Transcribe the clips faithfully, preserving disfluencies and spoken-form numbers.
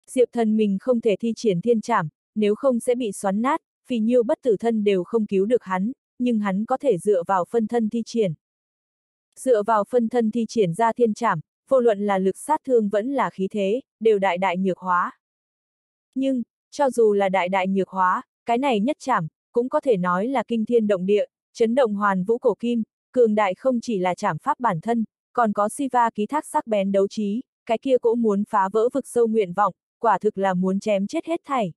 Diệp Thần mình không thể thi triển thiên trảm, nếu không sẽ bị xoắn nát, Phì Nhiêu bất tử thân đều không cứu được hắn, nhưng hắn có thể dựa vào phân thân thi triển. Dựa vào phân thân thi triển ra thiên trảm, vô luận là lực sát thương vẫn là khí thế, đều đại đại nhược hóa. Nhưng, cho dù là đại đại nhược hóa, cái này nhất trảm, cũng có thể nói là kinh thiên động địa, chấn động hoàn vũ cổ kim, cường đại không chỉ là trảm pháp bản thân, còn có Siva ký thác sắc bén đấu trí, cái kia cỗ muốn phá vỡ vực sâu nguyện vọng, quả thực là muốn chém chết hết thảy.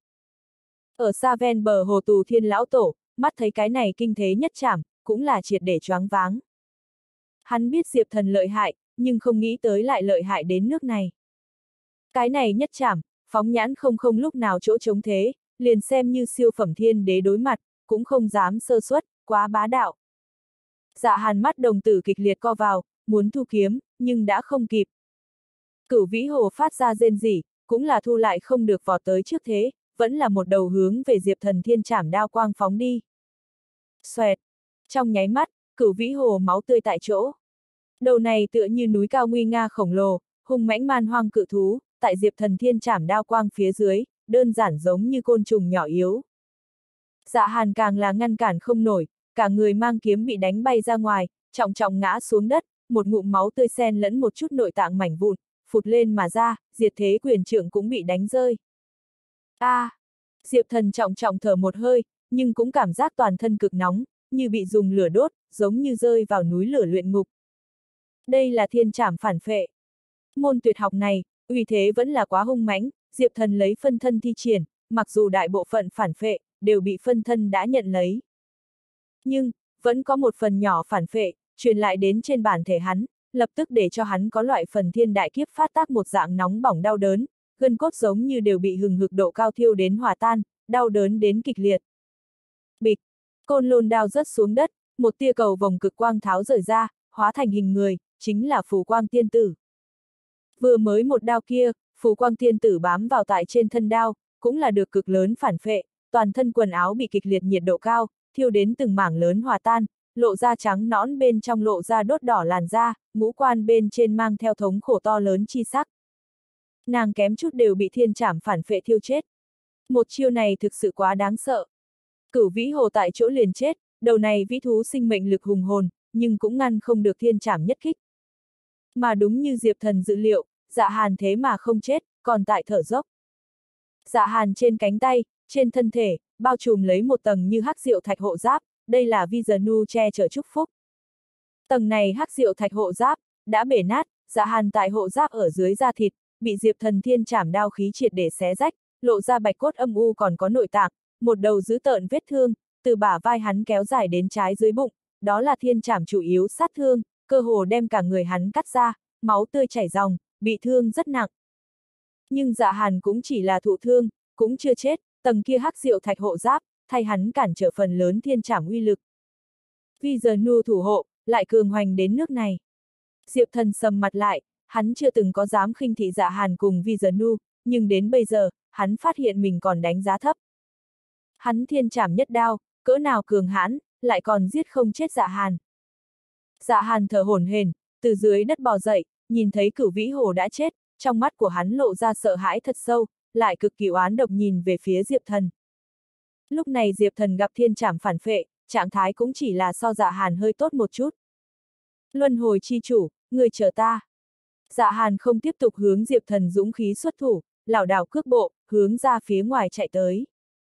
Ở xa ven bờ hồ Tù Thiên lão tổ, mắt thấy cái này kinh thế nhất trảm, cũng là triệt để choáng váng. Hắn biết Diệp Thần lợi hại, nhưng không nghĩ tới lại lợi hại đến nước này. Cái này nhất trảm, phóng nhãn không không lúc nào chỗ chống thế, liền xem như siêu phẩm thiên đế đối mặt, cũng không dám sơ suất, quá bá đạo. Dạ Hàn mắt đồng tử kịch liệt co vào, muốn thu kiếm, nhưng đã không kịp. Cửu Vĩ Hồ phát ra rên rỉ, cũng là thu lại không được vọt tới trước thế, vẫn là một đầu hướng về Diệp Thần thiên trảm đao quang phóng đi. Xoẹt! Trong nháy mắt, Cửu Vĩ Hồ máu tươi tại chỗ. Đầu này tựa như núi cao nguy nga khổng lồ, hung mãnh man hoang cự thú, tại Diệp Thần thiên trảm đao quang phía dưới, đơn giản giống như côn trùng nhỏ yếu. Dạ Hàn càng là ngăn cản không nổi, cả người mang kiếm bị đánh bay ra ngoài, trọng trọng ngã xuống đất, một ngụm máu tươi xen lẫn một chút nội tạng mảnh vụn, phụt lên mà ra, diệt thế quyền trượng cũng bị đánh rơi. A! À, Diệp Thần trọng trọng thở một hơi, nhưng cũng cảm giác toàn thân cực nóng, như bị dùng lửa đốt, giống như rơi vào núi lửa luyện ngục. Đây là thiên trảm phản phệ. Môn tuyệt học này, uy thế vẫn là quá hung mãnh, Diệp Thần lấy phân thân thi triển, mặc dù đại bộ phận phản phệ, đều bị phân thân đã nhận lấy. Nhưng, vẫn có một phần nhỏ phản phệ, truyền lại đến trên bản thể hắn, lập tức để cho hắn có loại phần thiên đại kiếp phát tác một dạng nóng bỏng đau đớn, gân cốt giống như đều bị hừng hực độ cao thiêu đến hòa tan, đau đớn đến kịch liệt. Bịch! Côn lôn đao rớt xuống đất, một tia cầu vòng cực quang tháo rời ra, hóa thành hình người, chính là Phù Quang Tiên Tử. Vừa mới một đao kia, Phù Quang Tiên Tử bám vào tại trên thân đao, cũng là được cực lớn phản phệ, toàn thân quần áo bị kịch liệt nhiệt độ cao, thiêu đến từng mảng lớn hòa tan, lộ ra trắng nõn bên trong lộ ra đốt đỏ làn da, ngũ quan bên trên mang theo thống khổ to lớn chi sắc. Nàng kém chút đều bị thiên trảm phản phệ thiêu chết. Một chiêu này thực sự quá đáng sợ. Cửu Vĩ Hồ tại chỗ liền chết, đầu này vĩ thú sinh mệnh lực hùng hồn, nhưng cũng ngăn không được thiên trảm nhất kích. Mà đúng như Diệp Thần dự liệu, Dạ Hàn thế mà không chết, còn tại thở dốc. Dạ Hàn trên cánh tay, trên thân thể, bao trùm lấy một tầng như hắc diệu thạch hộ giáp, đây là Vizanu che chở chúc phúc. Tầng này hắc diệu thạch hộ giáp, đã bể nát, Dạ Hàn tại hộ giáp ở dưới da thịt, bị Diệp Thần thiên trảm đao khí triệt để xé rách, lộ ra bạch cốt âm u còn có nội tạng, một đầu dữ tợn vết thương, từ bả vai hắn kéo dài đến trái dưới bụng, đó là thiên trảm chủ yếu sát thương, cơ hồ đem cả người hắn cắt ra, máu tươi chảy ròng, bị thương rất nặng. Nhưng Dạ Hàn cũng chỉ là thụ thương, cũng chưa chết, tầng kia hắc diệu thạch hộ giáp, thay hắn cản trở phần lớn thiên trảm uy lực. Vizanu thủ hộ, lại cường hoành đến nước này. Diệp Thần sầm mặt lại, hắn chưa từng có dám khinh thị Dạ Hàn cùng Vizanu, nhưng đến bây giờ, hắn phát hiện mình còn đánh giá thấp. Hắn thiên trảm nhất đao, cỡ nào cường hãn, lại còn giết không chết Dạ Hàn. Dạ Hàn thở hổn hển, từ dưới đất bò dậy, nhìn thấy Cửu Vĩ Hồ đã chết, trong mắt của hắn lộ ra sợ hãi thật sâu, lại cực kỳ oán độc nhìn về phía Diệp Thần. Lúc này Diệp Thần gặp thiên trảm phản phệ, trạng thái cũng chỉ là so Dạ Hàn hơi tốt một chút. Luân hồi chi chủ, người chờ ta. Dạ Hàn không tiếp tục hướng Diệp Thần dũng khí xuất thủ, lảo đảo cước bộ, hướng ra phía ngoài chạy tới.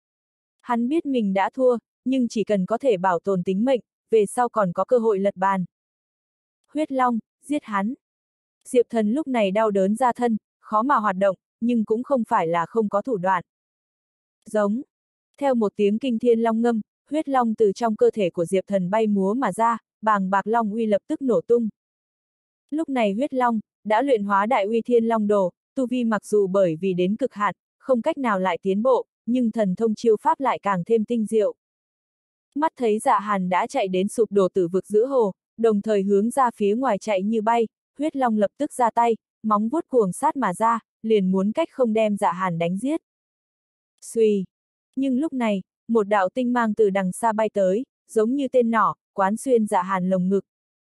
Hắn biết mình đã thua, nhưng chỉ cần có thể bảo tồn tính mệnh, về sau còn có cơ hội lật bàn. Huyết Long, giết hắn. Diệp Thần lúc này đau đớn ra thân, khó mà hoạt động, nhưng cũng không phải là không có thủ đoạn. Giống. Theo một tiếng kinh thiên long ngâm, huyết long từ trong cơ thể của Diệp Thần bay múa mà ra, bàng bạc long uy lập tức nổ tung. Lúc này huyết long, đã luyện hóa đại uy thiên long đồ, tu vi mặc dù bởi vì đến cực hạn, không cách nào lại tiến bộ, nhưng thần thông chiêu pháp lại càng thêm tinh diệu. Mắt thấy Dạ Hàn đã chạy đến sụp đổ tử vực giữa hồ, đồng thời hướng ra phía ngoài chạy như bay, huyết long lập tức ra tay, móng vuốt cuồng sát mà ra, liền muốn cách không đem Dạ Hàn đánh giết. Xuy! Nhưng lúc này, một đạo tinh mang từ đằng xa bay tới, giống như tên nỏ, quán xuyên Dạ Hàn lồng ngực.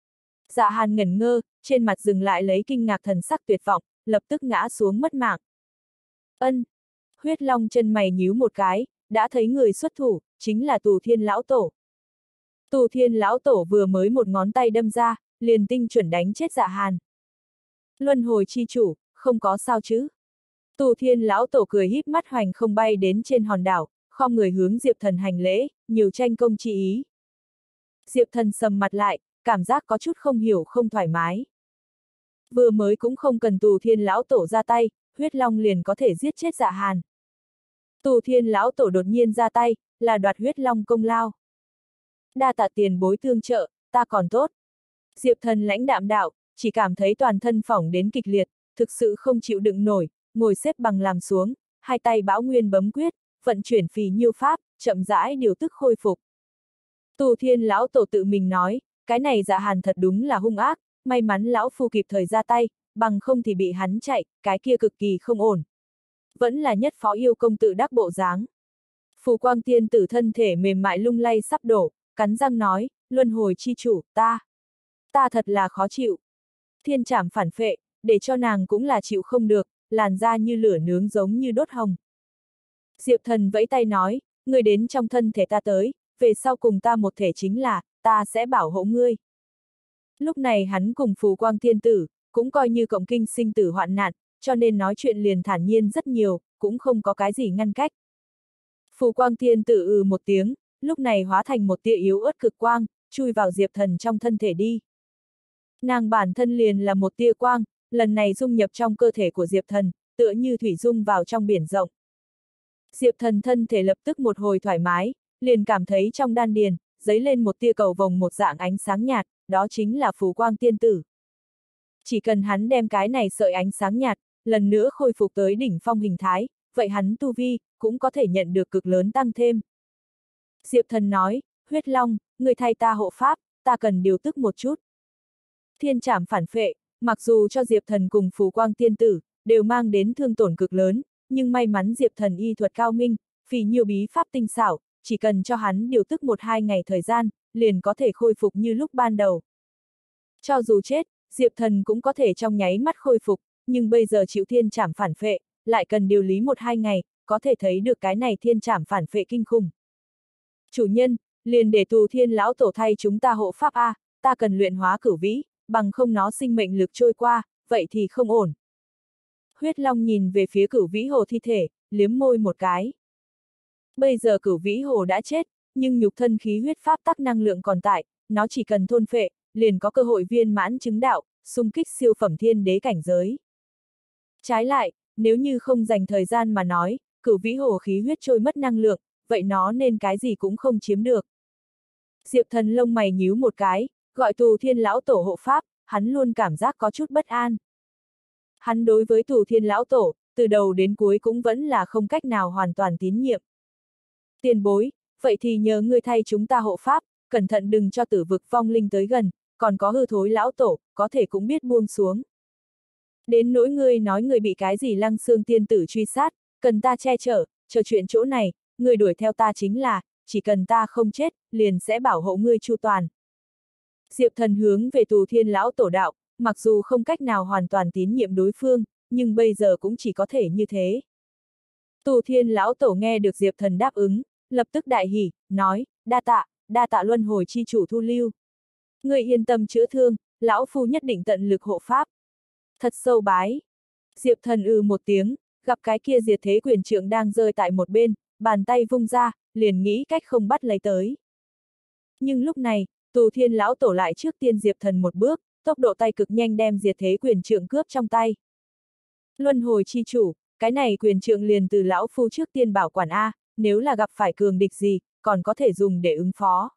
Dạ Hàn ngẩn ngơ, trên mặt dừng lại lấy kinh ngạc thần sắc tuyệt vọng, lập tức ngã xuống mất mạng. Ân. Huyết Long chân mày nhíu một cái, đã thấy người xuất thủ, chính là Tù Thiên Lão Tổ. Tù Thiên Lão Tổ vừa mới một ngón tay đâm ra, liền tinh chuẩn đánh chết Dạ Hàn. Luân hồi chi chủ, không có sao chứ. Tù Thiên Lão Tổ cười híp mắt hoành không bay đến trên hòn đảo, khom người hướng Diệp Thần hành lễ, nhiều tranh công chi ý. Diệp Thần sầm mặt lại, cảm giác có chút không hiểu không thoải mái. Vừa mới cũng không cần Tù Thiên Lão Tổ ra tay, Huyết Long liền có thể giết chết Dạ Hàn. Tù Thiên Lão Tổ đột nhiên ra tay, là đoạt Huyết Long công lao. Đa tạ tiền bối tương trợ, ta còn tốt. Diệp Thần lãnh đạm đạo, chỉ cảm thấy toàn thân phỏng đến kịch liệt, thực sự không chịu đựng nổi, ngồi xếp bằng làm xuống, hai tay bão nguyên bấm quyết, vận chuyển phì nhiêu pháp, chậm rãi điều tức khôi phục. Tù Thiên Lão Tổ tự mình nói, cái này Dạ Hàn thật đúng là hung ác, may mắn lão phu kịp thời ra tay, bằng không thì bị hắn chạy, cái kia cực kỳ không ổn. Vẫn là nhất phó yêu công tự đắc bộ dáng. Phù Quang Tiên Tử thân thể mềm mại lung lay sắp đổ, cắn răng nói, luân hồi chi chủ, ta. Ta thật là khó chịu. Thiên trảm phản phệ, để cho nàng cũng là chịu không được, làn da như lửa nướng giống như đốt hồng. Diệp Thần vẫy tay nói, ngươi đến trong thân thể ta tới, về sau cùng ta một thể chính là, ta sẽ bảo hộ ngươi. Lúc này hắn cùng Phù Quang Tiên Tử, cũng coi như cộng kinh sinh tử hoạn nạn, cho nên nói chuyện liền thản nhiên rất nhiều, cũng không có cái gì ngăn cách. Phù Quang Tiên Tử ừ một tiếng, lúc này hóa thành một tia yếu ớt cực quang, chui vào Diệp Thần trong thân thể đi. Nàng bản thân liền là một tia quang, lần này dung nhập trong cơ thể của Diệp Thần, tựa như thủy dung vào trong biển rộng. Diệp Thần thân thể lập tức một hồi thoải mái, liền cảm thấy trong đan điền, dấy lên một tia cầu vồng một dạng ánh sáng nhạt, đó chính là Phù Quang Tiên Tử. Chỉ cần hắn đem cái này sợi ánh sáng nhạt, lần nữa khôi phục tới đỉnh phong hình thái, vậy hắn tu vi, cũng có thể nhận được cực lớn tăng thêm. Diệp Thần nói, Huyết Long, người thay ta hộ pháp, ta cần điều tức một chút. Thiên trảm phản phệ, mặc dù cho Diệp Thần cùng Phù Quang Tiên Tử, đều mang đến thương tổn cực lớn, nhưng may mắn Diệp Thần y thuật cao minh, vì nhiều bí pháp tinh xảo, chỉ cần cho hắn điều tức một hai ngày thời gian, liền có thể khôi phục như lúc ban đầu. Cho dù chết, Diệp Thần cũng có thể trong nháy mắt khôi phục, nhưng bây giờ chịu thiên trảm phản phệ, lại cần điều lý một hai ngày, có thể thấy được cái này thiên trảm phản phệ kinh khủng. Chủ nhân, liền để Tù Thiên Lão Tổ thay chúng ta hộ pháp A, ta cần luyện hóa cửu vĩ, bằng không nó sinh mệnh lực trôi qua, vậy thì không ổn. Huyết Long nhìn về phía cửu vĩ hồ thi thể, liếm môi một cái. Bây giờ cửu vĩ hồ đã chết, nhưng nhục thân khí huyết pháp tắc năng lượng còn tại, nó chỉ cần thôn phệ, liền có cơ hội viên mãn chứng đạo, xung kích siêu phẩm thiên đế cảnh giới. Trái lại, nếu như không dành thời gian mà nói, cửu vĩ hồ khí huyết trôi mất năng lượng, vậy nó nên cái gì cũng không chiếm được. Diệp Thần lông mày nhíu một cái, gọi Tù Thiên Lão Tổ hộ pháp, hắn luôn cảm giác có chút bất an. Hắn đối với Tù Thiên Lão Tổ, từ đầu đến cuối cũng vẫn là không cách nào hoàn toàn tín nhiệm. Tiền bối, vậy thì nhờ ngươi thay chúng ta hộ pháp, cẩn thận đừng cho tử vực vong linh tới gần, còn có hư thối lão tổ, có thể cũng biết buông xuống. Đến nỗi ngươi nói người bị cái gì Lăng Xương tiên tử truy sát, cần ta che chở, chờ chuyện chỗ này, người đuổi theo ta chính là, chỉ cần ta không chết, liền sẽ bảo hộ ngươi chu toàn. Diệp Thần hướng về Tù Thiên Lão Tổ đạo, mặc dù không cách nào hoàn toàn tín nhiệm đối phương, nhưng bây giờ cũng chỉ có thể như thế. Tù Thiên Lão Tổ nghe được Diệp Thần đáp ứng, lập tức đại hỉ, nói, đa tạ, đa tạ luân hồi chi chủ thu lưu. Ngươi yên tâm chữa thương, lão phu nhất định tận lực hộ pháp. Thật sâu bái. Diệp Thần ừ một tiếng, gặp cái kia diệt thế quyền trượng đang rơi tại một bên, bàn tay vung ra, liền nghĩ cách không bắt lấy tới. Nhưng lúc này, Tù Thiên Lão Tổ lại trước tiên Diệp Thần một bước, tốc độ tay cực nhanh đem diệt thế quyền trượng cướp trong tay. Luân hồi chi chủ, cái này quyền trượng liền từ lão phu trước tiên bảo quản A, nếu là gặp phải cường địch gì, còn có thể dùng để ứng phó.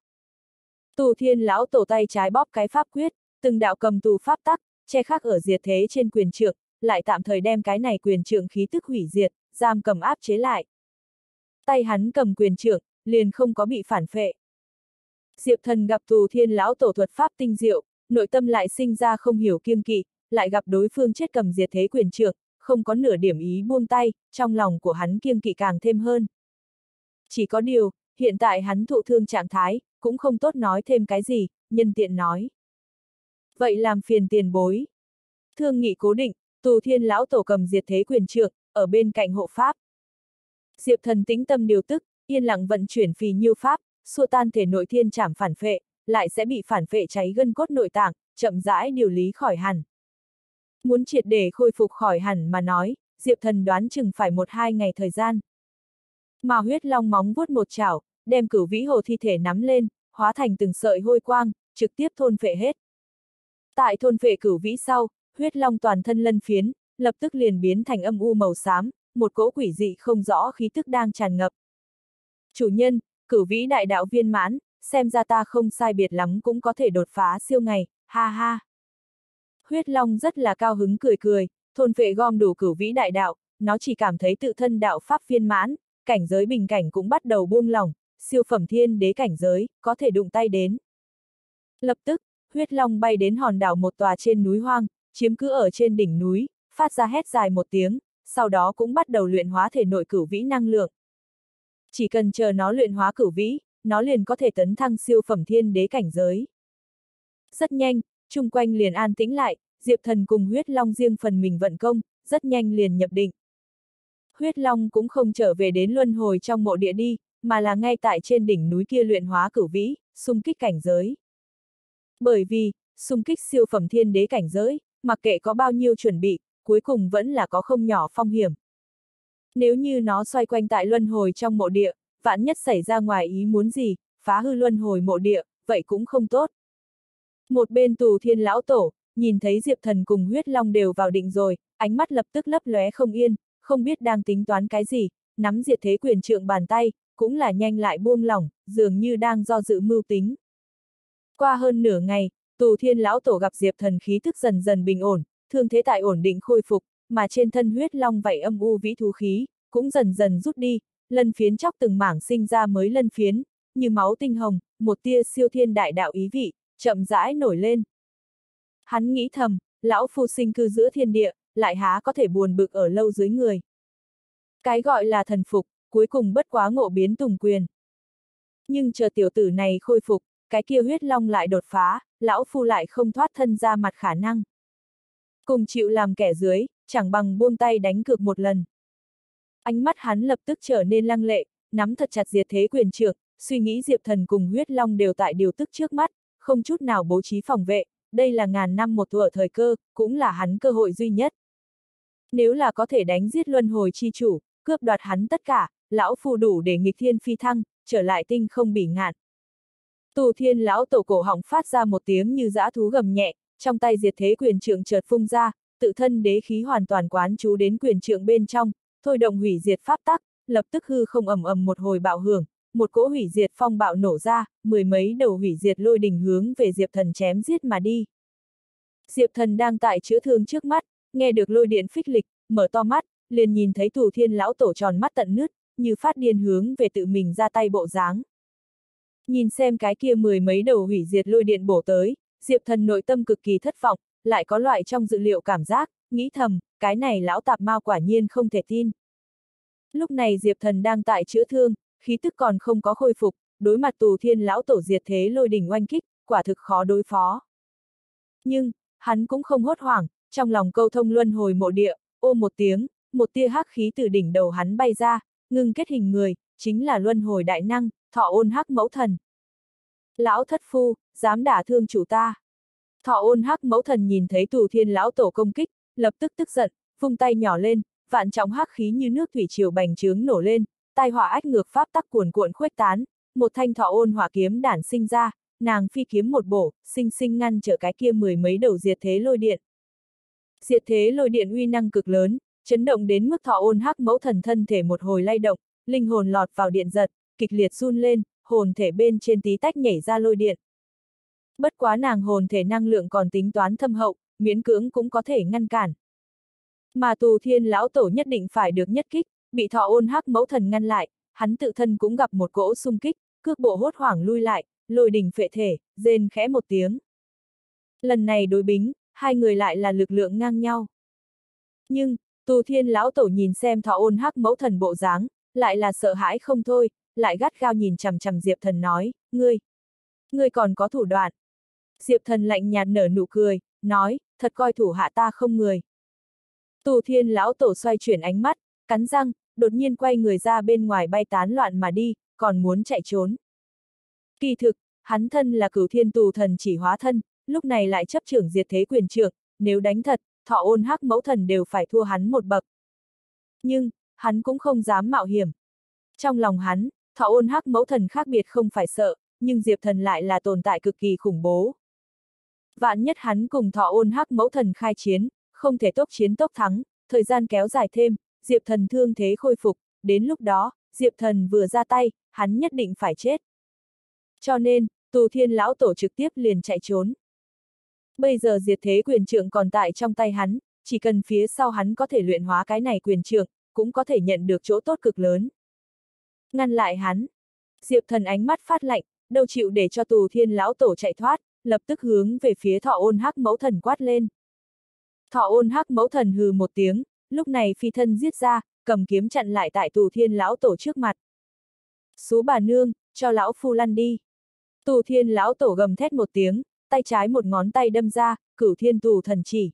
Tù Thiên Lão Tổ tay trái bóp cái pháp quyết, từng đạo cầm tù pháp tắc, che khắc ở diệt thế trên quyền trượng, lại tạm thời đem cái này quyền trượng khí tức hủy diệt, giam cầm áp chế lại. Tay hắn cầm quyền trượng, liền không có bị phản phệ. Diệp Thần gặp Tù Thiên Lão Tổ thuật pháp tinh diệu, nội tâm lại sinh ra không hiểu kiêng kỵ, lại gặp đối phương chết cầm diệt thế quyền trượng, không có nửa điểm ý buông tay, trong lòng của hắn kiêng kỵ càng thêm hơn. Chỉ có điều, hiện tại hắn thụ thương trạng thái, cũng không tốt nói thêm cái gì, nhân tiện nói. Vậy làm phiền tiền bối. Thương nghị cố định, Tù Thiên Lão Tổ cầm diệt thế quyền trượng, ở bên cạnh hộ pháp. Diệp Thần tĩnh tâm điều tức, yên lặng vận chuyển phì nhiêu pháp, xua tan thể nội thiên trảm phản phệ, lại sẽ bị phản phệ cháy gân cốt nội tạng, chậm rãi điều lý khỏi hẳn. Muốn triệt để khôi phục khỏi hẳn mà nói, Diệp Thần đoán chừng phải một hai ngày thời gian. Mà huyết long móng vuốt một chảo, đem Cửu Vĩ Hồ thi thể nắm lên, hóa thành từng sợi hôi quang, trực tiếp thôn phệ hết. Tại thôn phệ Cửu Vĩ sau, huyết long toàn thân lân phiến, lập tức liền biến thành âm u màu xám, một cỗ quỷ dị không rõ khí tức đang tràn ngập. Chủ nhân, Cửu Vĩ đại đạo viên mãn, xem ra ta không sai biệt lắm cũng có thể đột phá siêu ngày, ha ha. Huyết long rất là cao hứng cười cười, thôn phệ gom đủ Cửu Vĩ đại đạo, nó chỉ cảm thấy tự thân đạo pháp viên mãn, cảnh giới bình cảnh cũng bắt đầu buông lỏng, siêu phẩm thiên đế cảnh giới, có thể đụng tay đến. Lập tức, huyết long bay đến hòn đảo một tòa trên núi hoang, chiếm cứ ở trên đỉnh núi, phát ra hét dài một tiếng, sau đó cũng bắt đầu luyện hóa thể nội Cửu Vĩ năng lượng. Chỉ cần chờ nó luyện hóa Cửu Vĩ, nó liền có thể tấn thăng siêu phẩm thiên đế cảnh giới. Rất nhanh, chung quanh liền an tĩnh lại, Diệp Thần cùng huyết long riêng phần mình vận công, rất nhanh liền nhập định. Huyết long cũng không trở về đến luân hồi trong mộ địa đi, mà là ngay tại trên đỉnh núi kia luyện hóa Cửu Vĩ, xung kích cảnh giới. Bởi vì, xung kích siêu phẩm thiên đế cảnh giới, mặc kệ có bao nhiêu chuẩn bị, cuối cùng vẫn là có không nhỏ phong hiểm. Nếu như nó xoay quanh tại luân hồi trong mộ địa, vạn nhất xảy ra ngoài ý muốn gì, phá hư luân hồi mộ địa, vậy cũng không tốt. Một bên Tù Thiên lão tổ, nhìn thấy Diệp Thần cùng huyết long đều vào định rồi, ánh mắt lập tức lấp lóe không yên, không biết đang tính toán cái gì, nắm diệt thế quyền trượng bàn tay, cũng là nhanh lại buông lỏng, dường như đang do dự mưu tính. Qua hơn nửa ngày, Tù Thiên lão tổ gặp Diệp Thần khí thức dần dần bình ổn, thương thế tại ổn định khôi phục, mà trên thân huyết long vảy âm u vĩ thú khí, cũng dần dần rút đi, lân phiến chóc từng mảng sinh ra mới lân phiến, như máu tinh hồng, một tia siêu thiên đại đạo ý vị, chậm rãi nổi lên. Hắn nghĩ thầm, lão phu sinh cư giữa thiên địa, lại há có thể buồn bực ở lâu dưới người. Cái gọi là thần phục, cuối cùng bất quá ngộ biến tùng quyền. Nhưng chờ tiểu tử này khôi phục, cái kia huyết long lại đột phá, lão phu lại không thoát thân ra mặt khả năng. Cùng chịu làm kẻ dưới, chẳng bằng buông tay đánh cược một lần. Ánh mắt hắn lập tức trở nên lăng lệ, nắm thật chặt diệt thế quyền trượng, suy nghĩ Diệp Thần cùng huyết long đều tại điều tức trước mắt, không chút nào bố trí phòng vệ, đây là ngàn năm một thuở thời cơ, cũng là hắn cơ hội duy nhất. Nếu là có thể đánh giết luân hồi chi chủ, cướp đoạt hắn tất cả, lão phu đủ để nghịch thiên phi thăng, trở lại tinh không bỉ ngạn. Tù Thiên lão tổ cổ họng phát ra một tiếng như dã thú gầm nhẹ, trong tay diệt thế quyền trượng chợt phun ra, tự thân đế khí hoàn toàn quán trú đến quyền trượng bên trong, thôi động hủy diệt pháp tắc, lập tức hư không ầm ầm một hồi bạo hưởng, một cỗ hủy diệt phong bạo nổ ra, mười mấy đầu hủy diệt lôi đình hướng về Diệp Thần chém giết mà đi. Diệp Thần đang tại chữa thương trước mắt, nghe được lôi điện phích lịch, mở to mắt, liền nhìn thấy Tù Thiên lão tổ tròn mắt tận nứt, như phát điên hướng về tự mình ra tay bộ dáng. Nhìn xem cái kia mười mấy đầu hủy diệt lôi điện bổ tới, Diệp Thần nội tâm cực kỳ thất vọng, lại có loại trong dự liệu cảm giác, nghĩ thầm, cái này lão tạp mao quả nhiên không thể tin. Lúc này Diệp Thần đang tại chữa thương, khí tức còn không có khôi phục, đối mặt Tù Thiên lão tổ diệt thế lôi đỉnh oanh kích, quả thực khó đối phó. Nhưng, hắn cũng không hốt hoảng, trong lòng câu thông luân hồi mộ địa, ô một tiếng, một tia hắc khí từ đỉnh đầu hắn bay ra, ngưng kết hình người, chính là luân hồi đại năng, Thọ Ôn Hắc Mẫu Thần. Lão thất phu, dám đả thương chủ ta. Thọ Ôn Hắc Mẫu Thần nhìn thấy Tù Thiên lão tổ công kích, lập tức tức giận, vung tay nhỏ lên, vạn trọng hắc khí như nước thủy triều bành trướng nổ lên, tai họa ách ngược pháp tắc cuồn cuộn khuếch tán, một thanh thọ ôn hỏa kiếm đản sinh ra, nàng phi kiếm một bổ, sinh sinh ngăn trở cái kia mười mấy đầu diệt thế lôi điện. Diệt thế lôi điện uy năng cực lớn, chấn động đến mức Thọ Ôn Hắc Mẫu Thần thân thể một hồi lay động, linh hồn lọt vào điện giật, kịch liệt run lên, hồn thể bên trên tí tách nhảy ra lôi điện. Bất quá nàng hồn thể năng lượng còn tính toán thâm hậu, miễn cưỡng cũng có thể ngăn cản. Mà Tù Thiên lão tổ nhất định phải được nhất kích, bị Thọ Ôn Hắc Mẫu Thần ngăn lại, hắn tự thân cũng gặp một cỗ xung kích, cước bộ hốt hoảng lui lại, lôi đình phệ thể, rên khẽ một tiếng. Lần này đối bính, hai người lại là lực lượng ngang nhau. Nhưng, Tù Thiên lão tổ nhìn xem Thọ Ôn Hắc Mẫu Thần bộ dáng, lại là sợ hãi không thôi, lại gắt gao nhìn chằm chằm Diệp Thần nói, ngươi, ngươi còn có thủ đoạn. Diệp Thần lạnh nhạt nở nụ cười, nói, thật coi thủ hạ ta không người. Tù Thiên lão tổ xoay chuyển ánh mắt, cắn răng, đột nhiên quay người ra bên ngoài bay tán loạn mà đi, còn muốn chạy trốn. Kỳ thực, hắn thân là Cửu Thiên Tù Thần chỉ hóa thân, lúc này lại chấp trưởng diệt thế quyền trượng, nếu đánh thật, Thọ Ôn Hắc Mẫu Thần đều phải thua hắn một bậc. Nhưng, hắn cũng không dám mạo hiểm. Trong lòng hắn, Thọ Ôn Hắc Mẫu Thần khác biệt không phải sợ, nhưng Diệp Thần lại là tồn tại cực kỳ khủng bố. Vạn nhất hắn cùng Thọ Ôn Hắc Mẫu Thần khai chiến, không thể tốc chiến tốc thắng, thời gian kéo dài thêm, Diệp Thần thương thế khôi phục, đến lúc đó, Diệp Thần vừa ra tay, hắn nhất định phải chết. Cho nên, Tù Thiên lão tổ trực tiếp liền chạy trốn. Bây giờ diệt thế quyền trượng còn tại trong tay hắn, chỉ cần phía sau hắn có thể luyện hóa cái này quyền trượng, cũng có thể nhận được chỗ tốt cực lớn. Ngăn lại hắn. Diệp Thần ánh mắt phát lạnh, đâu chịu để cho Tù Thiên lão tổ chạy thoát, lập tức hướng về phía Thọ Ôn Hắc Mẫu Thần quát lên. Thọ Ôn Hắc Mẫu Thần hừ một tiếng, lúc này phi thân giết ra, cầm kiếm chặn lại tại Tù Thiên lão tổ trước mặt. Xú bà nương, cho lão phu lăn đi. Tù Thiên lão tổ gầm thét một tiếng, tay trái một ngón tay đâm ra, Cửu Thiên Tù Thần chỉ.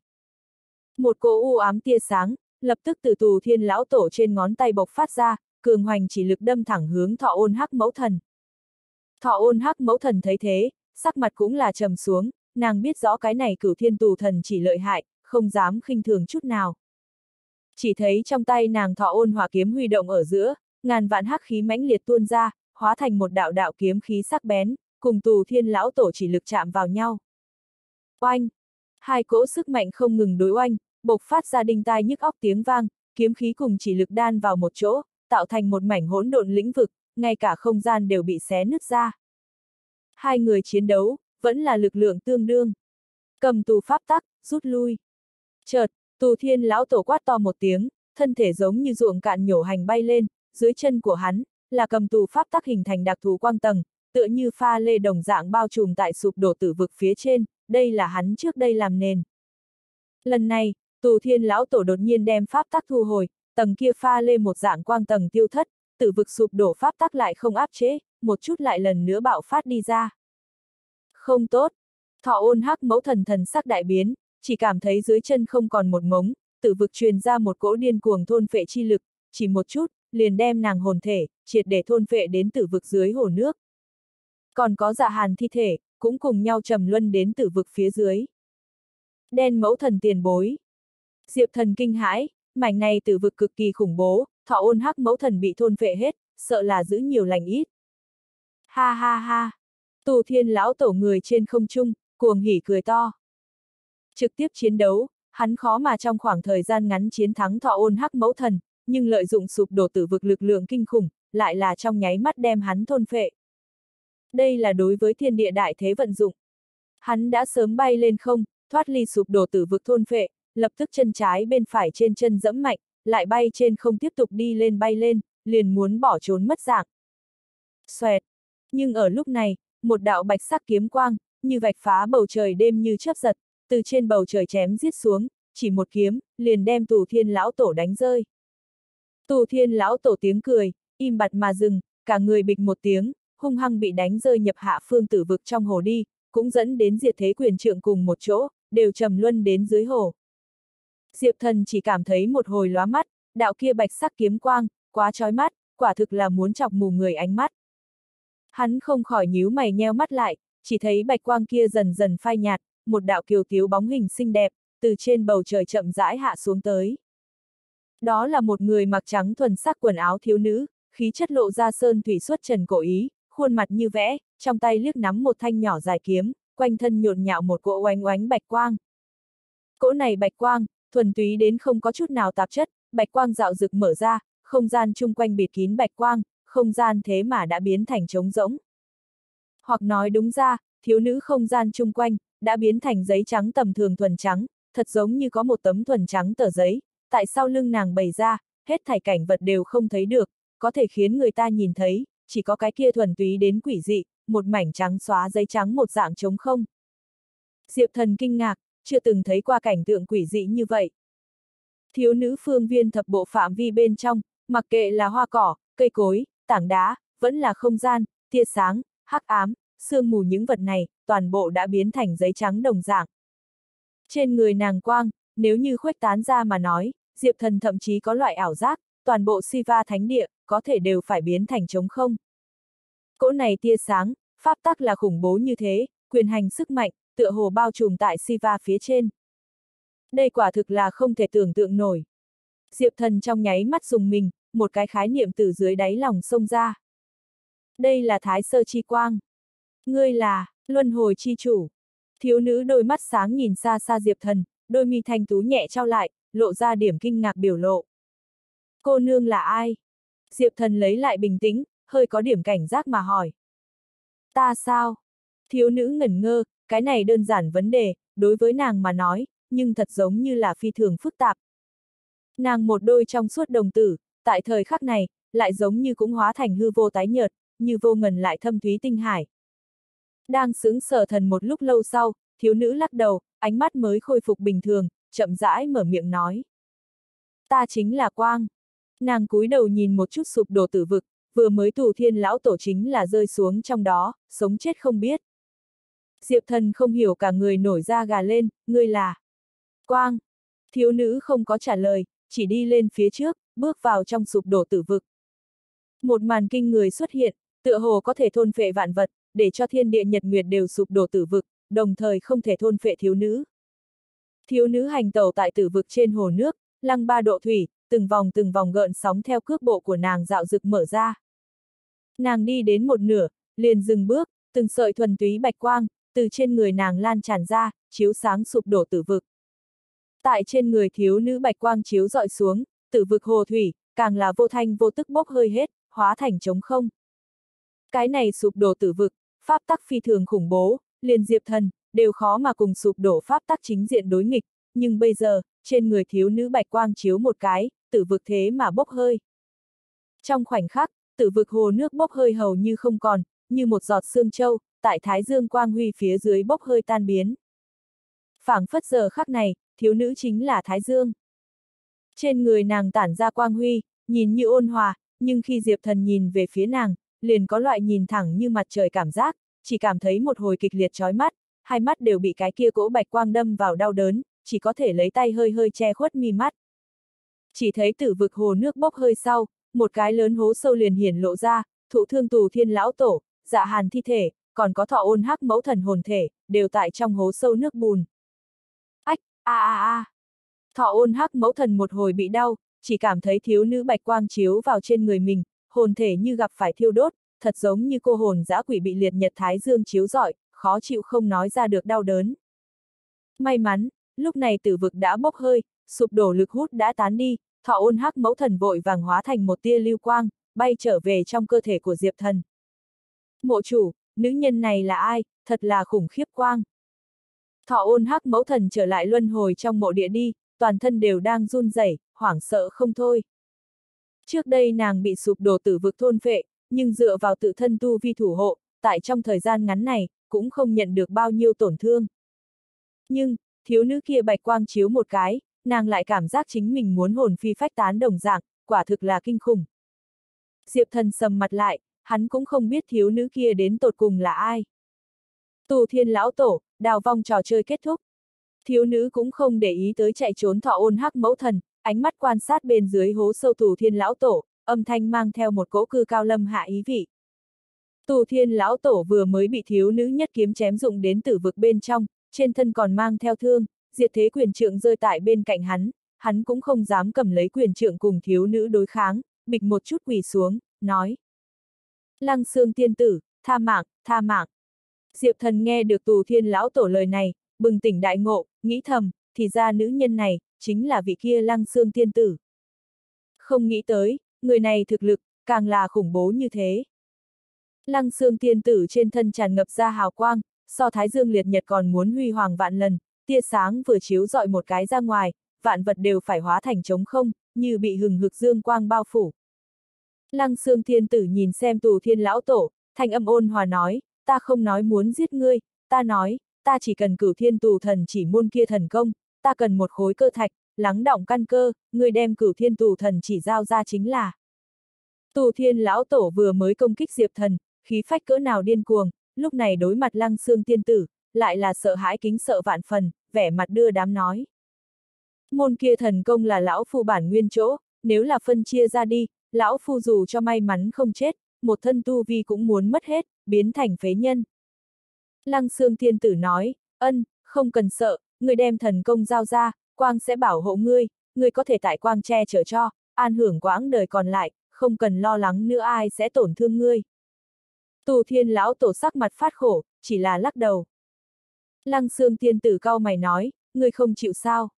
Một cỗ u ám tia sáng, lập tức từ Tù Thiên lão tổ trên ngón tay bộc phát ra, cường hoành chỉ lực đâm thẳng hướng Thọ Ôn Hắc Mẫu Thần. Thọ Ôn Hắc Mẫu Thần thấy thế, sắc mặt cũng là trầm xuống, nàng biết rõ cái này Cửu Thiên Tù Thần chỉ lợi hại, không dám khinh thường chút nào. Chỉ thấy trong tay nàng Thọ Ôn Hỏa kiếm huy động ở giữa, ngàn vạn hắc khí mãnh liệt tuôn ra, hóa thành một đạo đạo kiếm khí sắc bén, cùng Tù Thiên lão tổ chỉ lực chạm vào nhau. Oanh! Hai cỗ sức mạnh không ngừng đối oanh, bộc phát ra đinh tai nhức óc tiếng vang, kiếm khí cùng chỉ lực đan vào một chỗ, tạo thành một mảnh hỗn độn lĩnh vực, ngay cả không gian đều bị xé nứt ra. Hai người chiến đấu, vẫn là lực lượng tương đương. Cầm tù pháp tắc, rút lui. Chợt, Tù Thiên lão tổ quát to một tiếng, thân thể giống như ruộng cạn nhổ hành bay lên, dưới chân của hắn, là cầm tù pháp tắc hình thành đặc thù quang tầng, tựa như pha lê đồng dạng bao trùm tại sụp đổ tử vực phía trên, đây là hắn trước đây làm nền. Lần này, Tù Thiên lão tổ đột nhiên đem pháp tắc thu hồi, tầng kia pha lê một dạng quang tầng tiêu thất, tử vực sụp đổ pháp tắc lại không áp chế, một chút lại lần nữa bạo phát đi ra. Không tốt. Thọ Ôn Hắc Mẫu Thần thần sắc đại biến, chỉ cảm thấy dưới chân không còn một mống, tử vực truyền ra một cỗ điên cuồng thôn phệ chi lực, chỉ một chút, liền đem nàng hồn thể, triệt để thôn phệ đến tử vực dưới hồ nước. Còn có Dạ Hàn thi thể, cũng cùng nhau trầm luân đến tử vực phía dưới. Đen Mẫu Thần tiền bối. Diệp Thần kinh hãi, mảnh này tử vực cực kỳ khủng bố, Thọ Ôn Hắc Mẫu Thần bị thôn phệ hết, sợ là giữ nhiều lành ít. Ha ha ha. Tù Thiên lão tổ người trên không trung, cuồng hỉ cười to. Trực tiếp chiến đấu, hắn khó mà trong khoảng thời gian ngắn chiến thắng Thọ Ôn Hắc Mẫu Thần, nhưng lợi dụng sụp đổ tử vực lực lượng kinh khủng, lại là trong nháy mắt đem hắn thôn phệ. Đây là đối với thiên địa đại thế vận dụng. Hắn đã sớm bay lên không, thoát ly sụp đổ tử vực thôn phệ, lập tức chân trái bên phải trên chân dẫm mạnh, lại bay trên không tiếp tục đi lên bay lên, liền muốn bỏ trốn mất dạng. Xoẹt! Nhưng ở lúc này, một đạo bạch sắc kiếm quang, như vạch phá bầu trời đêm như chớp giật, từ trên bầu trời chém giết xuống, chỉ một kiếm, liền đem Tù Thiên lão tổ đánh rơi. Tù Thiên lão tổ tiếng cười, im bặt mà dừng, cả người bịch một tiếng, hung hăng bị đánh rơi nhập hạ phương tử vực trong hồ đi, cũng dẫn đến diệt thế quyền trượng cùng một chỗ, đều trầm luân đến dưới hồ. Diệp Thần chỉ cảm thấy một hồi lóa mắt, đạo kia bạch sắc kiếm quang, quá chói mắt, quả thực là muốn chọc mù người ánh mắt. Hắn không khỏi nhíu mày nheo mắt lại, chỉ thấy bạch quang kia dần dần phai nhạt, một đạo kiều tiếu bóng hình xinh đẹp, từ trên bầu trời chậm rãi hạ xuống tới. Đó là một người mặc trắng thuần sắc quần áo thiếu nữ, khí chất lộ ra sơn thủy xuất trần cổ ý, khuôn mặt như vẽ, trong tay liếc nắm một thanh nhỏ dài kiếm, quanh thân nhộn nhạo một cỗ oánh oánh bạch quang. Cỗ này bạch quang, thuần túy đến không có chút nào tạp chất, bạch quang dạo rực mở ra, không gian chung quanh bịt kín bạch quang, không gian thế mà đã biến thành trống rỗng. Hoặc nói đúng ra, thiếu nữ không gian chung quanh, đã biến thành giấy trắng tầm thường thuần trắng, thật giống như có một tấm thuần trắng tờ giấy, tại sau lưng nàng bày ra, hết thảy cảnh vật đều không thấy được, có thể khiến người ta nhìn thấy, chỉ có cái kia thuần túy đến quỷ dị, một mảnh trắng xóa giấy trắng một dạng trống không. Diệp Thần kinh ngạc, chưa từng thấy qua cảnh tượng quỷ dị như vậy. Thiếu nữ phương viên thập bộ phạm vi bên trong, mặc kệ là hoa cỏ, cây cối, tảng đá, vẫn là không gian, tia sáng, hắc ám, sương mù những vật này, toàn bộ đã biến thành giấy trắng đồng dạng. Trên người nàng quang, nếu như khuếch tán ra mà nói, Diệp Thần thậm chí có loại ảo giác, toàn bộ Siva thánh địa, có thể đều phải biến thành trống không. Cỗ này tia sáng, pháp tắc là khủng bố như thế, quyền hành sức mạnh, tựa hồ bao trùm tại Siva phía trên. Đây quả thực là không thể tưởng tượng nổi. Diệp Thần trong nháy mắt dùng mình, một cái khái niệm từ dưới đáy lòng xông ra. Đây là Thái Sơ Chi Quang. Ngươi là, Luân Hồi Chi Chủ. Thiếu nữ đôi mắt sáng nhìn xa xa Diệp Thần, đôi mi thanh tú nhẹ trao lại, lộ ra điểm kinh ngạc biểu lộ. Cô nương là ai? Diệp Thần lấy lại bình tĩnh, hơi có điểm cảnh giác mà hỏi. Ta sao? Thiếu nữ ngẩn ngơ, cái này đơn giản vấn đề, đối với nàng mà nói, nhưng thật giống như là phi thường phức tạp. Nàng một đôi trong suốt đồng tử, tại thời khắc này, lại giống như cũng hóa thành hư vô tái nhợt, như vô ngần lại thâm thúy tinh hải. Đang sững sờ thần một lúc lâu sau, thiếu nữ lắc đầu, ánh mắt mới khôi phục bình thường, chậm rãi mở miệng nói. Ta chính là Quang. Nàng cúi đầu nhìn một chút sụp đổ tử vực, vừa mới Tù Thiên lão tổ chính là rơi xuống trong đó, sống chết không biết. Diệp Thần không hiểu, cả người nổi da gà lên, ngươi là Quang. Thiếu nữ không có trả lời, chỉ đi lên phía trước, bước vào trong sụp đổ tử vực. Một màn kinh người xuất hiện, tựa hồ có thể thôn phệ vạn vật, để cho thiên địa nhật nguyệt đều sụp đổ tử vực, đồng thời không thể thôn phệ thiếu nữ. Thiếu nữ hành tẩu tại tử vực trên hồ nước, lăng ba độ thủy, từng vòng từng vòng gợn sóng theo cước bộ của nàng dạo dực mở ra. Nàng đi đến một nửa, liền dừng bước, từng sợi thuần túy bạch quang, từ trên người nàng lan tràn ra, chiếu sáng sụp đổ tử vực. Tại trên người thiếu nữ bạch quang chiếu dọi xuống, tử vực hồ thủy, càng là vô thanh vô tức bốc hơi hết, hóa thành trống không. Cái này sụp đổ tử vực, pháp tắc phi thường khủng bố, liền Diệp Thần, đều khó mà cùng sụp đổ pháp tắc chính diện đối nghịch, nhưng bây giờ, trên người thiếu nữ bạch quang chiếu một cái, tử vực thế mà bốc hơi. Trong khoảnh khắc, tử vực hồ nước bốc hơi hầu như không còn, như một giọt sương châu, tại thái dương quang huy phía dưới bốc hơi tan biến. Phảng phất giờ khắc này, thiếu nữ chính là Thái Dương. Trên người nàng tản ra quang huy, nhìn như ôn hòa, nhưng khi Diệp Thần nhìn về phía nàng, liền có loại nhìn thẳng như mặt trời cảm giác, chỉ cảm thấy một hồi kịch liệt chói mắt, hai mắt đều bị cái kia cỗ bạch quang đâm vào đau đớn, chỉ có thể lấy tay hơi hơi che khuất mi mắt. Chỉ thấy tử vực hồ nước bốc hơi sau, một cái lớn hố sâu liền hiển lộ ra, thụ thương Tù Thiên lão tổ, Dạ Hàn thi thể, còn có Thọ Ôn Hắc mẫu thần hồn thể, đều tại trong hố sâu nước bùn. Ách, a a a. Thọ Ôn Hắc mẫu thần một hồi bị đau, chỉ cảm thấy thiếu nữ bạch quang chiếu vào trên người mình, hồn thể như gặp phải thiêu đốt, thật giống như cô hồn dã quỷ bị liệt nhật thái dương chiếu rọi, khó chịu không nói ra được đau đớn. May mắn, lúc này tử vực đã bốc hơi, sụp đổ lực hút đã tán đi, Thọ Ôn Hắc mẫu thần vội vàng hóa thành một tia lưu quang, bay trở về trong cơ thể của Diệp Thần. Mộ chủ, nữ nhân này là ai, thật là khủng khiếp quang. Thọ Ôn Hắc mẫu thần trở lại luân hồi trong mộ địa đi, toàn thân đều đang run rẩy, hoảng sợ không thôi. Trước đây nàng bị sụp đổ tử vực thôn phệ, nhưng dựa vào tự thân tu vi thủ hộ, tại trong thời gian ngắn này, cũng không nhận được bao nhiêu tổn thương. Nhưng, thiếu nữ kia bạch quang chiếu một cái, nàng lại cảm giác chính mình muốn hồn phi phách tán đồng dạng, quả thực là kinh khủng. Diệp Thần sầm mặt lại, hắn cũng không biết thiếu nữ kia đến tột cùng là ai. Tù Thiên lão tổ, đào vong trò chơi kết thúc. Thiếu nữ cũng không để ý tới chạy trốn Thọ Ôn Hắc mẫu thần, ánh mắt quan sát bên dưới hố sâu Tù Thiên lão tổ, âm thanh mang theo một cỗ cư cao lâm hạ ý vị. Tù Thiên lão tổ vừa mới bị thiếu nữ nhất kiếm chém dụng đến tử vực bên trong, trên thân còn mang theo thương, diệt thế quyền trượng rơi tại bên cạnh hắn, hắn cũng không dám cầm lấy quyền trượng cùng thiếu nữ đối kháng, bịch một chút quỳ xuống, nói. Lăng Xương tiên tử, tha mạng, tha mạng. Diệp Thần nghe được Tù Thiên lão tổ lời này, bừng tỉnh đại ngộ, nghĩ thầm, thì ra nữ nhân này, chính là vị kia Lăng Xương tiên tử. Không nghĩ tới, người này thực lực, càng là khủng bố như thế. Lăng Xương tiên tử trên thân tràn ngập ra hào quang, so thái dương liệt nhật còn muốn huy hoàng vạn lần, tia sáng vừa chiếu dọi một cái ra ngoài, vạn vật đều phải hóa thành trống không, như bị hừng hực dương quang bao phủ. Lăng Xương tiên tử nhìn xem Tù Thiên lão tổ, thanh âm ôn hòa nói, ta không nói muốn giết ngươi, ta nói, ta chỉ cần Cửu Thiên Tù thần chỉ môn kia thần công, ta cần một khối cơ thạch, lắng đọng căn cơ, ngươi đem Cửu Thiên Tù thần chỉ giao ra chính là. Tù Thiên lão tổ vừa mới công kích Diệp Thần, khí phách cỡ nào điên cuồng, lúc này đối mặt Lăng Xương tiên tử, lại là sợ hãi kính sợ vạn phần, vẻ mặt đưa đám nói. Môn kia thần công là lão phu bản nguyên chỗ, nếu là phân chia ra đi, lão phu dù cho may mắn không chết, một thân tu vi cũng muốn mất hết, biến thành phế nhân. Lăng Xương Tiên Tử nói, ân, không cần sợ, người đem thần công giao ra, quang sẽ bảo hộ ngươi, ngươi có thể tại quang che chở cho, an hưởng quãng đời còn lại, không cần lo lắng nữa ai sẽ tổn thương ngươi. Tù Thiên lão tổ sắc mặt phát khổ, chỉ là lắc đầu. Lăng Xương Tiên Tử cau mày nói, ngươi không chịu sao?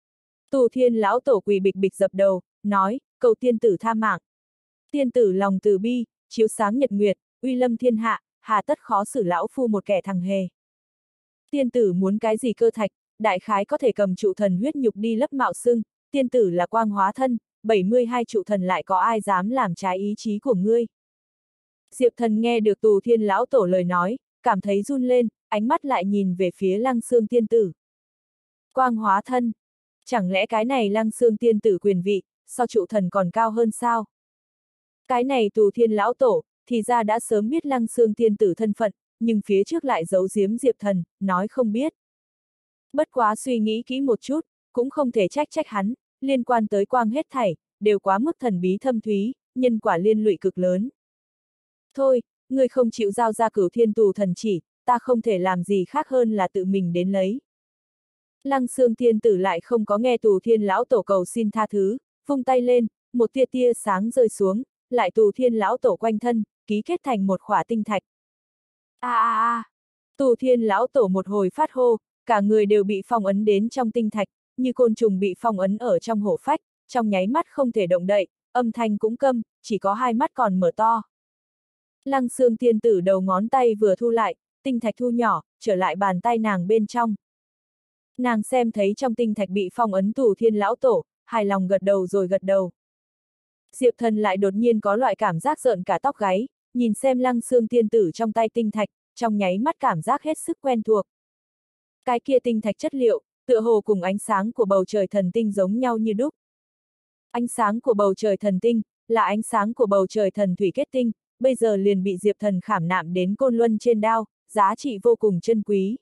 Tù Thiên lão tổ quỳ bịch bịch dập đầu, nói, cầu tiên tử tha mạng. Tiên tử lòng từ bi, chiếu sáng nhật nguyệt, uy lâm thiên hạ, hà tất khó xử lão phu một kẻ thằng hề. Tiên tử muốn cái gì cơ thạch, đại khái có thể cầm trụ thần huyết nhục đi lấp mạo xưng, tiên tử là quang hóa thân, bảy mươi hai trụ thần lại có ai dám làm trái ý chí của ngươi. Diệp Thần nghe được Tù Thiên lão tổ lời nói, cảm thấy run lên, ánh mắt lại nhìn về phía Lăng Xương Tiên Tử. Quang hóa thân, chẳng lẽ cái này Lăng Xương Tiên Tử quyền vị, so trụ thần còn cao hơn sao? Cái này Tù Thiên lão tổ, thì ra đã sớm biết Lăng Xương Tiên Tử thân phận, nhưng phía trước lại giấu giếm Diệp Thần, nói không biết. Bất quá suy nghĩ kỹ một chút, cũng không thể trách trách hắn, liên quan tới quang hết thảy, đều quá mức thần bí thâm thúy, nhân quả liên lụy cực lớn. Thôi, người không chịu giao ra Cửu Thiên Tù thần chỉ, ta không thể làm gì khác hơn là tự mình đến lấy. Lăng Xương Tiên Tử lại không có nghe Tù Thiên lão tổ cầu xin tha thứ, vung tay lên, một tia tia sáng rơi xuống, lại Tù Thiên lão tổ quanh thân, ký kết thành một khỏa tinh thạch. A a a! Tù Thiên lão tổ một hồi phát hô, cả người đều bị phong ấn đến trong tinh thạch, như côn trùng bị phong ấn ở trong hổ phách, trong nháy mắt không thể động đậy, âm thanh cũng câm, chỉ có hai mắt còn mở to. Lăng Xương Tiên Tử đầu ngón tay vừa thu lại, tinh thạch thu nhỏ, trở lại bàn tay nàng bên trong. Nàng xem thấy trong tinh thạch bị phong ấn Tù Thiên lão tổ, hài lòng gật đầu rồi gật đầu. Diệp Thần lại đột nhiên có loại cảm giác rợn cả tóc gáy, nhìn xem Lăng Xương Tiên Tử trong tay tinh thạch, trong nháy mắt cảm giác hết sức quen thuộc. Cái kia tinh thạch chất liệu, tựa hồ cùng ánh sáng của bầu trời thần tinh giống nhau như đúc. Ánh sáng của bầu trời thần tinh, là ánh sáng của bầu trời thần thủy kết tinh, bây giờ liền bị Diệp Thần khảm nạm đến côn luân trên đao, giá trị vô cùng chân quý.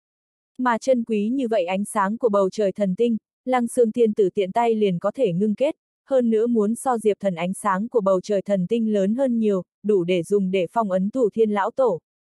Mà chân quý như vậy ánh sáng của bầu trời thần tinh, Lăng Xương Tiên Tử tiện tay liền có thể ngưng kết, hơn nữa muốn so Diệp Thần ánh sáng của bầu trời thần tinh lớn hơn nhiều, đủ để dùng để phong ấn Tù Thiên lão tổ.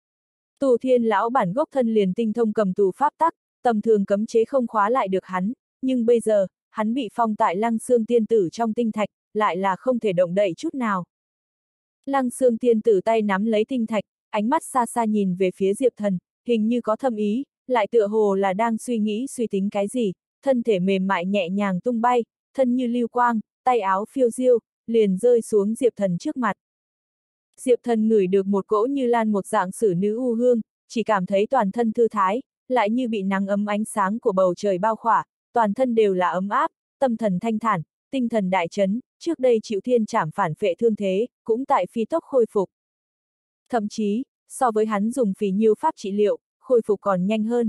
Tù Thiên lão bản gốc thân liền tinh thông cầm tù pháp tắc, tầm thường cấm chế không khóa lại được hắn, nhưng bây giờ, hắn bị phong tại Lăng Xương Tiên Tử trong tinh thạch, lại là không thể động đậy chút nào. Lăng Xương Tiên Tử tay nắm lấy tinh thạch, ánh mắt xa xa nhìn về phía Diệp Thần, hình như có thâm ý, lại tựa hồ là đang suy nghĩ suy tính cái gì, thân thể mềm mại nhẹ nhàng tung bay, thân như lưu quang, tay áo phiêu diêu, liền rơi xuống Diệp Thần trước mặt. Diệp Thần ngửi được một cỗ như lan một dạng sử nữ u hương, chỉ cảm thấy toàn thân thư thái, lại như bị nắng ấm ánh sáng của bầu trời bao khỏa, toàn thân đều là ấm áp, tâm thần thanh thản, tinh thần đại chấn, trước đây chịu thiên trảm phản phệ thương thế, cũng tại phi tốc khôi phục. Thậm chí, so với hắn dùng phí nhiêu pháp trị liệu, khôi phục còn nhanh hơn.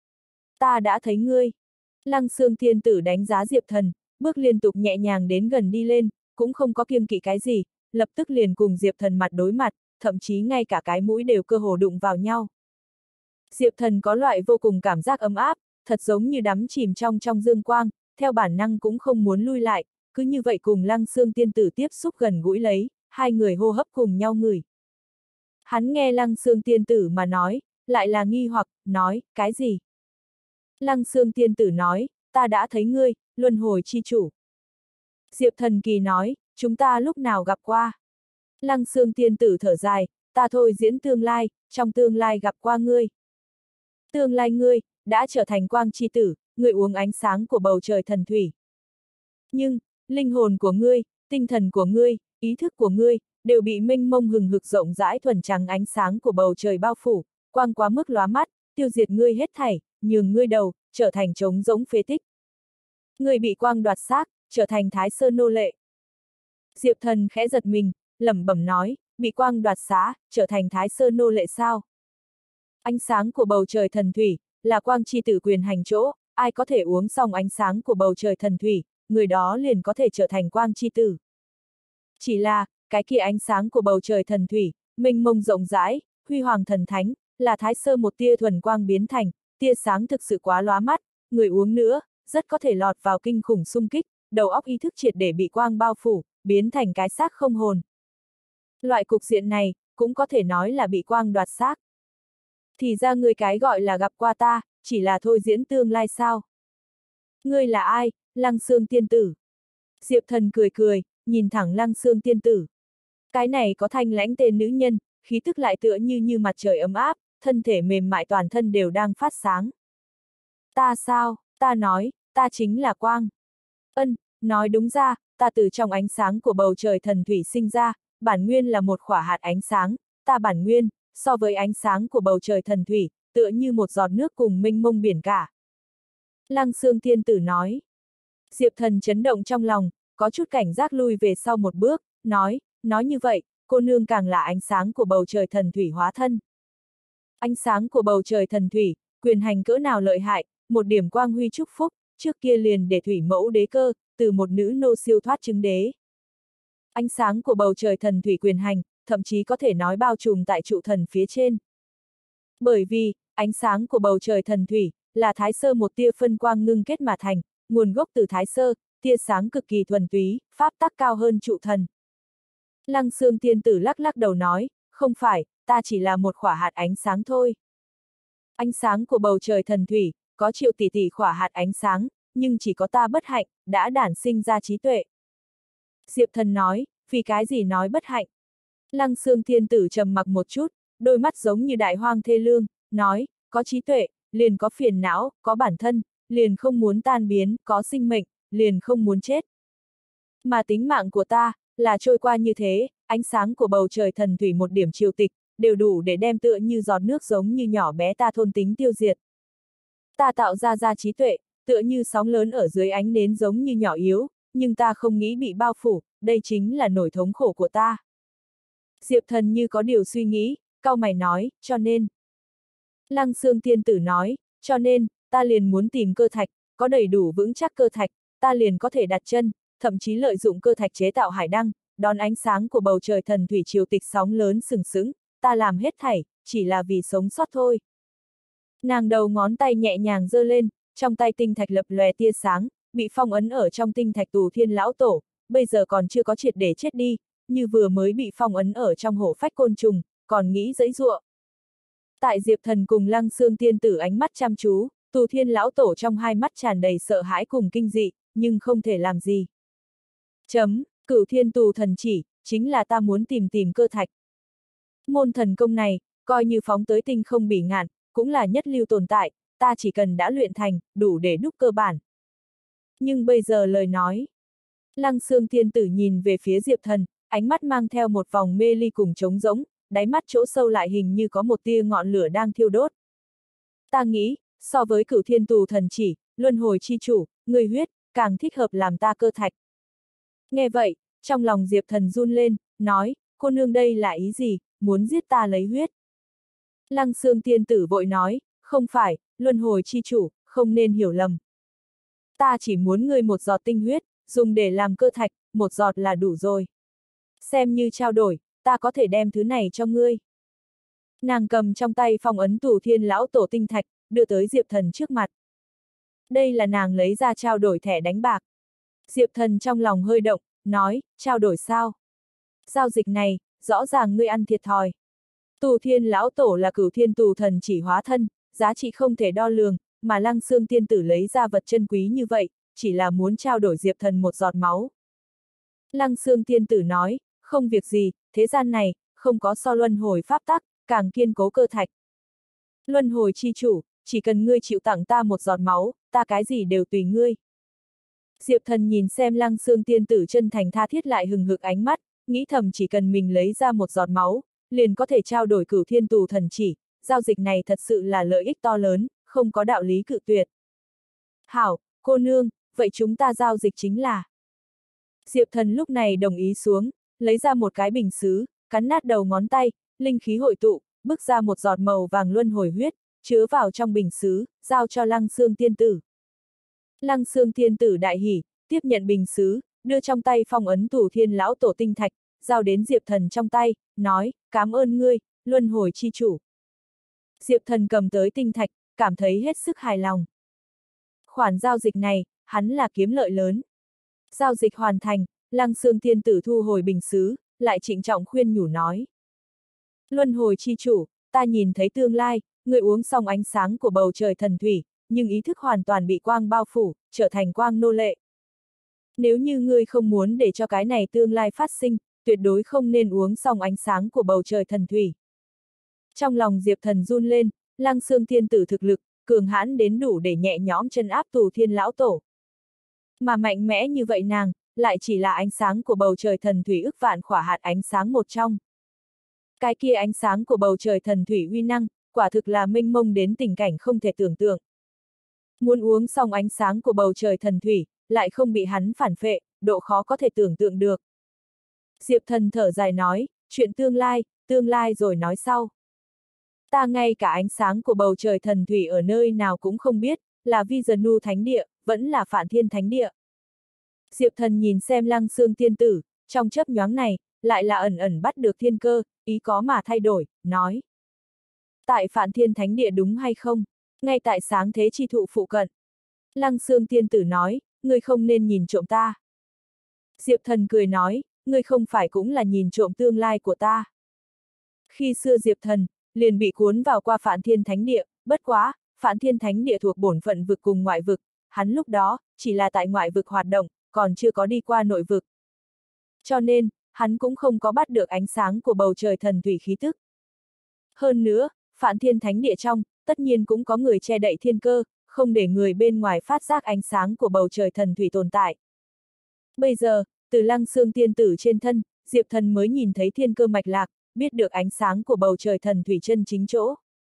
Ta đã thấy ngươi. Lăng Xương Tiên Tử đánh giá Diệp Thần, bước liên tục nhẹ nhàng đến gần đi lên, cũng không có kiêng kỵ cái gì, lập tức liền cùng Diệp Thần mặt đối mặt, thậm chí ngay cả cái mũi đều cơ hồ đụng vào nhau. Diệp Thần có loại vô cùng cảm giác ấm áp, thật giống như đắm chìm trong trong dương quang, theo bản năng cũng không muốn lui lại, cứ như vậy cùng Lăng Xương Tiên Tử tiếp xúc gần gũi lấy, hai người hô hấp cùng nhau ngửi. Hắn nghe Lăng Xương Tiên Tử mà nói, lại là nghi hoặc, nói, cái gì? Lăng Xương Tiên Tử nói, ta đã thấy ngươi, luân hồi chi chủ. Diệp Thần kỳ nói, chúng ta lúc nào gặp qua? Lăng Xương Tiên Tử thở dài, ta thôi diễn tương lai, trong tương lai gặp qua ngươi. Tương lai ngươi, đã trở thành quang chi tử, ngươi uống ánh sáng của bầu trời thần thủy. Nhưng, linh hồn của ngươi, tinh thần của ngươi, ý thức của ngươi, đều bị mênh mông hừng hực rộng rãi thuần trắng ánh sáng của bầu trời bao phủ, quang quá mức lóa mắt, tiêu diệt ngươi hết thảy, nhường ngươi đầu, trở thành trống rỗng phế tích. Ngươi bị quang đoạt xác, trở thành Thái Sơn nô lệ. Diệp Thần khẽ giật mình, lẩm bẩm nói, bị quang đoạt xá, trở thành Thái Sơn nô lệ sao? Ánh sáng của bầu trời thần thủy, là quang chi tử quyền hành chỗ, ai có thể uống xong ánh sáng của bầu trời thần thủy, người đó liền có thể trở thành quang chi tử. Chỉ là, cái kia ánh sáng của bầu trời thần thủy, mênh mông rộng rãi, huy hoàng thần thánh, là Thái Sơ một tia thuần quang biến thành, tia sáng thực sự quá lóa mắt, người uống nữa, rất có thể lọt vào kinh khủng xung kích, đầu óc ý thức triệt để bị quang bao phủ, biến thành cái xác không hồn. Loại cục diện này, cũng có thể nói là bị quang đoạt xác. Thì ra ngươi cái gọi là gặp qua ta, chỉ là thôi diễn tương lai sao? Ngươi là ai, Lăng Xương tiên tử? Diệp Thần cười cười, nhìn thẳng Lăng Xương tiên tử. Cái này có thanh lãnh tên nữ nhân, khí tức lại tựa như như mặt trời ấm áp, thân thể mềm mại toàn thân đều đang phát sáng. Ta sao, ta nói, ta chính là quang. Ân, nói đúng ra, ta từ trong ánh sáng của bầu trời thần thủy sinh ra, bản nguyên là một khỏa hạt ánh sáng, ta bản nguyên, so với ánh sáng của bầu trời thần thủy, tựa như một giọt nước cùng mênh mông biển cả. Lăng Xương tiên tử nói. Diệp Thần chấn động trong lòng, có chút cảnh giác lui về sau một bước, nói, nói như vậy, cô nương càng là ánh sáng của bầu trời thần thủy hóa thân. Ánh sáng của bầu trời thần thủy, quyền hành cỡ nào lợi hại, một điểm quang huy chúc phúc, trước kia liền để thủy mẫu đế cơ, từ một nữ nô siêu thoát chứng đế. Ánh sáng của bầu trời thần thủy quyền hành, thậm chí có thể nói bao trùm tại trụ thần phía trên. Bởi vì, ánh sáng của bầu trời thần thủy, là Thái Sơ một tia phân quang ngưng kết mà thành, nguồn gốc từ Thái Sơ, tia sáng cực kỳ thuần túy, pháp tắc cao hơn trụ thần. Lăng Xương tiên tử lắc lắc đầu nói, không phải, ta chỉ là một khỏa hạt ánh sáng thôi. Ánh sáng của bầu trời thần thủy, có triệu tỷ tỷ khỏa hạt ánh sáng, nhưng chỉ có ta bất hạnh, đã đản sinh ra trí tuệ. Diệp Thần nói, vì cái gì nói bất hạnh? Lăng Xương tiên tử trầm mặc một chút, đôi mắt giống như đại hoang thê lương, nói, có trí tuệ, liền có phiền não, có bản thân, liền không muốn tan biến, có sinh mệnh, liền không muốn chết. Mà tính mạng của ta, là trôi qua như thế, ánh sáng của bầu trời thần thủy một điểm triều tịch, đều đủ để đem tựa như giọt nước giống như nhỏ bé ta thôn tính tiêu diệt. Ta tạo ra ra trí tuệ, tựa như sóng lớn ở dưới ánh nến giống như nhỏ yếu, nhưng ta không nghĩ bị bao phủ, đây chính là nỗi thống khổ của ta. Diệp Thần như có điều suy nghĩ, cau mày nói, cho nên. Lăng Xương tiên tử nói, cho nên, ta liền muốn tìm cơ thạch, có đầy đủ vững chắc cơ thạch, ta liền có thể đặt chân, thậm chí lợi dụng cơ thạch chế tạo hải đăng, đón ánh sáng của bầu trời thần thủy triều tịch sóng lớn sừng sững, ta làm hết thảy, chỉ là vì sống sót thôi. Nàng đầu ngón tay nhẹ nhàng giơ lên, trong tay tinh thạch lập lòe tia sáng, bị phong ấn ở trong tinh thạch Tù Thiên lão tổ, bây giờ còn chưa có triệt để chết đi, như vừa mới bị phong ấn ở trong hổ phách côn trùng, còn nghĩ giãy giụa. Tại Diệp Thần cùng Lăng Xương tiên tử ánh mắt chăm chú, Tù Thiên lão tổ trong hai mắt tràn đầy sợ hãi cùng kinh dị, nhưng không thể làm gì. Chấm, Cửu Thiên Tù thần chỉ, chính là ta muốn tìm tìm cơ thạch. Môn thần công này, coi như phóng tới tinh không bỉ ngạn, cũng là nhất lưu tồn tại, ta chỉ cần đã luyện thành, đủ để đúc cơ bản. Nhưng bây giờ lời nói. Lăng Xương tiên tử nhìn về phía Diệp Thần, ánh mắt mang theo một vòng mê ly cùng trống rỗng, đáy mắt chỗ sâu lại hình như có một tia ngọn lửa đang thiêu đốt. Ta nghĩ, so với Cửu Thiên Tù thần chỉ, luân hồi chi chủ, người huyết, càng thích hợp làm ta cơ thạch. Nghe vậy, trong lòng Diệp Thần run lên, nói, cô nương đây là ý gì, muốn giết ta lấy huyết. Lăng Xương tiên tử vội nói, không phải, luân hồi chi chủ, không nên hiểu lầm. Ta chỉ muốn ngươi một giọt tinh huyết, dùng để làm cơ thạch, một giọt là đủ rồi. Xem như trao đổi, ta có thể đem thứ này cho ngươi. Nàng cầm trong tay phong ấn Tù Thiên lão tổ tinh thạch, đưa tới Diệp Thần trước mặt. Đây là nàng lấy ra trao đổi thẻ đánh bạc. Diệp Thần trong lòng hơi động, nói, trao đổi sao? Giao dịch này, rõ ràng ngươi ăn thiệt thòi. Tù Thiên lão tổ là Cửu Thiên Tù thần chỉ hóa thân, giá trị không thể đo lường, mà Lăng Xương tiên tử lấy ra vật chân quý như vậy, chỉ là muốn trao đổi Diệp Thần một giọt máu. Lăng Xương tiên tử nói, không việc gì, thế gian này, không có so luân hồi pháp tắc, càng kiên cố cơ thạch. Luân hồi chi chủ, chỉ cần ngươi chịu tặng ta một giọt máu, ta cái gì đều tùy ngươi. Diệp Thần nhìn xem Lăng Xương tiên tử chân thành tha thiết lại hừng hực ánh mắt, nghĩ thầm chỉ cần mình lấy ra một giọt máu, liền có thể trao đổi Cửu Thiên Tù thần chỉ, giao dịch này thật sự là lợi ích to lớn, không có đạo lý cự tuyệt. Hảo, cô nương, vậy chúng ta giao dịch chính là. Diệp Thần lúc này đồng ý xuống, lấy ra một cái bình sứ, cắn nát đầu ngón tay, linh khí hội tụ, bức ra một giọt màu vàng luân hồi huyết, chứa vào trong bình sứ, giao cho Lăng Xương tiên tử. Lăng Xương tiên tử đại hỉ, tiếp nhận bình sứ, đưa trong tay phong ấn Tù Thiên lão tổ tinh thạch, giao đến Diệp Thần trong tay, nói, cảm ơn ngươi, luân hồi chi chủ. Diệp Thần cầm tới tinh thạch, cảm thấy hết sức hài lòng. Khoản giao dịch này, hắn là kiếm lợi lớn. Giao dịch hoàn thành, Lăng Xương Thiên Tử thu hồi bình sứ, lại trịnh trọng khuyên nhủ nói. Luân hồi chi chủ, ta nhìn thấy tương lai, người uống xong ánh sáng của bầu trời thần thủy, nhưng ý thức hoàn toàn bị quang bao phủ, trở thành quang nô lệ. Nếu như ngươi không muốn để cho cái này tương lai phát sinh, tuyệt đối không nên uống xong ánh sáng của bầu trời thần thủy. Trong lòng Diệp Thần run lên, Lăng Xương Thiên Tử thực lực, cường hãn đến đủ để nhẹ nhõm chân áp Tù Thiên lão tổ. Mà mạnh mẽ như vậy nàng, lại chỉ là ánh sáng của bầu trời thần thủy ức vạn khỏa hạt ánh sáng một trong. Cái kia ánh sáng của bầu trời thần thủy uy năng, quả thực là mênh mông đến tình cảnh không thể tưởng tượng. Muốn uống xong ánh sáng của bầu trời thần thủy, lại không bị hắn phản phệ, độ khó có thể tưởng tượng được. Diệp Thần thở dài nói, chuyện tương lai, tương lai rồi nói sau. Ta ngay cả ánh sáng của bầu trời thần thủy ở nơi nào cũng không biết, là Vizanu Thánh Địa, vẫn là Phạn Thiên Thánh Địa. Diệp Thần nhìn xem Lăng Xương Tiên Tử, trong chớp nhoáng này, lại là ẩn ẩn bắt được thiên cơ, ý có mà thay đổi, nói. Tại Phạn Thiên Thánh Địa đúng hay không? Ngay tại sáng thế chi thụ phụ cận. Lăng Xương Tiên Tử nói, ngươi không nên nhìn trộm ta. Diệp Thần cười nói, ngươi không phải cũng là nhìn trộm tương lai của ta. Khi xưa Diệp Thần, liền bị cuốn vào qua Phạn Thiên Thánh Địa, bất quá, Phạn Thiên Thánh Địa thuộc bổn phận vực cùng ngoại vực, hắn lúc đó, chỉ là tại ngoại vực hoạt động, còn chưa có đi qua nội vực. Cho nên, hắn cũng không có bắt được ánh sáng của bầu trời thần thủy khí tức. Hơn nữa, Phạn Thiên Thánh Địa trong, tất nhiên cũng có người che đậy thiên cơ, không để người bên ngoài phát giác ánh sáng của bầu trời thần thủy tồn tại. Bây giờ, từ Lăng Xương Tiên Tử trên thân, Diệp Thần mới nhìn thấy thiên cơ mạch lạc, biết được ánh sáng của bầu trời thần thủy chân chính chỗ.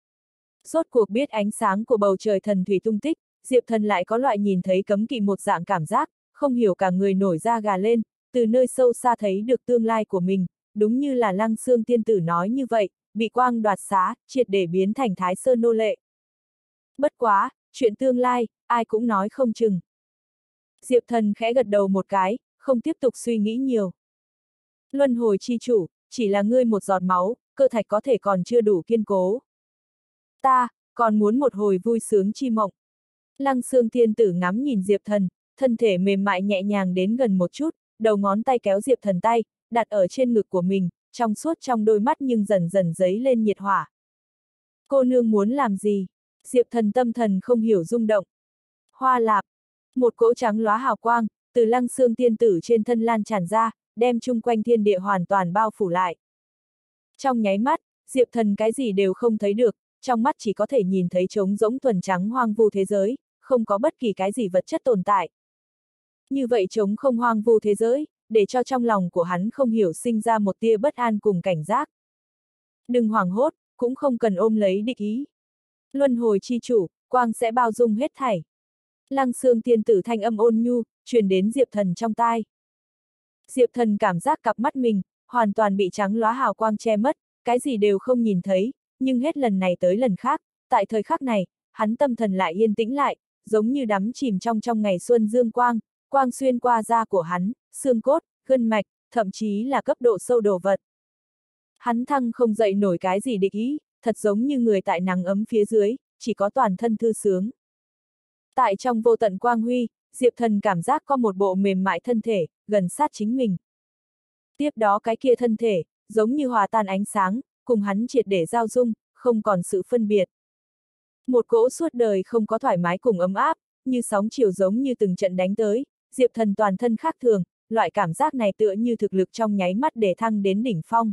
Rốt cuộc biết ánh sáng của bầu trời thần thủy tung tích, Diệp Thần lại có loại nhìn thấy cấm kỵ một dạng cảm giác, không hiểu cả người nổi da gà lên, từ nơi sâu xa thấy được tương lai của mình, đúng như là Lăng Xương Tiên Tử nói như vậy, bị quang đoạt xá, triệt để biến thành Thái Sơn nô lệ. Bất quá, chuyện tương lai, ai cũng nói không chừng. Diệp Thần khẽ gật đầu một cái, không tiếp tục suy nghĩ nhiều. Luân hồi chi chủ, chỉ là ngươi một giọt máu, cơ thạch có thể còn chưa đủ kiên cố. Ta, còn muốn một hồi vui sướng chi mộng. Lăng Xương Tiên Tử ngắm nhìn Diệp Thần, thân thể mềm mại nhẹ nhàng đến gần một chút, đầu ngón tay kéo Diệp Thần tay, đặt ở trên ngực của mình, trong suốt trong đôi mắt nhưng dần dần dấy lên nhiệt hỏa. Cô nương muốn làm gì? Diệp Thần tâm thần không hiểu rung động. Hoa lạp, một cỗ trắng lóa hào quang, từ Lăng Xương Tiên Tử trên thân lan tràn ra, đem chung quanh thiên địa hoàn toàn bao phủ lại. Trong nháy mắt, Diệp Thần cái gì đều không thấy được, trong mắt chỉ có thể nhìn thấy trống rỗng thuần trắng hoang vu thế giới, không có bất kỳ cái gì vật chất tồn tại. Như vậy trống không hoang vu thế giới, để cho trong lòng của hắn không hiểu sinh ra một tia bất an cùng cảnh giác. Đừng hoảng hốt, cũng không cần ôm lấy địch ý. Luân hồi chi chủ, quang sẽ bao dung hết thảy. Lăng Xương Tiên Tử thanh âm ôn nhu, truyền đến Diệp Thần trong tai. Diệp Thần cảm giác cặp mắt mình, hoàn toàn bị trắng lóa hào quang che mất, cái gì đều không nhìn thấy, nhưng hết lần này tới lần khác, tại thời khắc này, hắn tâm thần lại yên tĩnh lại, giống như đắm chìm trong trong ngày xuân dương quang, quang xuyên qua da của hắn, xương cốt, gân mạch, thậm chí là cấp độ sâu đồ vật. Hắn thăng không dậy nổi cái gì địch ý, thật giống như người tại nắng ấm phía dưới, chỉ có toàn thân thư sướng. Tại trong vô tận quang huy, Diệp Thần cảm giác có một bộ mềm mại thân thể, gần sát chính mình. Tiếp đó cái kia thân thể, giống như hòa tan ánh sáng, cùng hắn triệt để giao dung, không còn sự phân biệt. Một cỗ suốt đời không có thoải mái cùng ấm áp, như sóng chiều giống như từng trận đánh tới, Diệp Thần toàn thân khác thường, loại cảm giác này tựa như thực lực trong nháy mắt để thăng đến đỉnh phong.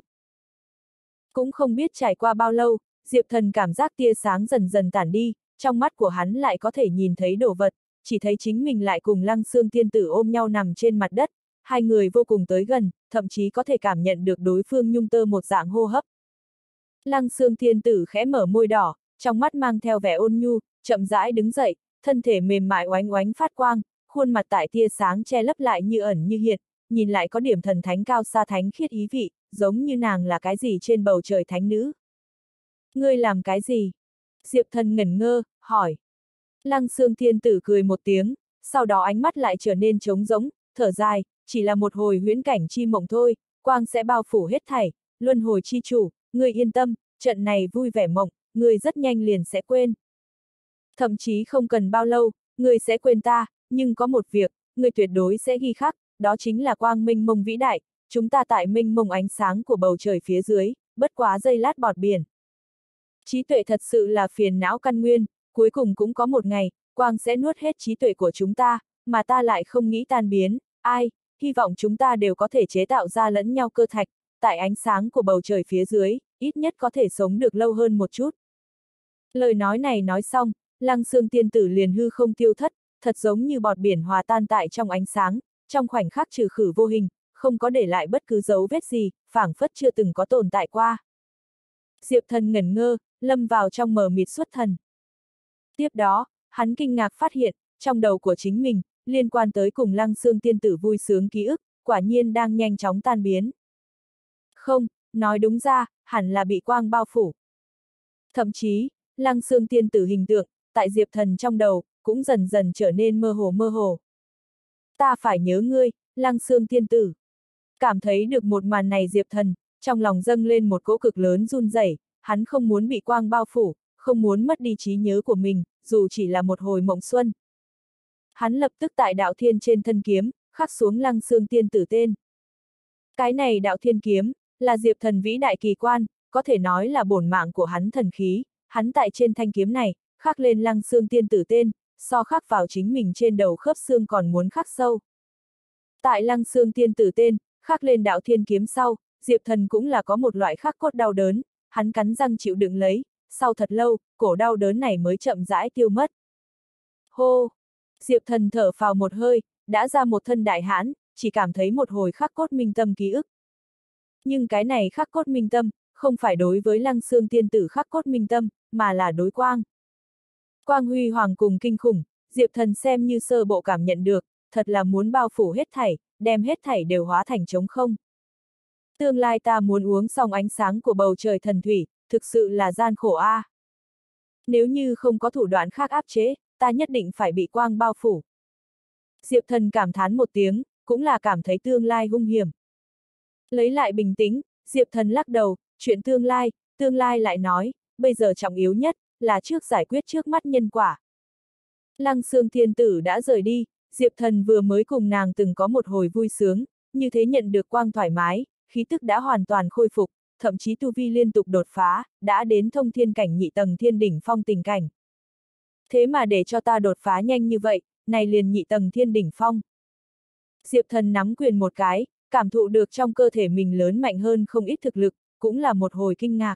Cũng không biết trải qua bao lâu, Diệp Thần cảm giác tia sáng dần dần tản đi, trong mắt của hắn lại có thể nhìn thấy đồ vật, chỉ thấy chính mình lại cùng Lăng Xương Tiên Tử ôm nhau nằm trên mặt đất, hai người vô cùng tới gần, thậm chí có thể cảm nhận được đối phương nhung tơ một dạng hô hấp. Lăng Xương Tiên Tử khẽ mở môi đỏ, trong mắt mang theo vẻ ôn nhu, chậm rãi đứng dậy, thân thể mềm mại oánh oánh phát quang, khuôn mặt tại tia sáng che lấp lại như ẩn như hiện, nhìn lại có điểm thần thánh cao xa thánh khiết ý vị, giống như nàng là cái gì trên bầu trời thánh nữ. Ngươi làm cái gì? Diệp Thần ngẩn ngơ, hỏi. Lăng Xương Tiên Tử cười một tiếng, sau đó ánh mắt lại trở nên trống rỗng, thở dài, chỉ là một hồi huyễn cảnh chi mộng thôi, quang sẽ bao phủ hết thảy, luân hồi chi chủ, ngươi yên tâm, trận này vui vẻ mộng, ngươi rất nhanh liền sẽ quên. Thậm chí không cần bao lâu, ngươi sẽ quên ta, nhưng có một việc, ngươi tuyệt đối sẽ ghi khắc, đó chính là quang minh mông vĩ đại, chúng ta tại minh mông ánh sáng của bầu trời phía dưới, bất quá giây lát bọt biển. Trí tuệ thật sự là phiền não căn nguyên, cuối cùng cũng có một ngày, quang sẽ nuốt hết trí tuệ của chúng ta, mà ta lại không nghĩ tan biến, ai, hy vọng chúng ta đều có thể chế tạo ra lẫn nhau cơ thạch, tại ánh sáng của bầu trời phía dưới, ít nhất có thể sống được lâu hơn một chút. Lời nói này nói xong, Lăng Xương tiên tử liền hư không tiêu thất, thật giống như bọt biển hòa tan tại trong ánh sáng, trong khoảnh khắc trừ khử vô hình, không có để lại bất cứ dấu vết gì, phảng phất chưa từng có tồn tại qua. Diệp Thần ngẩn ngơ, lâm vào trong mờ mịt xuất thần. Tiếp đó, hắn kinh ngạc phát hiện, trong đầu của chính mình, liên quan tới cùng Lăng Xương tiên tử vui sướng ký ức, quả nhiên đang nhanh chóng tan biến. Không, nói đúng ra, hẳn là bị quang bao phủ. Thậm chí, Lăng Xương tiên tử hình tượng, tại Diệp Thần trong đầu, cũng dần dần trở nên mơ hồ mơ hồ. Ta phải nhớ ngươi, Lăng Xương tiên tử. Cảm thấy được một màn này Diệp Thần, trong lòng dâng lên một cỗ cực lớn run rẩy, hắn không muốn bị quang bao phủ, không muốn mất đi trí nhớ của mình, dù chỉ là một hồi mộng xuân. Hắn lập tức tại đạo thiên trên thân kiếm, khắc xuống Lăng Xương tiên tử tên. Cái này đạo thiên kiếm, là Diệp Thần vĩ đại kỳ quan, có thể nói là bổn mạng của hắn thần khí, hắn tại trên thanh kiếm này, khắc lên Lăng Xương tiên tử tên, so khắc vào chính mình trên đầu khớp xương còn muốn khắc sâu. Tại Lăng Xương tiên tử tên, khắc lên đạo thiên kiếm sau, Diệp Thần cũng là có một loại khắc cốt đau đớn, hắn cắn răng chịu đựng lấy, sau thật lâu, cổ đau đớn này mới chậm rãi tiêu mất. Hô! Diệp Thần thở phào một hơi, đã ra một thân đại hãn, chỉ cảm thấy một hồi khắc cốt minh tâm ký ức. Nhưng cái này khắc cốt minh tâm, không phải đối với Lăng Xương tiên tử khắc cốt minh tâm, mà là đối quang. Quang huy hoàng cùng kinh khủng, Diệp Thần xem như sơ bộ cảm nhận được, thật là muốn bao phủ hết thảy, đem hết thảy đều hóa thành trống không. Tương lai ta muốn uống xong ánh sáng của bầu trời thần thủy, thực sự là gian khổ a. À. Nếu như không có thủ đoạn khác áp chế, ta nhất định phải bị quang bao phủ. Diệp Thần cảm thán một tiếng, cũng là cảm thấy tương lai hung hiểm. Lấy lại bình tĩnh, Diệp Thần lắc đầu, chuyện tương lai, tương lai lại nói, bây giờ trọng yếu nhất, là trước giải quyết trước mắt nhân quả. Lăng Xương thiên tử đã rời đi, Diệp Thần vừa mới cùng nàng từng có một hồi vui sướng, như thế nhận được quang thoải mái, khí tức đã hoàn toàn khôi phục, thậm chí tu vi liên tục đột phá, đã đến thông thiên cảnh nhị tầng thiên đỉnh phong tình cảnh. Thế mà để cho ta đột phá nhanh như vậy, này liền nhị tầng thiên đỉnh phong. Diệp Thần nắm quyền một cái, cảm thụ được trong cơ thể mình lớn mạnh hơn không ít thực lực, cũng là một hồi kinh ngạc.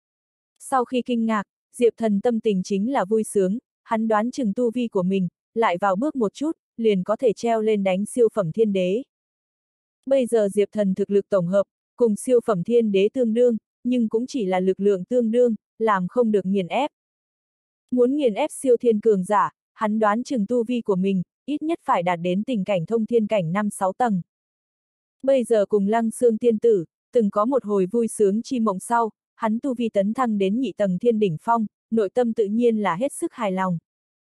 Sau khi kinh ngạc, Diệp Thần tâm tình chính là vui sướng, hắn đoán chừng tu vi của mình, lại vào bước một chút, liền có thể treo lên đánh siêu phẩm thiên đế. Bây giờ Diệp Thần thực lực tổng hợp, cùng siêu phẩm thiên đế tương đương, nhưng cũng chỉ là lực lượng tương đương, làm không được nghiền ép. Muốn nghiền ép siêu thiên cường giả, hắn đoán chừng tu vi của mình, ít nhất phải đạt đến tình cảnh thông thiên cảnh năm sáu tầng. Bây giờ cùng Lăng Xương tiên tử, từng có một hồi vui sướng chi mộng sau, hắn tu vi tấn thăng đến nhị tầng thiên đỉnh phong, nội tâm tự nhiên là hết sức hài lòng.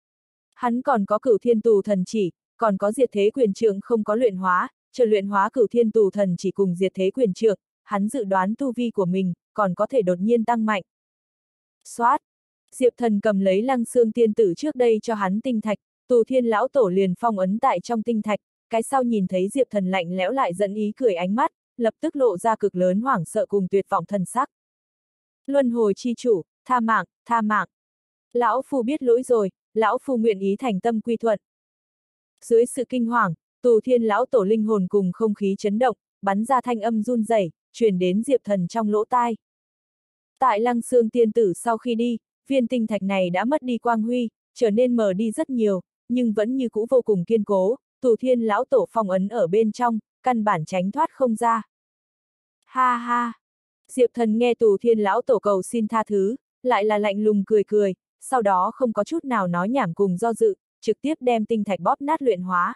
Hắn còn có cửu thiên tù thần chỉ, còn có diệt thế quyền trượng không có luyện hóa, chờ luyện hóa cửu thiên tù thần chỉ cùng diệt thế quyền trượng, hắn dự đoán tu vi của mình, còn có thể đột nhiên tăng mạnh. Xoát! Diệp Thần cầm lấy Lăng Xương tiên tử trước đây cho hắn tinh thạch, Tù Thiên lão tổ liền phong ấn tại trong tinh thạch, cái sau nhìn thấy Diệp Thần lạnh lẽo lại dẫn ý cười ánh mắt, lập tức lộ ra cực lớn hoảng sợ cùng tuyệt vọng thần sắc. Luân hồi chi chủ, tha mạng, tha mạng. Lão phu biết lỗi rồi, lão phu nguyện ý thành tâm quy thuận. Dưới sự kinh hoàng, Tù Thiên lão tổ linh hồn cùng không khí chấn động, bắn ra thanh âm run rẩy, truyền đến Diệp Thần trong lỗ tai. Tại Lăng Xương tiên tử sau khi đi, viên tinh thạch này đã mất đi quang huy, trở nên mờ đi rất nhiều, nhưng vẫn như cũ vô cùng kiên cố, Tù Thiên lão tổ phong ấn ở bên trong, căn bản tránh thoát không ra. Ha ha! Diệp Thần nghe Tù Thiên lão tổ cầu xin tha thứ, lại là lạnh lùng cười cười, sau đó không có chút nào nói nhảm cùng do dự, trực tiếp đem tinh thạch bóp nát luyện hóa.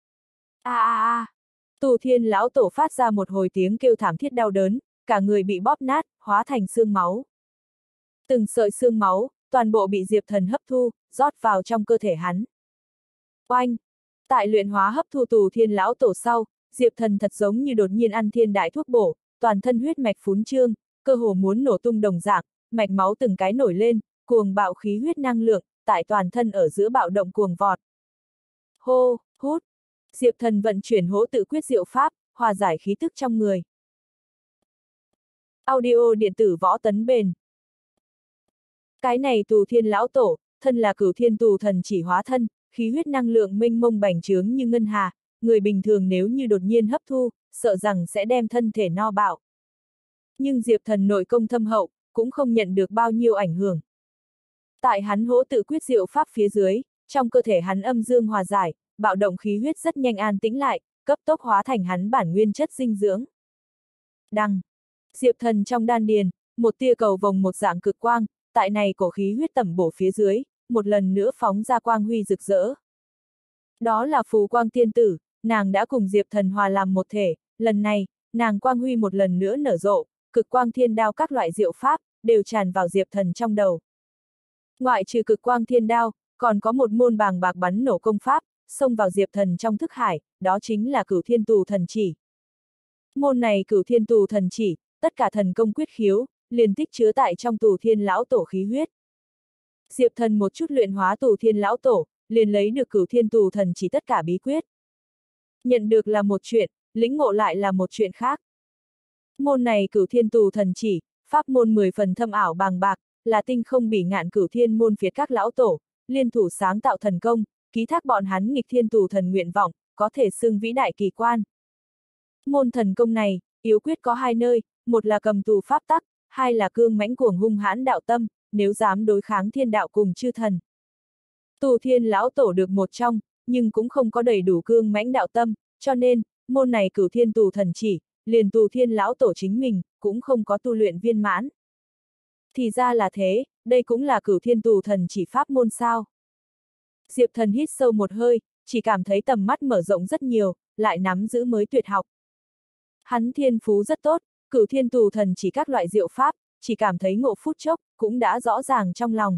A a a! Tù Thiên lão tổ phát ra một hồi tiếng kêu thảm thiết đau đớn, cả người bị bóp nát, hóa thành xương máu. Từng sợi xương máu, toàn bộ bị Diệp Thần hấp thu, rót vào trong cơ thể hắn. Oanh! Tại luyện hóa hấp thu Tù Thiên lão tổ sau, Diệp Thần thật giống như đột nhiên ăn thiên đại thuốc bổ, toàn thân huyết mạch phún trương, cơ hồ muốn nổ tung đồng dạng, mạch máu từng cái nổi lên, cuồng bạo khí huyết năng lượng, tại toàn thân ở giữa bạo động cuồng vọt. Hô, hút! Diệp Thần vận chuyển hỗ tự quyết diệu pháp, hòa giải khí tức trong người. Audio điện tử võ tấn bền. Cái này Tù Thiên lão tổ, thân là Cửu Thiên Tù thần chỉ hóa thân, khí huyết năng lượng mênh mông bành trướng như ngân hà, người bình thường nếu như đột nhiên hấp thu, sợ rằng sẽ đem thân thể no bạo. Nhưng Diệp Thần nội công thâm hậu, cũng không nhận được bao nhiêu ảnh hưởng. Tại hắn hỗ tự quyết diệu pháp phía dưới, trong cơ thể hắn âm dương hòa giải, bạo động khí huyết rất nhanh an tĩnh lại, cấp tốc hóa thành hắn bản nguyên chất dinh dưỡng. Đăng. Diệp Thần trong đan điền, một tia cầu vồng một dạng cực quang, tại này cổ khí huyết tẩm bổ phía dưới, một lần nữa phóng ra quang huy rực rỡ. Đó là phù quang tiên tử, nàng đã cùng Diệp Thần hòa làm một thể, lần này, nàng quang huy một lần nữa nở rộ, cực quang thiên đao các loại diệu pháp, đều tràn vào Diệp Thần trong đầu. Ngoại trừ cực quang thiên đao, còn có một môn bàng bạc bắn nổ công pháp, xông vào Diệp Thần trong thức hải, đó chính là Cửu Thiên Tù thần chỉ. Môn này Cửu Thiên Tù thần chỉ, tất cả thần công quyết khiếu, liền tích chứa tại trong Tù Thiên lão tổ khí huyết. Diệp Thần một chút luyện hóa Tù Thiên lão tổ, liền lấy được Cửu Thiên Tù thần chỉ tất cả bí quyết. Nhận được là một chuyện, lĩnh ngộ lại là một chuyện khác. Môn này Cửu Thiên Tù thần chỉ, pháp môn mười phần thâm ảo bàng bạc, là tinh không bỉ ngạn Cửu Thiên môn phiệt các lão tổ, liên thủ sáng tạo thần công, ký thác bọn hắn nghịch thiên tù thần nguyện vọng, có thể xưng vĩ đại kỳ quan. Môn thần công này, yếu quyết có hai nơi, một là cầm tù pháp tắc, hai là cương mãnh cuồng hung hãn đạo tâm, nếu dám đối kháng thiên đạo cùng chư thần. Tù Thiên lão tổ được một trong, nhưng cũng không có đầy đủ cương mãnh đạo tâm, cho nên, môn này Cửu Thiên Tù thần chỉ, liền Tù Thiên lão tổ chính mình, cũng không có tu luyện viên mãn. Thì ra là thế, đây cũng là Cửu Thiên Tù thần chỉ pháp môn sao. Diệp Thần hít sâu một hơi, chỉ cảm thấy tầm mắt mở rộng rất nhiều, lại nắm giữ mới tuyệt học. Hắn thiên phú rất tốt, Cửu Thiên Tù thần chỉ các loại diệu pháp, chỉ cảm thấy ngộ phút chốc, cũng đã rõ ràng trong lòng.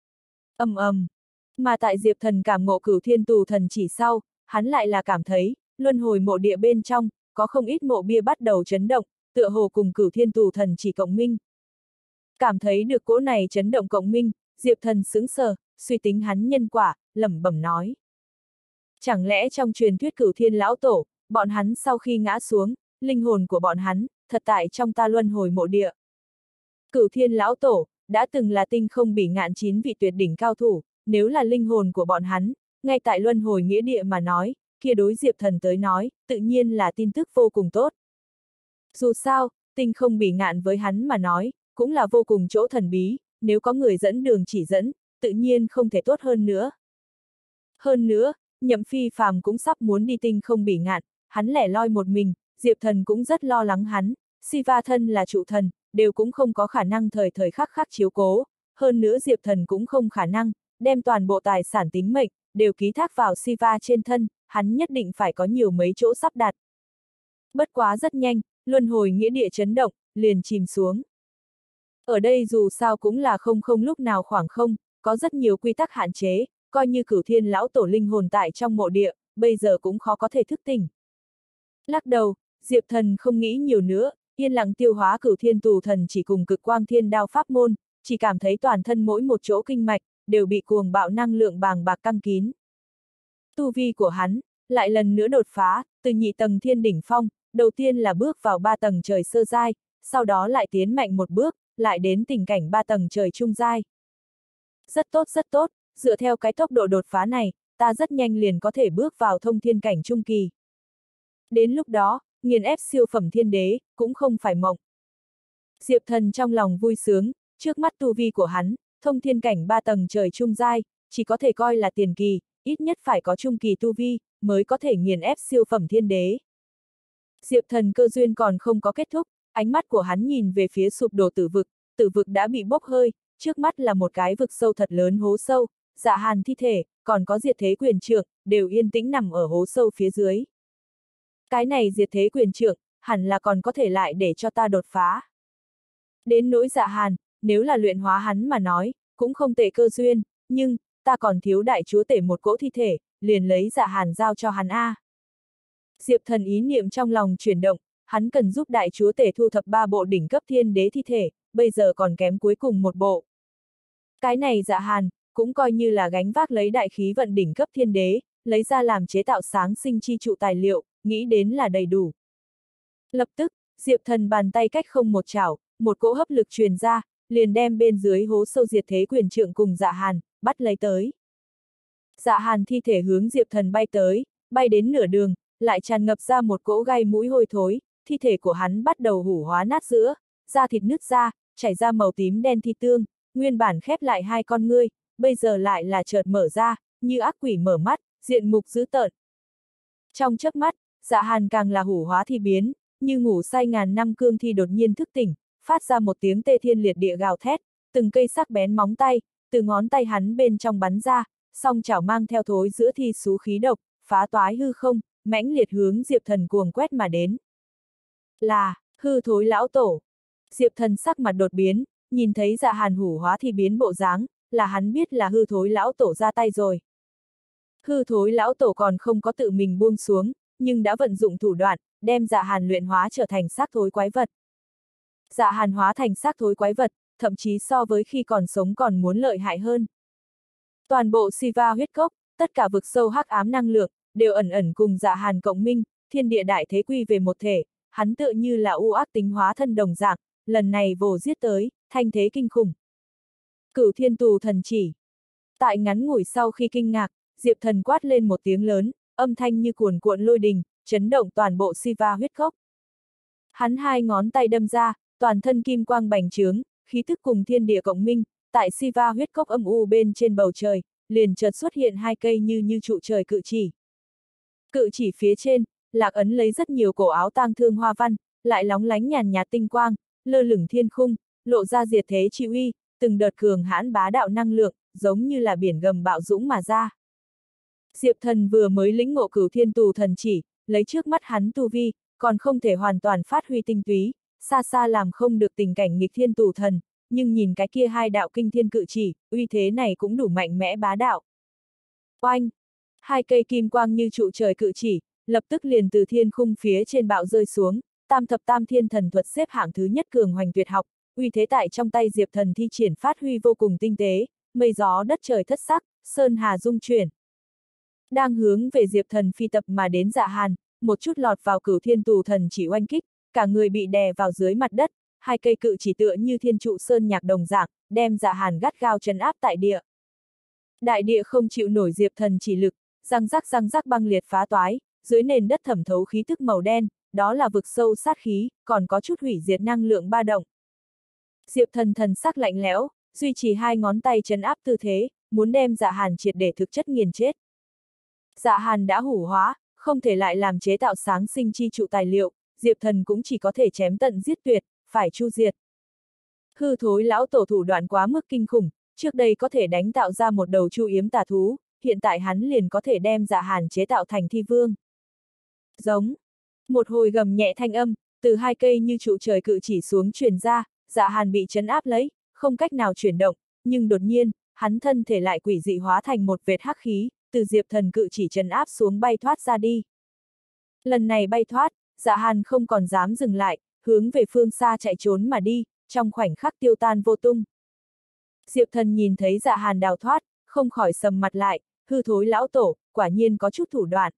Ầm ầm. Mà tại Diệp Thần cảm ngộ Cửu Thiên Tù thần chỉ sau, hắn lại là cảm thấy, luân hồi mộ địa bên trong, có không ít mộ bia bắt đầu chấn động, tựa hồ cùng Cửu Thiên Tù thần chỉ cộng minh. Cảm thấy được cỗ này chấn động cộng minh, Diệp Thần sững sờ, suy tính hắn nhân quả, lẩm bẩm nói. Chẳng lẽ trong truyền thuyết Cửu Thiên lão tổ, bọn hắn sau khi ngã xuống, linh hồn của bọn hắn, thật tại trong ta luân hồi mộ địa. Cửu Thiên lão tổ, đã từng là tinh không bỉ ngạn chín vị tuyệt đỉnh cao thủ, nếu là linh hồn của bọn hắn, ngay tại luân hồi nghĩa địa mà nói, kia đối Diệp Thần tới nói, tự nhiên là tin tức vô cùng tốt. Dù sao, tinh không bỉ ngạn với hắn mà nói, cũng là vô cùng chỗ thần bí, nếu có người dẫn đường chỉ dẫn, tự nhiên không thể tốt hơn nữa. Hơn nữa, Nhậm Phi Phàm cũng sắp muốn đi tinh không bỉ ngạn, hắn lẻ loi một mình, Diệp Thần cũng rất lo lắng hắn, Siva thân là trụ thần, đều cũng không có khả năng thời thời khắc khắc chiếu cố, hơn nữa Diệp Thần cũng không khả năng, đem toàn bộ tài sản tính mệnh, đều ký thác vào Siva trên thân, hắn nhất định phải có nhiều mấy chỗ sắp đặt. Bất quá rất nhanh, luân hồi nghĩa địa chấn động, liền chìm xuống. Ở đây dù sao cũng là không không lúc nào khoảng không, có rất nhiều quy tắc hạn chế, coi như Cửu Thiên lão tổ linh hồn tại trong mộ địa, bây giờ cũng khó có thể thức tỉnh. Lắc đầu, Diệp Thần không nghĩ nhiều nữa, yên lặng tiêu hóa Cửu Thiên Tù thần chỉ cùng cực quang thiên đao pháp môn, chỉ cảm thấy toàn thân mỗi một chỗ kinh mạch, đều bị cuồng bạo năng lượng bàng bạc căng kín. Tu vi của hắn, lại lần nữa đột phá, từ nhị tầng thiên đỉnh phong, đầu tiên là bước vào ba tầng trời sơ giai, sau đó lại tiến mạnh một bước, lại đến tình cảnh ba tầng trời trung giai. Rất tốt rất tốt, dựa theo cái tốc độ đột phá này, ta rất nhanh liền có thể bước vào thông thiên cảnh trung kỳ. Đến lúc đó, nghiền ép siêu phẩm thiên đế, cũng không phải mộng. Diệp Thần trong lòng vui sướng, trước mắt tu vi của hắn, thông thiên cảnh ba tầng trời trung giai, chỉ có thể coi là tiền kỳ, ít nhất phải có trung kỳ tu vi, mới có thể nghiền ép siêu phẩm thiên đế. Diệp Thần cơ duyên còn không có kết thúc, ánh mắt của hắn nhìn về phía sụp đổ tử vực, tử vực đã bị bốc hơi, trước mắt là một cái vực sâu thật lớn hố sâu, Dạ Hàn thi thể, còn có Diệt Thế Quyền Trượng, đều yên tĩnh nằm ở hố sâu phía dưới. Cái này Diệt Thế Quyền Trượng, hẳn là còn có thể lại để cho ta đột phá. Đến nỗi Dạ Hàn, nếu là luyện hóa hắn mà nói, cũng không tệ cơ duyên, nhưng, ta còn thiếu đại chúa tể một cỗ thi thể, liền lấy Dạ Hàn giao cho hắn a. Diệp Thần ý niệm trong lòng chuyển động, hắn cần giúp đại chúa tể thu thập ba bộ đỉnh cấp thiên đế thi thể, bây giờ còn kém cuối cùng một bộ. Cái này Dạ Hàn, cũng coi như là gánh vác lấy đại khí vận đỉnh cấp thiên đế, lấy ra làm chế tạo sáng sinh chi trụ tài liệu, nghĩ đến là đầy đủ. Lập tức, Diệp Thần bàn tay cách không một chảo, một cỗ hấp lực truyền ra, liền đem bên dưới hố sâu diệt thế quyền trượng cùng Dạ Hàn, bắt lấy tới. Dạ Hàn thi thể hướng Diệp Thần bay tới, bay đến nửa đường, lại tràn ngập ra một cỗ gai mũi hôi thối, thi thể của hắn bắt đầu hủ hóa nát giữa, da thịt nứt ra, chảy ra màu tím đen thi tương, nguyên bản khép lại hai con ngươi, bây giờ lại là chợt mở ra, như ác quỷ mở mắt, diện mục dữ tợn. Trong chớp mắt, Dạ Hàn càng là hủ hóa thi biến, như ngủ say ngàn năm cương thi đột nhiên thức tỉnh, phát ra một tiếng tê thiên liệt địa gào thét, từng cây sắc bén móng tay, từ ngón tay hắn bên trong bắn ra, song chảo mang theo thối giữa thi xú khí độc, phá toái hư không, mãnh liệt hướng Diệp Thần cuồng quét mà đến. Là, hư thối lão tổ. Diệp Thần sắc mặt đột biến, nhìn thấy Dạ Hàn hủ hóa thi biến bộ dáng, là hắn biết là hư thối lão tổ ra tay rồi. Hư thối lão tổ còn không có tự mình buông xuống, nhưng đã vận dụng thủ đoạn, đem Dạ Hàn luyện hóa trở thành xác thối quái vật. Dạ Hàn hóa thành xác thối quái vật, thậm chí so với khi còn sống còn muốn lợi hại hơn. Toàn bộ Siva huyết cốc, tất cả vực sâu hắc ám năng lượng, đều ẩn ẩn cùng Dạ Hàn cộng minh, thiên địa đại thế quy về một thể, hắn tựa như là u ác tính hóa thân đồng dạng, lần này vồ giết tới, thanh thế kinh khủng. Cửu thiên tù thần chỉ. Tại ngắn ngủi sau khi kinh ngạc, Diệp Thần quát lên một tiếng lớn, âm thanh như cuồn cuộn lôi đình, chấn động toàn bộ Siva huyết cốc. Hắn hai ngón tay đâm ra, toàn thân kim quang bành trướng, khí tức cùng thiên địa cộng minh, tại Siva huyết cốc âm u bên trên bầu trời, liền chợt xuất hiện hai cây như như trụ trời cự chỉ. Cự chỉ phía trên, lạc ấn lấy rất nhiều cổ áo tang thương hoa văn, lại lóng lánh nhàn nhạt tinh quang, lơ lửng thiên khung, lộ ra diệt thế chi uy, từng đợt cường hãn bá đạo năng lượng, giống như là biển gầm bạo dũng mà ra. Diệp Thần vừa mới lĩnh ngộ cửu thiên tù thần chỉ, lấy trước mắt hắn tu vi, còn không thể hoàn toàn phát huy tinh túy, xa xa làm không được tình cảnh nghịch thiên tù thần, nhưng nhìn cái kia hai đạo kinh thiên cự chỉ, uy thế này cũng đủ mạnh mẽ bá đạo. Oanh! Hai cây kim quang như trụ trời cự chỉ, lập tức liền từ thiên khung phía trên bạo rơi xuống, tam thập tam thiên thần thuật xếp hạng thứ nhất cường hoành tuyệt học, uy thế tại trong tay Diệp Thần thi triển phát huy vô cùng tinh tế, mây gió đất trời thất sắc, sơn hà rung chuyển. Đang hướng về Diệp Thần phi tập mà đến Dạ Hàn, một chút lọt vào cửu thiên tù thần chỉ oanh kích, cả người bị đè vào dưới mặt đất, hai cây cự chỉ tựa như thiên trụ sơn nhạc đồng dạng, đem Dạ Hàn gắt gao trấn áp tại địa. Đại địa không chịu nổi Diệp Thần chỉ lực, răng rắc răng rắc băng liệt phá toái, dưới nền đất thẩm thấu khí tức màu đen, đó là vực sâu sát khí, còn có chút hủy diệt năng lượng ba động. Diệp Thần thần sắc lạnh lẽo, duy trì hai ngón tay trấn áp tư thế, muốn đem Dạ Hàn triệt để thực chất nghiền chết. Dạ Hàn đã hủ hóa, không thể lại làm chế tạo sáng sinh chi trụ tài liệu, Diệp Thần cũng chỉ có thể chém tận giết tuyệt, phải chu diệt. Hư thối lão tổ thủ đoạn quá mức kinh khủng, trước đây có thể đánh tạo ra một đầu chu yếm tà thú, hiện tại hắn liền có thể đem Dạ Hàn chế tạo thành thi vương. Giống. Một hồi gầm nhẹ thanh âm, từ hai cây như trụ trời cự chỉ xuống truyền ra, Dạ Hàn bị trấn áp lấy, không cách nào chuyển động, nhưng đột nhiên, hắn thân thể lại quỷ dị hóa thành một vệt hắc khí, từ Diệp Thần cự chỉ trấn áp xuống bay thoát ra đi. Lần này bay thoát, Dạ Hàn không còn dám dừng lại, hướng về phương xa chạy trốn mà đi, trong khoảnh khắc tiêu tan vô tung. Diệp Thần nhìn thấy Dạ Hàn đào thoát, không khỏi sầm mặt lại, hư thối lão tổ, quả nhiên có chút thủ đoạn.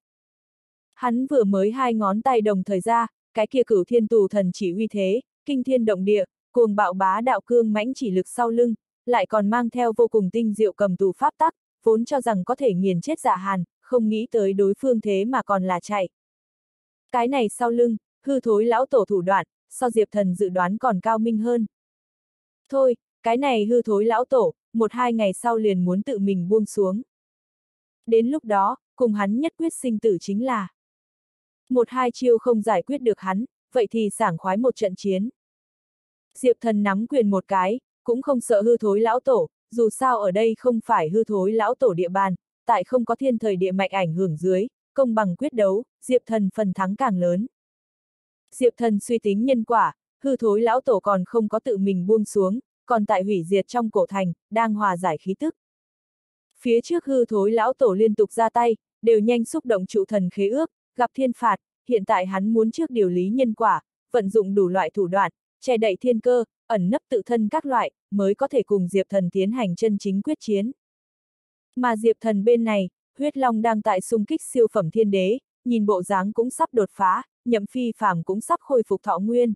Hắn vừa mới hai ngón tay đồng thời ra, cái kia cửu thiên tù thần chỉ uy thế, kinh thiên động địa, cuồng bạo bá đạo cương mãnh chỉ lực sau lưng, lại còn mang theo vô cùng tinh diệu cầm tù pháp tắc, vốn cho rằng có thể nghiền chết Dạ Hàn, không nghĩ tới đối phương thế mà còn là chạy. Cái này sau lưng, hư thối lão tổ thủ đoạn, so Diệp Thần dự đoán còn cao minh hơn. Thôi, cái này hư thối lão tổ, một hai ngày sau liền muốn tự mình buông xuống. Đến lúc đó, cùng hắn nhất quyết sinh tử chính là một hai chiêu không giải quyết được hắn, vậy thì sảng khoái một trận chiến. Diệp Thần nắm quyền một cái, cũng không sợ hư thối lão tổ, dù sao ở đây không phải hư thối lão tổ địa bàn, tại không có thiên thời địa mạch ảnh hưởng dưới, công bằng quyết đấu, Diệp Thần phần thắng càng lớn. Diệp Thần suy tính nhân quả, hư thối lão tổ còn không có tự mình buông xuống, còn tại hủy diệt trong cổ thành, đang hòa giải khí tức. Phía trước hư thối lão tổ liên tục ra tay, đều nhanh xúc động trụ thần khế ước, gặp thiên phạt, hiện tại hắn muốn trước điều lý nhân quả, vận dụng đủ loại thủ đoạn, che đậy thiên cơ, ẩn nấp tự thân các loại, mới có thể cùng Diệp Thần tiến hành chân chính quyết chiến. Mà Diệp Thần bên này, huyết long đang tại xung kích siêu phẩm thiên đế, nhìn bộ dáng cũng sắp đột phá, Nhậm Phi Phàm cũng sắp khôi phục thọ nguyên.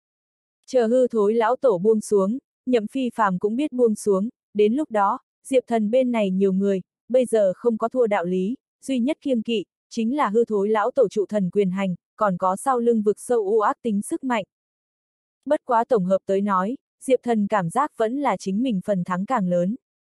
Chờ hư thối lão tổ buông xuống, Nhậm Phi Phàm cũng biết buông xuống, đến lúc đó, Diệp Thần bên này nhiều người, bây giờ không có thua đạo lý, duy nhất kiêng kỵ, chính là hư thối lão tổ trụ thần quyền hành, còn có sau lưng vực sâu u ác tính sức mạnh. Bất quá tổng hợp tới nói, Diệp Thần cảm giác vẫn là chính mình phần thắng càng lớn.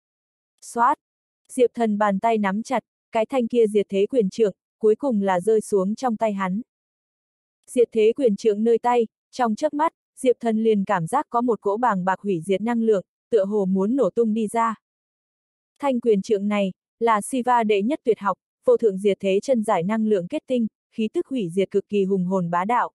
Xoát! Diệp Thần bàn tay nắm chặt, cái thanh kia diệt thế quyền trượng, cuối cùng là rơi xuống trong tay hắn. Diệt thế quyền trượng nơi tay, trong chớp mắt, Diệp Thần liền cảm giác có một cỗ bàng bạc hủy diệt năng lượng, tựa hồ muốn nổ tung đi ra. Thanh quyền trượng này, là Siva đệ nhất tuyệt học, vô thượng diệt thế chân giải năng lượng kết tinh, khí tức hủy diệt cực kỳ hùng hồn bá đạo.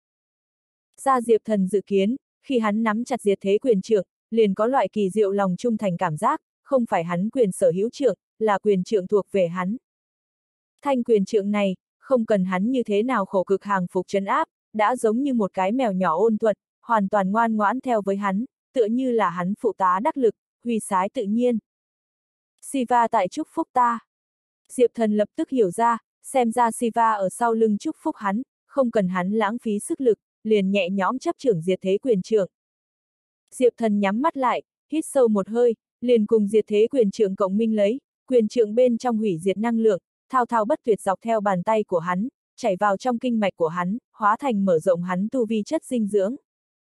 Ra Diệp Thần dự kiến, khi hắn nắm chặt diệt thế quyền trượng, liền có loại kỳ diệu lòng trung thành cảm giác, không phải hắn quyền sở hữu trượng, là quyền trượng thuộc về hắn. Thanh quyền trượng này, không cần hắn như thế nào khổ cực hàng phục trấn áp, đã giống như một cái mèo nhỏ ôn thuận, hoàn toàn ngoan ngoãn theo với hắn, tựa như là hắn phụ tá đắc lực, huy sái tự nhiên. Siva tại chúc phúc ta. Diệp Thần lập tức hiểu ra, xem ra Siva ở sau lưng chúc phúc hắn, không cần hắn lãng phí sức lực, liền nhẹ nhõm chấp trưởng diệt thế quyền trượng. Diệp Thần nhắm mắt lại, hít sâu một hơi, liền cùng diệt thế quyền trượng cộng minh lấy, quyền trượng bên trong hủy diệt năng lượng, thao thao bất tuyệt dọc theo bàn tay của hắn, chảy vào trong kinh mạch của hắn, hóa thành mở rộng hắn tu vi chất dinh dưỡng.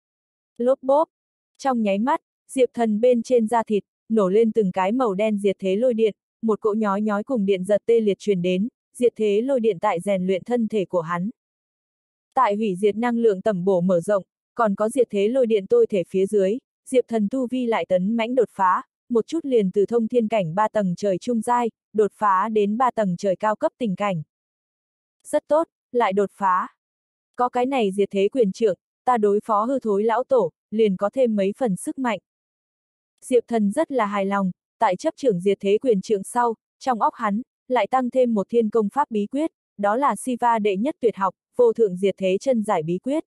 Lốp bốp! Trong nháy mắt, Diệp Thần bên trên da thịt, nổ lên từng cái màu đen diệt thế lôi điện, một cỗ nhói nhói cùng điện giật tê liệt truyền đến, diệt thế lôi điện tại rèn luyện thân thể của hắn. Tại hủy diệt năng lượng tầm bổ mở rộng, còn có diệt thế lôi điện tôi thể phía dưới, Diệp Thần tu vi lại tấn mãnh đột phá, một chút liền từ thông thiên cảnh ba tầng trời trung giai, đột phá đến ba tầng trời cao cấp tình cảnh. Rất tốt, lại đột phá. Có cái này diệt thế quyền trượng, ta đối phó hư thối lão tổ, liền có thêm mấy phần sức mạnh. Diệp Thần rất là hài lòng, tại chấp trưởng diệt thế quyền trượng sau, trong óc hắn, lại tăng thêm một thiên công pháp bí quyết, đó là Siva đệ nhất tuyệt học, vô thượng diệt thế chân giải bí quyết.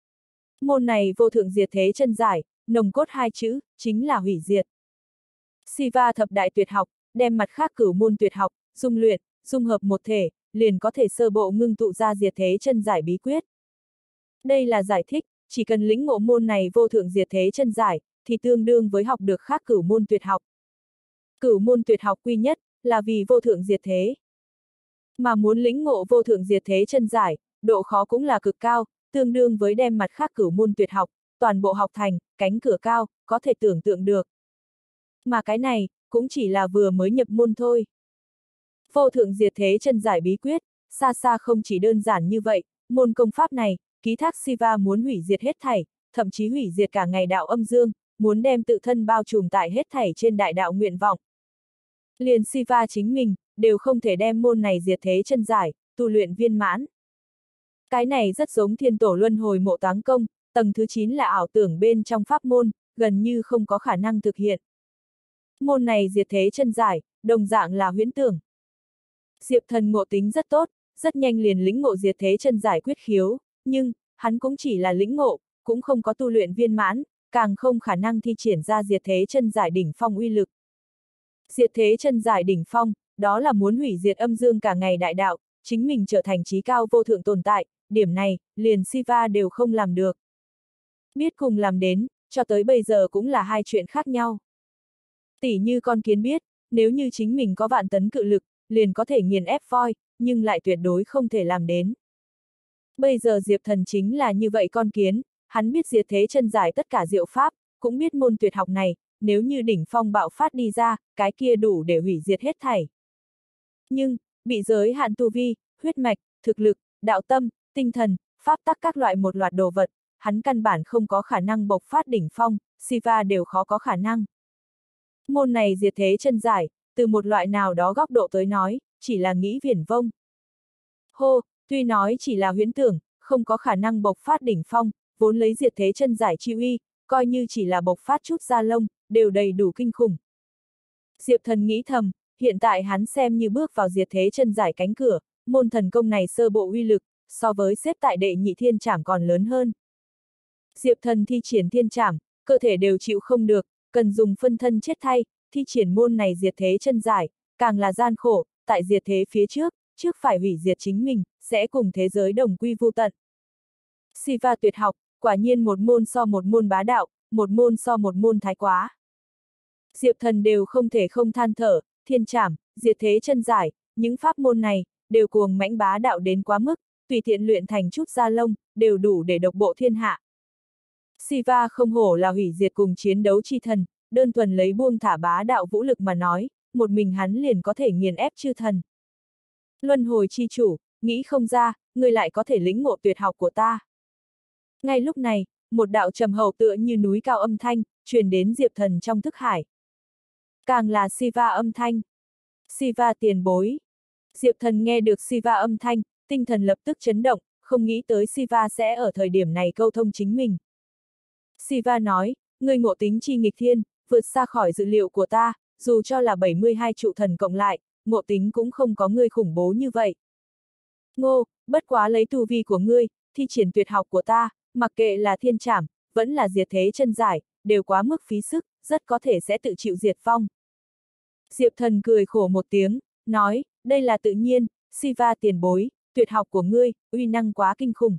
Môn này vô thượng diệt thế chân giải, nồng cốt hai chữ, chính là hủy diệt. Siva thập đại tuyệt học, đem mặt khác cửu môn tuyệt học, dung luyện, dung hợp một thể, liền có thể sơ bộ ngưng tụ ra diệt thế chân giải bí quyết. Đây là giải thích, chỉ cần lĩnh ngộ môn này vô thượng diệt thế chân giải, thì tương đương với học được khác cửu môn tuyệt học. Cửu môn tuyệt học quy nhất, là vì vô thượng diệt thế. Mà muốn lĩnh ngộ vô thượng diệt thế chân giải, độ khó cũng là cực cao, tương đương với đem mặt khác cửu môn tuyệt học, toàn bộ học thành, cánh cửa cao, có thể tưởng tượng được. Mà cái này, cũng chỉ là vừa mới nhập môn thôi. Vô thượng diệt thế chân giải bí quyết, xa xa không chỉ đơn giản như vậy, môn công pháp này, ký thác Siva muốn hủy diệt hết thảy, thậm chí hủy diệt cả ngày đạo âm dương, muốn đem tự thân bao trùm tại hết thảy trên đại đạo nguyện vọng. Liền Siva chính mình, đều không thể đem môn này diệt thế chân giải, tu luyện viên mãn. Cái này rất giống thiên tổ luân hồi mộ táng công, tầng thứ chín là ảo tưởng bên trong pháp môn, gần như không có khả năng thực hiện. Môn này diệt thế chân giải, đồng dạng là huyễn tưởng. Diệp Thần ngộ tính rất tốt, rất nhanh liền lĩnh ngộ diệt thế chân giải quyết khiếu, nhưng, hắn cũng chỉ là lĩnh ngộ, cũng không có tu luyện viên mãn, càng không khả năng thi triển ra diệt thế chân giải đỉnh phong uy lực. Diệt thế chân giải đỉnh phong, đó là muốn hủy diệt âm dương cả ngày đại đạo, chính mình trở thành trí cao vô thượng tồn tại, điểm này, liền Siva đều không làm được. Biết cùng làm đến, cho tới bây giờ cũng là hai chuyện khác nhau. Tỉ như con kiến biết, nếu như chính mình có vạn tấn cự lực, liền có thể nghiền ép voi, nhưng lại tuyệt đối không thể làm đến. Bây giờ Diệp Thần chính là như vậy con kiến, hắn biết diệt thế chân giải tất cả diệu pháp, cũng biết môn tuyệt học này, nếu như đỉnh phong bạo phát đi ra, cái kia đủ để hủy diệt hết thảy. Nhưng, bị giới hạn tu vi, huyết mạch, thực lực, đạo tâm, tinh thần, pháp tắc các loại một loạt đồ vật, hắn căn bản không có khả năng bộc phát đỉnh phong, Siva đều khó có khả năng. Môn này diệt thế chân giải, từ một loại nào đó góc độ tới nói, chỉ là nghĩ viển vông. Hô, tuy nói chỉ là huyễn tưởng, không có khả năng bộc phát đỉnh phong, vốn lấy diệt thế chân giải chi uy, coi như chỉ là bộc phát chút da lông, đều đầy đủ kinh khủng. Diệp Thần nghĩ thầm, hiện tại hắn xem như bước vào diệt thế chân giải cánh cửa, môn thần công này sơ bộ uy lực, so với xếp tại đệ nhị thiên trảm còn lớn hơn. Diệp Thần thi triển thiên trảm, cơ thể đều chịu không được, cần dùng phân thân chết thay, thi triển môn này diệt thế chân giải, càng là gian khổ, tại diệt thế phía trước, trước phải hủy diệt chính mình, sẽ cùng thế giới đồng quy vu tận. Siva tuyệt học, quả nhiên một môn so một môn bá đạo, một môn so một môn thái quá. Diệp Thần đều không thể không than thở, thiên trảm, diệt thế chân giải, những pháp môn này, đều cuồng mãnh bá đạo đến quá mức, tùy tiện luyện thành chút da lông, đều đủ để độc bộ thiên hạ. Siva không hổ là hủy diệt cùng chiến đấu chi thần, đơn thuần lấy buông thả bá đạo vũ lực mà nói, một mình hắn liền có thể nghiền ép chư thần. Luân hồi chi chủ, nghĩ không ra, ngươi lại có thể lĩnh ngộ tuyệt học của ta. Ngay lúc này, một đạo trầm hậu tựa như núi cao âm thanh, truyền đến Diệp Thần trong thức hải. Càng là Siva âm thanh. Siva tiền bối. Diệp Thần nghe được Siva âm thanh, tinh thần lập tức chấn động, không nghĩ tới Siva sẽ ở thời điểm này câu thông chính mình. Siva nói, ngươi ngộ tính chi nghịch thiên, vượt xa khỏi dự liệu của ta, dù cho là bảy mươi hai trụ thần cộng lại, ngộ tính cũng không có ngươi khủng bố như vậy. Ngô, bất quá lấy tu vi của ngươi, thi triển tuyệt học của ta, mặc kệ là thiên trảm, vẫn là diệt thế chân giải, đều quá mức phí sức, rất có thể sẽ tự chịu diệt vong. Diệp Thần cười khổ một tiếng, nói, đây là tự nhiên, Siva tiền bối, tuyệt học của ngươi, uy năng quá kinh khủng.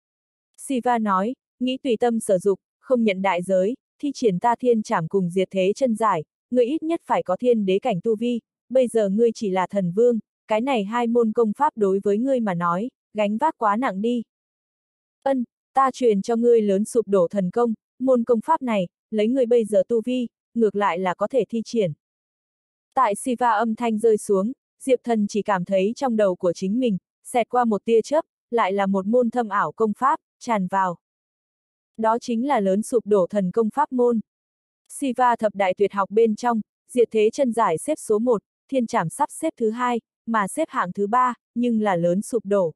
Siva nói, nghĩ tùy tâm sở dục, không nhận đại giới, thi triển ta thiên trảm cùng diệt thế chân giải, ngươi ít nhất phải có thiên đế cảnh tu vi, bây giờ ngươi chỉ là thần vương, cái này hai môn công pháp đối với ngươi mà nói, gánh vác quá nặng đi. Ân, ta truyền cho ngươi lớn sụp đổ thần công, môn công pháp này, lấy ngươi bây giờ tu vi, ngược lại là có thể thi triển. Tại Siva âm thanh rơi xuống, Diệp Thần chỉ cảm thấy trong đầu của chính mình, xẹt qua một tia chớp, lại là một môn thâm ảo công pháp, tràn vào. Đó chính là lớn sụp đổ thần công pháp môn. Siva thập đại tuyệt học bên trong, diệt thế chân giải xếp số một, thiên trảm sắp xếp thứ hai, mà xếp hạng thứ ba, nhưng là lớn sụp đổ.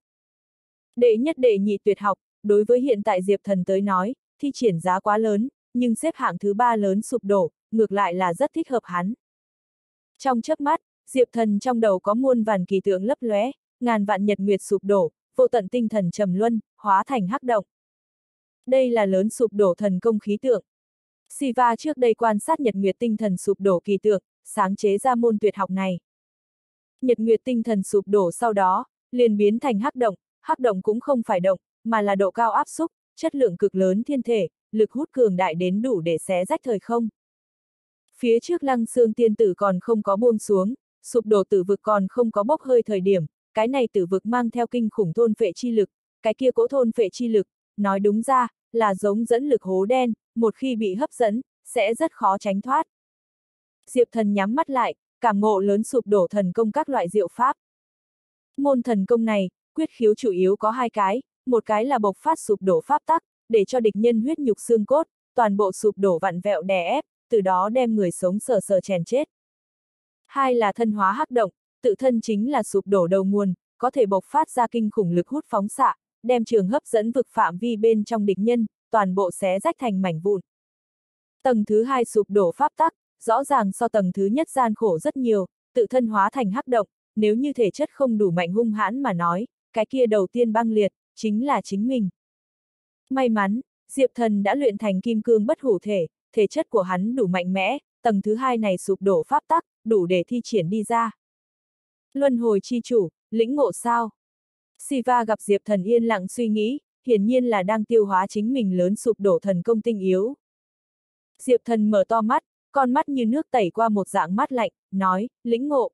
Đệ nhất đệ nhị tuyệt học, đối với hiện tại Diệp Thần tới nói, thi triển giá quá lớn, nhưng xếp hạng thứ ba lớn sụp đổ, ngược lại là rất thích hợp hắn. Trong chớp mắt, Diệp Thần trong đầu có muôn vàn kỳ tượng lấp lóe, ngàn vạn nhật nguyệt sụp đổ, vô tận tinh thần trầm luân, hóa thành hắc động. Đây là lớn sụp đổ thần công khí tượng. Siva trước đây quan sát nhật nguyệt tinh thần sụp đổ kỳ tượng, sáng chế ra môn tuyệt học này. Nhật nguyệt tinh thần sụp đổ sau đó, liền biến thành hắc động, hắc động cũng không phải động, mà là độ cao áp xúc, chất lượng cực lớn thiên thể, lực hút cường đại đến đủ để xé rách thời không. Phía trước Lăng Xương tiên tử còn không có buông xuống, sụp đổ tử vực còn không có bốc hơi thời điểm, cái này tử vực mang theo kinh khủng thôn phệ chi lực, cái kia cỗ thôn phệ chi lực, nói đúng ra, là giống dẫn lực hố đen, một khi bị hấp dẫn, sẽ rất khó tránh thoát. Diệp Thần nhắm mắt lại, cảm ngộ lớn sụp đổ thần công các loại diệu pháp. Môn thần công này, quyết khiếu chủ yếu có hai cái, một cái là bộc phát sụp đổ pháp tắc, để cho địch nhân huyết nhục xương cốt, toàn bộ sụp đổ vặn vẹo đè ép, từ đó đem người sống sờ sờ chèn chết. Hai là thân hóa hắc động, tự thân chính là sụp đổ đầu nguồn, có thể bộc phát ra kinh khủng lực hút phóng xạ, đem trường hấp dẫn vực phạm vi bên trong địch nhân, toàn bộ xé rách thành mảnh vụn. Tầng thứ hai sụp đổ pháp tắc, rõ ràng so tầng thứ nhất gian khổ rất nhiều, tự thân hóa thành hắc động, nếu như thể chất không đủ mạnh hung hãn mà nói, cái kia đầu tiên băng liệt, chính là chính mình. May mắn, Diệp Thần đã luyện thành kim cương bất hủ thể, thể chất của hắn đủ mạnh mẽ, tầng thứ hai này sụp đổ pháp tắc, đủ để thi triển đi ra. Luân hồi chi chủ, lĩnh ngộ sao? Siva gặp Diệp Thần yên lặng suy nghĩ, hiển nhiên là đang tiêu hóa chính mình lớn sụp đổ thần công tinh yếu. Diệp Thần mở to mắt, con mắt như nước tẩy qua một dạng mát lạnh, nói, lĩnh ngộ.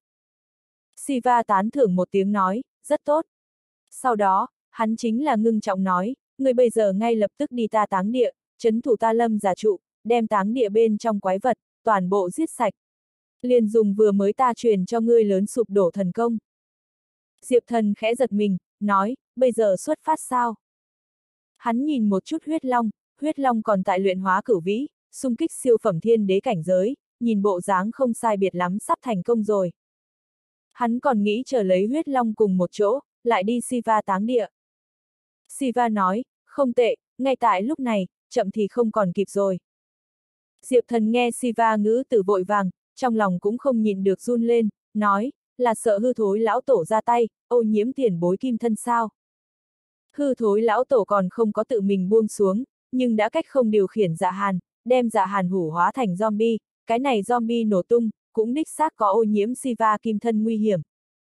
Siva tán thưởng một tiếng nói, rất tốt. Sau đó, hắn chính là ngưng trọng nói, người bây giờ ngay lập tức đi ta táng địa, trấn thủ ta lâm giả trụ, đem táng địa bên trong quái vật, toàn bộ giết sạch. Liền dùng vừa mới ta truyền cho ngươi lớn sụp đổ thần công. Diệp Thần khẽ giật mình, nói, bây giờ xuất phát sao? Hắn nhìn một chút huyết long, huyết long còn tại luyện hóa cửu vĩ, xung kích siêu phẩm thiên đế cảnh giới, nhìn bộ dáng không sai biệt lắm sắp thành công rồi. Hắn còn nghĩ chờ lấy huyết long cùng một chỗ, lại đi Siva táng địa. Siva nói, không tệ, ngay tại lúc này, chậm thì không còn kịp rồi. Diệp Thần nghe Siva ngữ từ vội vàng, trong lòng cũng không nhịn được run lên, nói, là sợ hư thối lão tổ ra tay, ô nhiễm tiền bối kim thân sao. Hư thối lão tổ còn không có tự mình buông xuống, nhưng đã cách không điều khiển dạ hàn, đem dạ hàn hủ hóa thành zombie, cái này zombie nổ tung, cũng đích xác có ô nhiễm Siva kim thân nguy hiểm.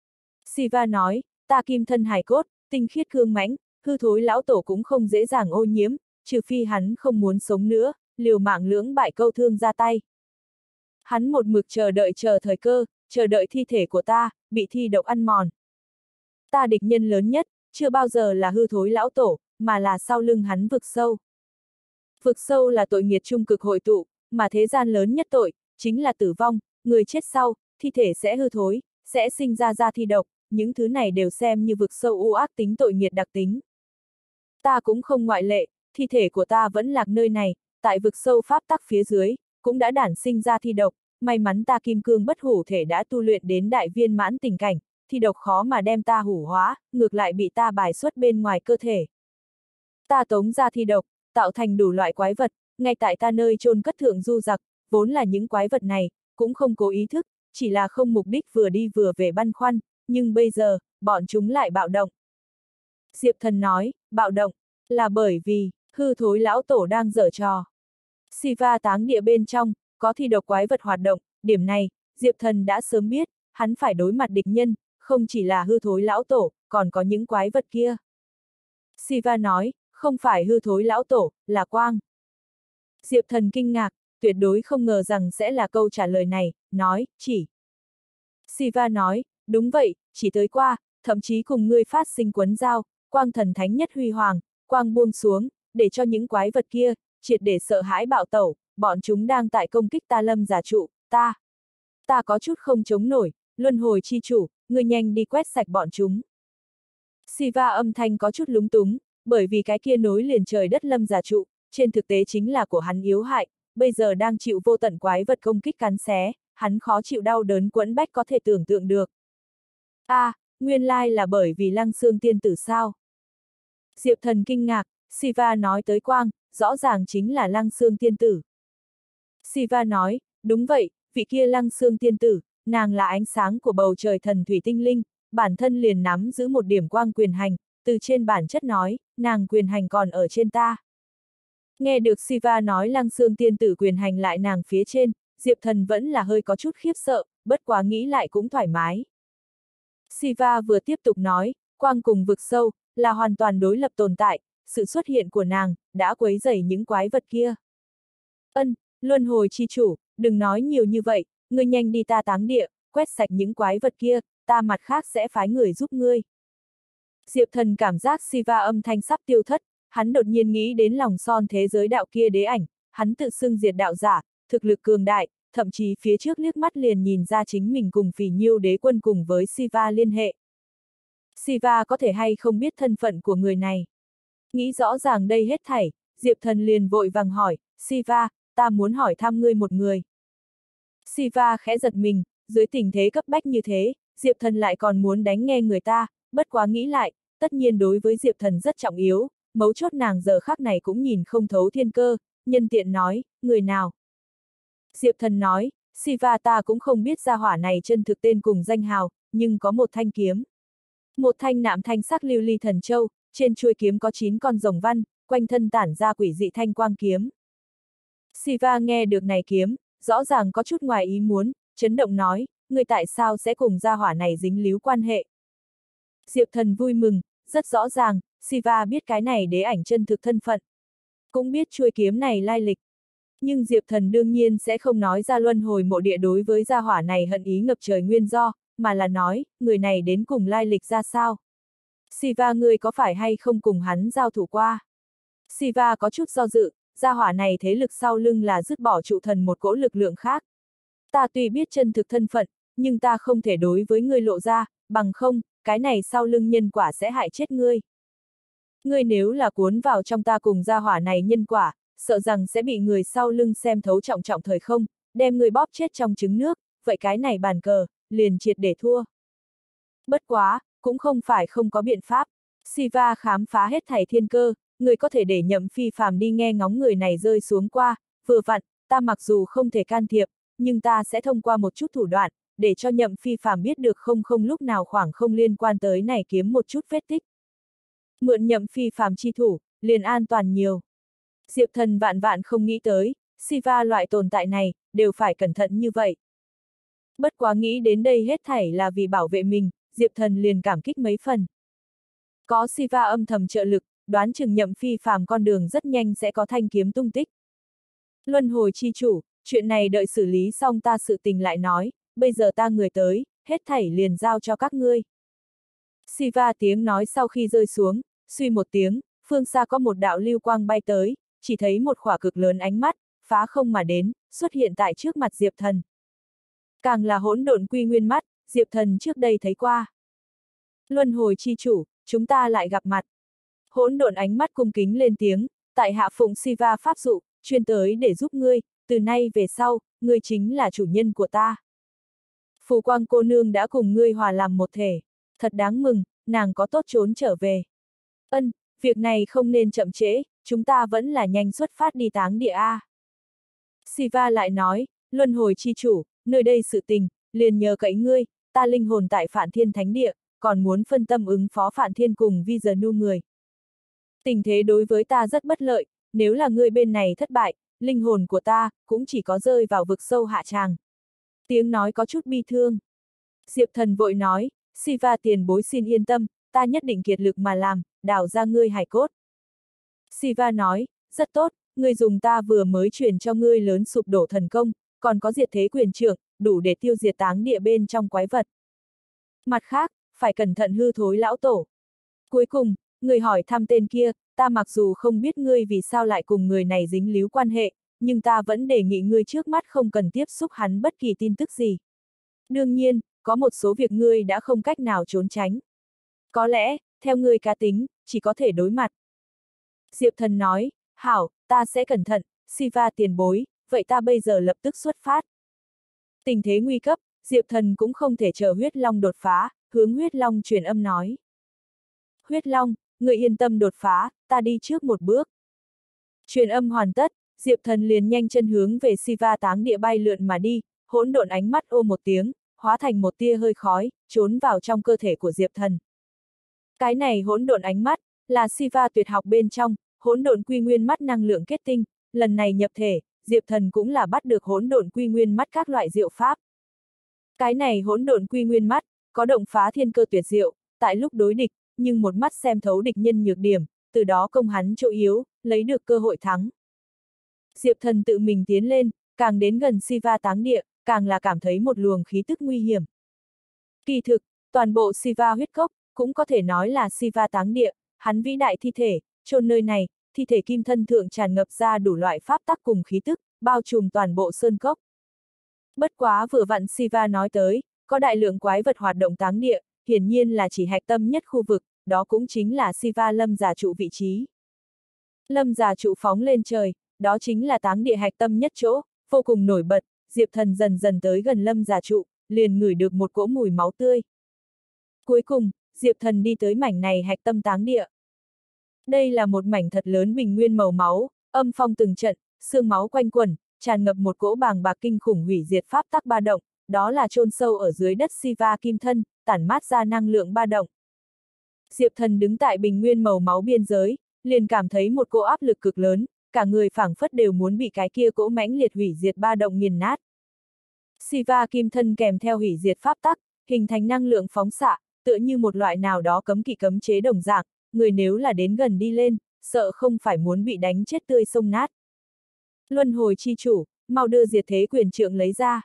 Siva nói, ta kim thân hài cốt, tinh khiết cương mãnh, hư thối lão tổ cũng không dễ dàng ô nhiễm, trừ phi hắn không muốn sống nữa, liều mạng lưỡng bại câu thương ra tay. Hắn một mực chờ đợi chờ thời cơ, chờ đợi thi thể của ta, bị thi độc ăn mòn. Ta địch nhân lớn nhất, chưa bao giờ là hư thối lão tổ, mà là sau lưng hắn vực sâu. Vực sâu là tội nghiệt trung cực hội tụ, mà thế gian lớn nhất tội, chính là tử vong, người chết sau, thi thể sẽ hư thối, sẽ sinh ra ra thi độc, những thứ này đều xem như vực sâu u ác tính tội nghiệt đặc tính. Ta cũng không ngoại lệ, thi thể của ta vẫn lạc nơi này, tại vực sâu pháp tắc phía dưới, cũng đã đản sinh ra thi độc, may mắn ta kim cương bất hủ thể đã tu luyện đến đại viên mãn tình cảnh, thi độc khó mà đem ta hủ hóa, ngược lại bị ta bài xuất bên ngoài cơ thể. Ta tống ra thi độc, tạo thành đủ loại quái vật, ngay tại ta nơi chôn cất thượng du giặc, vốn là những quái vật này, cũng không cố ý thức, chỉ là không mục đích vừa đi vừa về băn khoăn, nhưng bây giờ, bọn chúng lại bạo động. Diệp Thần nói, bạo động, là bởi vì, hư thối lão tổ đang giở trò. Siva táng địa bên trong, có thi độc quái vật hoạt động, điểm này, Diệp Thần đã sớm biết, hắn phải đối mặt địch nhân, không chỉ là hư thối lão tổ, còn có những quái vật kia. Siva nói, không phải hư thối lão tổ, là quang. Diệp Thần kinh ngạc, tuyệt đối không ngờ rằng sẽ là câu trả lời này, nói, chỉ. Siva nói, đúng vậy, chỉ tới qua, thậm chí cùng ngươi phát sinh quấn giao, quang thần thánh nhất huy hoàng, quang buông xuống, để cho những quái vật kia, triệt để sợ hãi bạo tẩu, bọn chúng đang tại công kích ta lâm giả trụ, ta. Ta có chút không chống nổi, luân hồi chi chủ, ngươi nhanh đi quét sạch bọn chúng. Siva âm thanh có chút lúng túng, bởi vì cái kia nối liền trời đất lâm giả trụ, trên thực tế chính là của hắn yếu hại, bây giờ đang chịu vô tận quái vật công kích cắn xé, hắn khó chịu đau đớn quẫn bách có thể tưởng tượng được. A, à, nguyên lai là bởi vì Lăng Xương tiên tử sao? Diệp Thần kinh ngạc, Siva nói tới quang, rõ ràng chính là Lăng Xương tiên tử. Siva nói, đúng vậy, vị kia Lăng Xương tiên tử, nàng là ánh sáng của bầu trời thần thủy tinh linh, bản thân liền nắm giữ một điểm quang quyền hành, từ trên bản chất nói, nàng quyền hành còn ở trên ta. Nghe được Siva nói Lăng Xương tiên tử quyền hành lại nàng phía trên, Diệp Thần vẫn là hơi có chút khiếp sợ, bất quá nghĩ lại cũng thoải mái. Siva vừa tiếp tục nói, quang cùng vực sâu, là hoàn toàn đối lập tồn tại, sự xuất hiện của nàng, đã quấy rầy những quái vật kia. Ân, luân hồi chi chủ, đừng nói nhiều như vậy, ngươi nhanh đi ta táng địa, quét sạch những quái vật kia, ta mặt khác sẽ phái người giúp ngươi. Diệp Thần cảm giác Siva âm thanh sắp tiêu thất, hắn đột nhiên nghĩ đến lòng son thế giới đạo kia đế ảnh, hắn tự xưng diệt đạo giả, thực lực cường đại, thậm chí phía trước liếc mắt liền nhìn ra chính mình cùng Phỉ Nhiêu đế quân cùng với Siva liên hệ. Siva có thể hay không biết thân phận của người này. Nghĩ rõ ràng đây hết thảy, Diệp Thần liền vội vàng hỏi, Siva, ta muốn hỏi thăm ngươi một người. Siva khẽ giật mình, dưới tình thế cấp bách như thế, Diệp Thần lại còn muốn đánh nghe người ta, bất quá nghĩ lại, tất nhiên đối với Diệp Thần rất trọng yếu, mấu chốt nàng giờ khắc này cũng nhìn không thấu thiên cơ, nhân tiện nói, người nào? Diệp Thần nói, Siva ta cũng không biết gia hỏa này chân thực tên cùng danh hào, nhưng có một thanh kiếm. Một thanh nạm thanh sắc lưu ly thần châu, trên chuôi kiếm có chín con rồng văn, quanh thân tản ra quỷ dị thanh quang kiếm. Siva nghe được này kiếm, rõ ràng có chút ngoài ý muốn, chấn động nói, người tại sao sẽ cùng gia hỏa này dính líu quan hệ. Diệp Thần vui mừng, rất rõ ràng, Siva biết cái này đế ảnh chân thực thân phận. Cũng biết chuôi kiếm này lai lịch. Nhưng Diệp Thần đương nhiên sẽ không nói ra luân hồi mộ địa đối với gia hỏa này hận ý ngập trời nguyên do, mà là nói, người này đến cùng lai lịch ra sao. Siva ngươi có phải hay không cùng hắn giao thủ qua? Siva có chút do dự, gia hỏa này thế lực sau lưng là dứt bỏ trụ thần một cỗ lực lượng khác. Ta tuy biết chân thực thân phận, nhưng ta không thể đối với ngươi lộ ra, bằng không, cái này sau lưng nhân quả sẽ hại chết ngươi. Ngươi nếu là cuốn vào trong ta cùng gia hỏa này nhân quả, sợ rằng sẽ bị người sau lưng xem thấu trọng trọng thời không, đem ngươi bóp chết trong trứng nước, vậy cái này bàn cờ, liền triệt để thua. Bất quá, cũng không phải không có biện pháp. Siva khám phá hết thảy thiên cơ, người có thể để Nhậm Phi Phàm đi nghe ngóng người này rơi xuống qua, vừa vặn, ta mặc dù không thể can thiệp, nhưng ta sẽ thông qua một chút thủ đoạn, để cho Nhậm Phi Phàm biết được không không lúc nào khoảng không liên quan tới này kiếm một chút vết tích. Mượn Nhậm Phi Phàm chi thủ, liền an toàn nhiều. Diệp Thần vạn vạn không nghĩ tới, Siva loại tồn tại này, đều phải cẩn thận như vậy. Bất quá nghĩ đến đây hết thảy là vì bảo vệ mình, Diệp Thần liền cảm kích mấy phần. Có Siva âm thầm trợ lực, đoán chừng Nhậm phi phàm con đường rất nhanh sẽ có thanh kiếm tung tích. Luân hồi chi chủ, chuyện này đợi xử lý xong ta sự tình lại nói, bây giờ ta người tới, hết thảy liền giao cho các ngươi. Siva tiếng nói sau khi rơi xuống, suy một tiếng, phương xa có một đạo lưu quang bay tới, chỉ thấy một khỏa cực lớn ánh mắt, phá không mà đến, xuất hiện tại trước mặt Diệp Thần. Càng là hỗn độn quy nguyên mắt, Diệp Thần trước đây thấy qua. Luân hồi chi chủ, chúng ta lại gặp mặt. Hỗn độn ánh mắt cung kính lên tiếng, tại hạ phụng Siva pháp dụ, chuyên tới để giúp ngươi, từ nay về sau, ngươi chính là chủ nhân của ta. Phù Quang cô nương đã cùng ngươi hòa làm một thể, thật đáng mừng, nàng có tốt trốn trở về. Ân, việc này không nên chậm trễ, chúng ta vẫn là nhanh xuất phát đi táng địa A. Siva lại nói, luân hồi chi chủ, nơi đây sự tình, liền nhờ cậy ngươi, ta linh hồn tại Phạn Thiên Thánh Địa, còn muốn phân tâm ứng phó Phạn Thiên cùng Vi giờ nu người. Tình thế đối với ta rất bất lợi, nếu là ngươi bên này thất bại, linh hồn của ta, cũng chỉ có rơi vào vực sâu hạ tràng. Tiếng nói có chút bi thương. Diệp Thần vội nói, Siva tiền bối xin yên tâm, ta nhất định kiệt lực mà làm, đào ra ngươi hài cốt. Siva nói, rất tốt, ngươi dùng ta vừa mới truyền cho ngươi lớn sụp đổ thần công, còn có diệt thế quyền trượng, đủ để tiêu diệt táng địa bên trong quái vật. Mặt khác, phải cẩn thận hư thối lão tổ. Cuối cùng, người hỏi thăm tên kia, ta mặc dù không biết ngươi vì sao lại cùng người này dính líu quan hệ, nhưng ta vẫn đề nghị ngươi trước mắt không cần tiếp xúc hắn bất kỳ tin tức gì. Đương nhiên, có một số việc ngươi đã không cách nào trốn tránh. Có lẽ, theo ngươi cá tính, chỉ có thể đối mặt. Diệp Thần nói, hảo, ta sẽ cẩn thận, Siva tiền bối, vậy ta bây giờ lập tức xuất phát. Tình thế nguy cấp, Diệp Thần cũng không thể chờ huyết long đột phá, hướng huyết long truyền âm nói. Huyết long, người yên tâm đột phá, ta đi trước một bước. Truyền âm hoàn tất, Diệp Thần liền nhanh chân hướng về Siva táng địa bay lượn mà đi, hỗn độn ánh mắt ô một tiếng, hóa thành một tia hơi khói, trốn vào trong cơ thể của Diệp Thần. Cái này hỗn độn ánh mắt, là Siva tuyệt học bên trong, hỗn độn quy nguyên mắt năng lượng kết tinh, lần này nhập thể, Diệp Thần cũng là bắt được hỗn độn quy nguyên mắt các loại diệu pháp. Cái này hỗn độn quy nguyên mắt, có động phá thiên cơ tuyệt diệu, tại lúc đối địch, nhưng một mắt xem thấu địch nhân nhược điểm, từ đó công hắn chỗ yếu, lấy được cơ hội thắng. Diệp Thần tự mình tiến lên, càng đến gần Siva táng địa, càng là cảm thấy một luồng khí tức nguy hiểm. Kỳ thực, toàn bộ Siva huyết cốc, cũng có thể nói là Siva táng địa, hắn vĩ đại thi thể, chôn nơi này, thi thể kim thân thượng tràn ngập ra đủ loại pháp tắc cùng khí tức, bao trùm toàn bộ sơn cốc. Bất quá vừa vặn Siva nói tới, có đại lượng quái vật hoạt động táng địa, hiển nhiên là chỉ hạch tâm nhất khu vực, đó cũng chính là Siva lâm giả trụ vị trí. Lâm giả trụ phóng lên trời, đó chính là táng địa hạch tâm nhất chỗ, vô cùng nổi bật, Diệp Thần dần dần tới gần lâm giả trụ, liền ngửi được một cỗ mùi máu tươi. Cuối cùng, Diệp Thần đi tới mảnh này hạch tâm táng địa. Đây là một mảnh thật lớn bình nguyên màu máu, âm phong từng trận, xương máu quanh quẩn, tràn ngập một cỗ bàng bạc kinh khủng hủy diệt pháp tắc ba động, đó là chôn sâu ở dưới đất Siva kim thân, tản mát ra năng lượng ba động. Diệp Thần đứng tại bình nguyên màu máu biên giới, liền cảm thấy một cỗ áp lực cực lớn, cả người phảng phất đều muốn bị cái kia cỗ mãnh liệt hủy diệt ba động nghiền nát. Siva kim thân kèm theo hủy diệt pháp tắc, hình thành năng lượng phóng xạ, tựa như một loại nào đó cấm kỵ cấm chế đồng dạng, người nếu là đến gần đi lên, sợ không phải muốn bị đánh chết tươi xông nát. Luân hồi chi chủ, mau đưa diệt thế quyền trượng lấy ra.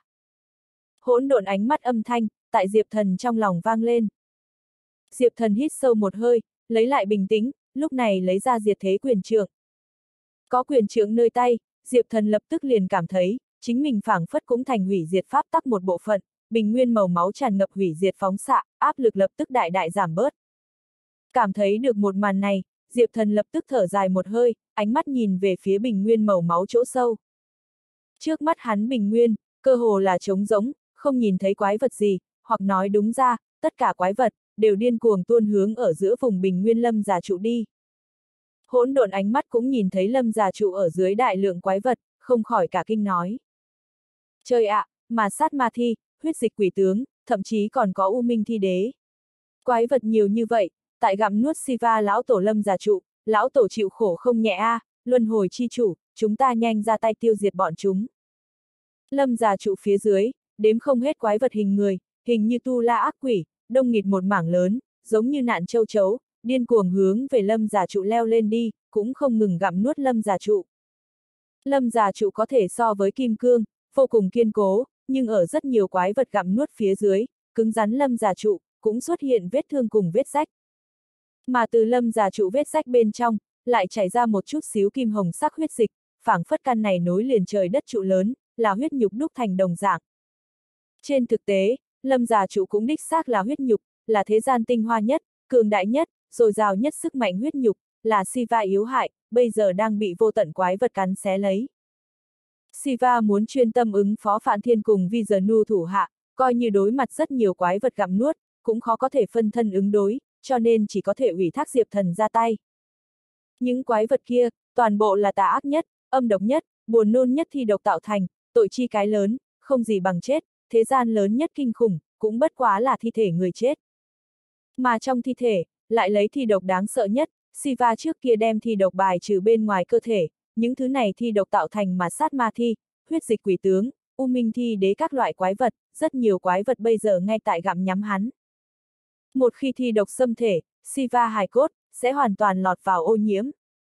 Hỗn độn ánh mắt âm thanh, tại Diệp Thần trong lòng vang lên. Diệp Thần hít sâu một hơi, lấy lại bình tĩnh, lúc này lấy ra diệt thế quyền trượng. Có quyền trượng nơi tay, Diệp Thần lập tức liền cảm thấy, chính mình phảng phất cũng thành hủy diệt pháp tắc một bộ phận, bình nguyên màu máu tràn ngập hủy diệt phóng xạ, áp lực lập tức đại đại giảm bớt. Cảm thấy được một màn này, Diệp Thần lập tức thở dài một hơi, ánh mắt nhìn về phía bình nguyên màu máu chỗ sâu. Trước mắt hắn bình nguyên, cơ hồ là trống rỗng, không nhìn thấy quái vật gì, hoặc nói đúng ra, tất cả quái vật, đều điên cuồng tuôn hướng ở giữa vùng bình nguyên lâm giả trụ đi. Hỗn độn ánh mắt cũng nhìn thấy lâm giả trụ ở dưới đại lượng quái vật, không khỏi cả kinh nói. Trời ạ, mà sát ma thi, huyết dịch quỷ tướng, thậm chí còn có u minh thi đế. Quái vật nhiều như vậy, tại gặm nuốt Siva lão tổ lâm giả trụ, lão tổ chịu khổ không nhẹ a, à, luân hồi chi chủ, chúng ta nhanh ra tay tiêu diệt bọn chúng. Lâm giả trụ phía dưới, đếm không hết quái vật hình người, hình như tu la ác quỷ, đông nghịt một mảng lớn, giống như nạn châu chấu, điên cuồng hướng về Lâm Già Trụ leo lên đi, cũng không ngừng gặm nuốt Lâm Già Trụ. Lâm Già Trụ có thể so với kim cương, vô cùng kiên cố, nhưng ở rất nhiều quái vật gặm nuốt phía dưới, cứng rắn Lâm Già Trụ, cũng xuất hiện vết thương cùng vết rách. Mà từ Lâm Già Trụ vết rách bên trong, lại chảy ra một chút xíu kim hồng sắc huyết dịch, phảng phất căn này nối liền trời đất trụ lớn, là huyết nhục đúc thành đồng dạng. Trên thực tế, Lâm Già Trụ cũng đích xác là huyết nhục, là thế gian tinh hoa nhất, cường đại nhất, dồi dào nhất sức mạnh huyết nhục, là Siva yếu hại, bây giờ đang bị vô tận quái vật cắn xé lấy. Siva muốn chuyên tâm ứng phó Phạn Thiên cùng Vishnu thủ hạ, coi như đối mặt rất nhiều quái vật gặm nuốt, cũng khó có thể phân thân ứng đối, cho nên chỉ có thể ủy thác Diệp Thần ra tay. Những quái vật kia, toàn bộ là tà ác nhất, âm độc nhất, buồn nôn nhất thi độc tạo thành, tội chi cái lớn, không gì bằng chết, thế gian lớn nhất kinh khủng, cũng bất quá là thi thể người chết. Mà trong thi thể, lại lấy thi độc đáng sợ nhất, Siva trước kia đem thi độc bài trừ bên ngoài cơ thể, những thứ này thi độc tạo thành mà sát ma thi, huyết dịch quỷ tướng, u minh thi đế các loại quái vật, rất nhiều quái vật bây giờ ngay tại gặm nhắm hắn. Một khi thi độc xâm thể, Siva hài cốt, sẽ hoàn toàn lọt vào ô nhiễm.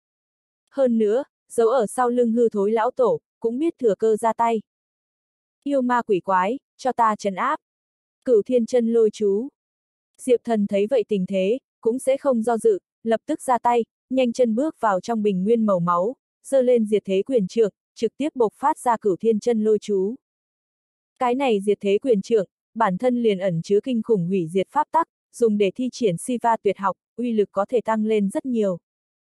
Hơn nữa, giấu ở sau lưng hư thối lão tổ, cũng biết thừa cơ ra tay. Yêu ma quỷ quái, cho ta trấn áp. Cửu thiên chân lôi chú. Diệp Thần thấy vậy tình thế, cũng sẽ không do dự, lập tức ra tay, nhanh chân bước vào trong bình nguyên màu máu, giơ lên diệt thế quyền trượng, trực tiếp bộc phát ra cửu thiên chân lôi chú. Cái này diệt thế quyền trượng, bản thân liền ẩn chứa kinh khủng hủy diệt pháp tắc, dùng để thi triển Siva tuyệt học, uy lực có thể tăng lên rất nhiều.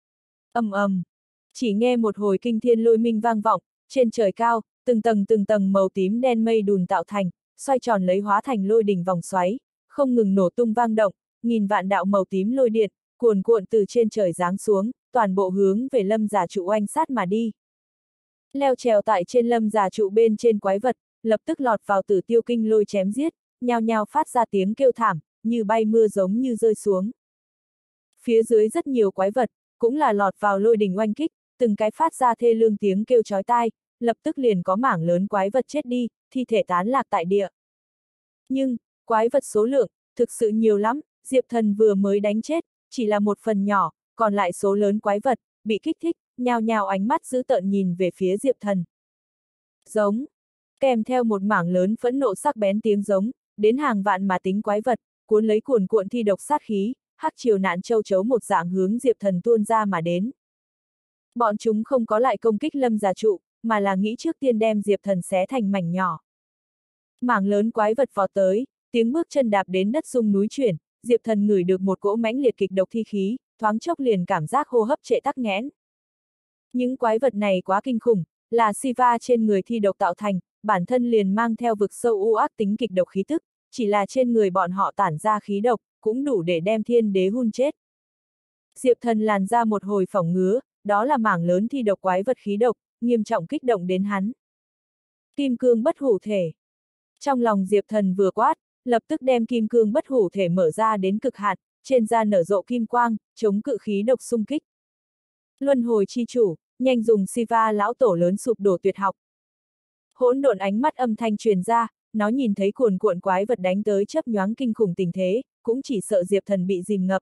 Ầm ầm, chỉ nghe một hồi kinh thiên lôi minh vang vọng, trên trời cao, từng tầng từng tầng màu tím đen mây đùn tạo thành, xoay tròn lấy hóa thành lôi đỉnh vòng xoáy, không ngừng nổ tung vang động, nghìn vạn đạo màu tím lôi điện, cuồn cuộn từ trên trời giáng xuống, toàn bộ hướng về Lâm Già Trụ oanh sát mà đi. Leo trèo tại trên Lâm Già Trụ bên trên quái vật, lập tức lọt vào Tử Tiêu Kinh lôi chém giết, nhao nhao phát ra tiếng kêu thảm, như bay mưa giống như rơi xuống. Phía dưới rất nhiều quái vật, cũng là lọt vào lôi đỉnh oanh kích, từng cái phát ra thê lương tiếng kêu chói tai, lập tức liền có mảng lớn quái vật chết đi, thi thể tán lạc tại địa. Nhưng, quái vật số lượng, thực sự nhiều lắm, Diệp Thần vừa mới đánh chết, chỉ là một phần nhỏ, còn lại số lớn quái vật, bị kích thích, nhao nhao ánh mắt dữ tợn nhìn về phía Diệp Thần. Giống, kèm theo một mảng lớn phẫn nộ sắc bén tiếng giống, đến hàng vạn mà tính quái vật, cuốn lấy cuồn cuộn thi độc sát khí, hắc triều nạn châu chấu một dạng hướng Diệp Thần tuôn ra mà đến. Bọn chúng không có lại công kích Lâm Già Trụ, mà là nghĩ trước tiên đem Diệp Thần xé thành mảnh nhỏ. Mảng lớn quái vật vọt tới, tiếng bước chân đạp đến đất rung núi chuyển, Diệp Thần ngửi được một cỗ mãnh liệt kịch độc thi khí, thoáng chốc liền cảm giác hô hấp trệ tắc nghẽn. Những quái vật này quá kinh khủng, là Siva trên người thi độc tạo thành, bản thân liền mang theo vực sâu u ác tính kịch độc khí tức, chỉ là trên người bọn họ tản ra khí độc, cũng đủ để đem thiên đế hun chết. Diệp Thần làn ra một hồi phỏng ngứa, đó là mảng lớn thi độc quái vật khí độc, nghiêm trọng kích động đến hắn. Kim cương bất hủ thể. Trong lòng Diệp Thần vừa quát, lập tức đem kim cương bất hủ thể mở ra đến cực hạn, trên da nở rộ kim quang, chống cự khí độc xung kích. Luân hồi chi chủ, nhanh dùng Siva lão tổ lớn sụp đổ tuyệt học. Hỗn độn ánh mắt âm thanh truyền ra, nó nhìn thấy cuồn cuộn quái vật đánh tới chớp nhoáng kinh khủng tình thế, cũng chỉ sợ Diệp Thần bị dìm ngập.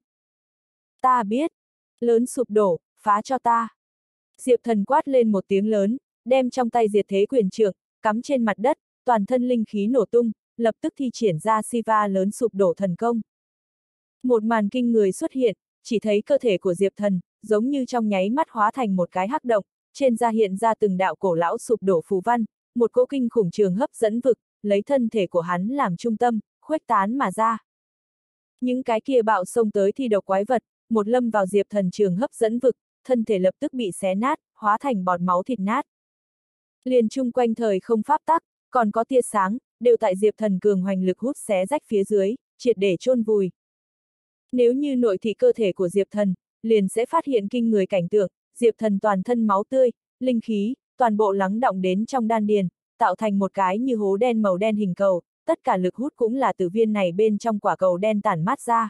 Ta biết, lớn sụp đổ, phá cho ta. Diệp Thần quát lên một tiếng lớn, đem trong tay diệt thế quyền trượng, cắm trên mặt đất, toàn thân linh khí nổ tung, lập tức thi triển ra Siva lớn sụp đổ thần công. Một màn kinh người xuất hiện, chỉ thấy cơ thể của Diệp Thần, giống như trong nháy mắt hóa thành một cái hắc động, trên da hiện ra từng đạo cổ lão sụp đổ phù văn, một cỗ kinh khủng trường hấp dẫn vực, lấy thân thể của hắn làm trung tâm, khuếch tán mà ra. Những cái kia bạo xông tới thi độc quái vật, một lâm vào Diệp Thần trường hấp dẫn vực, thân thể lập tức bị xé nát, hóa thành bọt máu thịt nát. Liền chung quanh thời không pháp tắc, còn có tia sáng, đều tại Diệp Thần cường hoành lực hút xé rách phía dưới, triệt để chôn vùi. Nếu như nội thị cơ thể của Diệp Thần, liền sẽ phát hiện kinh người cảnh tượng, Diệp Thần toàn thân máu tươi, linh khí, toàn bộ lắng đọng đến trong đan điền, tạo thành một cái như hố đen màu đen hình cầu, tất cả lực hút cũng là từ viên này bên trong quả cầu đen tản mát ra.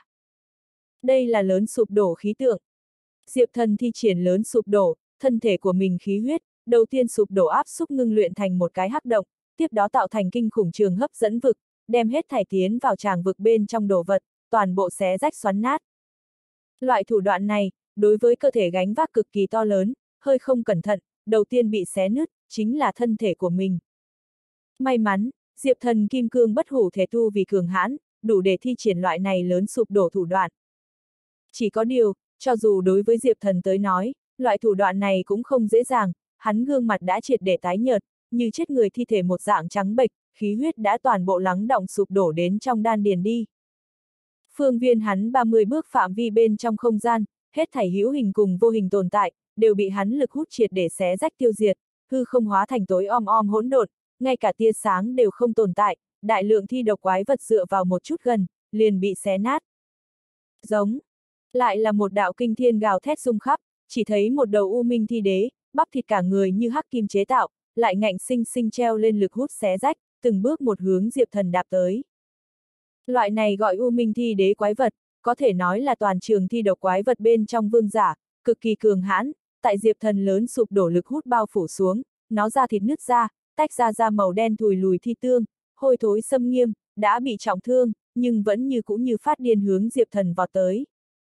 Đây là lớn sụp đổ khí tượng. Diệp Thần thi triển lớn sụp đổ, thân thể của mình khí huyết, đầu tiên sụp đổ áp xúc ngưng luyện thành một cái hắc động, tiếp đó tạo thành kinh khủng trường hấp dẫn vực, đem hết thảy tiến vào tràng vực bên trong đồ vật, toàn bộ xé rách xoắn nát. Loại thủ đoạn này, đối với cơ thể gánh vác cực kỳ to lớn, hơi không cẩn thận, đầu tiên bị xé nứt, chính là thân thể của mình. May mắn, Diệp Thần kim cương bất hủ thể tu vì cường hãn, đủ để thi triển loại này lớn sụp đổ thủ đoạn. Chỉ có điều, cho dù đối với Diệp Thần tới nói, loại thủ đoạn này cũng không dễ dàng, hắn gương mặt đã triệt để tái nhợt, như chết người thi thể một dạng trắng bệch, khí huyết đã toàn bộ lắng đọng sụp đổ đến trong đan điền đi. Phương viên hắn ba mươi bước phạm vi bên trong không gian, hết thảy hữu hình cùng vô hình tồn tại, đều bị hắn lực hút triệt để xé rách tiêu diệt, hư không hóa thành tối om om hỗn độn, ngay cả tia sáng đều không tồn tại, đại lượng thi độc quái vật dựa vào một chút gần, liền bị xé nát. Giống. Lại là một đạo kinh thiên gào thét rung khắp, chỉ thấy một đầu u minh thi đế, bắp thịt cả người như hắc kim chế tạo, lại ngạnh sinh sinh treo lên lực hút xé rách, từng bước một hướng Diệp Thần đạp tới. Loại này gọi u minh thi đế quái vật, có thể nói là toàn trường thi độc quái vật bên trong vương giả, cực kỳ cường hãn, tại Diệp Thần lớn sụp đổ lực hút bao phủ xuống, nó ra thịt nứt ra, tách ra ra màu đen thùi lùi thi tương, hôi thối xâm nghiêm, đã bị trọng thương, nhưng vẫn như cũng như phát điên hướng Diệp Thần vọt tới.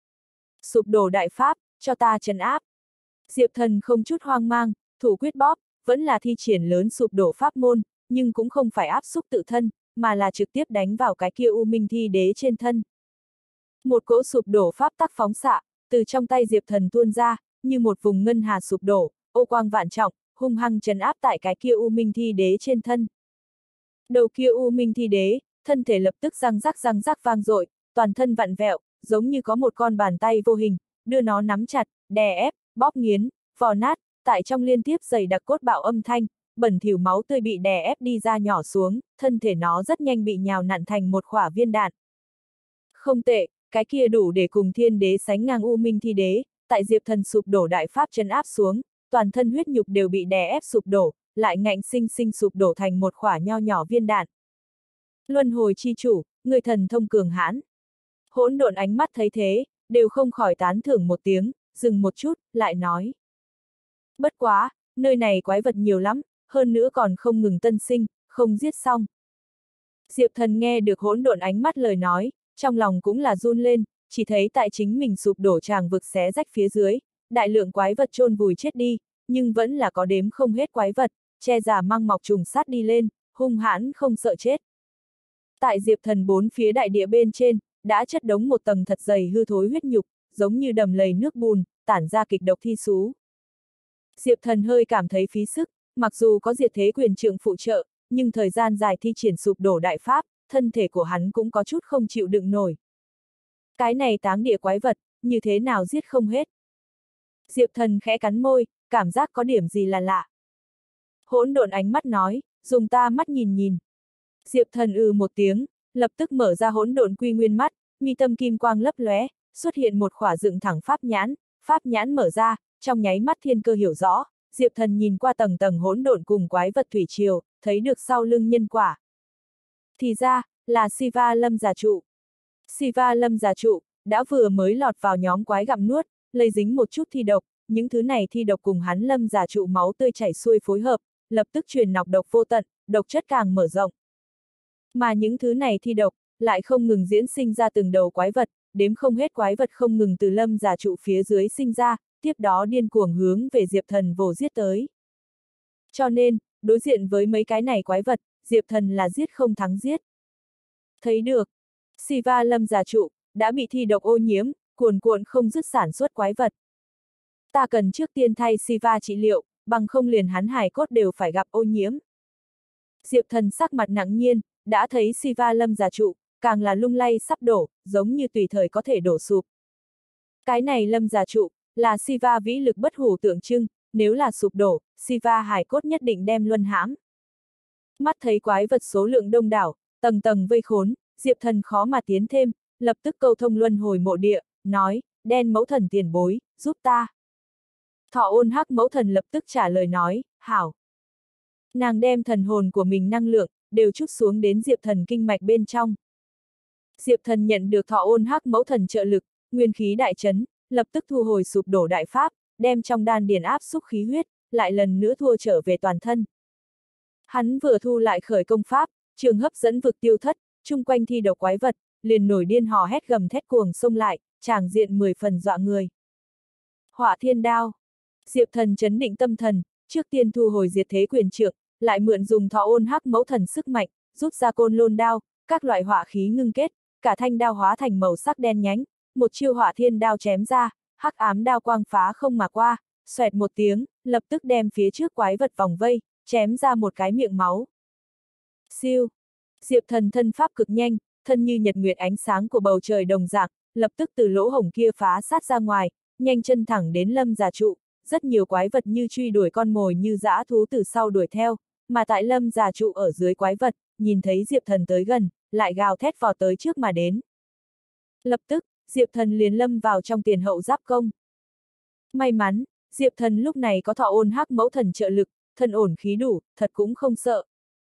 Sụp đổ đại pháp, cho ta trấn áp. Diệp Thần không chút hoang mang, thủ quyết bóp, vẫn là thi triển lớn sụp đổ pháp môn, nhưng cũng không phải áp xúc tự thân, mà là trực tiếp đánh vào cái kia u minh thi đế trên thân. Một cỗ sụp đổ pháp tắc phóng xạ, từ trong tay Diệp Thần tuôn ra, như một vùng ngân hà sụp đổ, ô quang vạn trọng, hung hăng trấn áp tại cái kia u minh thi đế trên thân. Đầu kia u minh thi đế, thân thể lập tức răng rắc răng rắc vang dội, toàn thân vặn vẹo, giống như có một con bàn tay vô hình, đưa nó nắm chặt, đè ép, bóp nghiến, vò nát, tại trong liên tiếp dày đặc cốt bạo âm thanh, bẩn thỉu máu tươi bị đè ép đi ra nhỏ xuống, thân thể nó rất nhanh bị nhào nặn thành một quả viên đạn. Không tệ, cái kia đủ để cùng thiên đế sánh ngang u minh thi đế, tại Diệp Thần sụp đổ đại pháp trấn áp xuống, toàn thân huyết nhục đều bị đè ép sụp đổ, lại ngạnh sinh sinh sụp đổ thành một quả nho nhỏ viên đạn. Luân hồi chi chủ, người thần thông cường hãn. Hỗn độn ánh mắt thấy thế, đều không khỏi tán thưởng một tiếng, dừng một chút, lại nói. Bất quá, nơi này quái vật nhiều lắm, hơn nữa còn không ngừng tân sinh, không giết xong. Diệp Thần nghe được hỗn độn ánh mắt lời nói, trong lòng cũng là run lên, chỉ thấy tại chính mình sụp đổ tràng vực xé rách phía dưới, đại lượng quái vật chôn vùi chết đi, nhưng vẫn là có đếm không hết quái vật, che giả măng mọc trùng sát đi lên, hung hãn không sợ chết. Tại Diệp Thần bốn phía đại địa bên trên, đã chất đống một tầng thật dày hư thối huyết nhục, giống như đầm lầy nước bùn, tản ra kịch độc thi xú. Diệp Thần hơi cảm thấy phí sức, mặc dù có diệt thế quyền trượng phụ trợ, nhưng thời gian dài thi triển sụp đổ đại pháp, thân thể của hắn cũng có chút không chịu đựng nổi. Cái này táng địa quái vật, như thế nào giết không hết. Diệp Thần khẽ cắn môi, cảm giác có điểm gì là lạ. Hỗn độn ánh mắt nói, dùng ta mắt nhìn nhìn. Diệp Thần ừ một tiếng, lập tức mở ra hỗn độn quy nguyên mắt, mi tâm kim quang lấp lóe, xuất hiện một khỏa dựng thẳng pháp nhãn, pháp nhãn mở ra, trong nháy mắt thiên cơ hiểu rõ, Diệp Thần nhìn qua tầng tầng hỗn độn cùng quái vật thủy triều, thấy được sau lưng nhân quả. Thì ra, là Siva Lâm Già Trụ. Siva Lâm Già Trụ, đã vừa mới lọt vào nhóm quái gặm nuốt, lây dính một chút thi độc, những thứ này thi độc cùng hắn Lâm Già Trụ máu tươi chảy xuôi phối hợp, lập tức truyền nọc độc vô tận, độc chất càng mở rộng. Mà những thứ này thi độc, lại không ngừng diễn sinh ra từng đầu quái vật, đếm không hết quái vật không ngừng từ Lâm Già Trụ phía dưới sinh ra, tiếp đó điên cuồng hướng về Diệp Thần vồ giết tới. Cho nên, đối diện với mấy cái này quái vật, Diệp Thần là giết không thắng giết. Thấy được, Siva Lâm Già Trụ, đã bị thi độc ô nhiễm, cuồn cuộn không dứt sản xuất quái vật. Ta cần trước tiên thay Siva trị liệu, bằng không liền hắn hài cốt đều phải gặp ô nhiễm. Diệp Thần sắc mặt nặng nhiên, đã thấy Siva Lâm Già Trụ, càng là lung lay sắp đổ, giống như tùy thời có thể đổ sụp. Cái này Lâm Già Trụ, là Siva vĩ lực bất hủ tượng trưng, nếu là sụp đổ, Siva hài cốt nhất định đem luân hãm. Mắt thấy quái vật số lượng đông đảo, tầng tầng vây khốn, Diệp Thần khó mà tiến thêm, lập tức câu thông luân hồi mộ địa, nói, đen mẫu thần tiền bối, giúp ta. Thọ ôn hắc mẫu thần lập tức trả lời nói, hảo. Nàng đem thần hồn của mình năng lượng, đều trút xuống đến Diệp Thần kinh mạch bên trong. Diệp Thần nhận được thọ ôn hắc mẫu thần trợ lực, nguyên khí đại chấn, lập tức thu hồi sụp đổ đại pháp, đem trong đan điền áp xúc khí huyết, lại lần nữa thua trở về toàn thân. Hắn vừa thu lại khởi công pháp, trường hấp dẫn vực tiêu thất, chung quanh thi độc quái vật, liền nổi điên hò hét gầm thét cuồng xông lại, tràng diện mười phần dọa người. Hỏa thiên đao. Diệp Thần chấn định tâm thần, trước tiên thu hồi diệt thế quyền trượng, lại mượn dùng thọ ôn hắc mẫu thần sức mạnh, rút ra côn lôn đao, các loại hỏa khí ngưng kết, cả thanh đao hóa thành màu sắc đen nhánh, một chiêu hỏa thiên đao chém ra, hắc ám đao quang phá không mà qua, xoẹt một tiếng, lập tức đem phía trước quái vật vòng vây, chém ra một cái miệng máu. Siêu. Diệp Thần thân pháp cực nhanh, thân như nhật nguyệt ánh sáng của bầu trời đồng dạng, lập tức từ lỗ hổng kia phá sát ra ngoài, nhanh chân thẳng đến Lâm Già Trụ, rất nhiều quái vật như truy đuổi con mồi như dã thú từ sau đuổi theo, mà tại Lâm Già Trụ ở dưới quái vật, nhìn thấy Diệp Thần tới gần, lại gào thét vọt tới trước mà đến. Lập tức, Diệp Thần liền lâm vào trong tiền hậu giáp công. May mắn, Diệp Thần lúc này có thọ ôn hắc mẫu thần trợ lực, thần ổn khí đủ, thật cũng không sợ.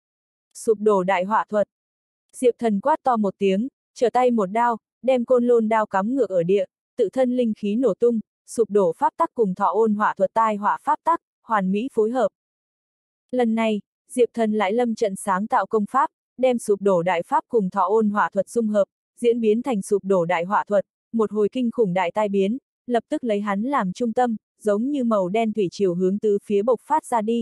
Sụp đổ đại hỏa thuật. Diệp Thần quát to một tiếng, trở tay một đao, đem côn lôn đao cắm ngược ở địa, tự thân linh khí nổ tung, sụp đổ pháp tắc cùng thọ ôn hỏa thuật tai hỏa pháp tắc, hoàn mỹ phối hợp. Lần này, Diệp Thần lại lâm trận sáng tạo công pháp, đem sụp đổ đại pháp cùng thọ ôn hỏa thuật dung hợp, diễn biến thành sụp đổ đại hỏa thuật, một hồi kinh khủng đại tai biến, lập tức lấy hắn làm trung tâm, giống như màu đen thủy triều hướng tứ phía bộc phát ra đi.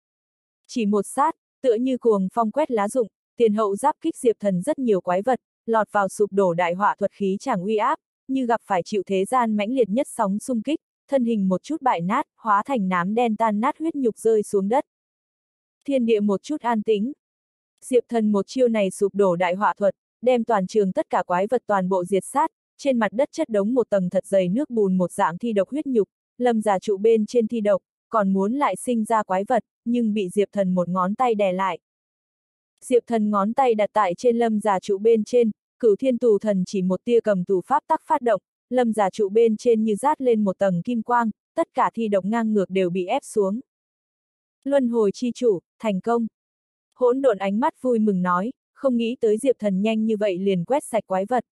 Chỉ một sát, tựa như cuồng phong quét lá rụng, tiền hậu giáp kích Diệp Thần rất nhiều quái vật, lọt vào sụp đổ đại hỏa thuật khí chẳng uy áp, như gặp phải chịu thế gian mãnh liệt nhất sóng xung kích, thân hình một chút bại nát, hóa thành nám đen tan nát huyết nhục rơi xuống đất. Thiên địa một chút an tĩnh. Diệp Thần một chiêu này sụp đổ đại hỏa thuật, đem toàn trường tất cả quái vật toàn bộ diệt sát, trên mặt đất chất đống một tầng thật dày nước bùn một dạng thi độc huyết nhục, Lâm Già Trụ bên trên thi độc, còn muốn lại sinh ra quái vật, nhưng bị Diệp Thần một ngón tay đè lại. Diệp Thần ngón tay đặt tại trên Lâm Già Trụ bên trên, Cửu Thiên Tù Thần chỉ một tia cầm tù pháp tắc phát động, Lâm Già Trụ bên trên như rát lên một tầng kim quang, tất cả thi độc ngang ngược đều bị ép xuống. Luân hồi chi chủ, thành công. Hỗn độn ánh mắt vui mừng nói, không nghĩ tới Diệp Thần nhanh như vậy liền quét sạch quái vật.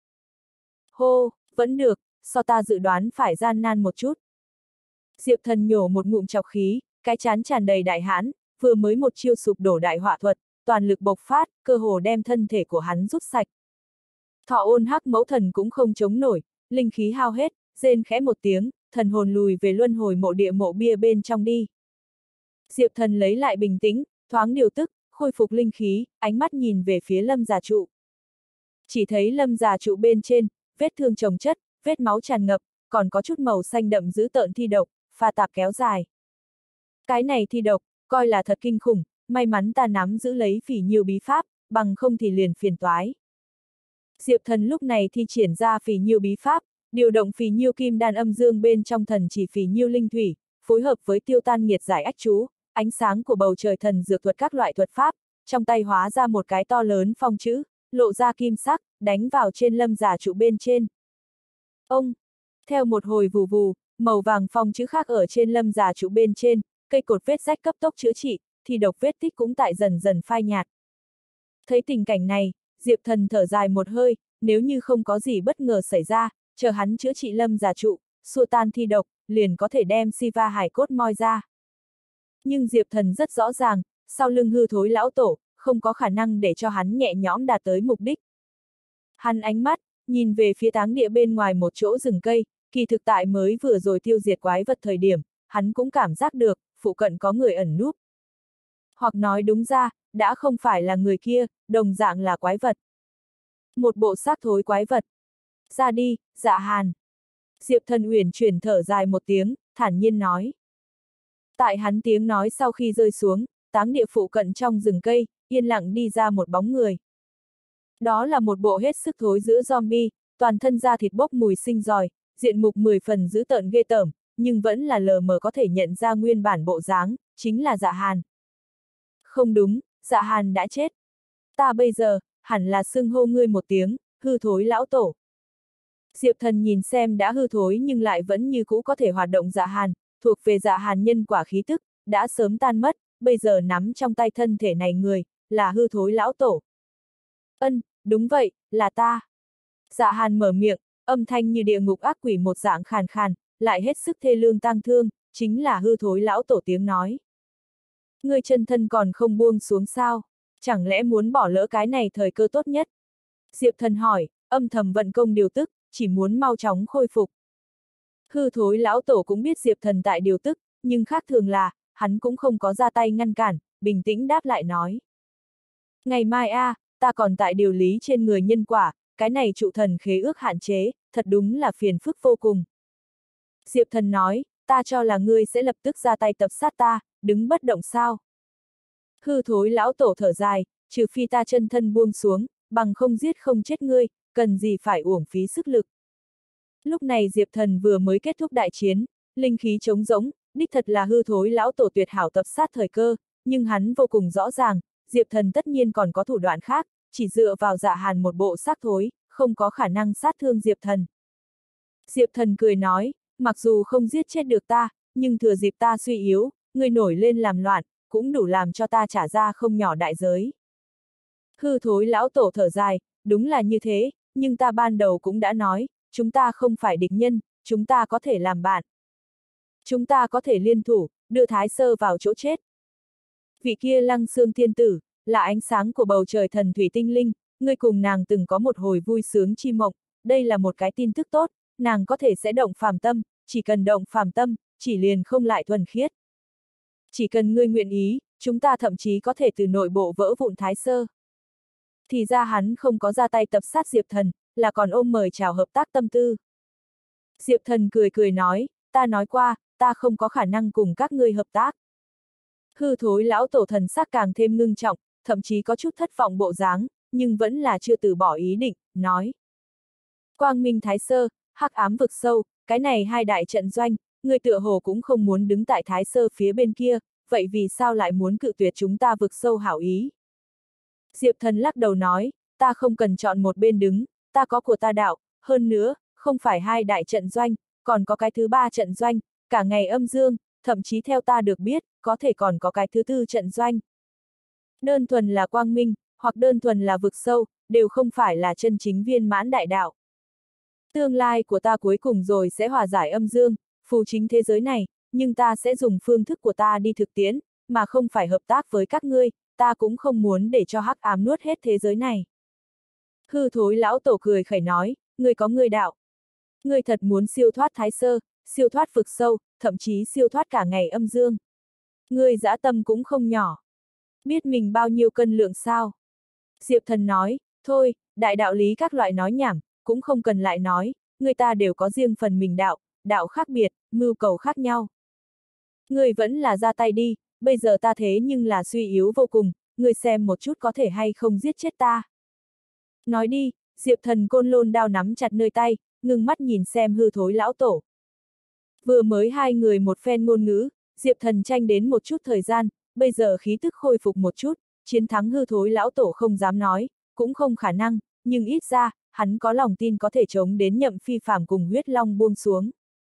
Hô, vẫn được, so ta dự đoán phải gian nan một chút. Diệp Thần nhổ một ngụm trọc khí, cái chán tràn đầy đại hãn, vừa mới một chiêu sụp đổ đại hỏa thuật, toàn lực bộc phát, cơ hồ đem thân thể của hắn rút sạch. Thọ ôn hắc mẫu thần cũng không chống nổi, linh khí hao hết, rên khẽ một tiếng, thần hồn lùi về luân hồi mộ địa mộ bia bên trong đi. Diệp Thần lấy lại bình tĩnh, thoáng điều tức, khôi phục linh khí, ánh mắt nhìn về phía Lâm Già Trụ. Chỉ thấy Lâm Già Trụ bên trên, vết thương chồng chất, vết máu tràn ngập, còn có chút màu xanh đậm dữ tợn thi độc, pha tạp kéo dài. Cái này thi độc, coi là thật kinh khủng, may mắn ta nắm giữ lấy phỉ nhiêu bí pháp, bằng không thì liền phiền toái. Diệp Thần lúc này thi triển ra phỉ nhiêu bí pháp, điều động phỉ nhiêu kim đan âm dương bên trong thần chỉ phỉ nhiêu linh thủy, phối hợp với tiêu tan nghiệt giải ách chú, ánh sáng của bầu trời thần dược thuật các loại thuật pháp, trong tay hóa ra một cái to lớn phong chữ, lộ ra kim sắc, đánh vào trên Lâm Già Trụ bên trên. Ông, theo một hồi vù vù, màu vàng phong chữ khác ở trên Lâm Già Trụ bên trên, cây cột vết rách cấp tốc chữa trị, thì độc vết tích cũng tại dần dần phai nhạt. Thấy tình cảnh này, Diệp Thần thở dài một hơi, nếu như không có gì bất ngờ xảy ra, chờ hắn chữa trị Lâm Già Trụ, xua tan thi độc, liền có thể đem Siva hải cốt moi ra. Nhưng Diệp Thần rất rõ ràng, sau lưng hư thối lão tổ, không có khả năng để cho hắn nhẹ nhõm đạt tới mục đích. Hắn ánh mắt, nhìn về phía táng địa bên ngoài một chỗ rừng cây, kỳ thực tại mới vừa rồi tiêu diệt quái vật thời điểm, hắn cũng cảm giác được, phụ cận có người ẩn núp. Hoặc nói đúng ra, đã không phải là người kia, đồng dạng là quái vật. Một bộ xác thối quái vật. Ra đi, Dạ Hàn. Diệp Thần uyển chuyển thở dài một tiếng, thản nhiên nói. Tại hắn tiếng nói sau khi rơi xuống, táng địa phụ cận trong rừng cây, yên lặng đi ra một bóng người. Đó là một bộ hết sức thối giữa zombie, toàn thân da thịt bốc mùi sinh giòi, diện mục mười phần dữ tợn ghê tởm, nhưng vẫn là lờ mờ có thể nhận ra nguyên bản bộ dáng, chính là Dạ Hàn. Không đúng, Dạ Hàn đã chết. Ta bây giờ, hẳn là xưng hô ngươi một tiếng, hư thối lão tổ. Diệp Thần nhìn xem đã hư thối nhưng lại vẫn như cũ có thể hoạt động Dạ Hàn, thuộc về Dạ Hàn nhân quả khí tức, đã sớm tan mất, bây giờ nắm trong tay thân thể này người, là hư thối lão tổ. Ân, đúng vậy, là ta. Dạ Hàn mở miệng, âm thanh như địa ngục ác quỷ một dạng khàn khàn, lại hết sức thê lương tang thương, chính là hư thối lão tổ tiếng nói. Ngươi chân thân còn không buông xuống sao? Chẳng lẽ muốn bỏ lỡ cái này thời cơ tốt nhất? Diệp Thần hỏi, âm thầm vận công điều tức, chỉ muốn mau chóng khôi phục. Hư thối lão tổ cũng biết Diệp Thần tại điều tức, nhưng khác thường là, hắn cũng không có ra tay ngăn cản, bình tĩnh đáp lại nói. Ngày mai a, à, ta còn tại điều lý trên người nhân quả, cái này trụ thần khế ước hạn chế, thật đúng là phiền phức vô cùng. Diệp Thần nói, ta cho là ngươi sẽ lập tức ra tay tập sát ta, đứng bất động sao. Hư thối lão tổ thở dài, trừ phi ta chân thân buông xuống, bằng không giết không chết ngươi, cần gì phải uổng phí sức lực. Lúc này Diệp Thần vừa mới kết thúc đại chiến, linh khí trống rỗng, đích thật là hư thối lão tổ tuyệt hảo tập sát thời cơ, nhưng hắn vô cùng rõ ràng, Diệp Thần tất nhiên còn có thủ đoạn khác, chỉ dựa vào Dạ Hàn một bộ xác thối, không có khả năng sát thương Diệp Thần. Diệp Thần cười nói, mặc dù không giết chết được ta, nhưng thừa dịp ta suy yếu, ngươi nổi lên làm loạn, cũng đủ làm cho ta trả ra không nhỏ đại giới. Hư thối lão tổ thở dài, đúng là như thế, nhưng ta ban đầu cũng đã nói, chúng ta không phải địch nhân, chúng ta có thể làm bạn. Chúng ta có thể liên thủ, đưa Thái Sơ vào chỗ chết. Vị kia Lăng Xương Thiên Tử, là ánh sáng của bầu trời thần thủy tinh linh, ngươi cùng nàng từng có một hồi vui sướng chi mộng, đây là một cái tin tức tốt, nàng có thể sẽ động phàm tâm, chỉ cần động phàm tâm, chỉ liền không lại thuần khiết. Chỉ cần ngươi nguyện ý, chúng ta thậm chí có thể từ nội bộ vỡ vụn Thái Sơ. Thì ra hắn không có ra tay tập sát Diệp Thần, là còn ôm mời chào hợp tác tâm tư. Diệp Thần cười cười nói, ta nói qua, ta không có khả năng cùng các ngươi hợp tác. Hư thối lão tổ thần sắc càng thêm ngưng trọng, thậm chí có chút thất vọng bộ dáng, nhưng vẫn là chưa từ bỏ ý định, nói. Quang Minh Thái Sơ, hắc ám vực sâu, cái này hai đại trận doanh, người tựa hồ cũng không muốn đứng tại Thái Sơ phía bên kia, vậy vì sao lại muốn cự tuyệt chúng ta vực sâu hảo ý? Diệp Thần lắc đầu nói, ta không cần chọn một bên đứng, ta có của ta đạo, hơn nữa, không phải hai đại trận doanh, còn có cái thứ ba trận doanh, cả ngày âm dương, thậm chí theo ta được biết, có thể còn có cái thứ tư trận doanh. Đơn thuần là quang minh, hoặc đơn thuần là vực sâu, đều không phải là chân chính viên mãn đại đạo. Tương lai của ta cuối cùng rồi sẽ hòa giải âm dương, phù chính thế giới này, nhưng ta sẽ dùng phương thức của ta đi thực tiễn, mà không phải hợp tác với các ngươi, ta cũng không muốn để cho hắc ám nuốt hết thế giới này. Hư thối lão tổ cười khẩy nói, ngươi có ngươi đạo. Ngươi thật muốn siêu thoát Thái Sơ, siêu thoát vực sâu, thậm chí siêu thoát cả ngày âm dương. Ngươi dã tâm cũng không nhỏ. Biết mình bao nhiêu cân lượng sao? Diệp Thần nói, thôi, đại đạo lý các loại nói nhảm, cũng không cần lại nói, người ta đều có riêng phần mình đạo, đạo khác biệt, mưu cầu khác nhau. Ngươi vẫn là ra tay đi, bây giờ ta thế nhưng là suy yếu vô cùng, ngươi xem một chút có thể hay không giết chết ta. Nói đi, Diệp Thần côn lôn đao nắm chặt nơi tay, ngưng mắt nhìn xem hư thối lão tổ. Vừa mới hai người một phen ngôn ngữ, Diệp Thần tranh đến một chút thời gian, bây giờ khí tức khôi phục một chút, chiến thắng hư thối lão tổ không dám nói, cũng không khả năng, nhưng ít ra, hắn có lòng tin có thể chống đến Nhậm Phi Phàm cùng huyết long buông xuống.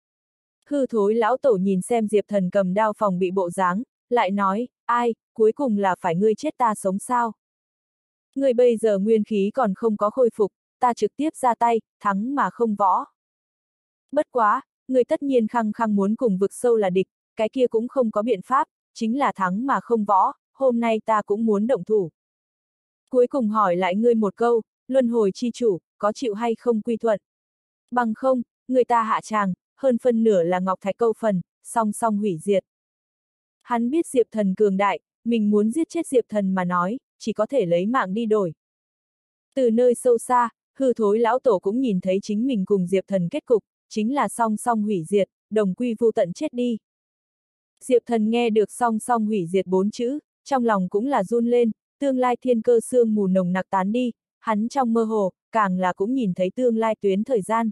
Hư thối lão tổ nhìn xem Diệp Thần cầm đao phòng bị bộ dáng, lại nói, ai, cuối cùng là phải ngươi chết ta sống sao? Ngươi bây giờ nguyên khí còn không có khôi phục, ta trực tiếp ra tay, thắng mà không võ. Bất quá, ngươi tất nhiên khăng khăng muốn cùng vực sâu là địch, cái kia cũng không có biện pháp, chính là thắng mà không võ, hôm nay ta cũng muốn động thủ. Cuối cùng hỏi lại ngươi một câu, luân hồi chi chủ, có chịu hay không quy thuận? Bằng không, người ta hạ tràng, hơn phân nửa là ngọc thạch câu phần, song song hủy diệt. Hắn biết Diệp Thần cường đại, mình muốn giết chết Diệp Thần mà nói, chỉ có thể lấy mạng đi đổi. Từ nơi sâu xa, hư thối lão tổ cũng nhìn thấy chính mình cùng Diệp Thần kết cục, chính là song song hủy diệt, đồng quy vu tận chết đi. Diệp Thần nghe được song song hủy diệt bốn chữ, trong lòng cũng là run lên, tương lai thiên cơ sương mù nồng nặc tán đi, hắn trong mơ hồ, càng là cũng nhìn thấy tương lai tuyến thời gian.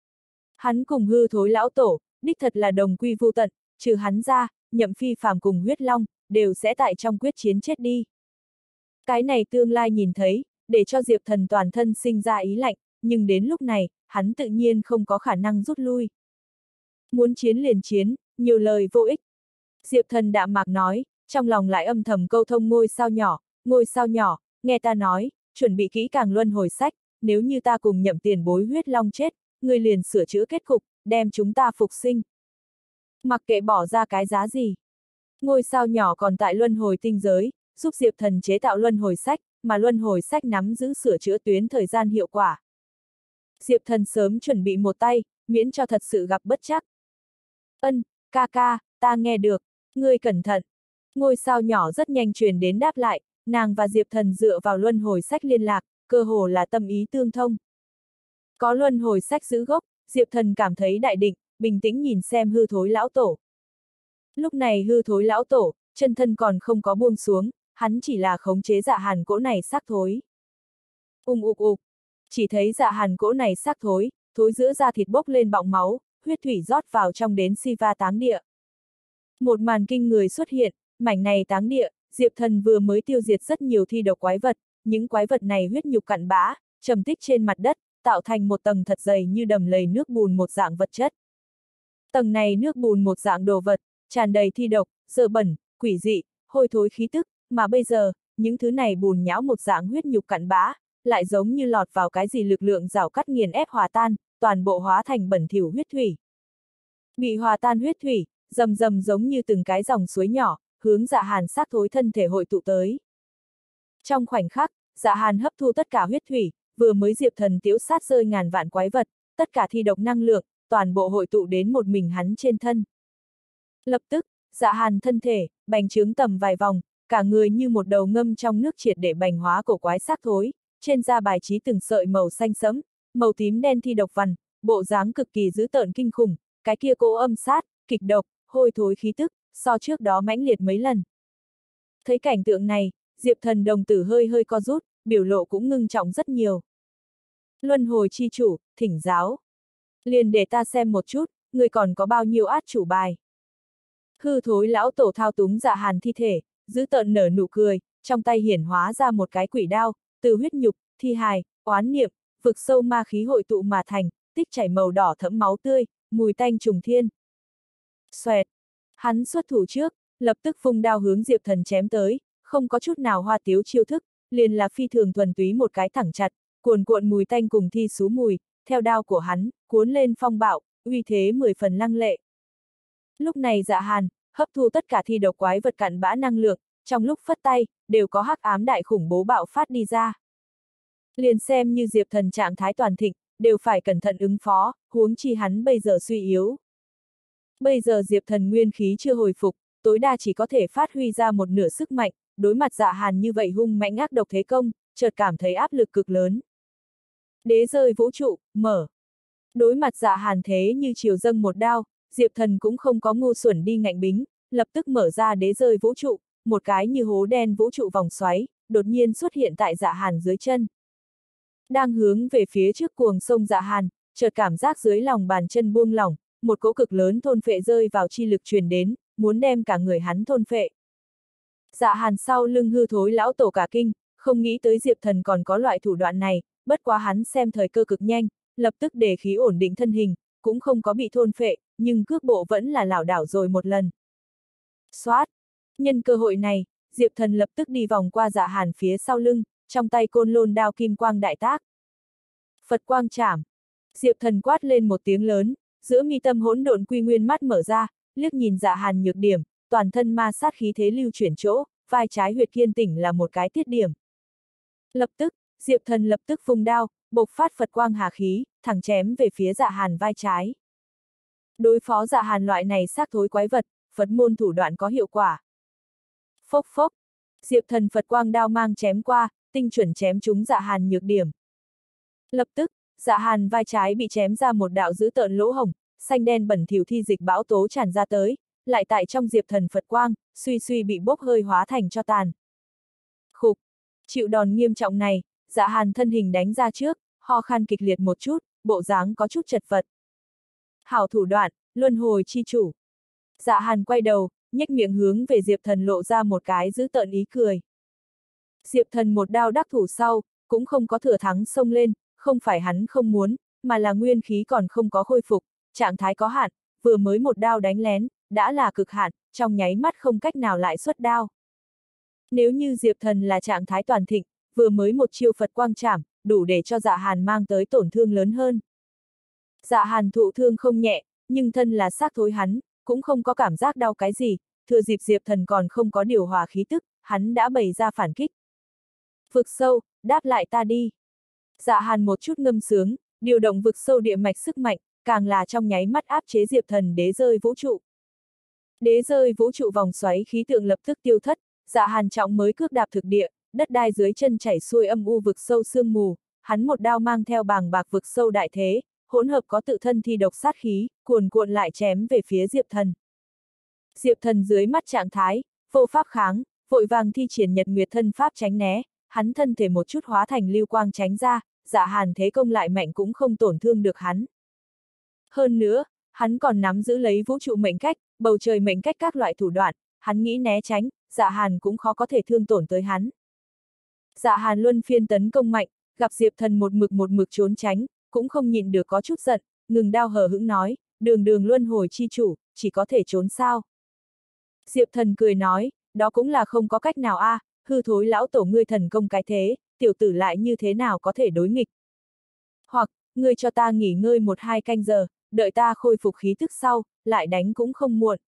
Hắn cùng hư thối lão tổ, đích thật là đồng quy vu tận, trừ hắn ra, Nhậm Phi Phàm cùng huyết long, đều sẽ tại trong quyết chiến chết đi. Cái này tương lai nhìn thấy, để cho Diệp Thần toàn thân sinh ra ý lạnh, nhưng đến lúc này, hắn tự nhiên không có khả năng rút lui. Muốn chiến liền chiến, nhiều lời vô ích. Diệp Thần đạm mạc nói, trong lòng lại âm thầm câu thông ngôi sao nhỏ, ngôi sao nhỏ, nghe ta nói, chuẩn bị kỹ càng luân hồi sách, nếu như ta cùng Nhậm tiền bối huyết long chết, ngươi liền sửa chữa kết cục, đem chúng ta phục sinh. Mặc kệ bỏ ra cái giá gì. Ngôi sao nhỏ còn tại luân hồi tinh giới, giúp Diệp Thần chế tạo luân hồi sách, mà luân hồi sách nắm giữ sửa chữa tuyến thời gian hiệu quả. Diệp Thần sớm chuẩn bị một tay, miễn cho thật sự gặp bất trắc. Ân, ca ca, ta nghe được, ngươi cẩn thận. Ngôi sao nhỏ rất nhanh truyền đến đáp lại, nàng và Diệp Thần dựa vào luân hồi sách liên lạc, cơ hồ là tâm ý tương thông. Có luân hồi sách giữ gốc, Diệp Thần cảm thấy đại định, bình tĩnh nhìn xem hư thối lão tổ. Lúc này hư thối lão tổ, chân thân còn không có buông xuống, hắn chỉ là khống chế dạ hàn cỗ này xác thối. Ung ục ục, chỉ thấy dạ hàn cỗ này xác thối, thối giữa da thịt bốc lên bọng máu, huyết thủy rót vào trong đến Siva táng địa. Một màn kinh người xuất hiện, mảnh này táng địa, Diệp Thần vừa mới tiêu diệt rất nhiều thi độc quái vật, những quái vật này huyết nhục cặn bã, trầm tích trên mặt đất, tạo thành một tầng thật dày như đầm lầy nước bùn một dạng vật chất. Tầng này nước bùn một dạng đồ vật, tràn đầy thi độc, dơ bẩn, quỷ dị, hôi thối khí tức, mà bây giờ, những thứ này bùn nhão một dạng huyết nhục cặn bã, lại giống như lọt vào cái gì lực lượng rào cắt nghiền ép hòa tan, toàn bộ hóa thành bẩn thỉu huyết thủy. Bị hòa tan huyết thủy, rầm rầm giống như từng cái dòng suối nhỏ, hướng Dạ Hàn xác thối thân thể hội tụ tới. Trong khoảnh khắc, Dạ Hàn hấp thu tất cả huyết thủy, vừa mới Diệp Thần tiễu sát rơi ngàn vạn quái vật, tất cả thi độc năng lượng, toàn bộ hội tụ đến một mình hắn trên thân. Lập tức, Dạ Hàn thân thể, bành trướng tầm vài vòng, cả người như một đầu ngâm trong nước triệt để bành hóa cổ quái xác thối, trên da bài trí từng sợi màu xanh sẫm, màu tím đen thi độc vằn, bộ dáng cực kỳ dữ tợn kinh khủng, cái kia cỗ âm sát, kịch độc, hôi thối khí tức, so trước đó mãnh liệt mấy lần. Thấy cảnh tượng này, Diệp Thần đồng tử hơi hơi co rút, biểu lộ cũng ngưng trọng rất nhiều. Luân hồi chi chủ, thỉnh giáo. Liền để ta xem một chút, người còn có bao nhiêu át chủ bài. Hư thối lão tổ thao túng Dạ Hàn thi thể, giữ tợn nở nụ cười, trong tay hiển hóa ra một cái quỷ đao, từ huyết nhục, thi hài, oán niệm, vực sâu ma khí hội tụ mà thành, tích chảy màu đỏ thẫm máu tươi, mùi tanh trùng thiên. Xoẹt! Hắn xuất thủ trước, lập tức vung đao hướng Diệp Thần chém tới, không có chút nào hoa tiếu chiêu thức, liền là phi thường thuần túy một cái thẳng chặt, cuồn cuộn mùi tanh cùng thi xú mùi, theo đao của hắn, cuốn lên phong bạo, uy thế mười phần lăng lệ. Lúc này Dạ Hàn, hấp thu tất cả thi độc quái vật cặn bã năng lượng, trong lúc phất tay, đều có hắc ám đại khủng bố bạo phát đi ra. Liền xem như Diệp Thần trạng thái toàn thịnh, đều phải cẩn thận ứng phó, huống chi hắn bây giờ suy yếu. Bây giờ Diệp Thần nguyên khí chưa hồi phục, tối đa chỉ có thể phát huy ra một nửa sức mạnh, đối mặt Dạ Hàn như vậy hung mãnh ác độc thế công, chợt cảm thấy áp lực cực lớn. Đế rơi vũ trụ, mở. Đối mặt Dạ Hàn thế như chiều dâng một đao, Diệp Thần cũng không có ngu xuẩn đi ngạnh bính, lập tức mở ra đế rơi vũ trụ, một cái như hố đen vũ trụ vòng xoáy, đột nhiên xuất hiện tại Dạ Hàn dưới chân. Đang hướng về phía trước cuồng sông Dạ Hàn, chợt cảm giác dưới lòng bàn chân buông lỏng, một cỗ cực lớn thôn phệ rơi vào chi lực truyền đến, muốn đem cả người hắn thôn phệ. Dạ Hàn sau lưng hư thối lão tổ cả kinh, không nghĩ tới Diệp Thần còn có loại thủ đoạn này, bất quá hắn xem thời cơ cực nhanh, lập tức để khí ổn định thân hình, cũng không có bị thôn phệ, nhưng cước bộ vẫn là lảo đảo rồi một lần. Xoát! Nhân cơ hội này, Diệp Thần lập tức đi vòng qua Dạ Hàn phía sau lưng, trong tay côn lôn đao kim quang đại tác. Phật quang chảm! Diệp Thần quát lên một tiếng lớn, giữa mi tâm hỗn độn quy nguyên mắt mở ra, liếc nhìn Dạ Hàn nhược điểm, toàn thân ma sát khí thế lưu chuyển chỗ, vai trái huyệt kiên tỉnh là một cái tiết điểm. Lập tức, Diệp Thần lập tức vung đao, bộc phát Phật quang hà khí, thẳng chém về phía Dạ Hàn vai trái. Đối phó Dạ Hàn loại này xác thối quái vật, Phật môn thủ đoạn có hiệu quả. Phốc phốc, Diệp Thần Phật quang đao mang chém qua, tinh chuẩn chém trúng Dạ Hàn nhược điểm. Lập tức, Dạ Hàn vai trái bị chém ra một đạo dữ tợn lỗ hổng, xanh đen bẩn thỉu thi dịch bão tố tràn ra tới, lại tại trong Diệp Thần Phật quang, suy suy bị bốc hơi hóa thành cho tàn. Khục, chịu đòn nghiêm trọng này, Dạ Hàn thân hình đánh ra trước, ho khan kịch liệt một chút, bộ dáng có chút chật vật. Hảo thủ đoạn, luân hồi chi chủ. Dạ Hàn quay đầu, nhếch miệng hướng về Diệp Thần lộ ra một cái dữ tợn ý cười. Diệp Thần một đao đắc thủ sau, cũng không có thừa thắng xông lên, không phải hắn không muốn, mà là nguyên khí còn không có khôi phục, trạng thái có hạn, vừa mới một đao đánh lén, đã là cực hạn, trong nháy mắt không cách nào lại xuất đao. Nếu như Diệp Thần là trạng thái toàn thịnh, vừa mới một chiêu Phật quang chảm, đủ để cho Dạ Hàn mang tới tổn thương lớn hơn. Dạ Hàn thụ thương không nhẹ, nhưng thân là xác thối hắn, cũng không có cảm giác đau cái gì, thừa dịp Diệp Thần còn không có điều hòa khí tức, hắn đã bày ra phản kích. Vực sâu, đáp lại ta đi. Dạ Hàn một chút ngâm sướng, điều động vực sâu địa mạch sức mạnh, càng là trong nháy mắt áp chế Diệp Thần đế rơi vũ trụ. Đế rơi vũ trụ vòng xoáy khí tượng lập tức tiêu thất, Dạ Hàn trọng mới cước đạp thực địa, đất đai dưới chân chảy xuôi âm u vực sâu sương mù, hắn một đao mang theo bàng bạc vực sâu đại thế, hỗn hợp có tự thân thi độc sát khí, cuồn cuộn lại chém về phía Diệp Thần. Diệp Thần dưới mắt trạng thái, vô pháp kháng, vội vàng thi triển nhật nguyệt thân pháp tránh né, hắn thân thể một chút hóa thành lưu quang tránh ra, Dạ Hàn thế công lại mạnh cũng không tổn thương được hắn. Hơn nữa, hắn còn nắm giữ lấy vũ trụ mệnh cách, bầu trời mệnh cách các loại thủ đoạn, hắn nghĩ né tránh, Dạ Hàn cũng khó có thể thương tổn tới hắn. Dạ Hàn luân phiên tấn công mạnh, gặp Diệp Thần một mực một mực trốn tránh, cũng không nhịn được có chút giận, ngừng đao hờ hững nói, đường đường luân hồi chi chủ, chỉ có thể trốn sao. Diệp Thần cười nói, đó cũng là không có cách nào a, à, hư thối lão tổ ngươi thần công cái thế, tiểu tử lại như thế nào có thể đối nghịch. Hoặc, ngươi cho ta nghỉ ngơi một hai canh giờ, đợi ta khôi phục khí thức sau, lại đánh cũng không muộn.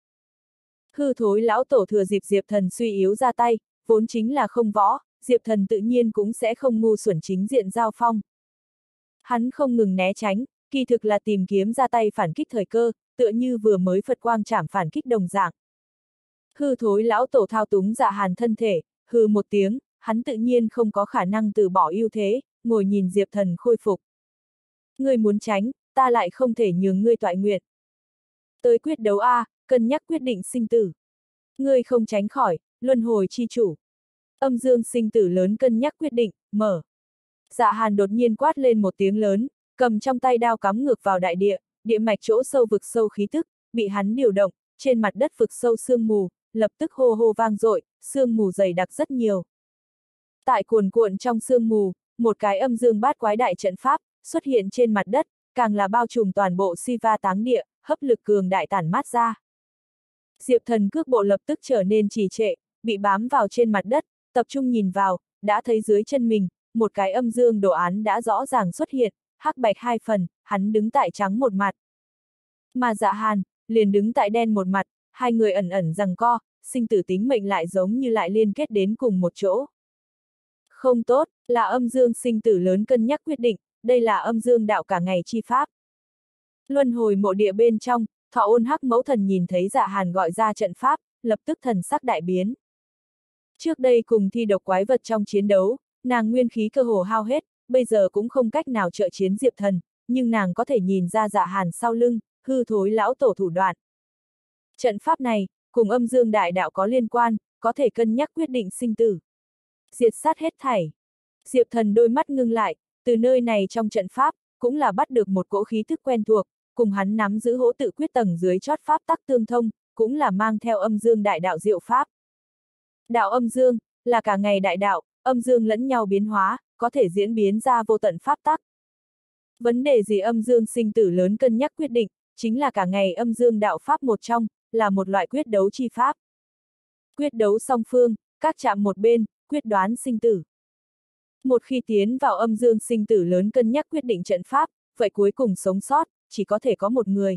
Hư thối lão tổ thừa dịp Diệp Thần suy yếu ra tay, vốn chính là không võ, Diệp Thần tự nhiên cũng sẽ không ngu xuẩn chính diện giao phong. Hắn không ngừng né tránh, kỳ thực là tìm kiếm ra tay phản kích thời cơ, tựa như vừa mới Phật quang chảm phản kích đồng dạng. Hư thối lão tổ thao túng Dạ Hàn thân thể, hư một tiếng, hắn tự nhiên không có khả năng từ bỏ ưu thế, ngồi nhìn Diệp Thần khôi phục. Ngươi muốn tránh, ta lại không thể nhường ngươi toại nguyện. Tới quyết đấu a, cân nhắc quyết định sinh tử. Ngươi không tránh khỏi, luân hồi chi chủ. Âm dương sinh tử lớn cân nhắc quyết định, mở. Dạ Hàn đột nhiên quát lên một tiếng lớn, cầm trong tay đao cắm ngược vào đại địa, địa mạch chỗ sâu vực sâu khí tức, bị hắn điều động, trên mặt đất vực sâu sương mù, lập tức hô hô vang dội, sương mù dày đặc rất nhiều. Tại cuồn cuộn trong sương mù, một cái âm dương bát quái đại trận pháp, xuất hiện trên mặt đất, càng là bao trùm toàn bộ Siva táng địa, hấp lực cường đại tản mát ra. Diệp Thần cước bộ lập tức trở nên trì trệ, bị bám vào trên mặt đất, tập trung nhìn vào, đã thấy dưới chân mình, một cái âm dương đồ án đã rõ ràng xuất hiện, hắc bạch hai phần, hắn đứng tại trắng một mặt. Mà Dạ Hàn, liền đứng tại đen một mặt, hai người ẩn ẩn giằng co, sinh tử tính mệnh lại giống như lại liên kết đến cùng một chỗ. Không tốt, là âm dương sinh tử lớn cân nhắc quyết định, đây là âm dương đạo cả ngày chi pháp. Luân hồi mộ địa bên trong, Thọ Ôn Hắc mẫu thần nhìn thấy Dạ Hàn gọi ra trận pháp, lập tức thần sắc đại biến. Trước đây cùng thi độc quái vật trong chiến đấu, nàng nguyên khí cơ hồ hao hết, bây giờ cũng không cách nào trợ chiến Diệp Thần, nhưng nàng có thể nhìn ra Dạ Hàn sau lưng, hư thối lão tổ thủ đoạn. Trận pháp này, cùng âm dương đại đạo có liên quan, có thể cân nhắc quyết định sinh tử. Diệt sát hết thảy. Diệp Thần đôi mắt ngưng lại, từ nơi này trong trận pháp, cũng là bắt được một cỗ khí thức quen thuộc, cùng hắn nắm giữ hỗ tự quyết tầng dưới chót pháp tắc tương thông, cũng là mang theo âm dương đại đạo diệu pháp. Đạo âm dương, là cả ngày đại đạo, âm dương lẫn nhau biến hóa, có thể diễn biến ra vô tận pháp tắc. Vấn đề gì âm dương sinh tử lớn cân nhắc quyết định, chính là cả ngày âm dương đạo pháp một trong, là một loại quyết đấu chi pháp. Quyết đấu song phương, các chạm một bên, quyết đoán sinh tử. Một khi tiến vào âm dương sinh tử lớn cân nhắc quyết định trận pháp, vậy cuối cùng sống sót, chỉ có thể có một người.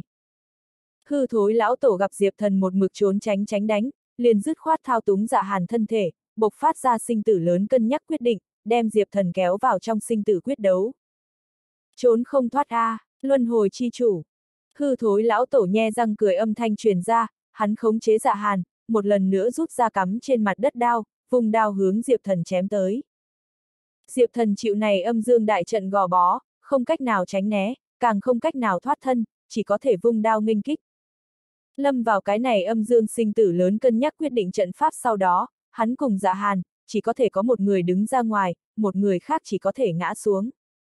Hư thối lão tổ gặp Diệp Thần một mực trốn tránh tránh đánh, liền dứt khoát thao túng Dạ Hàn thân thể, bộc phát ra sinh tử lớn cân nhắc quyết định, đem Diệp Thần kéo vào trong sinh tử quyết đấu. Trốn không thoát a, à, luân hồi chi chủ. Hư thối lão tổ nhe răng cười âm thanh truyền ra, hắn khống chế Dạ Hàn, một lần nữa rút ra cắm trên mặt đất đao, vùng đao hướng Diệp Thần chém tới. Diệp Thần chịu này âm dương đại trận gò bó, không cách nào tránh né, càng không cách nào thoát thân, chỉ có thể vung đao nghênh kích. Lâm vào cái này âm dương sinh tử lớn cân nhắc quyết định trận pháp sau đó, hắn cùng Dạ Hàn, chỉ có thể có một người đứng ra ngoài, một người khác chỉ có thể ngã xuống.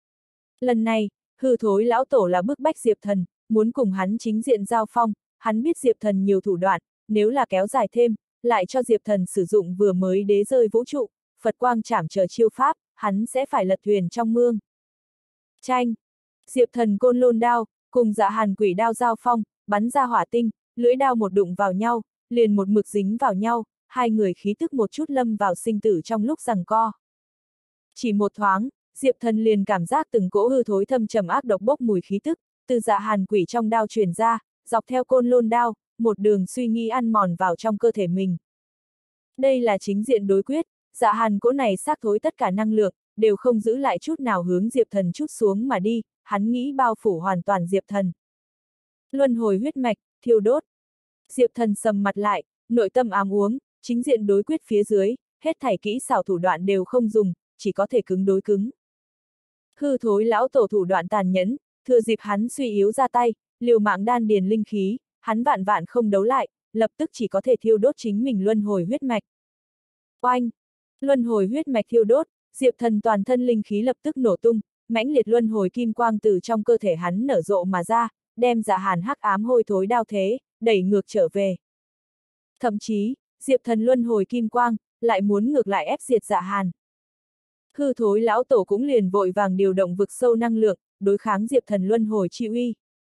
Lần này, hư thối lão tổ là bức bách Diệp Thần, muốn cùng hắn chính diện giao phong, hắn biết Diệp Thần nhiều thủ đoạn, nếu là kéo dài thêm, lại cho Diệp Thần sử dụng vừa mới đế rơi vũ trụ, Phật quang chảm chờ chiêu pháp, hắn sẽ phải lật thuyền trong mương. Tranh! Diệp Thần côn lôn đao, cùng Dạ Hàn quỷ đao giao phong, bắn ra hỏa tinh, lưỡi đao một đụng vào nhau, liền một mực dính vào nhau, hai người khí tức một chút lâm vào sinh tử trong lúc giằng co. Chỉ một thoáng, Diệp Thần liền cảm giác từng cỗ hư thối thâm trầm ác độc bốc mùi khí tức, từ Dạ Hàn quỷ trong đao truyền ra, dọc theo côn lôn đao, một đường suy nghĩ ăn mòn vào trong cơ thể mình. Đây là chính diện đối quyết, Dạ Hàn cỗ này xác thối tất cả năng lượng, đều không giữ lại chút nào hướng Diệp Thần chút xuống mà đi, hắn nghĩ bao phủ hoàn toàn Diệp Thần. Luân hồi huyết mạch, thiêu đốt. Diệp Thần sầm mặt lại, nội tâm ám uống, chính diện đối quyết phía dưới, hết thảy kỹ xảo thủ đoạn đều không dùng, chỉ có thể cứng đối cứng. Hư thối lão tổ thủ đoạn tàn nhẫn, thừa dịp hắn suy yếu ra tay, liều mạng đan điền linh khí, hắn vạn vạn không đấu lại, lập tức chỉ có thể thiêu đốt chính mình luân hồi huyết mạch. Oanh! Luân hồi huyết mạch thiêu đốt, Diệp Thần toàn thân linh khí lập tức nổ tung, mãnh liệt luân hồi kim quang từ trong cơ thể hắn nở rộ mà ra, đem Dạ Hàn hắc ám hôi thối đao thế, đẩy ngược trở về. Thậm chí, Diệp Thần luân hồi kim quang, lại muốn ngược lại ép diệt Dạ Hàn. Hư thối lão tổ cũng liền vội vàng điều động vực sâu năng lượng, đối kháng Diệp Thần luân hồi chi uy.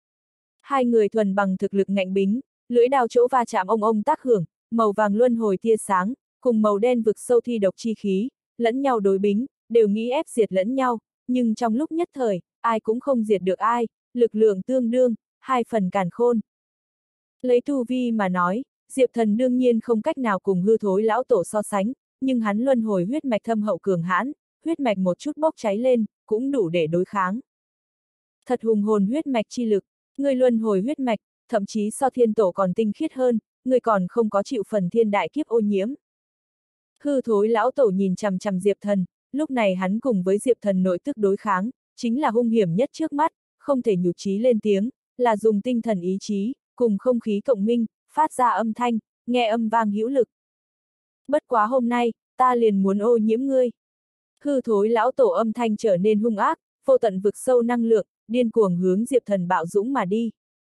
Hai người thuần bằng thực lực ngạnh bính, lưỡi đao chỗ va chạm ông ông tác hưởng, màu vàng luân hồi tia sáng, cùng màu đen vực sâu thi độc chi khí, lẫn nhau đối bính, đều nghĩ ép diệt lẫn nhau, nhưng trong lúc nhất thời, ai cũng không diệt được ai, lực lượng tương đương, hai phần càn khôn. Lấy tu vi mà nói, Diệp Thần đương nhiên không cách nào cùng hư thối lão tổ so sánh, nhưng hắn luân hồi huyết mạch thâm hậu cường hãn, huyết mạch một chút bốc cháy lên, cũng đủ để đối kháng. Thật hùng hồn huyết mạch chi lực, người luân hồi huyết mạch, thậm chí so thiên tổ còn tinh khiết hơn, người còn không có chịu phần thiên đại kiếp ô nhiễm. Hư thối lão tổ nhìn chằm chằm Diệp Thần, lúc này hắn cùng với Diệp Thần nội tức đối kháng, chính là hung hiểm nhất trước mắt, không thể nhụt chí lên tiếng, là dùng tinh thần ý chí, cùng không khí cộng minh, phát ra âm thanh, nghe âm vang hữu lực. Bất quá hôm nay, ta liền muốn ô nhiễm ngươi. Hư thối lão tổ âm thanh trở nên hung ác, vô tận vực sâu năng lượng, điên cuồng hướng Diệp Thần bạo dũng mà đi.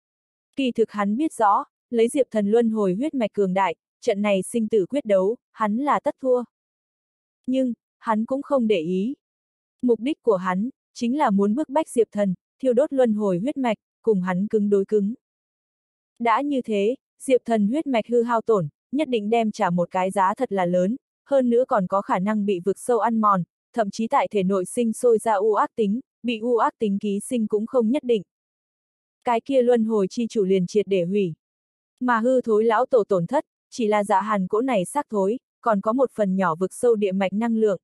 Kỳ thực hắn biết rõ, lấy Diệp Thần luân hồi huyết mạch cường đại, trận này sinh tử quyết đấu, hắn là tất thua. Nhưng, hắn cũng không để ý. Mục đích của hắn, chính là muốn bức bách Diệp Thần, thiêu đốt luân hồi huyết mạch, cùng hắn cứng đối cứng. Đã như thế, Diệp Thần huyết mạch hư hao tổn, nhất định đem trả một cái giá thật là lớn, hơn nữa còn có khả năng bị vực sâu ăn mòn, thậm chí tại thể nội sinh sôi ra u ác tính, bị u ác tính ký sinh cũng không nhất định. Cái kia luân hồi chi chủ liền triệt để hủy. Mà hư thối lão tổ tổn thất, chỉ là Dạ Hàn cỗ này xác thối, còn có một phần nhỏ vực sâu địa mạch năng lượng.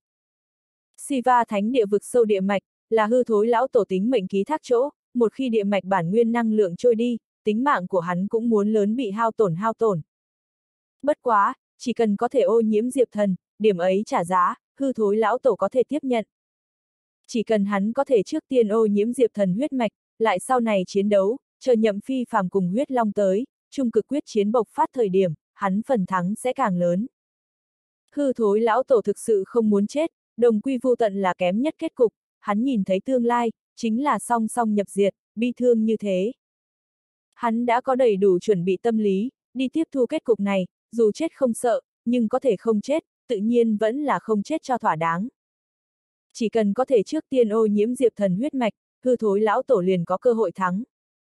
Siva thánh địa vực sâu địa mạch, là hư thối lão tổ tính mệnh ký thác chỗ, một khi địa mạch bản nguyên năng lượng trôi đi, tính mạng của hắn cũng muốn lớn bị hao tổn hao tổn. Bất quá, chỉ cần có thể ô nhiễm Diệp Thần, điểm ấy trả giá, hư thối lão tổ có thể tiếp nhận. Chỉ cần hắn có thể trước tiên ô nhiễm Diệp Thần huyết mạch, lại sau này chiến đấu, chờ Nhậm Phi Phàm cùng huyết long tới, trung cực quyết chiến bộc phát thời điểm, hắn phần thắng sẽ càng lớn. Hư thối lão tổ thực sự không muốn chết, đồng quy vu tận là kém nhất kết cục, hắn nhìn thấy tương lai, chính là song song nhập diệt, bi thương như thế. Hắn đã có đầy đủ chuẩn bị tâm lý, đi tiếp thu kết cục này, dù chết không sợ, nhưng có thể không chết, tự nhiên vẫn là không chết cho thỏa đáng. Chỉ cần có thể trước tiên ô nhiễm Diệp Thần huyết mạch, hư thối lão tổ liền có cơ hội thắng.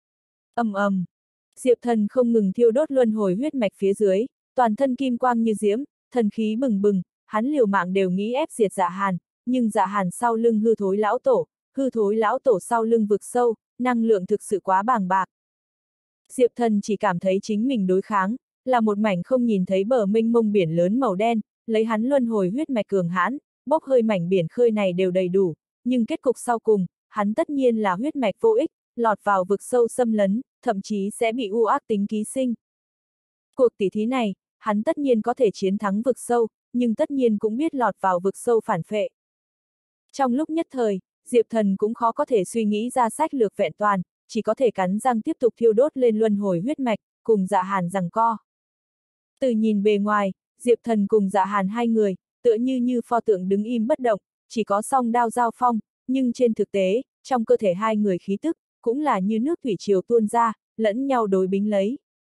Ầm ầm, Diệp Thần không ngừng thiêu đốt luân hồi huyết mạch phía dưới, toàn thân kim quang như diễm, thần khí bừng bừng, hắn liều mạng đều nghĩ ép diệt Dạ Hàn, nhưng Dạ Hàn sau lưng hư thối lão tổ, hư thối lão tổ sau lưng vực sâu, năng lượng thực sự quá bàng bạc. Diệp Thần chỉ cảm thấy chính mình đối kháng, là một mảnh không nhìn thấy bờ mênh mông biển lớn màu đen, lấy hắn luân hồi huyết mạch cường hãn, bốc hơi mảnh biển khơi này đều đầy đủ, nhưng kết cục sau cùng, hắn tất nhiên là huyết mạch vô ích, lọt vào vực sâu xâm lấn, thậm chí sẽ bị u ác tính ký sinh. Cuộc tỷ thí này, hắn tất nhiên có thể chiến thắng vực sâu, nhưng tất nhiên cũng biết lọt vào vực sâu phản phệ. Trong lúc nhất thời, Diệp Thần cũng khó có thể suy nghĩ ra sách lược vẹn toàn, chỉ có thể cắn răng tiếp tục thiêu đốt lên luân hồi huyết mạch, cùng Dạ Hàn giằng co. Từ nhìn bề ngoài, Diệp Thần cùng Dạ Hàn hai người, tựa như như pho tượng đứng im bất động, chỉ có song đao giao phong, nhưng trên thực tế, trong cơ thể hai người khí tức, cũng là như nước thủy triều tuôn ra, lẫn nhau đối bính lấy.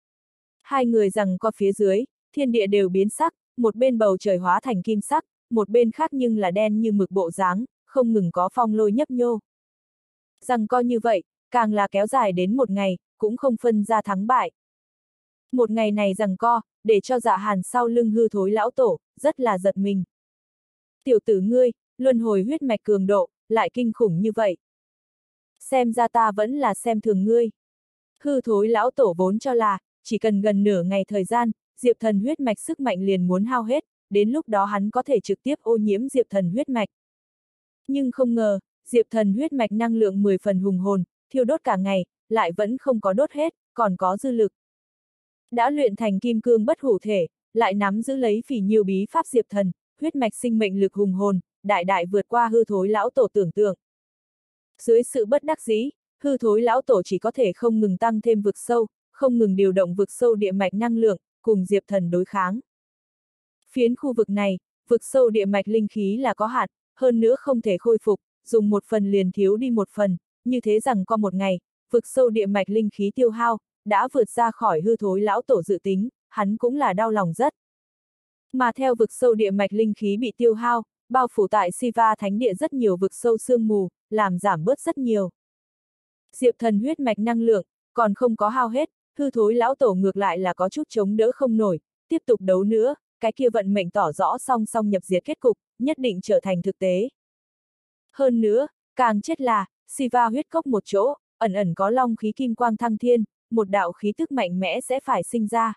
Hai người giằng co phía dưới, thiên địa đều biến sắc, một bên bầu trời hóa thành kim sắc, một bên khác nhưng là đen như mực bộ dáng, không ngừng có phong lôi nhấp nhô. Giằng co như vậy, càng là kéo dài đến một ngày, cũng không phân ra thắng bại. Một ngày này giằng co, để cho Dạ Hàn sau lưng hư thối lão tổ, rất là giật mình. Tiểu tử ngươi, luân hồi huyết mạch cường độ, lại kinh khủng như vậy. Xem ra ta vẫn là xem thường ngươi. Hư thối lão tổ vốn cho là, chỉ cần gần nửa ngày thời gian, Diệp Thần huyết mạch sức mạnh liền muốn hao hết, đến lúc đó hắn có thể trực tiếp ô nhiễm Diệp Thần huyết mạch. Nhưng không ngờ, Diệp Thần huyết mạch năng lượng mười phần hùng hồn, thiêu đốt cả ngày, lại vẫn không có đốt hết, còn có dư lực. Đã luyện thành kim cương bất hủ thể, lại nắm giữ lấy phỉ nhiêu bí pháp Diệp Thần, huyết mạch sinh mệnh lực hùng hồn, đại đại vượt qua hư thối lão tổ tưởng tượng. Dưới sự bất đắc dĩ, hư thối lão tổ chỉ có thể không ngừng tăng thêm vực sâu, không ngừng điều động vực sâu địa mạch năng lượng, cùng Diệp Thần đối kháng. Phiến khu vực này, vực sâu địa mạch linh khí là có hạn, hơn nữa không thể khôi phục, dùng một phần liền thiếu đi một phần, như thế rằng qua một ngày, vực sâu địa mạch linh khí tiêu hao, đã vượt ra khỏi hư thối lão tổ dự tính, hắn cũng là đau lòng rất. Mà theo vực sâu địa mạch linh khí bị tiêu hao, bao phủ tại Siva Thánh Địa rất nhiều vực sâu sương mù, làm giảm bớt rất nhiều. Diệp Thần huyết mạch năng lượng, còn không có hao hết, hư thối lão tổ ngược lại là có chút chống đỡ không nổi, tiếp tục đấu nữa, cái kia vận mệnh tỏ rõ song song nhập diệt kết cục, nhất định trở thành thực tế. Hơn nữa, càng chết là, Siva huyết cốc một chỗ, ẩn ẩn có long khí kim quang thăng thiên, một đạo khí tức mạnh mẽ sẽ phải sinh ra.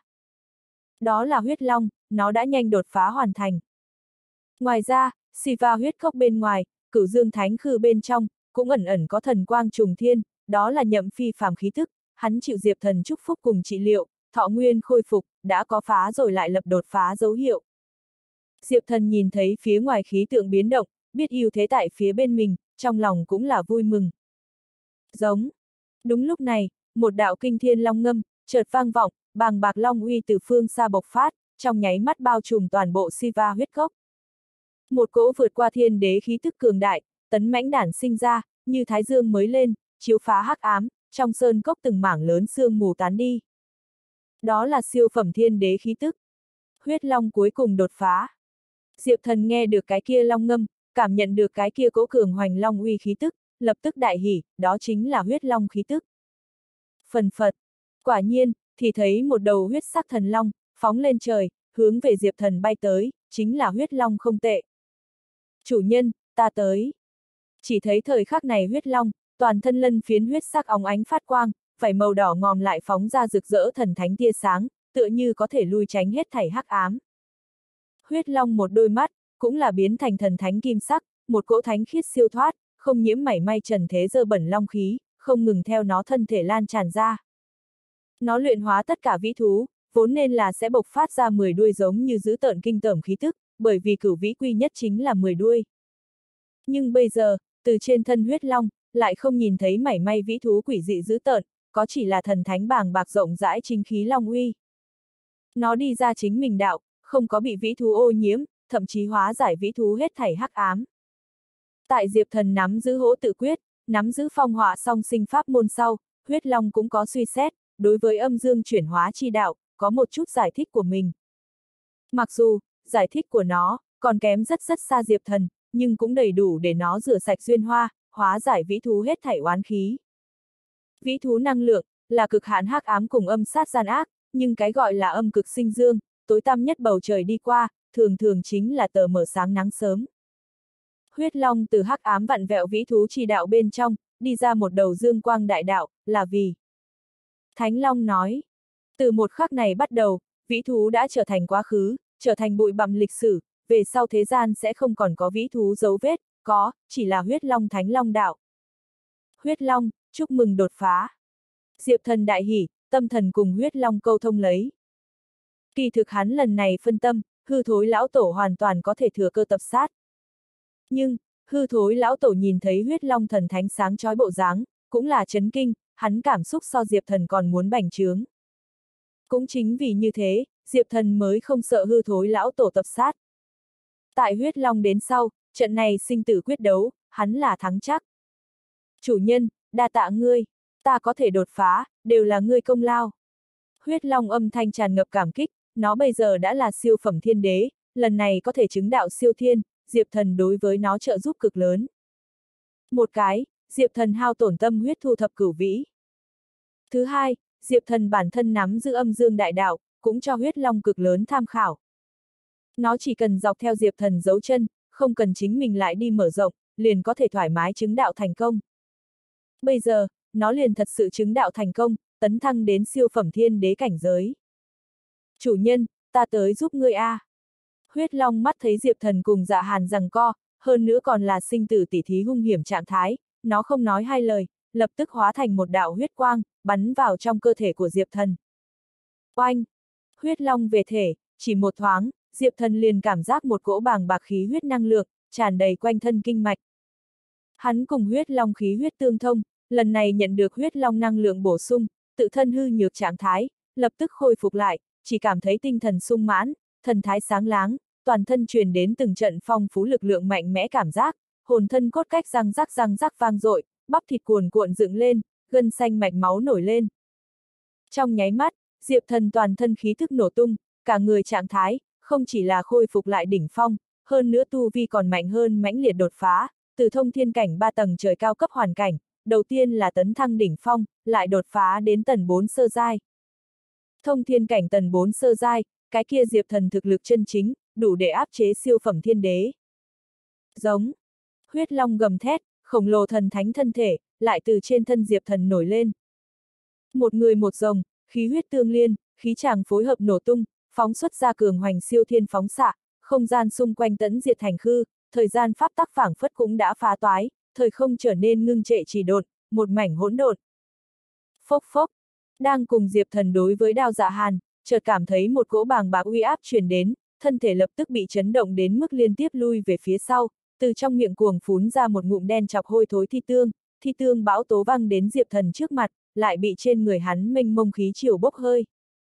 Đó là huyết long, nó đã nhanh đột phá hoàn thành. Ngoài ra, Siva huyết cốc bên ngoài, Cửu Dương Thánh Khư bên trong, cũng ẩn ẩn có thần quang trùng thiên, đó là Nhậm Phi phàm khí tức, hắn chịu Diệp Thần chúc phúc cùng trị liệu, thọ nguyên khôi phục, đã có phá rồi lại lập đột phá dấu hiệu. Diệp Thần nhìn thấy phía ngoài khí tượng biến động, biết ưu thế tại phía bên mình, trong lòng cũng là vui mừng. Giống. Đúng lúc này, một đạo kinh thiên long ngâm, chợt vang vọng, bàng bạc long uy từ phương xa bộc phát, trong nháy mắt bao trùm toàn bộ Siva huyết cốc. Một cỗ vượt qua thiên đế khí tức cường đại, tấn mãnh đản sinh ra, như thái dương mới lên, chiếu phá hắc ám, trong sơn cốc từng mảng lớn sương mù tán đi. Đó là siêu phẩm thiên đế khí tức. Huyết long cuối cùng đột phá. Diệp Thần nghe được cái kia long ngâm, cảm nhận được cái kia cỗ cường hoành long uy khí tức, lập tức đại hỉ, đó chính là huyết long khí tức. Phần phật. Quả nhiên, thì thấy một đầu huyết sắc thần long, phóng lên trời, hướng về Diệp Thần bay tới, chính là huyết long không tệ. Chủ nhân, ta tới. Chỉ thấy thời khắc này huyết long, toàn thân lân phiến huyết sắc óng ánh phát quang, vảy màu đỏ ngòm lại phóng ra rực rỡ thần thánh tia sáng, tựa như có thể lui tránh hết thảy hắc ám. Huyết long một đôi mắt, cũng là biến thành thần thánh kim sắc, một cỗ thánh khiết siêu thoát, không nhiễm mảy may trần thế dơ bẩn long khí, không ngừng theo nó thân thể lan tràn ra. Nó luyện hóa tất cả vĩ thú, vốn nên là sẽ bộc phát ra mười đuôi giống như dữ tợn kinh tởm khí tức, bởi vì cửu vĩ quy nhất chính là mười đuôi. Nhưng bây giờ, từ trên thân huyết long, lại không nhìn thấy mảy may vĩ thú quỷ dị dữ tợn, có chỉ là thần thánh bàng bạc rộng rãi chính khí long uy. Nó đi ra chính mình đạo, không có bị vĩ thú ô nhiễm, thậm chí hóa giải vĩ thú hết thảy hắc ám. Tại Diệp Thần nắm giữ hỗ tự quyết, nắm giữ phong họa song sinh pháp môn sau, huyết long cũng có suy xét, đối với âm dương chuyển hóa chi đạo, có một chút giải thích của mình. Mặc dù, giải thích của nó, còn kém rất rất xa Diệp Thần, nhưng cũng đầy đủ để nó rửa sạch duyên hoa, hóa giải vĩ thú hết thảy oán khí. Vĩ thú năng lượng, là cực hạn hắc ám cùng âm sát gian ác, nhưng cái gọi là âm cực sinh dương, tối tăm nhất bầu trời đi qua, thường thường chính là tờ mở sáng nắng sớm. Huyết long từ hắc ám vặn vẹo vĩ thú chi đạo bên trong, đi ra một đầu dương quang đại đạo, là vì. Thánh Long nói, từ một khắc này bắt đầu, vĩ thú đã trở thành quá khứ, trở thành bụi bặm lịch sử, về sau thế gian sẽ không còn có vĩ thú dấu vết, có, chỉ là huyết long Thánh Long đạo. Huyết long, chúc mừng đột phá. Diệp Thần đại hỉ, tâm thần cùng huyết long câu thông lấy. Kỳ thực hắn lần này phân tâm, hư thối lão tổ hoàn toàn có thể thừa cơ tập sát. Nhưng, hư thối lão tổ nhìn thấy huyết long thần thánh sáng chói bộ dáng, cũng là chấn kinh, hắn cảm xúc so Diệp Thần còn muốn bành trướng. Cũng chính vì như thế, Diệp Thần mới không sợ hư thối lão tổ tập sát. Tại huyết long đến sau, trận này sinh tử quyết đấu, hắn là thắng chắc. Chủ nhân, đa tạ ngươi, ta có thể đột phá, đều là ngươi công lao. Huyết long âm thanh tràn ngập cảm kích, nó bây giờ đã là siêu phẩm thiên đế, lần này có thể chứng đạo siêu thiên, Diệp Thần đối với nó trợ giúp cực lớn. Một cái, Diệp Thần hao tổn tâm huyết thu thập cửu vĩ. Thứ hai, Diệp Thần bản thân nắm giữ âm dương đại đạo, cũng cho huyết long cực lớn tham khảo. Nó chỉ cần dọc theo Diệp Thần dấu chân, không cần chính mình lại đi mở rộng, liền có thể thoải mái chứng đạo thành công. Bây giờ, nó liền thật sự chứng đạo thành công, tấn thăng đến siêu phẩm thiên đế cảnh giới. Chủ nhân, ta tới giúp ngươi a. À. Huyết long mắt thấy Diệp Thần cùng Dạ Hàn giằng co, hơn nữa còn là sinh tử tỉ thí hung hiểm trạng thái, nó không nói hai lời, lập tức hóa thành một đạo huyết quang, bắn vào trong cơ thể của Diệp Thần. Oanh! Huyết long về thể, chỉ một thoáng, Diệp Thần liền cảm giác một cỗ bàng bạc khí huyết năng lượng, tràn đầy quanh thân kinh mạch. Hắn cùng huyết long khí huyết tương thông, lần này nhận được huyết long năng lượng bổ sung, tự thân hư nhược trạng thái, lập tức khôi phục lại, chỉ cảm thấy tinh thần sung mãn, thần thái sáng láng, toàn thân truyền đến từng trận phong phú lực lượng mạnh mẽ cảm giác, hồn thân cốt cách răng rắc răng rắc vang dội, bắp thịt cuồn cuộn dựng lên, gân xanh mạch máu nổi lên. Trong nháy mắt, Diệp Thần toàn thân khí thức nổ tung, cả người trạng thái, không chỉ là khôi phục lại đỉnh phong, hơn nữa tu vi còn mạnh hơn mãnh liệt đột phá, từ thông thiên cảnh ba tầng trời cao cấp hoàn cảnh, đầu tiên là tấn thăng đỉnh phong, lại đột phá đến tầng bốn sơ giai. Thông thiên cảnh tầng bốn sơ giai, cái kia Diệp Thần thực lực chân chính, đủ để áp chế siêu phẩm thiên đế. Giống, huyết long gầm thét, khổng lồ thần thánh thân thể, lại từ trên thân Diệp Thần nổi lên. Một người một rồng, khí huyết tương liên, khí tràng phối hợp nổ tung, phóng xuất ra cường hoành siêu thiên phóng xạ, không gian xung quanh tẫn diệt thành khư, thời gian pháp tắc phảng phất cũng đã phá toái, thời không trở nên ngưng trệ trì độn, một mảnh hỗn độn. Phốc phốc, đang cùng Diệp Thần đối với Đao Dạ Hàn, chợt cảm thấy một cỗ bàng bạc uy áp truyền đến, thân thể lập tức bị chấn động đến mức liên tiếp lui về phía sau, từ trong miệng cuồng phún ra một ngụm đen chọc hôi thối thi tương, thi tương bão tố văng đến Diệp Thần trước mặt, lại bị trên người hắn mênh mông khí chiều bốc hơi.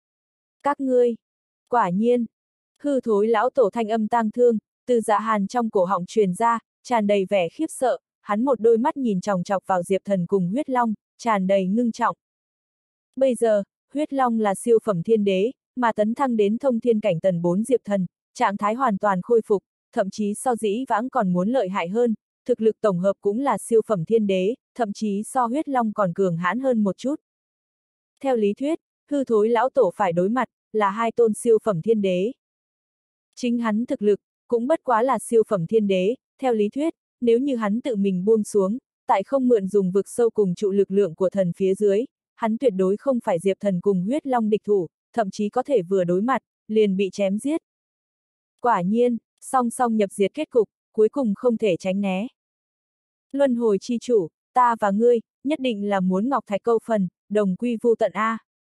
Các ngươi, quả nhiên, hư thối lão tổ thanh âm tang thương, từ Dạ Hàn trong cổ họng truyền ra, tràn đầy vẻ khiếp sợ, hắn một đôi mắt nhìn chòng chọc vào Diệp Thần cùng huyết long, tràn đầy ngưng trọng. Bây giờ, huyết long là siêu phẩm thiên đế, mà tấn thăng đến thông thiên cảnh tầng bốn Diệp Thần, trạng thái hoàn toàn khôi phục, thậm chí so dĩ vãng còn muốn lợi hại hơn, thực lực tổng hợp cũng là siêu phẩm thiên đế, thậm chí so huyết long còn cường hãn hơn một chút. Theo lý thuyết, hư thối lão tổ phải đối mặt, là hai tôn siêu phẩm thiên đế. Chính hắn thực lực, cũng bất quá là siêu phẩm thiên đế, theo lý thuyết, nếu như hắn tự mình buông xuống, tại không mượn dùng vực sâu cùng trụ lực lượng của thần phía dưới, hắn tuyệt đối không phải Diệp Thần cùng huyết long địch thủ, thậm chí có thể vừa đối mặt, liền bị chém giết. Quả nhiên, song song nhập diệt kết cục, cuối cùng không thể tránh né. Luân hồi chi chủ, ta và ngươi, nhất định là muốn ngọc thạch câu phần, đồng quy vu tận A.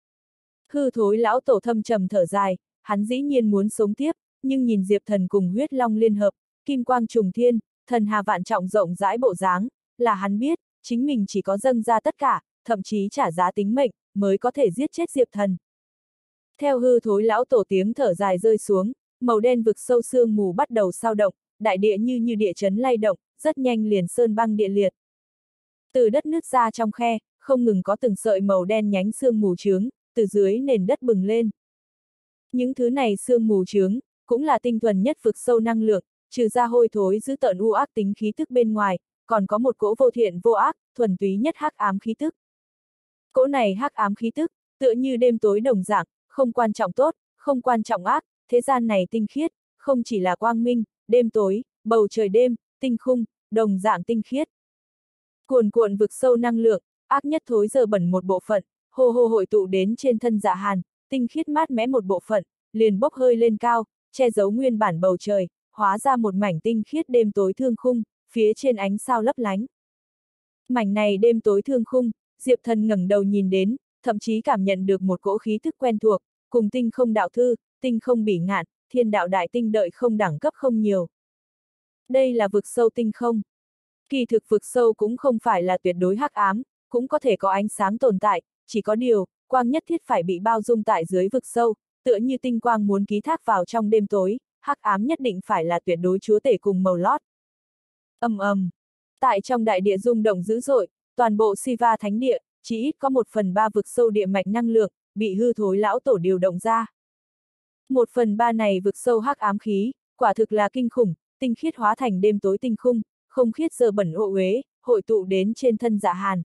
Hư thối lão tổ thâm trầm thở dài, hắn dĩ nhiên muốn sống tiếp, nhưng nhìn Diệp Thần cùng huyết long liên hợp, kim quang trùng thiên, thần hà vạn trọng rộng rãi bộ dáng, là hắn biết, chính mình chỉ có dâng ra tất cả, thậm chí trả giá tính mệnh, mới có thể giết chết Diệp Thần. Theo hư thối lão tổ tiếng thở dài rơi xuống, màu đen vực sâu sương mù bắt đầu sao động, đại địa như như địa chấn lay động, rất nhanh liền sơn băng địa liệt. Từ đất nứt ra trong khe, không ngừng có từng sợi màu đen nhánh sương mù chướng, từ dưới nền đất bừng lên. Những thứ này sương mù chướng, cũng là tinh thuần nhất vực sâu năng lượng, trừ ra hôi thối giữ tợn u ác tính khí tức bên ngoài, còn có một cỗ vô thiện vô ác, thuần túy nhất hắc ám khí tức. Cỗ này hắc ám khí tức, tựa như đêm tối đồng dạng, không quan trọng tốt, không quan trọng ác, thế gian này tinh khiết, không chỉ là quang minh, đêm tối, bầu trời đêm, tinh khung, đồng dạng tinh khiết. Cuồn cuộn vực sâu năng lượng, ác nhất thối giờ bẩn một bộ phận, hồ hồ hội tụ đến trên thân Dạ Hàn, tinh khiết mát mẽ một bộ phận, liền bốc hơi lên cao, che giấu nguyên bản bầu trời, hóa ra một mảnh tinh khiết đêm tối thương khung, phía trên ánh sao lấp lánh. Mảnh này đêm tối thương khung, Diệp Thần ngẩng đầu nhìn đến, thậm chí cảm nhận được một cỗ khí thức quen thuộc, cùng tinh không đạo thư, tinh không bỉ ngạn, thiên đạo đại tinh đợi không đẳng cấp không nhiều. Đây là vực sâu tinh không. Kỳ thực vực sâu cũng không phải là tuyệt đối hắc ám, cũng có thể có ánh sáng tồn tại, chỉ có điều, quang nhất thiết phải bị bao dung tại dưới vực sâu, tựa như tinh quang muốn ký thác vào trong đêm tối, hắc ám nhất định phải là tuyệt đối chúa tể cùng màu lót. Ầm ầm. Tại trong đại địa rung động dữ dội, toàn bộ Siva thánh địa, chỉ ít có một phần ba vực sâu địa mạch năng lượng, bị hư thối lão tổ điều động ra. Một phần ba này vực sâu hắc ám khí, quả thực là kinh khủng, tinh khiết hóa thành đêm tối tinh khung, không khiết dơ bẩn ô uế, hội tụ đến trên thân Dạ Hàn.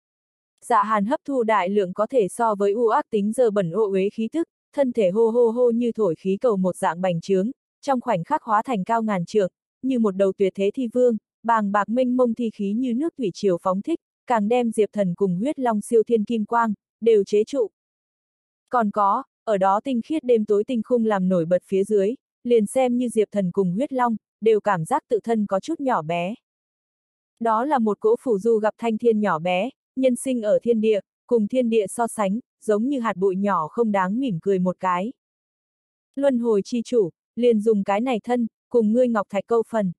Dạ Hàn hấp thu đại lượng có thể so với u ác tính dơ bẩn ô uế khí tức, thân thể hô hô hô như thổi khí cầu một dạng bành trướng, trong khoảnh khắc hóa thành cao ngàn trượng, như một đầu tuyệt thế thi vương, bàng bạc mênh mông thi khí như nước thủy triều phóng thích, càng đem Diệp Thần cùng huyết long siêu thiên kim quang, đều chế trụ. Còn có, ở đó tinh khiết đêm tối tinh khung làm nổi bật phía dưới, liền xem như Diệp Thần cùng huyết long, đều cảm giác tự thân có chút nhỏ bé. Đó là một cỗ phù du gặp thanh thiên nhỏ bé, nhân sinh ở thiên địa, cùng thiên địa so sánh, giống như hạt bụi nhỏ không đáng mỉm cười một cái. Luân hồi chi chủ, liền dùng cái này thân, cùng ngươi ngọc thạch câu phần.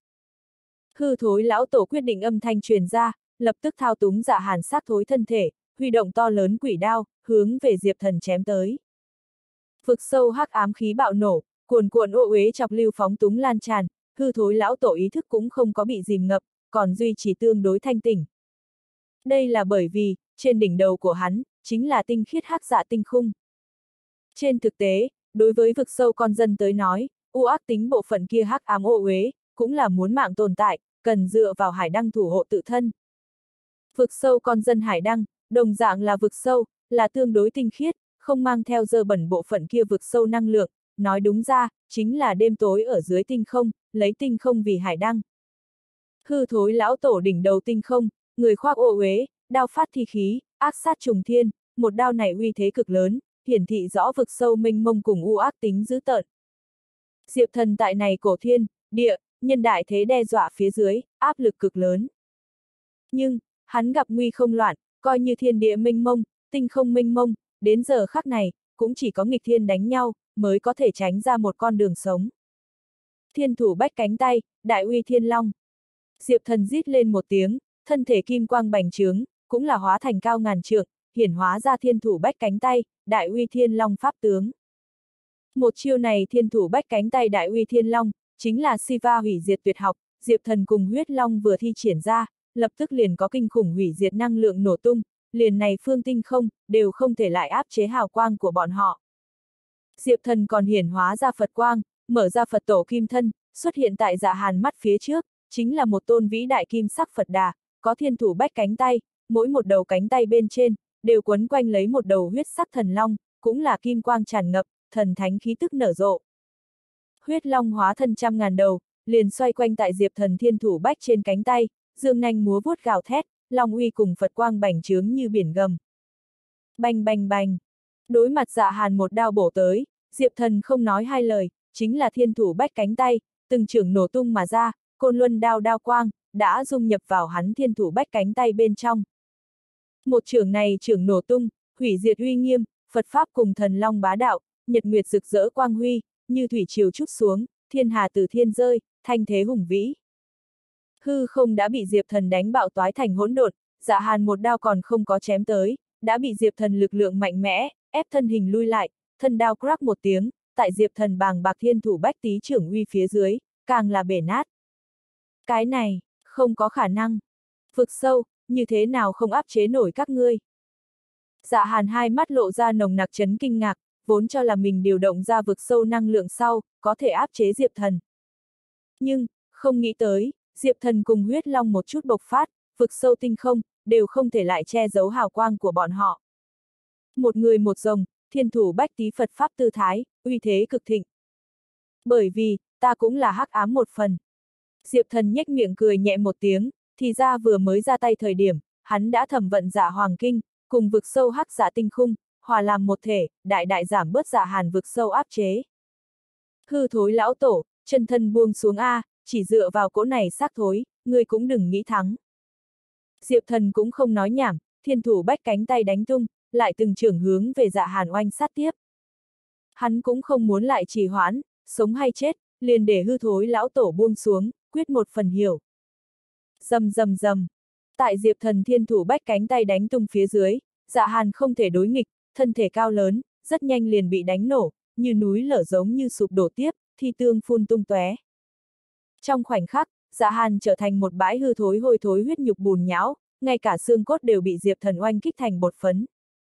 Hư thối lão tổ quyết định âm thanh truyền ra, lập tức thao túng Dạ Hàn xác thối thân thể, huy động to lớn quỷ đao, hướng về Diệp Thần chém tới. Vực sâu hắc ám khí bạo nổ, cuồn cuộn ô uế chọc lưu phóng túng lan tràn, hư thối lão tổ ý thức cũng không có bị dìm ngập, còn duy trì tương đối thanh tỉnh. Đây là bởi vì, trên đỉnh đầu của hắn, chính là tinh khiết hắc dạ tinh khung. Trên thực tế, đối với vực sâu con dân tới nói, u ác tính bộ phận kia hắc ám ô uế, cũng là muốn mạng tồn tại, cần dựa vào hải đăng thủ hộ tự thân. Vực sâu con dân hải đăng, đồng dạng là vực sâu, là tương đối tinh khiết, không mang theo dơ bẩn bộ phận kia vực sâu năng lượng, nói đúng ra, chính là đêm tối ở dưới tinh không, lấy tinh không vì hải đăng. Hư thối lão tổ đỉnh đầu tinh không, người khoác ô uế, đao phát thi khí, ác sát trùng thiên, một đao này uy thế cực lớn, hiển thị rõ vực sâu mênh mông cùng u ác tính dữ tợn. Diệp Thần tại này cổ thiên, địa, nhân đại thế đe dọa phía dưới, áp lực cực lớn. Nhưng, hắn gặp nguy không loạn, coi như thiên địa mênh mông, tinh không mênh mông, đến giờ khắc này, cũng chỉ có nghịch thiên đánh nhau, mới có thể tránh ra một con đường sống. Thiên thủ bách cánh tay, đại uy thiên long. Diệp Thần rít lên một tiếng, thân thể kim quang bành trướng, cũng là hóa thành cao ngàn trượng, hiển hóa ra thiên thủ bách cánh tay, đại uy thiên long pháp tướng. Một chiêu này thiên thủ bách cánh tay đại uy thiên long, chính là Siva hủy diệt tuyệt học, Diệp Thần cùng huyết long vừa thi triển ra, lập tức liền có kinh khủng hủy diệt năng lượng nổ tung, liền này phương tinh không, đều không thể lại áp chế hào quang của bọn họ. Diệp Thần còn hiển hóa ra Phật quang, mở ra Phật tổ kim thân, xuất hiện tại Dạ Hàn mắt phía trước, chính là một tôn vĩ đại kim sắc Phật Đà, có thiên thủ bách cánh tay, mỗi một đầu cánh tay bên trên, đều quấn quanh lấy một đầu huyết sắc thần long, cũng là kim quang tràn ngập, thần thánh khí tức nở rộ. Huyết long hóa thân trăm ngàn đầu, liền xoay quanh tại Diệp Thần thiên thủ bách trên cánh tay, dương nanh múa vuốt gào thét, long uy cùng Phật quang bành trướng như biển gầm. Bành bành bành. Đối mặt Dạ Hàn một đao bổ tới, Diệp Thần không nói hai lời, chính là thiên thủ bách cánh tay, từng chưởng nổ tung mà ra, côn luân đao đao quang, đã dung nhập vào hắn thiên thủ bách cánh tay bên trong. Một chưởng này chưởng nổ tung, hủy diệt uy nghiêm, Phật Pháp cùng thần long bá đạo, nhật nguyệt rực rỡ quang huy, như thủy triều trút xuống, thiên hà từ thiên rơi, thanh thế hùng vĩ. Hư không đã bị Diệp Thần đánh bạo toái thành hỗn độn, Dạ Hàn một đao còn không có chém tới, đã bị Diệp Thần lực lượng mạnh mẽ, ép thân hình lui lại, thân đao crack một tiếng, tại Diệp Thần bàng bạc thiên thủ bách tý trưởng uy phía dưới, càng là bể nát. Cái này, không có khả năng. Vực sâu, như thế nào không áp chế nổi các ngươi? Dạ Hàn hai mắt lộ ra nồng nặc chấn kinh ngạc, vốn cho là mình điều động ra vực sâu năng lượng sau, có thể áp chế Diệp Thần. Nhưng, không nghĩ tới, Diệp Thần cùng huyết long một chút bộc phát, vực sâu tinh không, đều không thể lại che giấu hào quang của bọn họ. Một người một rồng, thiên thủ bách tý Phật Pháp tư thái, uy thế cực thịnh. Bởi vì, ta cũng là hắc ám một phần. Diệp Thần nhếch miệng cười nhẹ một tiếng, thì ra vừa mới ra tay thời điểm, hắn đã thẩm vận Dạ Hoàng Kinh, cùng vực sâu hắc dạ tinh khung, hòa làm một thể, đại đại giảm bớt Dạ Hàn vực sâu áp chế. Hư thối lão tổ, chân thân buông xuống a, chỉ dựa vào cỗ này xác thối, ngươi cũng đừng nghĩ thắng. Diệp Thần cũng không nói nhảm, thiên thủ bách cánh tay đánh tung, lại từng trưởng hướng về Dạ Hàn oanh sát tiếp. Hắn cũng không muốn lại trì hoãn, sống hay chết, liền để hư thối lão tổ buông xuống, quyết một phần hiểu. Rầm rầm rầm. Tại Diệp Thần thiên thủ bách cánh tay đánh tung phía dưới, Dạ Hàn không thể đối nghịch, thân thể cao lớn, rất nhanh liền bị đánh nổ, như núi lở giống như sụp đổ tiếp, thi tương phun tung tóe. Trong khoảnh khắc, Dạ Hàn trở thành một bãi hư thối hôi thối huyết nhục bùn nhão, ngay cả xương cốt đều bị Diệp Thần oanh kích thành bột phấn.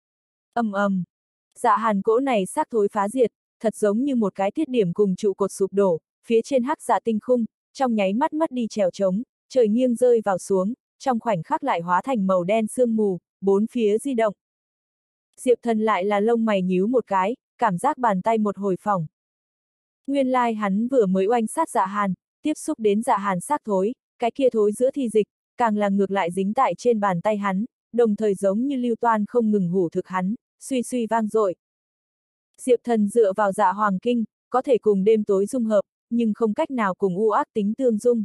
Ầm ầm. Dạ Hàn cỗ này xác thối phá diệt, thật giống như một cái thiết điểm cùng trụ cột sụp đổ, phía trên hắc dạ tinh khung, trong nháy mắt mất đi trèo trống, trời nghiêng rơi vào xuống, trong khoảnh khắc lại hóa thành màu đen sương mù, bốn phía di động. Diệp Thần lại là lông mày nhíu một cái, cảm giác bàn tay một hồi phỏng. Nguyên lai like hắn vừa mới oanh sát Dạ Hàn, tiếp xúc đến Dạ Hàn xác thối, cái kia thối giữa thi dịch, càng là ngược lại dính tại trên bàn tay hắn, đồng thời giống như lưu toan không ngừng hủ thực hắn, suy suy vang dội. Diệp Thần dựa vào Dạ Hoàng Kinh, có thể cùng đêm tối dung hợp, nhưng không cách nào cùng u ác tính tương dung.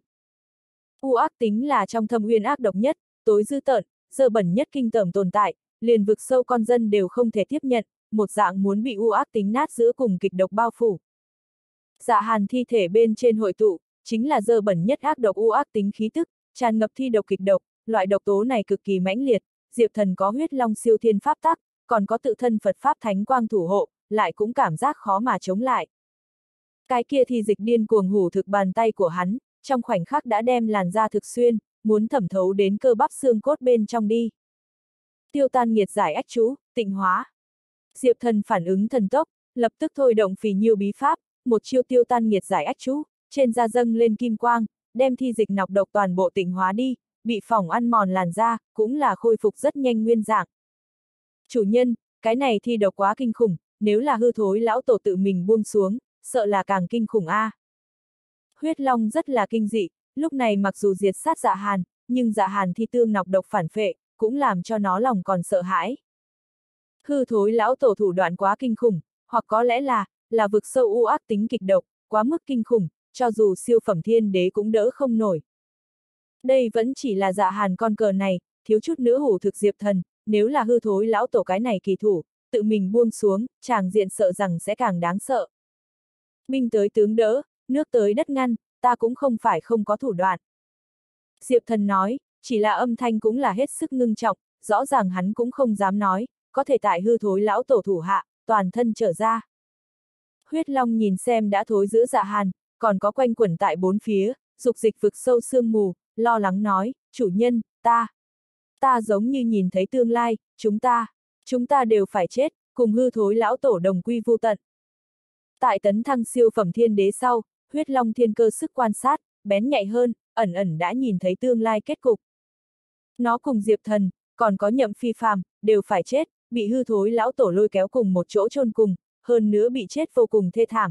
U ác tính là trong thâm uyên ác độc nhất, tối dữ tợn, dơ bẩn nhất kinh tởm tồn tại, liền vực sâu con dân đều không thể tiếp nhận, một dạng muốn bị u ác tính nát giữa cùng kịch độc bao phủ. Dạ Hàn thi thể bên trên hội tụ, chính là dơ bẩn nhất ác độc u ác tính khí tức, tràn ngập thi độc kịch độc, loại độc tố này cực kỳ mãnh liệt, Diệp Thần có huyết long siêu thiên pháp tắc, còn có tự thân Phật pháp thánh quang thủ hộ, lại cũng cảm giác khó mà chống lại. Cái kia thi dịch điên cuồng hủ thực bàn tay của hắn, trong khoảnh khắc đã đem làn da thực xuyên, muốn thẩm thấu đến cơ bắp xương cốt bên trong đi. Tiêu tan nghiệt giải ách chú, tịnh hóa. Diệp Thần phản ứng thần tốc, lập tức thôi động phì nhiêu bí pháp, một chiêu tiêu tan nghiệt giải ách chú, trên da dâng lên kim quang, đem thi dịch nọc độc toàn bộ tịnh hóa đi, bị phỏng ăn mòn làn da, cũng là khôi phục rất nhanh nguyên dạng. Chủ nhân, cái này thi độc quá kinh khủng, nếu là hư thối lão tổ tự mình buông xuống, sợ là càng kinh khủng a. À. Huyết Long rất là kinh dị, lúc này mặc dù diệt sát Dạ Hàn, nhưng Dạ Hàn thi tương nọc độc phản phệ, cũng làm cho nó lòng còn sợ hãi. Hư thối lão tổ thủ đoạn quá kinh khủng, hoặc có lẽ là, là vực sâu u ác tính kịch độc, quá mức kinh khủng, cho dù siêu phẩm thiên đế cũng đỡ không nổi. Đây vẫn chỉ là Dạ Hàn con cờ này, thiếu chút nữa hủ thực Diệp Thần, nếu là hư thối lão tổ cái này kỳ thủ, tự mình buông xuống, tràng diện sợ rằng sẽ càng đáng sợ. Binh tới tướng đỡ, nước tới đất ngăn, ta cũng không phải không có thủ đoạn. Diệp Thần nói, chỉ là âm thanh cũng là hết sức ngưng trọng, rõ ràng hắn cũng không dám nói, có thể tại hư thối lão tổ thủ hạ, toàn thân trở ra. Huyết Long nhìn xem đã thối giữa Dạ Hàn, còn có quanh quẩn tại bốn phía, dục dịch vực sâu sương mù, lo lắng nói, chủ nhân, ta, ta giống như nhìn thấy tương lai, chúng ta, chúng ta đều phải chết, cùng hư thối lão tổ đồng quy vu tận. Tại tấn thăng siêu phẩm thiên đế sau, Huyết Long thiên cơ sức quan sát, bén nhạy hơn, ẩn ẩn đã nhìn thấy tương lai kết cục. Nó cùng Diệp Thần, còn có Nhậm Phi Phàm, đều phải chết, bị hư thối lão tổ lôi kéo cùng một chỗ chôn cùng, hơn nữa bị chết vô cùng thê thảm.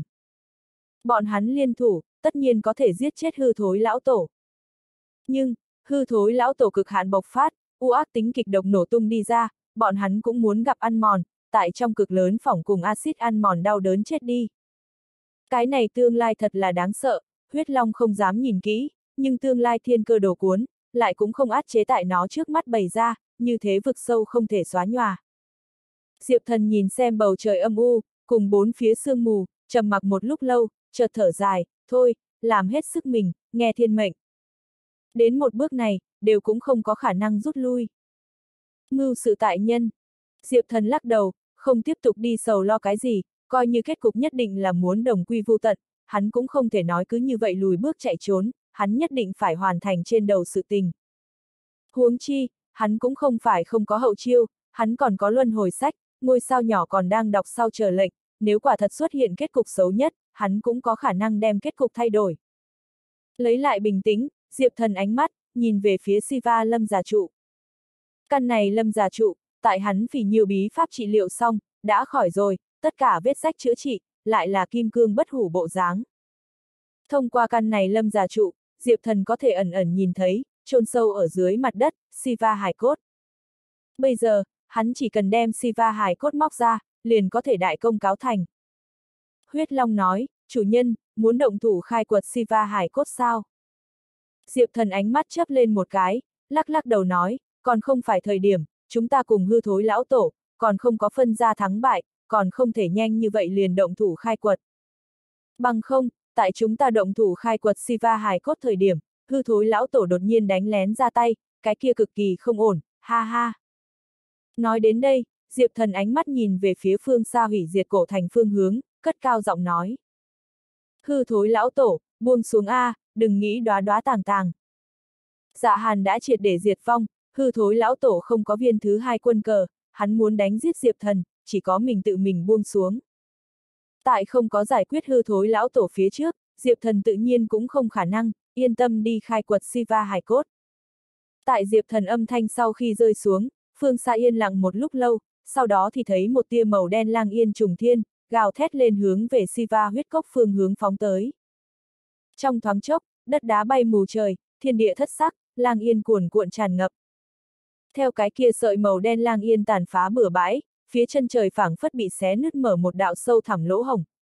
Bọn hắn liên thủ, tất nhiên có thể giết chết hư thối lão tổ. Nhưng, hư thối lão tổ cực hạn bộc phát, u ác tính kịch độc nổ tung đi ra, bọn hắn cũng muốn gặp ăn mòn, tại trong cực lớn phỏng cùng axit ăn mòn đau đớn chết đi. Cái này tương lai thật là đáng sợ, Huyết Long không dám nhìn kỹ, nhưng tương lai thiên cơ đồ cuốn, lại cũng không át chế tại nó trước mắt bày ra, như thế vực sâu không thể xóa nhòa. Diệp Thần nhìn xem bầu trời âm u, cùng bốn phía sương mù, trầm mặc một lúc lâu, chợt thở dài, thôi, làm hết sức mình, nghe thiên mệnh. Đến một bước này, đều cũng không có khả năng rút lui. Ngưu sự tại nhân. Diệp Thần lắc đầu, không tiếp tục đi sầu lo cái gì, coi như kết cục nhất định là muốn đồng quy vu tận, hắn cũng không thể nói cứ như vậy lùi bước chạy trốn, hắn nhất định phải hoàn thành trên đầu sự tình. Huống chi, hắn cũng không phải không có hậu chiêu, hắn còn có luân hồi sách, ngôi sao nhỏ còn đang đọc sau chờ lệnh, nếu quả thật xuất hiện kết cục xấu nhất, hắn cũng có khả năng đem kết cục thay đổi. Lấy lại bình tĩnh, Diệp Thần ánh mắt, nhìn về phía Siva Lâm Già Trụ. Căn này Lâm Già Trụ, tại hắn vì nhiều bí pháp trị liệu xong, đã khỏi rồi, tất cả vết rách chữa trị, lại là kim cương bất hủ bộ dáng. Thông qua căn này Lâm Già Trụ, Diệp Thần có thể ẩn ẩn nhìn thấy, chôn sâu ở dưới mặt đất, Siva hài cốt. Bây giờ, hắn chỉ cần đem Siva hài cốt móc ra, liền có thể đại công cáo thành. Huyết Long nói, chủ nhân, muốn động thủ khai quật Siva hài cốt sao? Diệp Thần ánh mắt chớp lên một cái, lắc lắc đầu nói, còn không phải thời điểm, chúng ta cùng hư thối lão tổ, còn không có phân ra thắng bại, còn không thể nhanh như vậy liền động thủ khai quật. Bằng không, tại chúng ta động thủ khai quật Siva hài cốt thời điểm, hư thối lão tổ đột nhiên đánh lén ra tay, cái kia cực kỳ không ổn, ha ha. Nói đến đây, Diệp Thần ánh mắt nhìn về phía phương xa hủy diệt cổ thành phương hướng, cất cao giọng nói. Hư thối lão tổ, buông xuống a, đừng nghĩ đóa đóa tàng tàng. Dạ Hàn đã triệt để diệt vong, hư thối lão tổ không có viên thứ hai quân cờ, hắn muốn đánh giết Diệp Thần, chỉ có mình tự mình buông xuống. Tại không có giải quyết hư thối lão tổ phía trước, Diệp Thần tự nhiên cũng không khả năng, yên tâm đi khai quật Siva hài cốt. Tại Diệp Thần âm thanh sau khi rơi xuống, phương xa yên lặng một lúc lâu, sau đó thì thấy một tia màu đen lang yên trùng thiên, gào thét lên hướng về Siva huyết cốc phương hướng phóng tới. Trong thoáng chốc, đất đá bay mù trời, thiên địa thất sắc, lang yên cuồn cuộn tràn ngập. Theo cái kia sợi màu đen lang yên tàn phá bừa bãi, phía chân trời phảng phất bị xé nứt mở một đạo sâu thẳm lỗ hổng,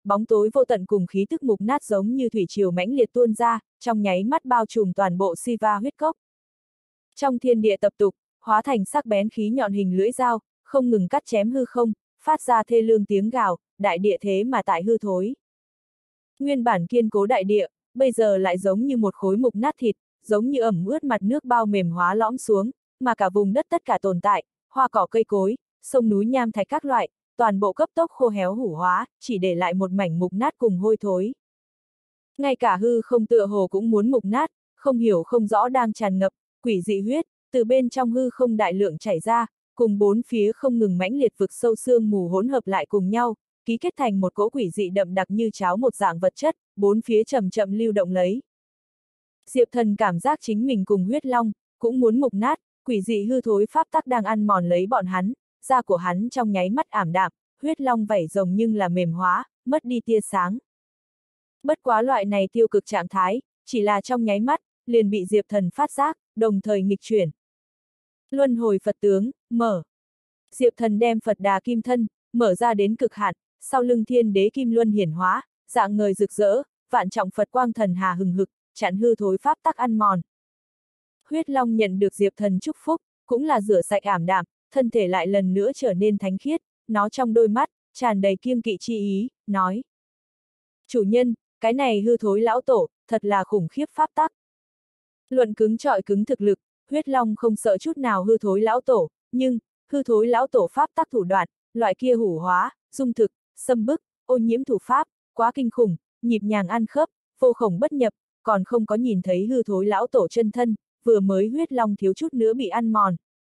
bóng tối vô tận cùng khí tức mục nát giống như thủy triều mãnh liệt tuôn ra, trong nháy mắt bao trùm toàn bộ Siva huyết cốc. Trong thiên địa tập tục, hóa thành sắc bén khí nhọn hình lưỡi dao, không ngừng cắt chém hư không, phát ra thê lương tiếng gào, đại địa thế mà tại hư thối. Nguyên bản kiên cố đại địa, bây giờ lại giống như một khối mục nát thịt, giống như ẩm ướt mặt nước bao mềm hóa lõm xuống, mà cả vùng đất tất cả tồn tại, hoa cỏ cây cối, sông núi nham thạch các loại, toàn bộ cấp tốc khô héo hủ hóa, chỉ để lại một mảnh mục nát cùng hôi thối. Ngay cả hư không tựa hồ cũng muốn mục nát, không hiểu không rõ đang tràn ngập, quỷ dị huyết, từ bên trong hư không đại lượng chảy ra, cùng bốn phía không ngừng mãnh liệt vực sâu sương mù hỗn hợp lại cùng nhau, ký kết thành một cỗ quỷ dị đậm đặc như cháo một dạng vật chất, bốn phía chậm chậm lưu động lấy. Diệp Thần cảm giác chính mình cùng huyết long, cũng muốn mục nát, quỷ dị hư thối pháp tắc đang ăn mòn lấy bọn hắn, da của hắn trong nháy mắt ảm đạm, huyết long vảy rồng nhưng là mềm hóa, mất đi tia sáng. Bất quá loại này tiêu cực trạng thái, chỉ là trong nháy mắt, liền bị Diệp Thần phát giác, đồng thời nghịch chuyển. Luân hồi Phật tướng, mở. Diệp Thần đem Phật Đà Kim Thân, mở ra đến cực hạn, sau lưng thiên đế Kim Luân hiển hóa, dạng ngời rực rỡ, vạn trọng Phật quang thần hà hừng hực, chặn hư thối pháp tắc ăn mòn. Huyết Long nhận được Diệp Thần chúc phúc, cũng là rửa sạch ảm đạm, thân thể lại lần nữa trở nên thánh khiết, nó trong đôi mắt, tràn đầy kiêng kỵ chi ý, nói. Chủ nhân, cái này hư thối lão tổ, thật là khủng khiếp pháp tắc. Luận cứng trọi cứng thực lực, Huyết Long không sợ chút nào hư thối lão tổ, nhưng, hư thối lão tổ pháp tắc thủ đoạn, loại kia hủ hóa, dung thực, xâm bức, ô nhiễm thủ pháp, quá kinh khủng, nhịp nhàng ăn khớp, vô khổng bất nhập, còn không có nhìn thấy hư thối lão tổ chân thân, vừa mới Huyết Long thiếu chút nữa bị ăn mòn.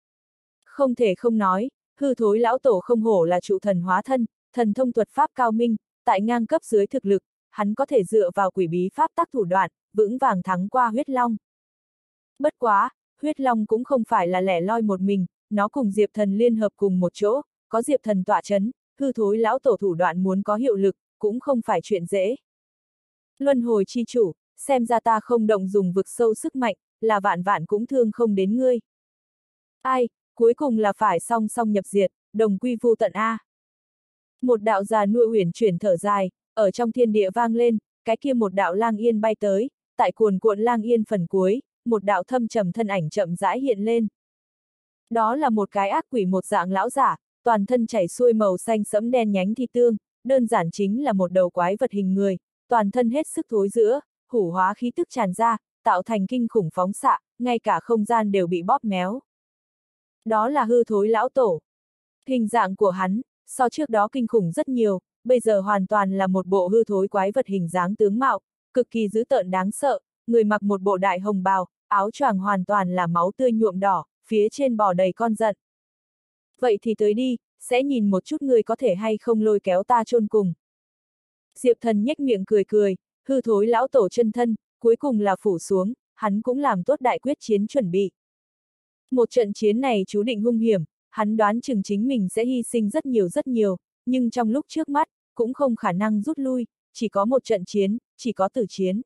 Không thể không nói, hư thối lão tổ không hổ là trụ thần hóa thân, thần thông thuật pháp cao minh, tại ngang cấp dưới thực lực, hắn có thể dựa vào quỷ bí pháp tắc thủ đoạn, vững vàng thắng qua Huyết Long. Bất quá, Huyết Long cũng không phải là lẻ loi một mình, nó cùng Diệp Thần liên hợp cùng một chỗ, có Diệp Thần tọa chấn, hư thối lão tổ thủ đoạn muốn có hiệu lực, cũng không phải chuyện dễ. Luân hồi chi chủ, xem ra ta không động dùng vực sâu sức mạnh, là vạn vạn cũng thương không đến ngươi. Ai, cuối cùng là phải song song nhập diệt, đồng quy vu tận A. Một đạo già nua huyền chuyển thở dài, ở trong thiên địa vang lên, cái kia một đạo lang yên bay tới, tại cuồn cuộn lang yên phần cuối, một đạo thâm trầm thân ảnh chậm rãi hiện lên. Đó là một cái ác quỷ một dạng lão giả, toàn thân chảy xuôi màu xanh sẫm đen nhánh thi tương, đơn giản chính là một đầu quái vật hình người, toàn thân hết sức thối rữa, hủ hóa khí tức tràn ra, tạo thành kinh khủng phóng xạ, ngay cả không gian đều bị bóp méo. Đó là hư thối lão tổ. Hình dạng của hắn, so trước đó kinh khủng rất nhiều, bây giờ hoàn toàn là một bộ hư thối quái vật hình dáng tướng mạo, cực kỳ dữ tợn đáng sợ, người mặc một bộ đại hồng bào, áo choàng hoàn toàn là máu tươi nhuộm đỏ, phía trên bò đầy con giận. Vậy thì tới đi, sẽ nhìn một chút người có thể hay không lôi kéo ta chôn cùng. Diệp Thần nhếch miệng cười cười, hư thối lão tổ chân thân, cuối cùng là phủ xuống, hắn cũng làm tốt đại quyết chiến chuẩn bị. Một trận chiến này chú định hung hiểm, hắn đoán chừng chính mình sẽ hy sinh rất nhiều rất nhiều, nhưng trong lúc trước mắt, cũng không khả năng rút lui, chỉ có một trận chiến, chỉ có tử chiến.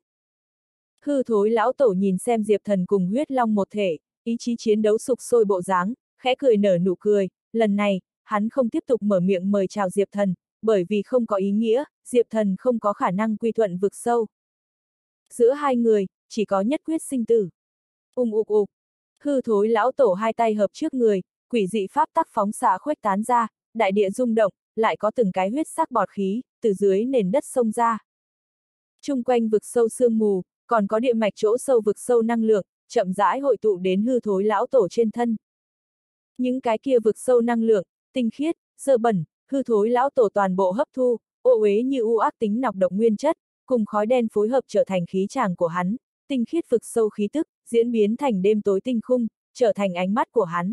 Hư thối lão tổ nhìn xem Diệp Thần cùng Huyết Long một thể, ý chí chiến đấu sục sôi bộ dáng, khẽ cười nở nụ cười, lần này, hắn không tiếp tục mở miệng mời chào Diệp Thần, bởi vì không có ý nghĩa, Diệp Thần không có khả năng quy thuận vực sâu. Giữa hai người, chỉ có nhất quyết sinh tử. Ung ục ục, hư thối lão tổ hai tay hợp trước người, quỷ dị pháp tắc phóng xạ khuếch tán ra, đại địa rung động, lại có từng cái huyết sắc bọt khí, từ dưới nền đất xông ra. Chung quanh vực sâu sương mù, còn có địa mạch chỗ sâu vực sâu năng lượng, chậm rãi hội tụ đến hư thối lão tổ trên thân. Những cái kia vực sâu năng lượng, tinh khiết, dơ bẩn, hư thối lão tổ toàn bộ hấp thu, ô uế như u ác tính nọc độc nguyên chất, cùng khói đen phối hợp trở thành khí tràng của hắn, tinh khiết vực sâu khí tức, diễn biến thành đêm tối tinh khung, trở thành ánh mắt của hắn.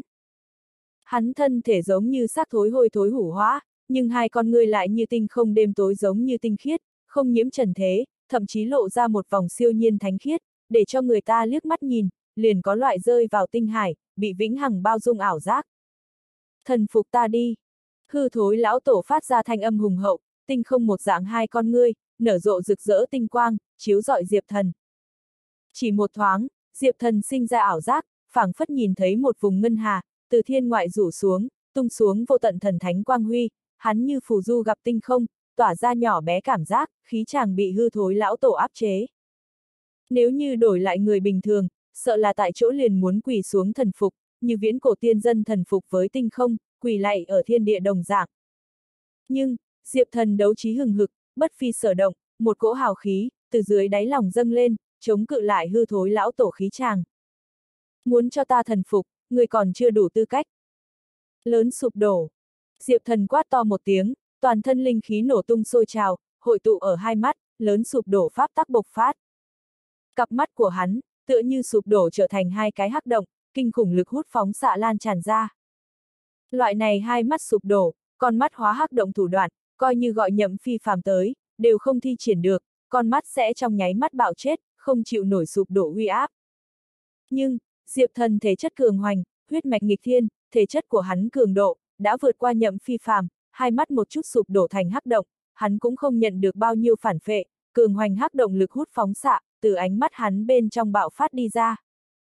Hắn thân thể giống như xác thối hôi thối hủ hóa, nhưng hai con ngươi lại như tinh không đêm tối giống như tinh khiết, không nhiễm trần thế, thậm chí lộ ra một vòng siêu nhiên thánh khiết, để cho người ta liếc mắt nhìn, liền có loại rơi vào tinh hải, bị vĩnh hằng bao dung ảo giác. Thần phục ta đi. Hư thối lão tổ phát ra thanh âm hùng hậu, tinh không một dạng hai con ngươi, nở rộ rực rỡ tinh quang, chiếu rọi Diệp Thần. Chỉ một thoáng, Diệp Thần sinh ra ảo giác, phảng phất nhìn thấy một vùng ngân hà, từ thiên ngoại rủ xuống, tung xuống vô tận thần thánh quang huy, hắn như phù du gặp tinh không, tỏa ra nhỏ bé cảm giác, khí chàng bị hư thối lão tổ áp chế. Nếu như đổi lại người bình thường, sợ là tại chỗ liền muốn quỳ xuống thần phục, như viễn cổ tiên dân thần phục với tinh không, quỳ lạy ở thiên địa đồng dạng. Nhưng, Diệp Thần đấu trí hừng hực, bất phi sở động, một cỗ hào khí, từ dưới đáy lòng dâng lên, chống cự lại hư thối lão tổ khí chàng. Muốn cho ta thần phục, người còn chưa đủ tư cách. Lớn sụp đổ. Diệp Thần quát to một tiếng, toàn thân linh khí nổ tung sôi trào, hội tụ ở hai mắt, lớn sụp đổ pháp tắc bộc phát. Cặp mắt của hắn, tựa như sụp đổ trở thành hai cái hắc động, kinh khủng lực hút phóng xạ lan tràn ra. Loại này hai mắt sụp đổ, con mắt hóa hắc động thủ đoạn, coi như gọi Nhậm Phi phàm tới, đều không thi triển được, con mắt sẽ trong nháy mắt bạo chết, không chịu nổi sụp đổ uy áp. Nhưng, Diệp Thần thể chất cường hoành, huyết mạch nghịch thiên, thể chất của hắn cường độ, đã vượt qua Nhậm Phi phàm, hai mắt một chút sụp đổ thành hắc động, hắn cũng không nhận được bao nhiêu phản phệ, cường hoành hắc động lực hút phóng xạ, từ ánh mắt hắn bên trong bạo phát đi ra.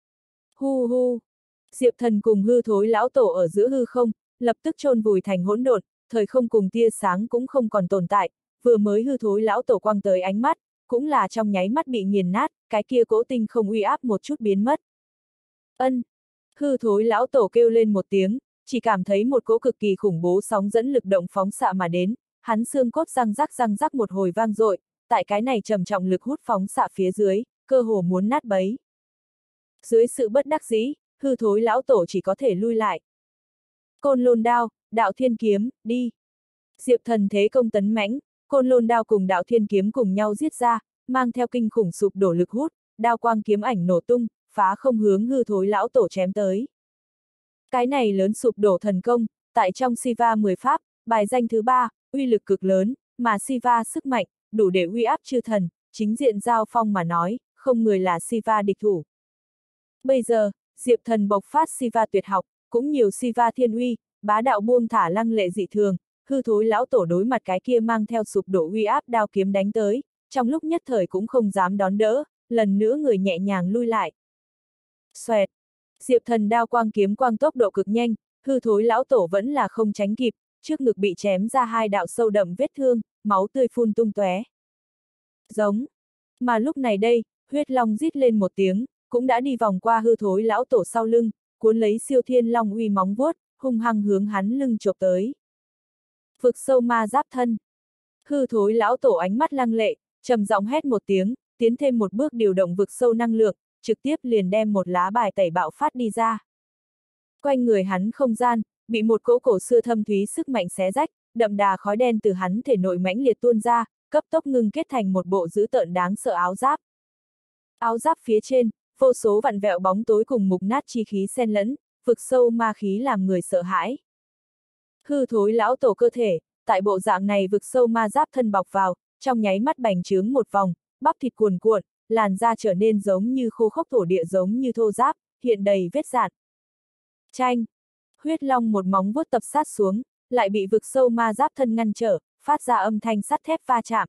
Hu hu! Diệp Thần cùng hư thối lão tổ ở giữa hư không, lập tức chôn vùi thành hỗn độn, thời không cùng tia sáng cũng không còn tồn tại, vừa mới hư thối lão tổ quang tới ánh mắt, cũng là trong nháy mắt bị nghiền nát, cái kia cỗ tinh không uy áp một chút biến mất. Ân! Hư thối lão tổ kêu lên một tiếng, chỉ cảm thấy một cỗ cực kỳ khủng bố sóng dẫn lực động phóng xạ mà đến, hắn xương cốt răng rắc răng rắc một hồi vang dội, tại cái này trầm trọng lực hút phóng xạ phía dưới, cơ hồ muốn nát bấy. Dưới sự bất đắc dĩ, hư thối lão tổ chỉ có thể lui lại. Côn lôn đao, đạo thiên kiếm, đi. Diệp Thần thế công tấn mãnh, côn lôn đao cùng đạo thiên kiếm cùng nhau giết ra, mang theo kinh khủng sụp đổ lực hút, đao quang kiếm ảnh nổ tung, phá không hướng hư thối lão tổ chém tới. Cái này lớn sụp đổ thần công, tại trong Siva mười pháp, bài danh thứ ba, uy lực cực lớn, mà Siva sức mạnh, đủ để uy áp chư thần, chính diện giao phong mà nói, không người là Siva địch thủ. Bây giờ, Diệp Thần bộc phát Siva tuyệt học, cũng nhiều Siva thiên uy, bá đạo buông thả lăng lệ dị thường, hư thối lão tổ đối mặt cái kia mang theo sụp đổ uy áp đao kiếm đánh tới, trong lúc nhất thời cũng không dám đón đỡ, lần nữa người nhẹ nhàng lui lại. Xoẹt! Diệp Thần đao quang kiếm quang tốc độ cực nhanh, hư thối lão tổ vẫn là không tránh kịp, trước ngực bị chém ra hai đạo sâu đậm vết thương, máu tươi phun tung tóe. Giống! Mà lúc này đây, huyết long rít lên một tiếng, cũng đã đi vòng qua hư thối lão tổ sau lưng, cuốn lấy siêu thiên long uy móng vuốt, hung hăng hướng hắn lưng chộp tới. Vực sâu ma giáp thân. Hư thối lão tổ ánh mắt lăng lệ, trầm giọng hét một tiếng, tiến thêm một bước điều động vực sâu năng lượng, trực tiếp liền đem một lá bài tẩy bạo phát đi ra. Quanh người hắn không gian, bị một cỗ cổ xưa thâm thúy sức mạnh xé rách, đậm đà khói đen từ hắn thể nội mãnh liệt tuôn ra, cấp tốc ngưng kết thành một bộ dữ tợn đáng sợ áo giáp. Áo giáp phía trên, vô số vặn vẹo bóng tối cùng mục nát chi khí xen lẫn, vực sâu ma khí làm người sợ hãi. Hư thối lão tổ cơ thể, tại bộ dạng này vực sâu ma giáp thân bọc vào, trong nháy mắt bành trướng một vòng, bắp thịt cuồn cuộn, làn da trở nên giống như khô khốc thổ địa giống như thô giáp, hiện đầy vết rạn. Chanh! Huyết long một móng vuốt tập sát xuống, lại bị vực sâu ma giáp thân ngăn trở, phát ra âm thanh sắt thép va chạm.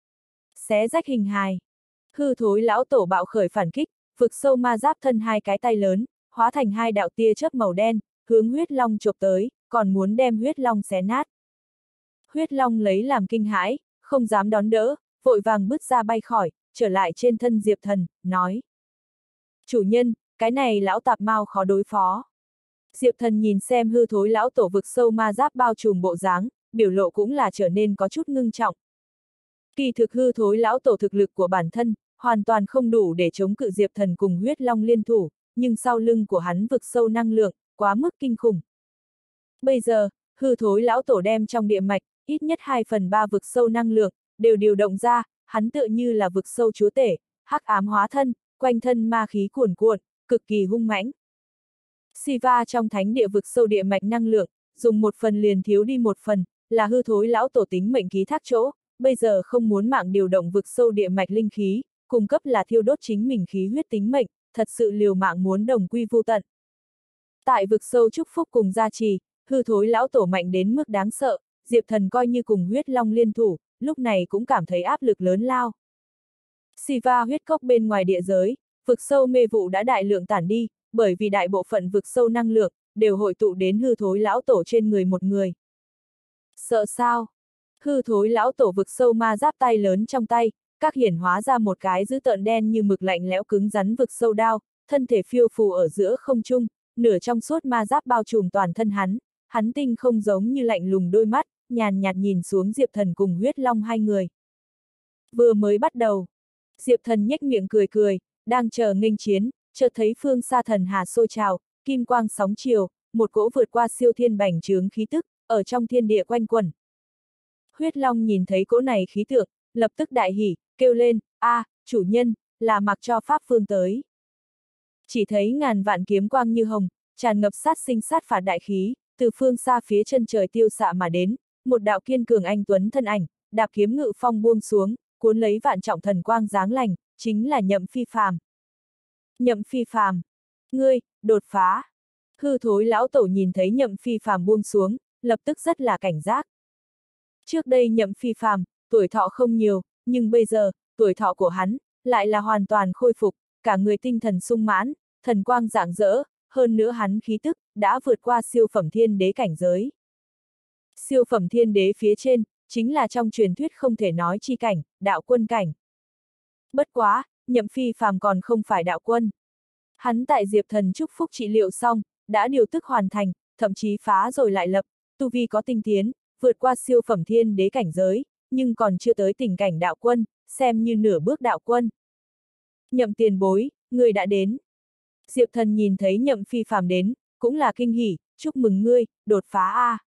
Xé rách hình hài. Hư thối lão tổ bạo khởi phản kích, vực sâu ma giáp thân hai cái tay lớn, hóa thành hai đạo tia chớp màu đen, hướng huyết long chộp tới, còn muốn đem huyết long xé nát. Huyết long lấy làm kinh hãi, không dám đón đỡ, vội vàng bứt ra bay khỏi, trở lại trên thân Diệp Thần, nói. Chủ nhân, cái này lão tạp mau khó đối phó. Diệp Thần nhìn xem hư thối lão tổ vực sâu ma giáp bao trùm bộ dáng, biểu lộ cũng là trở nên có chút ngưng trọng. Kỳ thực hư thối lão tổ thực lực của bản thân, hoàn toàn không đủ để chống cự Diệp Thần cùng huyết long liên thủ, nhưng sau lưng của hắn vực sâu năng lượng, quá mức kinh khủng. Bây giờ, hư thối lão tổ đem trong địa mạch, ít nhất hai phần ba vực sâu năng lượng, đều điều động ra, hắn tựa như là vực sâu chúa tể, hắc ám hóa thân, quanh thân ma khí cuồn cuộn, cực kỳ hung mãnh. Siva trong thánh địa vực sâu địa mạch năng lượng, dùng một phần liền thiếu đi một phần, là hư thối lão tổ tính mệnh ký thác chỗ, bây giờ không muốn mạng điều động vực sâu địa mạch linh khí, cung cấp là thiêu đốt chính mình khí huyết tính mệnh, thật sự liều mạng muốn đồng quy vu tận. Tại vực sâu chúc phúc cùng gia trì, hư thối lão tổ mạnh đến mức đáng sợ, Diệp Thần coi như cùng huyết long liên thủ, lúc này cũng cảm thấy áp lực lớn lao. Siva huyết cốc bên ngoài địa giới, vực sâu mê vụ đã đại lượng tản đi, bởi vì đại bộ phận vực sâu năng lượng, đều hội tụ đến hư thối lão tổ trên người một người. Sợ sao? Hư thối lão tổ vực sâu ma giáp tay lớn trong tay, các hiển hóa ra một cái dữ tợn đen như mực lạnh lẽo cứng rắn vực sâu đao, thân thể phiêu phù ở giữa không trung, nửa trong suốt ma giáp bao trùm toàn thân hắn, hắn tinh không giống như lạnh lùng đôi mắt, nhàn nhạt nhìn xuống Diệp Thần cùng Huyết Long hai người. Vừa mới bắt đầu, Diệp Thần nhếch miệng cười cười, đang chờ nghênh chiến, chợt thấy phương xa thần hà sôi trào, kim quang sóng chiều, một cỗ vượt qua siêu thiên bành trướng khí tức, ở trong thiên địa quanh quẩn. Huyết Long nhìn thấy cỗ này khí tượng, lập tức đại hỉ, kêu lên, a, à, chủ nhân, là mặc cho Pháp Phương tới. Chỉ thấy ngàn vạn kiếm quang như hồng, tràn ngập sát sinh sát phạt đại khí, từ phương xa phía chân trời tiêu xạ mà đến, một đạo kiên cường anh tuấn thân ảnh, đạp kiếm ngự phong buông xuống, cuốn lấy vạn trọng thần quang giáng lành, chính là Nhậm Phi Phàm. Nhậm Phi Phàm, ngươi, đột phá. Hư thối lão tổ nhìn thấy Nhậm Phi Phàm buông xuống, lập tức rất là cảnh giác. Trước đây Nhậm Phi Phàm, tuổi thọ không nhiều, nhưng bây giờ, tuổi thọ của hắn, lại là hoàn toàn khôi phục, cả người tinh thần sung mãn, thần quang rạng rỡ, hơn nữa hắn khí tức, đã vượt qua siêu phẩm thiên đế cảnh giới. Siêu phẩm thiên đế phía trên, chính là trong truyền thuyết không thể nói chi cảnh, đạo quân cảnh. Bất quá, Nhậm Phi Phàm còn không phải đạo quân. Hắn tại Diệp Thần chúc phúc trị liệu xong, đã điều tức hoàn thành, thậm chí phá rồi lại lập, tu vi có tinh tiến, vượt qua siêu phẩm thiên đế cảnh giới, nhưng còn chưa tới tình cảnh đạo quân, xem như nửa bước đạo quân. Nhậm tiền bối, người đã đến. Diệp Thần nhìn thấy Nhậm Phi Phàm đến, cũng là kinh hỉ, chúc mừng ngươi, đột phá a.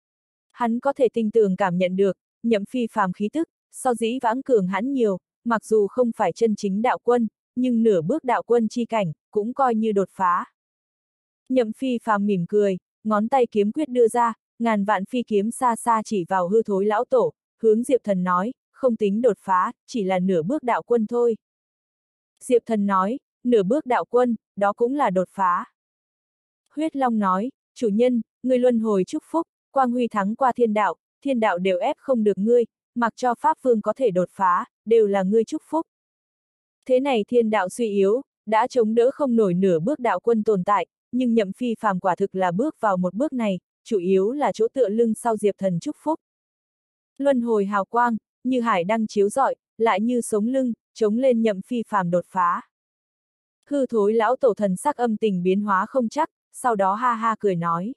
Hắn có thể tinh tường cảm nhận được, Nhậm Phi Phàm khí tức, so dĩ vãng cường hãn nhiều, mặc dù không phải chân chính đạo quân, nhưng nửa bước đạo quân chi cảnh, cũng coi như đột phá. Nhậm Phi Phàm mỉm cười, ngón tay kiếm quyết đưa ra, ngàn vạn phi kiếm xa xa chỉ vào hư thối lão tổ, hướng Diệp Thần nói, không tính đột phá, chỉ là nửa bước đạo quân thôi. Diệp Thần nói, nửa bước đạo quân, đó cũng là đột phá. Huyết Long nói, chủ nhân, ngươi luân hồi chúc phúc, quang huy thắng qua thiên đạo, thiên đạo đều ép không được ngươi, mặc cho Pháp Vương có thể đột phá, đều là ngươi chúc phúc. Thế này thiên đạo suy yếu, đã chống đỡ không nổi nửa bước đạo quân tồn tại, nhưng Nhậm Phi Phàm quả thực là bước vào một bước này, chủ yếu là chỗ tựa lưng sau Diệp Thần chúc phúc. Luân hồi hào quang, như hải đăng chiếu rọi, lại như sống lưng, chống lên Nhậm Phi Phàm đột phá. Hư thối lão tổ thần sắc âm tình biến hóa không chắc, sau đó ha ha cười nói.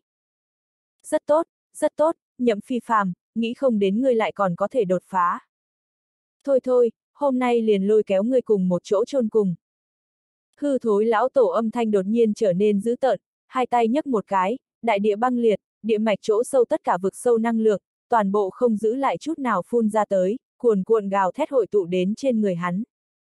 Rất tốt, rất tốt, Nhậm Phi Phàm, nghĩ không đến ngươi lại còn có thể đột phá. Thôi thôi, hôm nay liền lôi kéo ngươi cùng một chỗ chôn cùng. Hư thối lão tổ âm thanh đột nhiên trở nên dữ tợn, hai tay nhấc một cái, đại địa băng liệt, địa mạch chỗ sâu tất cả vực sâu năng lượng, toàn bộ không giữ lại chút nào phun ra tới, cuồn cuộn gào thét hội tụ đến trên người hắn.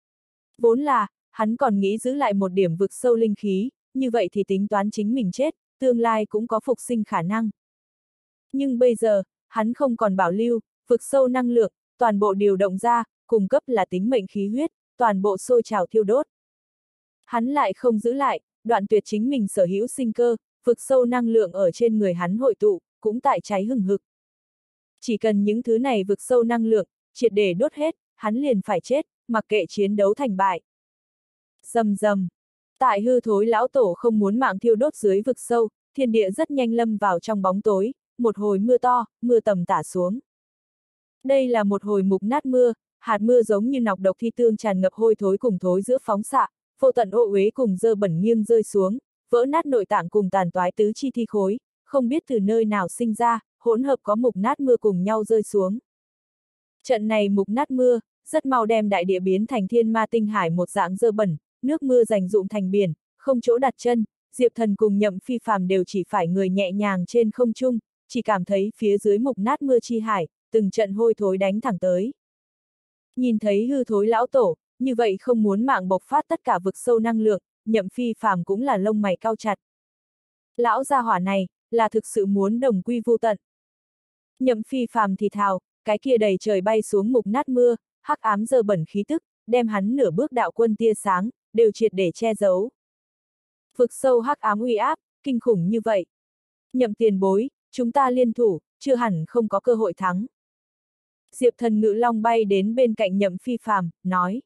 Vốn là, hắn còn nghĩ giữ lại một điểm vực sâu linh khí, như vậy thì tính toán chính mình chết, tương lai cũng có phục sinh khả năng. Nhưng bây giờ, hắn không còn bảo lưu, vực sâu năng lượng, toàn bộ điều động ra, cung cấp là tính mệnh khí huyết, toàn bộ sôi trào thiêu đốt. Hắn lại không giữ lại, đoạn tuyệt chính mình sở hữu sinh cơ, vực sâu năng lượng ở trên người hắn hội tụ, cũng tại cháy hừng hực. Chỉ cần những thứ này vực sâu năng lượng, triệt để đốt hết, hắn liền phải chết, mặc kệ chiến đấu thành bại. Rầm rầm. Tại hư thối lão tổ không muốn mạng thiêu đốt dưới vực sâu, thiên địa rất nhanh lâm vào trong bóng tối, một hồi mưa to, mưa tầm tả xuống. Đây là một hồi mục nát mưa, hạt mưa giống như nọc độc thi tương tràn ngập hôi thối cùng thối giữa phóng xạ, vô tận ô uế cùng dơ bẩn nghiêng rơi xuống, vỡ nát nội tạng cùng tàn toái tứ chi thi khối, không biết từ nơi nào sinh ra, hỗn hợp có mục nát mưa cùng nhau rơi xuống. Trận này mục nát mưa, rất mau đem đại địa biến thành thiên ma tinh hải một dạng dơ bẩn, nước mưa rành rụm thành biển, không chỗ đặt chân, Diệp Thần cùng Nhậm Phi Phàm đều chỉ phải người nhẹ nhàng trên không trung, chỉ cảm thấy phía dưới mục nát mưa chi hải, từng trận hôi thối đánh thẳng tới. Nhìn thấy hư thối lão tổ, như vậy không muốn mạng bộc phát tất cả vực sâu năng lượng, Nhậm Phi Phàm cũng là lông mày cau chặt. Lão gia hỏa này, là thực sự muốn đồng quy vu tận. Nhậm Phi Phàm thì thào, cái kia đầy trời bay xuống mục nát mưa, hắc ám dơ bẩn khí tức, đem hắn nửa bước đạo quân tia sáng, đều triệt để che giấu. Vực sâu hắc ám uy áp, kinh khủng như vậy. Nhậm tiền bối, chúng ta liên thủ, chưa hẳn không có cơ hội thắng. Diệp Thần ngự long bay đến bên cạnh Nhậm Phi Phàm, nói.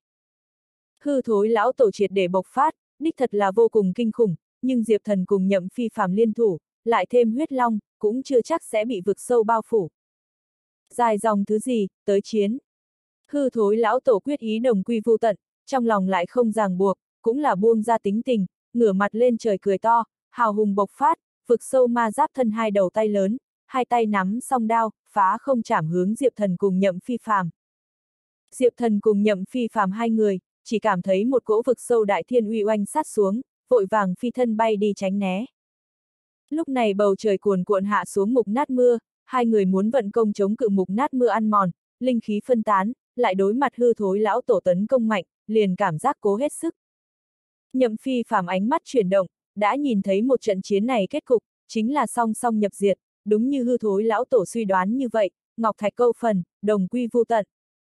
Hư thối lão tổ triệt để bộc phát, đích thật là vô cùng kinh khủng, nhưng Diệp Thần cùng Nhậm Phi Phàm liên thủ, lại thêm huyết long, cũng chưa chắc sẽ bị vực sâu bao phủ. Dài dòng thứ gì, tới chiến. Hư thối lão tổ quyết ý đồng quy vu tận, trong lòng lại không ràng buộc, cũng là buông ra tính tình, ngửa mặt lên trời cười to, hào hùng bộc phát, vực sâu ma giáp thân hai đầu tay lớn, hai tay nắm song đao, phá không chảm hướng Diệp Thần cùng Nhậm Phi Phàm. Diệp Thần cùng Nhậm Phi Phàm hai người, chỉ cảm thấy một cỗ vực sâu đại thiên uy oanh sát xuống, vội vàng phi thân bay đi tránh né. Lúc này bầu trời cuồn cuộn hạ xuống mục nát mưa, hai người muốn vận công chống cự mục nát mưa ăn mòn, linh khí phân tán, lại đối mặt hư thối lão tổ tấn công mạnh, liền cảm giác cố hết sức. Nhậm Phi Phàm ánh mắt chuyển động, đã nhìn thấy một trận chiến này kết cục, chính là song song nhập diệt, đúng như hư thối lão tổ suy đoán như vậy, ngọc thạch câu phần, đồng quy vu tận.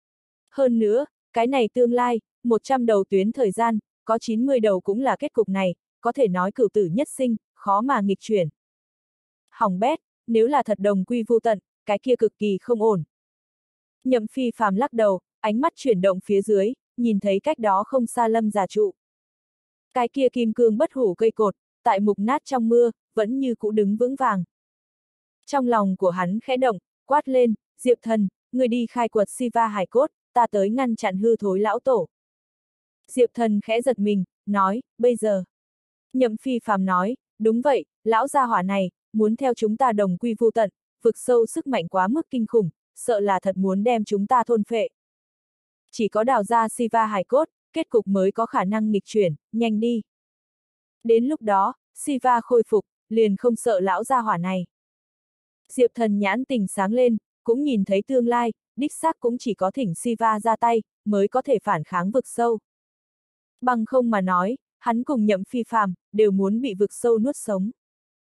Hơn nữa, cái này tương lai, một trăm đầu tuyến thời gian, có chín mươi đầu cũng là kết cục này, có thể nói cửu tử nhất sinh, khó mà nghịch chuyển. Hỏng bét, nếu là thật đồng quy vu tận, cái kia cực kỳ không ổn. Nhậm Phi Phàm lắc đầu, ánh mắt chuyển động phía dưới, nhìn thấy cách đó không xa Lâm Già trụ. Cái kia kim cương bất hủ cây cột, tại mục nát trong mưa, vẫn như cũ đứng vững vàng. Trong lòng của hắn khẽ động, quát lên, Diệp Thần, người đi khai quật Siva hài cốt, ta tới ngăn chặn hư thối lão tổ. Diệp Thần khẽ giật mình, nói, bây giờ. Nhậm Phi Phàm nói, đúng vậy, lão gia hỏa này, muốn theo chúng ta đồng quy vu tận, vực sâu sức mạnh quá mức kinh khủng, sợ là thật muốn đem chúng ta thôn phệ. Chỉ có đào ra Siva hài cốt, kết cục mới có khả năng nghịch chuyển, nhanh đi. Đến lúc đó, Siva khôi phục, liền không sợ lão gia hỏa này. Diệp Thần nhãn tình sáng lên, cũng nhìn thấy tương lai, đích xác cũng chỉ có thỉnh Siva ra tay, mới có thể phản kháng vực sâu. Bằng không mà nói, hắn cùng Nhậm Phi Phàm đều muốn bị vực sâu nuốt sống.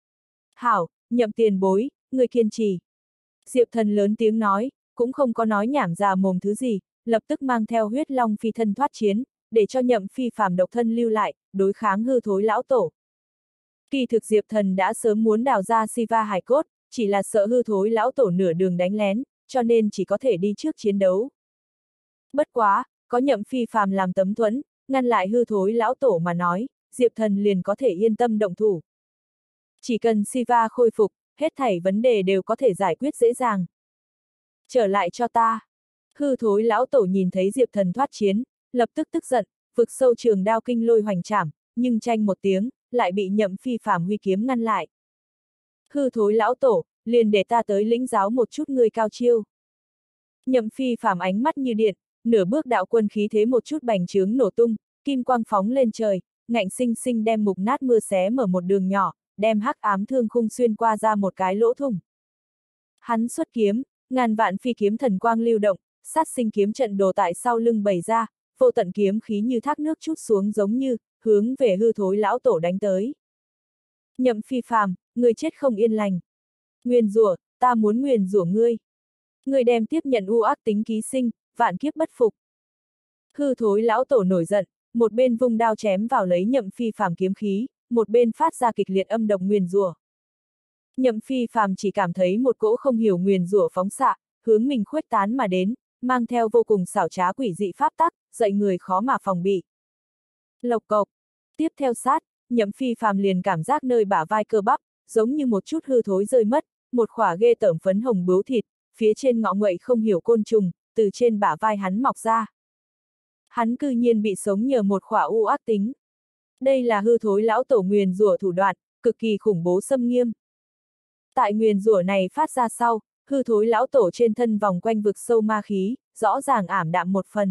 Hảo, Nhậm tiền bối, người kiên trì. Diệp Thần lớn tiếng nói, cũng không có nói nhảm già mồm thứ gì, lập tức mang theo huyết long phi thân thoát chiến, để cho Nhậm Phi Phàm độc thân lưu lại, đối kháng hư thối lão tổ. Kỳ thực Diệp Thần đã sớm muốn đào ra Siva hài cốt, chỉ là sợ hư thối lão tổ nửa đường đánh lén, cho nên chỉ có thể đi trước chiến đấu. Bất quá, có Nhậm Phi Phàm làm tấm thuẫn, ngăn lại hư thối lão tổ mà nói, Diệp Thần liền có thể yên tâm động thủ. Chỉ cần Siva khôi phục, hết thảy vấn đề đều có thể giải quyết dễ dàng. Trở lại cho ta. Hư thối lão tổ nhìn thấy Diệp Thần thoát chiến, lập tức tức giận, vực sâu trường đao kinh lôi hoành trảm, nhưng tranh một tiếng, lại bị Nhậm Phi Phàm huy kiếm ngăn lại. Hư thối lão tổ, liền để ta tới lĩnh giáo một chút ngươi cao chiêu. Nhậm Phi Phàm ánh mắt như điện, nửa bước đạo quân khí thế một chút bành trướng nổ tung, kim quang phóng lên trời, ngạnh sinh sinh đem mục nát mưa xé mở một đường nhỏ, đem hắc ám thương khung xuyên qua ra một cái lỗ thủng. Hắn xuất kiếm, ngàn vạn phi kiếm thần quang lưu động, sát sinh kiếm trận đồ tại sau lưng bày ra, vô tận kiếm khí như thác nước trút xuống giống như, hướng về hư thối lão tổ đánh tới. Nhậm Phi Phàm, người chết không yên lành. Nguyền rủa, ta muốn nguyền rủa ngươi. Ngươi đem tiếp nhận u ác tính ký sinh, vạn kiếp bất phục. Hư thối lão tổ nổi giận, một bên vung đao chém vào lấy Nhậm Phi Phàm kiếm khí, một bên phát ra kịch liệt âm độc nguyền rủa. Nhậm Phi Phàm chỉ cảm thấy một cỗ không hiểu nguyền rủa phóng xạ, hướng mình khuếch tán mà đến, mang theo vô cùng xảo trá quỷ dị pháp tắc, dạy người khó mà phòng bị. Lộc cộc. Tiếp theo sát, Nhậm Phi Phàm liền cảm giác nơi bả vai cơ bắp, giống như một chút hư thối rơi mất, một khỏa ghê tởm phấn hồng bướu thịt, phía trên ngọ nguậy không hiểu côn trùng, từ trên bả vai hắn mọc ra. Hắn cư nhiên bị sống nhờ một khỏa u ác tính. Đây là hư thối lão tổ nguyền rủa thủ đoạn, cực kỳ khủng bố xâm nghiêm. Tại nguyền rủa này phát ra sau, hư thối lão tổ trên thân vòng quanh vực sâu ma khí, rõ ràng ảm đạm một phần.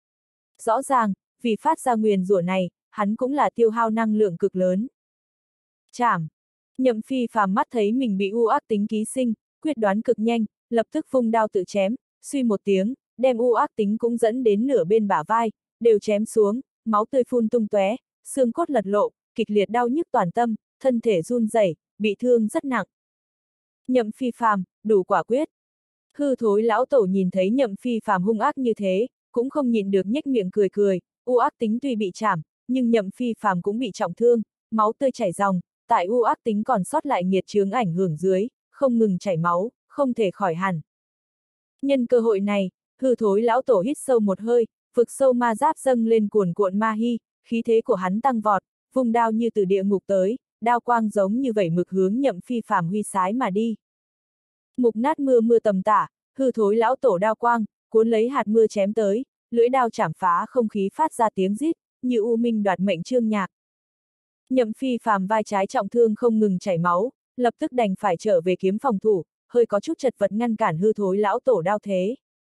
Rõ ràng, vì phát ra nguyền rủa này, hắn cũng là tiêu hao năng lượng cực lớn. Chảm. Nhậm Phi Phàm mắt thấy mình bị u ác tính ký sinh, quyết đoán cực nhanh, lập tức vung đao tự chém, suy một tiếng, đem u ác tính cũng dẫn đến nửa bên bả vai, đều chém xuống, máu tươi phun tung tóe, xương cốt lật lộ, kịch liệt đau nhức toàn tâm, thân thể run rẩy, bị thương rất nặng. Nhậm Phi Phàm, đủ quả quyết. Hư thối lão tổ nhìn thấy Nhậm Phi Phàm hung ác như thế, cũng không nhịn được nhếch miệng cười cười, u ác tính tuy bị chảm, nhưng Nhậm Phi Phàm cũng bị trọng thương, máu tươi chảy ròng, tại u ác tính còn sót lại nghiệt chướng ảnh hưởng dưới, không ngừng chảy máu, không thể khỏi hẳn. Nhân cơ hội này, hư thối lão tổ hít sâu một hơi, vực sâu ma giáp dâng lên cuồn cuộn ma hy, khí thế của hắn tăng vọt, vung đao như từ địa ngục tới, đao quang giống như vẩy mực hướng Nhậm Phi Phàm huy sái mà đi. Mục nát mưa mưa tầm tả, hư thối lão tổ đao quang, cuốn lấy hạt mưa chém tới, lưỡi đao chảm phá không khí phát ra tiếng rít, như u minh đoạt mệnh chương nhạc. Nhậm Phi Phàm vai trái trọng thương không ngừng chảy máu, lập tức đành phải trở về kiếm phòng thủ, hơi có chút chật vật ngăn cản hư thối lão tổ đao thế.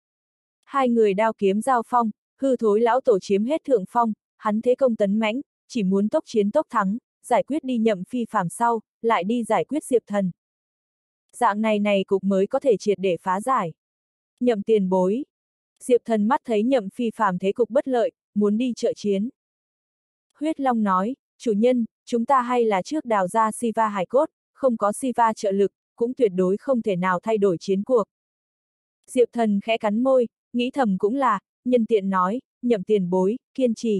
Hai người đao kiếm giao phong, hư thối lão tổ chiếm hết thượng phong, hắn thế công tấn mãnh, chỉ muốn tốc chiến tốc thắng, giải quyết đi Nhậm Phi Phàm sau, lại đi giải quyết Diệp Thần. Dạng này này cục mới có thể triệt để phá giải. Nhậm tiền bối. Diệp Thần mắt thấy Nhậm Phi Phàm thế cục bất lợi, muốn đi trợ chiến. Huyết Long nói, chủ nhân, chúng ta hay là trước đào ra Siva hài cốt, không có Siva trợ lực, cũng tuyệt đối không thể nào thay đổi chiến cuộc. Diệp Thần khẽ cắn môi, nghĩ thầm cũng là, nhân tiện nói, Nhậm tiền bối, kiên trì.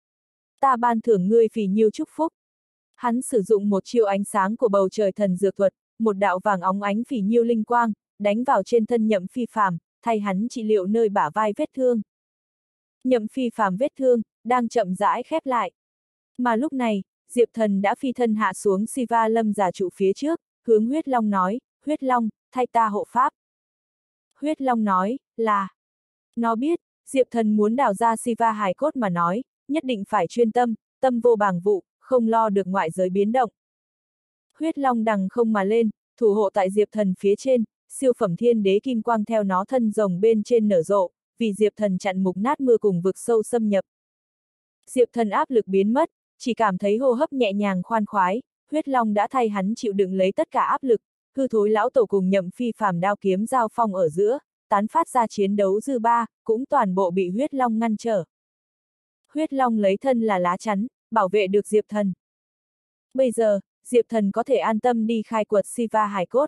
Ta ban thưởng ngươi phì nhiêu chúc phúc. Hắn sử dụng một chiêu ánh sáng của bầu trời thần dược thuật, một đạo vàng óng ánh phì nhiêu linh quang, đánh vào trên thân Nhậm Phi Phàm, thay hắn trị liệu nơi bả vai vết thương. Nhậm Phi Phàm vết thương, đang chậm rãi khép lại. Mà lúc này, Diệp Thần đã phi thân hạ xuống Siva lâm giả trụ phía trước, hướng Huyết Long nói, Huyết Long, thay ta hộ pháp. Huyết Long nói, là. Nó biết, Diệp Thần muốn đào ra Siva hài cốt mà nói, nhất định phải chuyên tâm, tâm vô bàng vụ, không lo được ngoại giới biến động. Huyết Long đằng không mà lên, thủ hộ tại Diệp Thần phía trên, siêu phẩm thiên đế kim quang theo nó thân rồng bên trên nở rộ, vì Diệp Thần chặn mục nát mưa cùng vực sâu xâm nhập. Diệp Thần áp lực biến mất, chỉ cảm thấy hô hấp nhẹ nhàng khoan khoái, Huyết Long đã thay hắn chịu đựng lấy tất cả áp lực, hư thối lão tổ cùng Nhậm Phi Phàm đao kiếm giao phong ở giữa, tán phát ra chiến đấu dư ba, cũng toàn bộ bị Huyết Long ngăn trở. Huyết Long lấy thân là lá chắn, bảo vệ được Diệp Thần. Bây giờ, Diệp Thần có thể an tâm đi khai quật Siva hài cốt.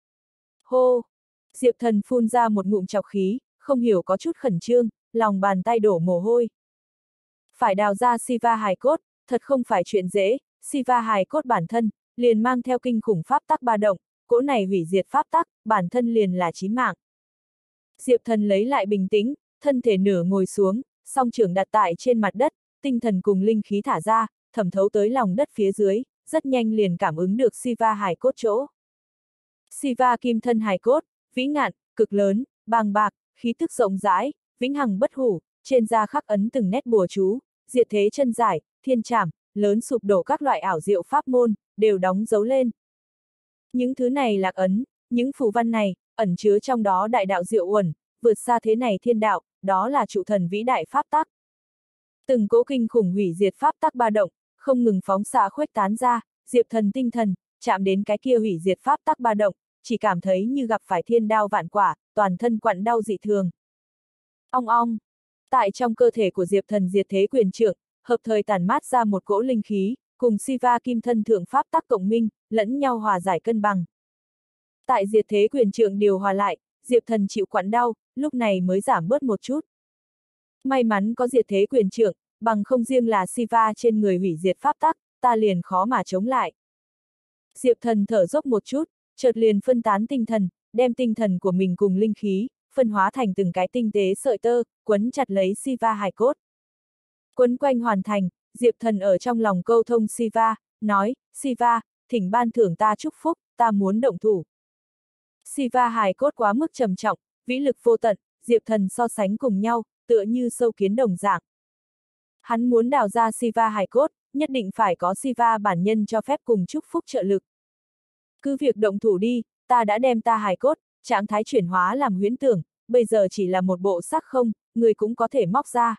Hô! Diệp Thần phun ra một ngụm trọc khí, không hiểu có chút khẩn trương, lòng bàn tay đổ mồ hôi. Phải đào ra Siva hài cốt, thật không phải chuyện dễ, Siva hài cốt bản thân, liền mang theo kinh khủng pháp tắc ba động, cỗ này hủy diệt pháp tắc, bản thân liền là chí mạng. Diệp Thần lấy lại bình tĩnh, thân thể nửa ngồi xuống, song trưởng đặt tại trên mặt đất, tinh thần cùng linh khí thả ra, thẩm thấu tới lòng đất phía dưới, rất nhanh liền cảm ứng được Siva hài cốt chỗ. Siva kim thân hài cốt, vĩ ngạn, cực lớn, bàng bạc, khí tức rộng rãi, vĩnh hằng bất hủ, trên da khắc ấn từng nét bùa chú, diệt thế chân giải, thiên trảm, lớn sụp đổ các loại ảo diệu pháp môn, đều đóng dấu lên. Những thứ này lạc ấn, những phù văn này, ẩn chứa trong đó đại đạo diệu uẩn, vượt xa thế này thiên đạo, đó là trụ thần vĩ đại pháp tắc. Từng cỗ kinh khủng hủy diệt pháp tắc ba động, không ngừng phóng xạ khuếch tán ra, Diệp Thần tinh thần, chạm đến cái kia hủy diệt pháp tắc ba động, chỉ cảm thấy như gặp phải thiên đao vạn quả, toàn thân quặn đau dị thường. Ong ong, tại trong cơ thể của Diệp Thần diệt thế quyền trượng, hợp thời tản mát ra một cỗ linh khí, cùng Siva kim thân thượng pháp tắc cộng minh, lẫn nhau hòa giải cân bằng. Tại diệt thế quyền trượng điều hòa lại, Diệp Thần chịu quặn đau, lúc này mới giảm bớt một chút. May mắn có diệt thế quyền trượng, bằng không riêng là Siva trên người hủy diệt pháp tắc, ta liền khó mà chống lại. Diệp Thần thở dốc một chút, chợt liền phân tán tinh thần, đem tinh thần của mình cùng linh khí, phân hóa thành từng cái tinh tế sợi tơ, quấn chặt lấy Siva hài cốt. Quấn quanh hoàn thành, Diệp Thần ở trong lòng câu thông Siva, nói, Siva, thỉnh ban thưởng ta chúc phúc, ta muốn động thủ. Siva hài cốt quá mức trầm trọng, vĩ lực vô tận, Diệp Thần so sánh cùng nhau, tựa như sâu kiến đồng dạng. Hắn muốn đào ra Siva hài cốt, nhất định phải có Siva bản nhân cho phép cùng chúc phúc trợ lực. Cứ việc động thủ đi, ta đã đem ta hài cốt, trạng thái chuyển hóa làm huyễn tưởng, bây giờ chỉ là một bộ xác không, người cũng có thể móc ra.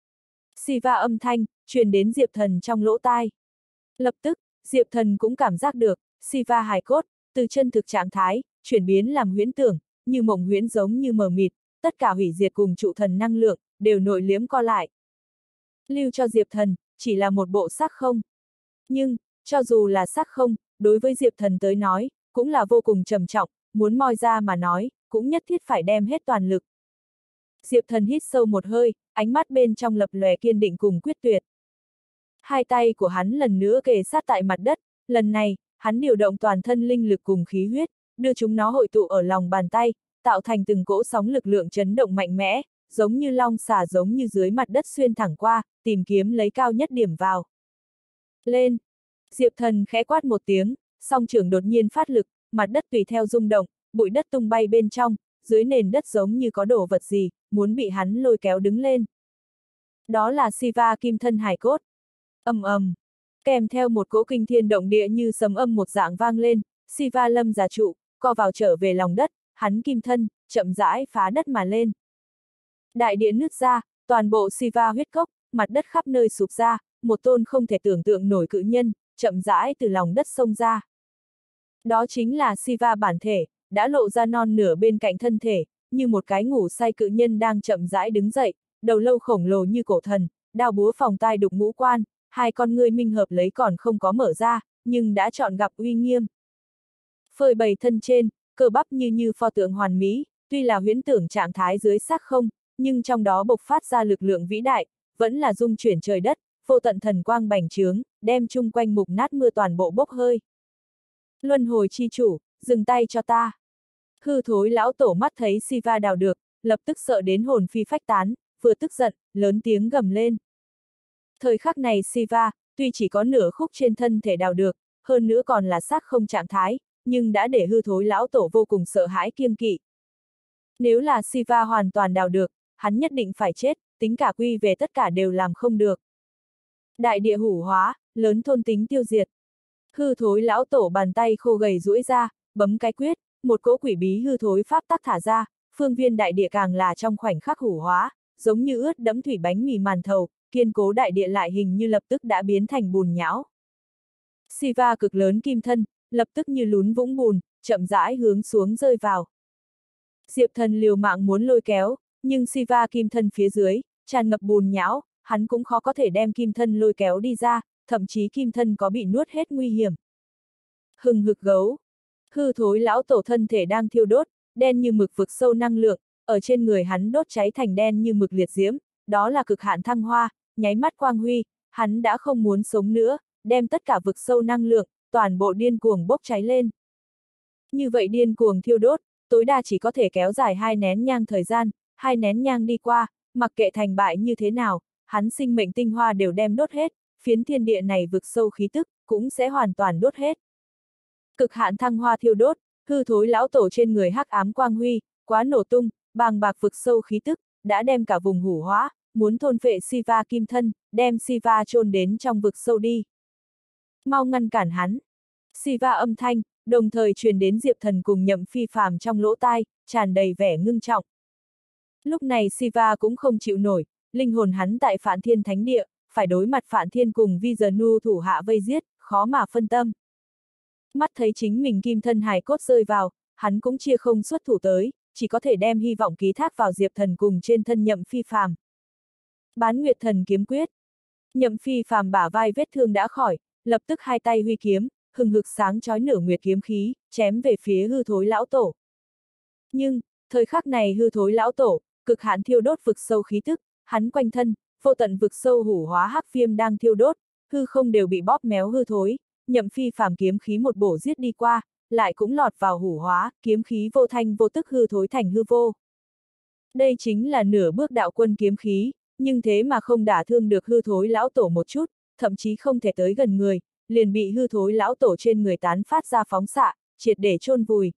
Siva âm thanh, truyền đến Diệp Thần trong lỗ tai. Lập tức, Diệp Thần cũng cảm giác được, Siva hài cốt, từ chân thực trạng thái, chuyển biến làm huyễn tưởng, như mộng huyễn giống như mờ mịt, tất cả hủy diệt cùng trụ thần năng lượng, đều nội liếm co lại. Lưu cho Diệp Thần, chỉ là một bộ xác không. Nhưng, cho dù là xác không, đối với Diệp Thần tới nói, cũng là vô cùng trầm trọng, muốn moi ra mà nói, cũng nhất thiết phải đem hết toàn lực. Diệp Thần hít sâu một hơi, ánh mắt bên trong lập lòe kiên định cùng quyết tuyệt. Hai tay của hắn lần nữa kề sát tại mặt đất, lần này, hắn điều động toàn thân linh lực cùng khí huyết, đưa chúng nó hội tụ ở lòng bàn tay, tạo thành từng cỗ sóng lực lượng chấn động mạnh mẽ, giống như long xà giống như dưới mặt đất xuyên thẳng qua, tìm kiếm lấy cao nhất điểm vào. Lên! Diệp Thần khẽ quát một tiếng, song trưởng đột nhiên phát lực, mặt đất tùy theo rung động, bụi đất tung bay bên trong, dưới nền đất giống như có đồ vật gì, muốn bị hắn lôi kéo đứng lên. Đó là Siva kim thân hài cốt. Ầm ầm, kèm theo một cỗ kinh thiên động địa như sấm âm một dạng vang lên, Siva lâm già trụ, co vào trở về lòng đất, hắn kim thân, chậm rãi phá đất mà lên. Đại địa nứt ra, toàn bộ Siva huyết cốc, mặt đất khắp nơi sụp ra, một tôn không thể tưởng tượng nổi cự nhân, chậm rãi từ lòng đất xông ra. Đó chính là Siva bản thể, đã lộ ra non nửa bên cạnh thân thể, như một cái ngủ say cự nhân đang chậm rãi đứng dậy, đầu lâu khổng lồ như cổ thần, đao búa phòng tai đục ngũ quan, hai con ngươi minh hợp lấy còn không có mở ra, nhưng đã chọn gặp uy nghiêm. Phơi bày thân trên, cơ bắp như như pho tượng hoàn mỹ, tuy là huyễn tưởng trạng thái dưới xác không, nhưng trong đó bộc phát ra lực lượng vĩ đại, vẫn là dung chuyển trời đất, vô tận thần quang bành trướng, đem chung quanh mục nát mưa toàn bộ bốc hơi. Luân hồi chi chủ, dừng tay cho ta. Hư thối lão tổ mắt thấy Siva đào được, lập tức sợ đến hồn phi phách tán, vừa tức giận, lớn tiếng gầm lên. Thời khắc này Siva, tuy chỉ có nửa khúc trên thân thể đào được, hơn nữa còn là xác không trạng thái, nhưng đã để hư thối lão tổ vô cùng sợ hãi kiêng kỵ. Nếu là Siva hoàn toàn đào được, hắn nhất định phải chết, tính cả quy về tất cả đều làm không được. Đại địa hủ hóa, lớn thôn tính tiêu diệt. Hư thối lão tổ bàn tay khô gầy duỗi ra, bấm cái quyết, một cỗ quỷ bí hư thối pháp tắc thả ra, phương viên đại địa càng là trong khoảnh khắc hủ hóa, giống như ướt đẫm thủy bánh mì màn thầu, kiên cố đại địa lại hình như lập tức đã biến thành bùn nhão. Siva cực lớn kim thân, lập tức như lún vũng bùn, chậm rãi hướng xuống rơi vào. Diệp Thần liều mạng muốn lôi kéo, nhưng Siva kim thân phía dưới, tràn ngập bùn nhão, hắn cũng khó có thể đem kim thân lôi kéo đi ra, thậm chí kim thân có bị nuốt hết nguy hiểm. Hừng hực gấu. Hư thối lão tổ thân thể đang thiêu đốt, đen như mực vực sâu năng lượng, ở trên người hắn đốt cháy thành đen như mực liệt diễm, đó là cực hạn thăng hoa, nháy mắt quang huy, hắn đã không muốn sống nữa, đem tất cả vực sâu năng lượng, toàn bộ điên cuồng bốc cháy lên. Như vậy điên cuồng thiêu đốt, tối đa chỉ có thể kéo dài hai nén nhang thời gian, hai nén nhang đi qua, mặc kệ thành bại như thế nào, hắn sinh mệnh tinh hoa đều đem đốt hết, phiến thiên địa này vực sâu khí tức, cũng sẽ hoàn toàn đốt hết. Cực hạn thăng hoa thiêu đốt, hư thối lão tổ trên người hắc ám quang huy, quá nổ tung, bàng bạc vực sâu khí tức, đã đem cả vùng hủ hóa, muốn thôn phệ Siva kim thân, đem Siva chôn đến trong vực sâu đi. Mau ngăn cản hắn. Siva âm thanh, đồng thời truyền đến Diệp Thần cùng Nhậm Phi Phàm trong lỗ tai, tràn đầy vẻ ngưng trọng. Lúc này Siva cũng không chịu nổi, linh hồn hắn tại Phạn Thiên Thánh Địa, phải đối mặt Phạn Thiên cùng Vijnu thủ hạ vây giết, khó mà phân tâm. Mắt thấy chính mình kim thân hài cốt rơi vào, hắn cũng chia không xuất thủ tới, chỉ có thể đem hy vọng ký thác vào Diệp Thần cùng trên thân Nhậm Phi Phàm. Bán Nguyệt Thần kiếm quyết. Nhậm Phi Phàm bả vai vết thương đã khỏi, lập tức hai tay huy kiếm, hừng hực sáng chói nửa nguyệt kiếm khí, chém về phía hư thối lão tổ. Nhưng, thời khắc này hư thối lão tổ, cực hạn thiêu đốt vực sâu khí tức, hắn quanh thân, vô tận vực sâu hủ hóa hắc viêm đang thiêu đốt, hư không đều bị bóp méo hư thối, Nhậm Phi Phàm kiếm khí một bổ giết đi qua, lại cũng lọt vào hủ hóa, kiếm khí vô thanh vô tức hư thối thành hư vô. Đây chính là nửa bước đạo quân kiếm khí, nhưng thế mà không đả thương được hư thối lão tổ một chút, thậm chí không thể tới gần người, liền bị hư thối lão tổ trên người tán phát ra phóng xạ, triệt để chôn vùi.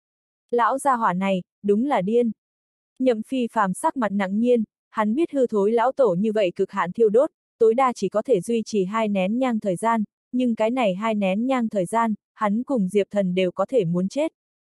Lão gia hỏa này, đúng là điên. Nhậm Phi Phàm sắc mặt nặng nhiên, hắn biết hư thối lão tổ như vậy cực hạn thiêu đốt, tối đa chỉ có thể duy trì hai nén nhang thời gian, nhưng cái này hai nén nhang thời gian, hắn cùng Diệp Thần đều có thể muốn chết.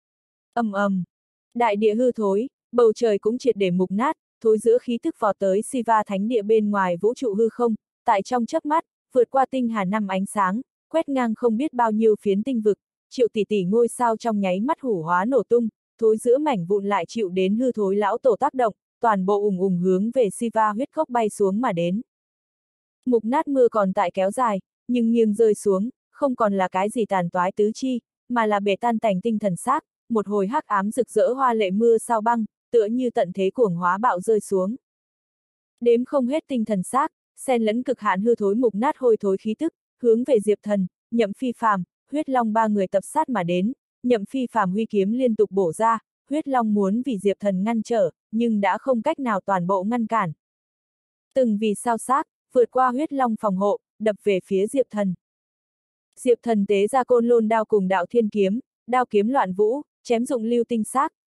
Ầm ầm, đại địa hư thối, bầu trời cũng triệt để mục nát, thối giữa khí tức vọt tới Siva thánh địa bên ngoài vũ trụ hư không, tại trong chớp mắt, vượt qua tinh hà năm ánh sáng, quét ngang không biết bao nhiêu phiến tinh vực, triệu tỷ tỷ ngôi sao trong nháy mắt hủ hóa nổ tung, thối giữa mảnh vụn lại chịu đến hư thối lão tổ tác động, toàn bộ ùng ùng hướng về Siva huyết cốc bay xuống mà đến. Mục nát mưa còn tại kéo dài, nhưng nghiêng rơi xuống, không còn là cái gì tàn toái tứ chi, mà là bể tan tành tinh thần xác, một hồi hắc ám rực rỡ hoa lệ mưa sao băng, tựa như tận thế cuồng hóa bạo rơi xuống. Đếm không hết tinh thần xác, xen lẫn cực hạn hư thối mục nát hôi thối khí tức, hướng về Diệp Thần, Nhậm Phi Phàm, Huyết Long ba người tập sát mà đến, Nhậm Phi Phàm huy kiếm liên tục bổ ra, Huyết Long muốn vì Diệp Thần ngăn trở, nhưng đã không cách nào toàn bộ ngăn cản. Từng vì sao xác, vượt qua Huyết Long phòng hộ, đập về phía Diệp Thần. Diệp Thần tế ra côn lôn đao cùng đạo thiên kiếm, đao kiếm loạn vũ, chém dụng lưu tinh xác,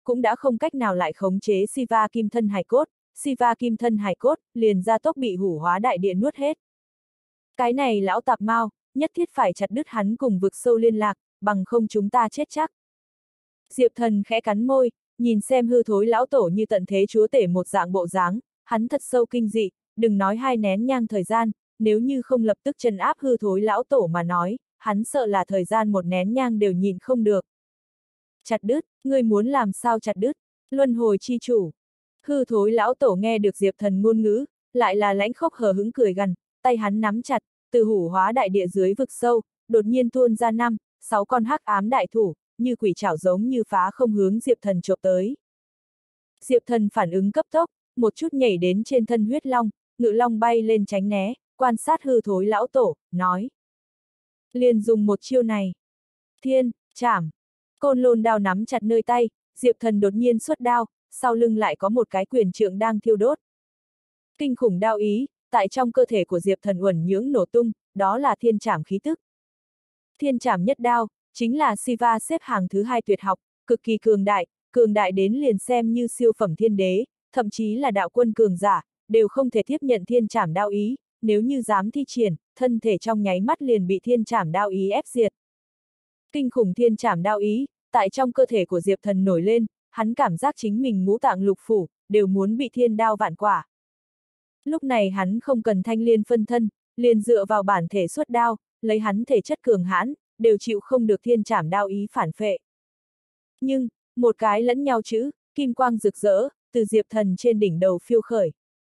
cũng đã không cách nào lại khống chế Siva kim thân hài cốt, Siva kim thân hài cốt, liền ra tốc bị hủ hóa đại địa nuốt hết. Cái này lão tạp mau, nhất thiết phải chặt đứt hắn cùng vực sâu liên lạc, bằng không chúng ta chết chắc. Diệp Thần khẽ cắn môi, nhìn xem hư thối lão tổ như tận thế chúa tể một dạng bộ dáng, hắn thật sâu kinh dị, đừng nói hai nén nhang thời gian, nếu như không lập tức trấn áp hư thối lão tổ mà nói, hắn sợ là thời gian một nén nhang đều nhịn không được. Chặt đứt, ngươi muốn làm sao chặt đứt, luân hồi chi chủ. Hư thối lão tổ nghe được Diệp Thần ngôn ngữ, lại là lãnh khốc hờ hững cười gằn, tay hắn nắm chặt, từ hủ hóa đại địa dưới vực sâu, đột nhiên tuôn ra năm, sáu con hắc ám đại thủ, như quỷ chảo giống như phá không hướng Diệp Thần chộp tới. Diệp Thần phản ứng cấp tốc, một chút nhảy đến trên thân huyết long, ngự long bay lên tránh né, quan sát hư thối lão tổ, nói. Liền dùng một chiêu này. Thiên, chảm. Côn lôn đao nắm chặt nơi tay, Diệp Thần đột nhiên xuất đao, sau lưng lại có một cái quyền trượng đang thiêu đốt. Kinh khủng đao ý, tại trong cơ thể của Diệp Thần uẩn nhưỡng nổ tung, đó là thiên trảm khí tức. Thiên trảm nhất đao, chính là Siva xếp hàng thứ hai tuyệt học, cực kỳ cường đại, cường đại đến liền xem như siêu phẩm thiên đế, thậm chí là đạo quân cường giả, đều không thể tiếp nhận thiên trảm đao ý, nếu như dám thi triển, thân thể trong nháy mắt liền bị thiên trảm đao ý ép diệt. Kinh khủng thiên trảm đao ý, tại trong cơ thể của Diệp Thần nổi lên, hắn cảm giác chính mình ngũ tạng lục phủ, đều muốn bị thiên đao vạn quả. Lúc này hắn không cần thanh liên phân thân, liền dựa vào bản thể xuất đao, lấy hắn thể chất cường hãn, đều chịu không được thiên trảm đao ý phản phệ. Nhưng, một cái lẫn nhau chữ, kim quang rực rỡ, từ Diệp Thần trên đỉnh đầu phiêu khởi.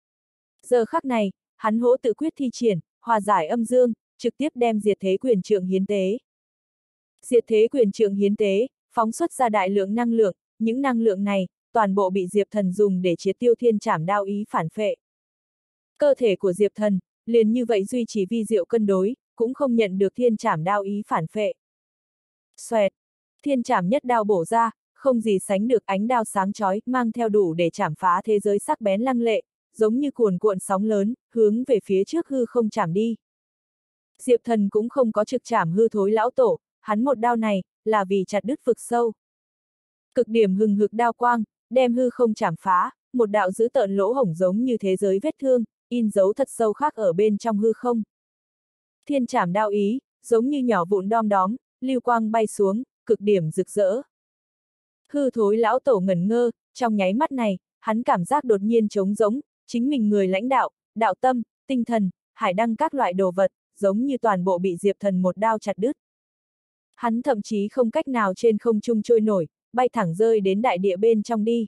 Giờ khắc này, hắn hỗ tự quyết thi triển, hòa giải âm dương, trực tiếp đem diệt thế quyền trượng hiến tế. Diệt thế quyền trượng hiến tế, phóng xuất ra đại lượng năng lượng, những năng lượng này, toàn bộ bị Diệp Thần dùng để triệt tiêu thiên trảm đao ý phản phệ. Cơ thể của Diệp Thần, liền như vậy duy trì vi diệu cân đối, cũng không nhận được thiên trảm đao ý phản phệ. Xoẹt! Thiên trảm nhất đao bổ ra, không gì sánh được ánh đao sáng chói, mang theo đủ để chảm phá thế giới sắc bén lăng lệ, giống như cuồn cuộn sóng lớn, hướng về phía trước hư không chảm đi. Diệp Thần cũng không có trực chảm hư thối lão tổ, hắn một đao này, là vì chặt đứt vực sâu. Cực điểm hừng hực đao quang, đem hư không chảm phá, một đạo dữ tợn lỗ hổng giống như thế giới vết thương, in dấu thật sâu khác ở bên trong hư không. Thiên trảm đao ý, giống như nhỏ vụn đom đóm, lưu quang bay xuống, cực điểm rực rỡ. Hư thối lão tổ ngẩn ngơ, trong nháy mắt này, hắn cảm giác đột nhiên trống rỗng, chính mình người lãnh đạo, đạo tâm, tinh thần, hải đăng các loại đồ vật, giống như toàn bộ bị Diệp Thần một đao chặt đứt. Hắn thậm chí không cách nào trên không trung trôi nổi, bay thẳng rơi đến đại địa bên trong đi.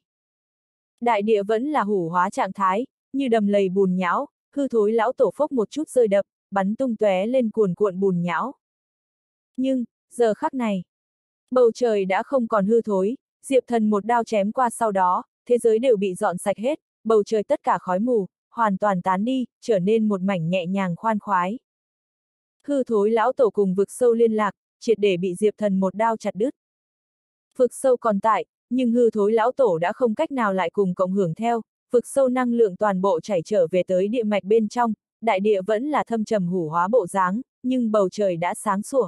Đại địa vẫn là hủ hóa trạng thái, như đầm lầy bùn nhão, hư thối lão tổ phốc một chút rơi đập, bắn tung tóe lên cuồn cuộn bùn nhão. Nhưng, giờ khắc này, bầu trời đã không còn hư thối, Diệp Thần một đao chém qua sau đó, thế giới đều bị dọn sạch hết, bầu trời tất cả khói mù, hoàn toàn tán đi, trở nên một mảnh nhẹ nhàng khoan khoái. Hư thối lão tổ cùng vực sâu liên lạc, triệt để bị Diệp Thần một đao chặt đứt. Vực sâu còn tại, nhưng hư thối lão tổ đã không cách nào lại cùng cộng hưởng theo, vực sâu năng lượng toàn bộ chảy trở về tới địa mạch bên trong, đại địa vẫn là thâm trầm hủ hóa bộ dáng, nhưng bầu trời đã sáng sủa.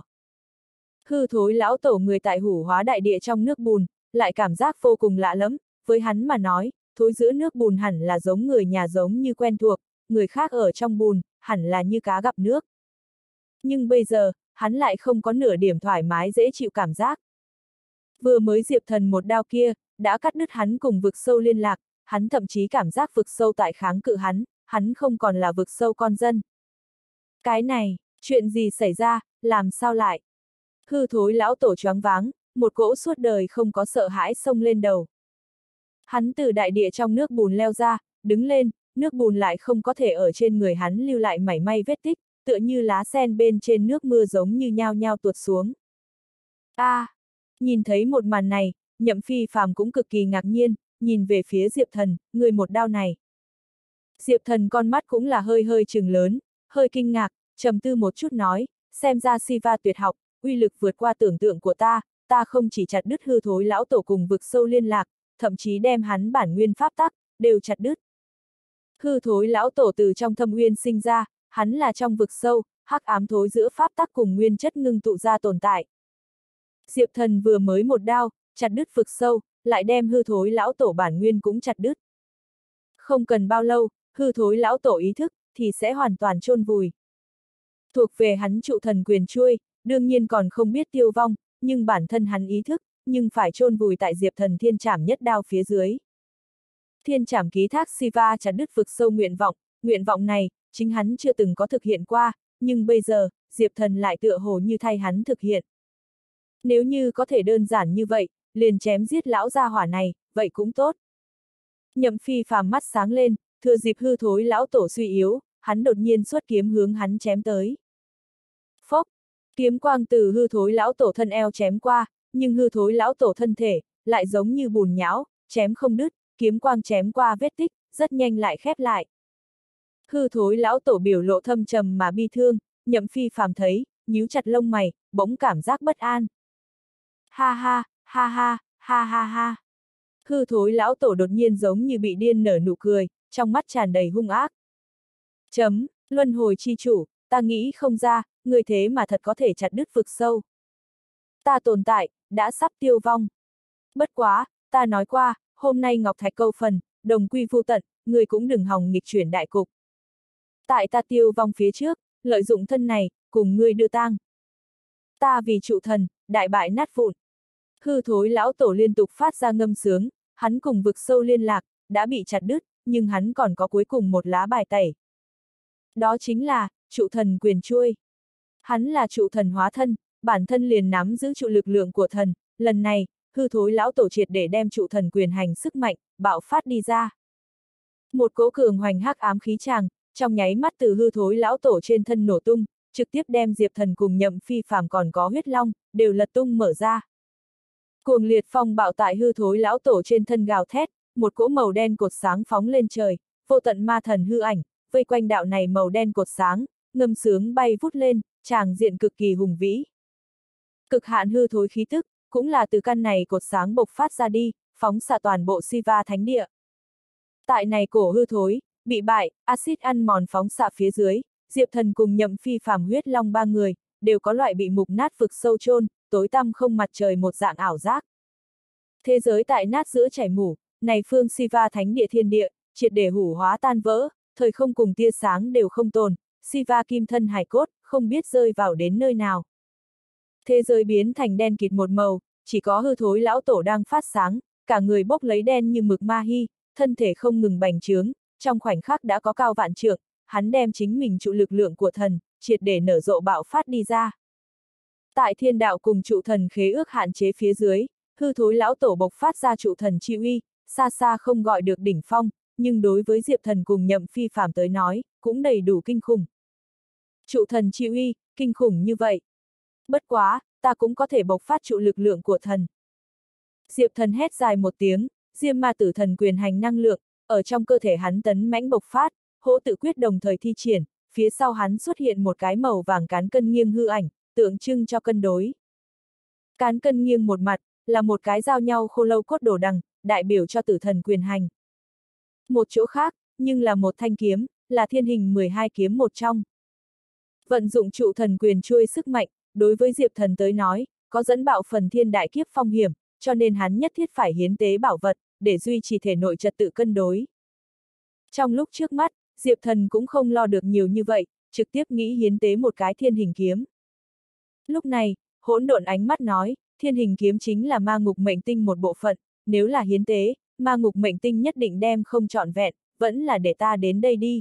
Hư thối lão tổ người tại hủ hóa đại địa trong nước bùn, lại cảm giác vô cùng lạ lẫm, với hắn mà nói, thối giữa nước bùn hẳn là giống người nhà giống như quen thuộc, người khác ở trong bùn, hẳn là như cá gặp nước. Nhưng bây giờ, hắn lại không có nửa điểm thoải mái dễ chịu cảm giác. Vừa mới Diệp Thần một đao kia, đã cắt đứt hắn cùng vực sâu liên lạc, hắn thậm chí cảm giác vực sâu tại kháng cự hắn, hắn không còn là vực sâu con dân. Cái này, chuyện gì xảy ra, làm sao lại? Hư thối lão tổ choáng váng, một cỗ suốt đời không có sợ hãi xông lên đầu. Hắn từ đại địa trong nước bùn leo ra, đứng lên, nước bùn lại không có thể ở trên người hắn lưu lại mảy may vết tích, tựa như lá sen bên trên nước mưa giống như nhao nhao tuột xuống. A! À, nhìn thấy một màn này, Nhậm Phi Phàm cũng cực kỳ ngạc nhiên, nhìn về phía Diệp Thần, người một đao này. Diệp Thần con mắt cũng là hơi hơi trừng lớn, hơi kinh ngạc, trầm tư một chút nói, xem ra Siva tuyệt học, uy lực vượt qua tưởng tượng của ta, ta không chỉ chặt đứt hư thối lão tổ cùng vực sâu liên lạc, thậm chí đem hắn bản nguyên pháp tắc, đều chặt đứt. Hư thối lão tổ từ trong thâm uyên sinh ra, hắn là trong vực sâu, hắc ám thối giữa pháp tắc cùng nguyên chất ngưng tụ ra tồn tại. Diệp Thần vừa mới một đao, chặt đứt vực sâu, lại đem hư thối lão tổ bản nguyên cũng chặt đứt. Không cần bao lâu, hư thối lão tổ ý thức, thì sẽ hoàn toàn chôn vùi. Thuộc về hắn trụ thần quyền chuôi, đương nhiên còn không biết tiêu vong, nhưng bản thân hắn ý thức, nhưng phải chôn vùi tại Diệp Thần thiên trảm nhất đao phía dưới. Thiên trảm ký thác Siva chặt đứt vực sâu nguyện vọng, nguyện vọng này, chính hắn chưa từng có thực hiện qua, nhưng bây giờ, Diệp Thần lại tựa hồ như thay hắn thực hiện. Nếu như có thể đơn giản như vậy, liền chém giết lão gia hỏa này, vậy cũng tốt. Nhậm Phi Phàm mắt sáng lên, thừa dịp hư thối lão tổ suy yếu, hắn đột nhiên xuất kiếm hướng hắn chém tới. Phốc, kiếm quang từ hư thối lão tổ thân eo chém qua, nhưng hư thối lão tổ thân thể, lại giống như bùn nhão, chém không đứt, kiếm quang chém qua vết tích, rất nhanh lại khép lại. Hư thối lão tổ biểu lộ thâm trầm mà bi thương, Nhậm Phi Phàm thấy, nhíu chặt lông mày, bỗng cảm giác bất an. Ha ha, ha ha, ha ha ha. Hư thối lão tổ đột nhiên giống như bị điên nở nụ cười, trong mắt tràn đầy hung ác. Chấm, luân hồi chi chủ, ta nghĩ không ra, người thế mà thật có thể chặt đứt vực sâu. Ta tồn tại, đã sắp tiêu vong. Bất quá, ta nói qua, hôm nay Ngọc Thạch câu phần, đồng quy vu tận, người cũng đừng hòng nghịch chuyển đại cục. Tại ta tiêu vong phía trước, lợi dụng thân này, cùng ngươi đưa tang. Ta vì trụ thần, đại bại nát vụn. Hư thối lão tổ liên tục phát ra ngâm sướng, hắn cùng vực sâu liên lạc, đã bị chặt đứt, nhưng hắn còn có cuối cùng một lá bài tẩy. Đó chính là, trụ thần quyền chuôi. Hắn là trụ thần hóa thân, bản thân liền nắm giữ trụ lực lượng của thần, lần này, hư thối lão tổ triệt để đem trụ thần quyền hành sức mạnh, bạo phát đi ra. Một cỗ cường hoành hắc ám khí tràng, trong nháy mắt từ hư thối lão tổ trên thân nổ tung, trực tiếp đem Diệp Thần cùng Nhậm Phi Phàm còn có huyết long, đều lật tung mở ra. Cuồng liệt phong bạo tại hư thối lão tổ trên thân gào thét, một cỗ màu đen cột sáng phóng lên trời, vô tận ma thần hư ảnh, vây quanh đạo này màu đen cột sáng, ngâm sướng bay vút lên, tràng diện cực kỳ hùng vĩ. Cực hạn hư thối khí tức, cũng là từ căn này cột sáng bộc phát ra đi, phóng xạ toàn bộ Siva thánh địa. Tại này cổ hư thối, bị bại, axit ăn mòn phóng xạ phía dưới, Diệp Thần cùng Nhậm Phi Phàm huyết long ba người, đều có loại bị mục nát vực sâu chôn, tối tăm không mặt trời một dạng ảo giác. Thế giới tại nát giữa chảy mủ, này phương Siva thánh địa thiên địa, triệt để hủ hóa tan vỡ, thời không cùng tia sáng đều không tồn, Siva kim thân hài cốt, không biết rơi vào đến nơi nào. Thế giới biến thành đen kịt một màu, chỉ có hư thối lão tổ đang phát sáng, cả người bốc lấy đen như mực ma hi, thân thể không ngừng bành trướng, trong khoảnh khắc đã có cao vạn trượng, hắn đem chính mình trụ lực lượng của thần, triệt để nở rộ bạo phát đi ra. Tại thiên đạo cùng trụ thần khế ước hạn chế phía dưới, hư thối lão tổ bộc phát ra trụ thần chi uy, xa xa không gọi được đỉnh phong, nhưng đối với Diệp Thần cùng Nhậm Phi Phàm tới nói, cũng đầy đủ kinh khủng. Trụ thần chi uy, kinh khủng như vậy. Bất quá, ta cũng có thể bộc phát trụ lực lượng của thần. Diệp Thần hét dài một tiếng, diêm ma tử thần quyền hành năng lượng, ở trong cơ thể hắn tấn mãnh bộc phát, hỗ tự quyết đồng thời thi triển, phía sau hắn xuất hiện một cái màu vàng cán cân nghiêng hư ảnh, tượng trưng cho cân đối. Cán cân nghiêng một mặt, là một cái giao nhau khô lâu cốt đồ đằng, đại biểu cho tử thần quyền hành. Một chỗ khác, nhưng là một thanh kiếm, là thiên hình mười hai kiếm một trong. Vận dụng trụ thần quyền chuôi sức mạnh, đối với Diệp Thần tới nói, có dẫn bạo phần thiên đại kiếp phong hiểm, cho nên hắn nhất thiết phải hiến tế bảo vật, để duy trì thể nội trật tự cân đối. Trong lúc trước mắt, Diệp Thần cũng không lo được nhiều như vậy, trực tiếp nghĩ hiến tế một cái thiên hình kiếm. Lúc này, hỗn độn ánh mắt nói, thiên hình kiếm chính là ma ngục mệnh tinh một bộ phận, nếu là hiến tế, ma ngục mệnh tinh nhất định đem không trọn vẹn, vẫn là để ta đến đây đi.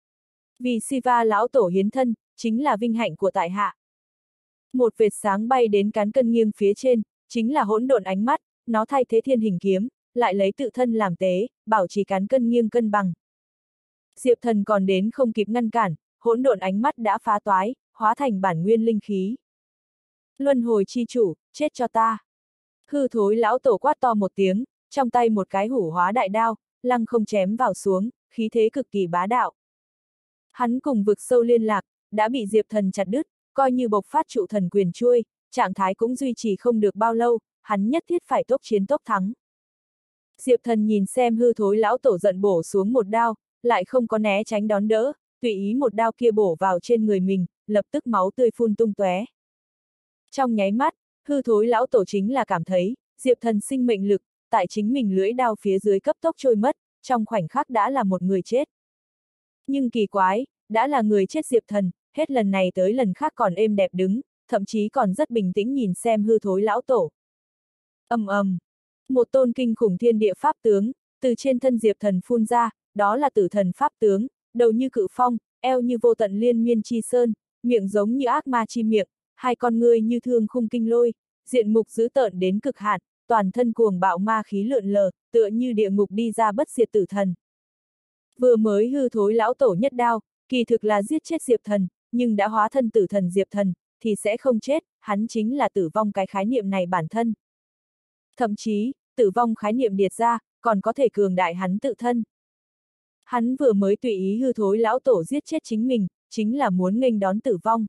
Vì Siva lão tổ hiến thân, chính là vinh hạnh của tại hạ. Một vệt sáng bay đến cán cân nghiêng phía trên, chính là hỗn độn ánh mắt, nó thay thế thiên hình kiếm, lại lấy tự thân làm tế, bảo trì cán cân nghiêng cân bằng. Diệp Thần còn đến không kịp ngăn cản, hỗn độn ánh mắt đã phá toái, hóa thành bản nguyên linh khí. Luân hồi chi chủ, chết cho ta. Hư thối lão tổ quát to một tiếng, trong tay một cái hủ hóa đại đao, lăng không chém vào xuống, khí thế cực kỳ bá đạo. Hắn cùng vực sâu liên lạc, đã bị Diệp Thần chặt đứt, coi như bộc phát trụ thần quyền chuôi, trạng thái cũng duy trì không được bao lâu, hắn nhất thiết phải tốc chiến tốc thắng. Diệp Thần nhìn xem hư thối lão tổ giận bổ xuống một đao, lại không có né tránh đón đỡ, tùy ý một đao kia bổ vào trên người mình, lập tức máu tươi phun tung tóe. Trong nháy mắt, hư thối lão tổ chính là cảm thấy, Diệp Thần sinh mệnh lực, tại chính mình lưỡi đao phía dưới cấp tốc trôi mất, trong khoảnh khắc đã là một người chết. Nhưng kỳ quái, đã là người chết Diệp Thần, hết lần này tới lần khác còn êm đẹp đứng, thậm chí còn rất bình tĩnh nhìn xem hư thối lão tổ. Ầm ầm, một tôn kinh khủng thiên địa pháp tướng, từ trên thân Diệp Thần phun ra, đó là tử thần pháp tướng, đầu như cự phong, eo như vô tận liên miên chi sơn, miệng giống như ác ma chi miệng, hai con ngươi như thương khung kinh lôi, diện mục dữ tợn đến cực hạn, toàn thân cuồng bạo ma khí lượn lờ, tựa như địa ngục đi ra bất diệt tử thần. Vừa mới hư thối lão tổ nhất đao, kỳ thực là giết chết Diệp Thần, nhưng đã hóa thân tử thần Diệp Thần, thì sẽ không chết, hắn chính là tử vong cái khái niệm này bản thân. Thậm chí, tử vong khái niệm điệt ra, còn có thể cường đại hắn tự thân. Hắn vừa mới tùy ý hư thối lão tổ giết chết chính mình, chính là muốn nghênh đón tử vong.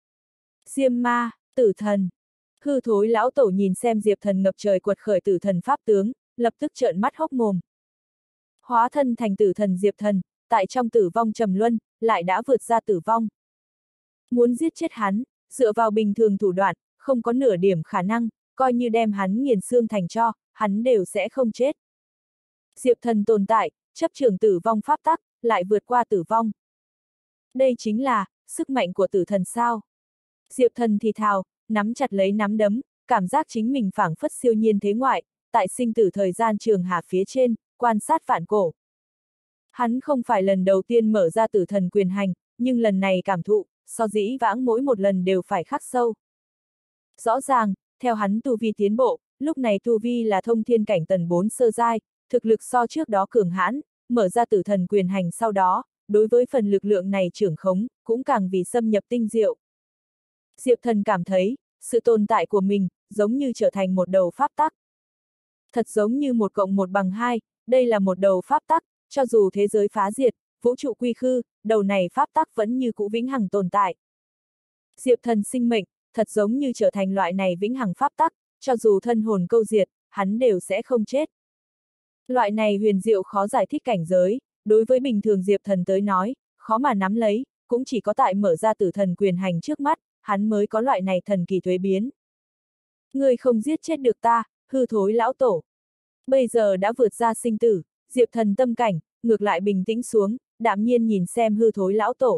Diêm ma, tử thần. Hư thối lão tổ nhìn xem Diệp Thần ngập trời quật khởi tử thần pháp tướng, lập tức trợn mắt hốc mồm. Hóa thân thành tử thần Diệp Thần, tại trong tử vong trầm luân, lại đã vượt ra tử vong. Muốn giết chết hắn, dựa vào bình thường thủ đoạn, không có nửa điểm khả năng, coi như đem hắn nghiền xương thành tro, hắn đều sẽ không chết. Diệp Thần tồn tại, chấp trường tử vong pháp tắc, lại vượt qua tử vong. Đây chính là, sức mạnh của tử thần sao. Diệp Thần thì thào, nắm chặt lấy nắm đấm, cảm giác chính mình phảng phất siêu nhiên thế ngoại, tại sinh tử thời gian trường hà phía trên, quan sát vạn cổ. Hắn không phải lần đầu tiên mở ra tử thần quyền hành, nhưng lần này cảm thụ, so dĩ vãng mỗi một lần đều phải khắc sâu. Rõ ràng, theo hắn tu vi tiến bộ, lúc này tu vi là thông thiên cảnh tầng bốn sơ giai, thực lực so trước đó cường hãn, mở ra tử thần quyền hành sau đó, đối với phần lực lượng này trưởng khống, cũng càng vì xâm nhập tinh diệu. Diệp Thần cảm thấy, sự tồn tại của mình, giống như trở thành một đầu pháp tắc. Thật giống như một cộng một bằng hai, đây là một đầu pháp tắc, cho dù thế giới phá diệt, vũ trụ quy khư, đầu này pháp tắc vẫn như cũ vĩnh hằng tồn tại. Diệp Thần sinh mệnh, thật giống như trở thành loại này vĩnh hằng pháp tắc, cho dù thân hồn câu diệt, hắn đều sẽ không chết. Loại này huyền diệu khó giải thích cảnh giới, đối với bình thường Diệp Thần tới nói, khó mà nắm lấy, cũng chỉ có tại mở ra tử thần quyền hành trước mắt, hắn mới có loại này thần kỳ thuế biến. Ngươi không giết chết được ta, hư thối lão tổ. Bây giờ đã vượt ra sinh tử, Diệp Thần tâm cảnh, ngược lại bình tĩnh xuống, đạm nhiên nhìn xem hư thối lão tổ.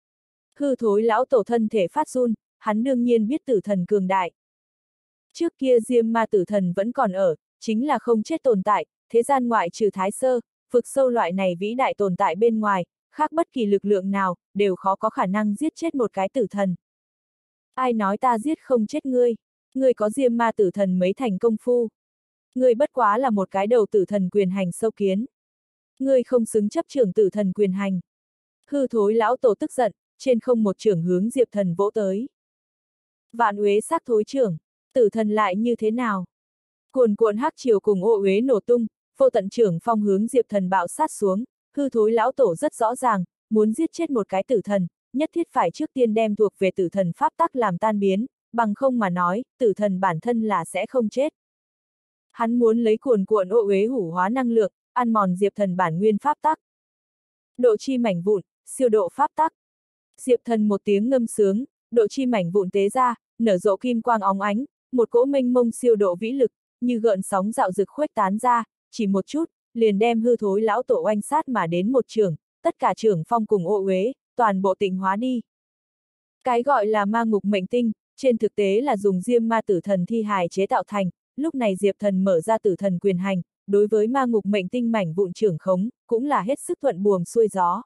Hư thối lão tổ thân thể phát run, hắn đương nhiên biết tử thần cường đại. Trước kia Diêm ma tử thần vẫn còn ở, chính là không chết tồn tại, thế gian ngoại trừ Thái Sơ, vực sâu loại này vĩ đại tồn tại bên ngoài, khác bất kỳ lực lượng nào, đều khó có khả năng giết chết một cái tử thần. Ai nói ta giết không chết ngươi? Ngươi có Diêm ma tử thần mấy thành công phu. Ngươi bất quá là một cái đầu tử thần quyền hành sâu kiến. Ngươi không xứng chấp trưởng tử thần quyền hành. Hư thối lão tổ tức giận, trên không một trưởng hướng Diệp Thần vỗ tới. Vạn uế xác thối trưởng, tử thần lại như thế nào? Cuồn cuộn hắc triều cùng ô uế nổ tung, vô tận trưởng phong hướng Diệp Thần bạo sát xuống, hư thối lão tổ rất rõ ràng, muốn giết chết một cái tử thần, nhất thiết phải trước tiên đem thuộc về tử thần pháp tắc làm tan biến, bằng không mà nói, tử thần bản thân là sẽ không chết. Hắn muốn lấy cuồn cuộn ô uế hủ hóa năng lượng, ăn mòn Diệp Thần bản nguyên pháp tắc. Độ chi mảnh vụn, siêu độ pháp tắc. Diệp Thần một tiếng ngâm sướng, độ chi mảnh vụn tế ra, nở rộ kim quang óng ánh, một cỗ mênh mông siêu độ vĩ lực, như gợn sóng dạo dực khuếch tán ra, chỉ một chút, liền đem hư thối lão tổ oanh sát mà đến một trường, tất cả trưởng phong cùng ô uế, toàn bộ tịnh hóa đi. Cái gọi là ma ngục mệnh tinh, trên thực tế là dùng Diêm ma tử thần thi hài chế tạo thành, lúc này Diệp Thần mở ra tử thần quyền hành, đối với ma ngục mệnh tinh mảnh vụn trưởng khống, cũng là hết sức thuận buồm xuôi gió.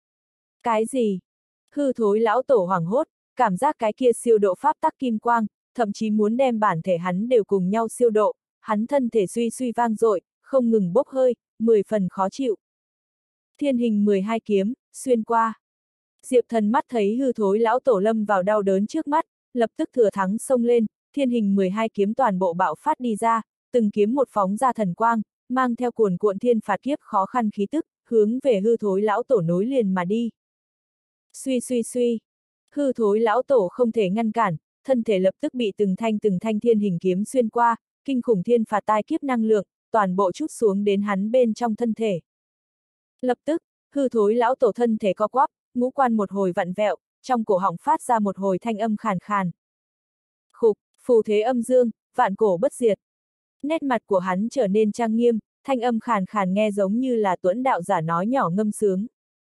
Cái gì? Hư thối lão tổ hoảng hốt, cảm giác cái kia siêu độ pháp tắc kim quang, thậm chí muốn đem bản thể hắn đều cùng nhau siêu độ, hắn thân thể suy suy vang dội, không ngừng bốc hơi, mười phần khó chịu. Thiên hình mười hai kiếm, xuyên qua. Diệp Thần mắt thấy hư thối lão tổ lâm vào đau đớn trước mắt, lập tức thừa thắng xông lên, thiên hình mười hai kiếm toàn bộ bạo phát đi ra, từng kiếm một phóng ra thần quang, mang theo cuồn cuộn thiên phạt kiếp khó khăn khí tức, hướng về hư thối lão tổ nối liền mà đi. Suy suy suy, hư thối lão tổ không thể ngăn cản, thân thể lập tức bị từng thanh từng thanh thiên hình kiếm xuyên qua, kinh khủng thiên phạt tai kiếp năng lượng, toàn bộ trút xuống đến hắn bên trong thân thể. Lập tức, hư thối lão tổ thân thể co quắp, ngũ quan một hồi vặn vẹo, trong cổ họng phát ra một hồi thanh âm khàn khàn. Khục, phù thế âm dương, vạn cổ bất diệt. Nét mặt của hắn trở nên trang nghiêm, thanh âm khàn khàn nghe giống như là Tuẫn đạo giả nói nhỏ ngâm sướng.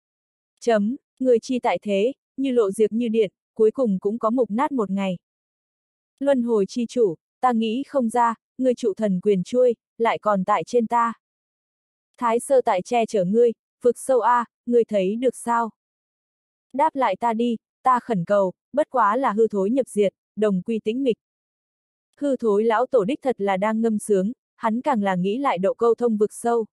Chấm, người chi tại thế, như lộ diệt như điện, cuối cùng cũng có mục nát một ngày. Luân hồi chi chủ, ta nghĩ không ra, người trụ thần quyền chuôi, lại còn tại trên ta. Thái sơ tại che chở ngươi, vực sâu a, à, ngươi thấy được sao? Đáp lại ta đi, ta khẩn cầu, bất quá là hư thối nhập diệt, đồng quy tĩnh mịch. Hư thối lão tổ đích thật là đang ngâm sướng, hắn càng là nghĩ lại độ câu thông vực sâu.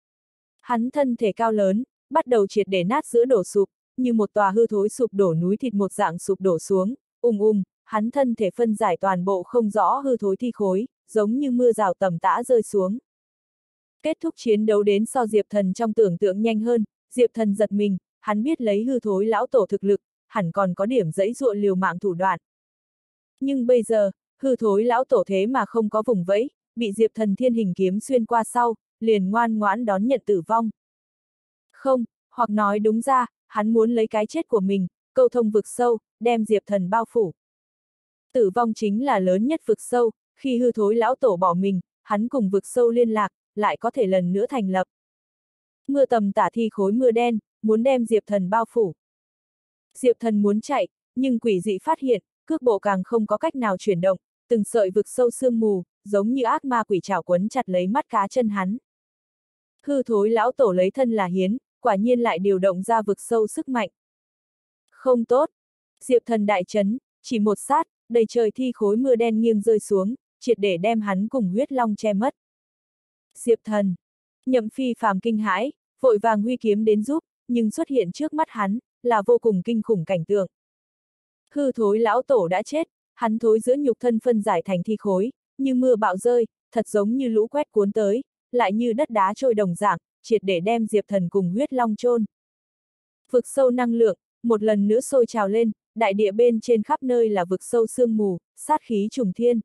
Hắn thân thể cao lớn, bắt đầu triệt để nát giữa đổ sụp, như một tòa hư thối sụp đổ núi thịt một dạng sụp đổ xuống, ung ung, hắn thân thể phân giải toàn bộ không rõ hư thối thi khối, giống như mưa rào tầm tã rơi xuống. Kết thúc chiến đấu đến so Diệp Thần trong tưởng tượng nhanh hơn, Diệp Thần giật mình, hắn biết lấy hư thối lão tổ thực lực, hẳn còn có điểm dẫy dụa liều mạng thủ đoạn. Nhưng bây giờ, hư thối lão tổ thế mà không có vùng vẫy, bị Diệp Thần thiên hình kiếm xuyên qua sau, liền ngoan ngoãn đón nhận tử vong. Không, hoặc nói đúng ra, hắn muốn lấy cái chết của mình, câu thông vực sâu, đem Diệp Thần bao phủ. Tử vong chính là lớn nhất vực sâu, khi hư thối lão tổ bỏ mình, hắn cùng vực sâu liên lạc, lại có thể lần nữa thành lập. Mưa tầm tả thi khối mưa đen, muốn đem Diệp Thần bao phủ. Diệp Thần muốn chạy, nhưng quỷ dị phát hiện, cước bộ càng không có cách nào chuyển động, từng sợi vực sâu sương mù, giống như ác ma quỷ trảo quấn chặt lấy mắt cá chân hắn. Hư thối lão tổ lấy thân là hiến, quả nhiên lại điều động ra vực sâu sức mạnh. Không tốt. Diệp Thần đại chấn, chỉ một sát, đầy trời thi khối mưa đen nghiêng rơi xuống, triệt để đem hắn cùng huyết long che mất. Diệp Thần. Nhậm Phi phàm kinh hãi, vội vàng huy kiếm đến giúp, nhưng xuất hiện trước mắt hắn, là vô cùng kinh khủng cảnh tượng. Hư thối lão tổ đã chết, hắn thối giữa nhục thân phân giải thành thi khối, như mưa bão rơi, thật giống như lũ quét cuốn tới, lại như đất đá trôi đồng dạng, triệt để đem Diệp Thần cùng huyết long chôn. Vực sâu năng lượng, một lần nữa sôi trào lên, đại địa bên trên khắp nơi là vực sâu sương mù, sát khí trùng thiên.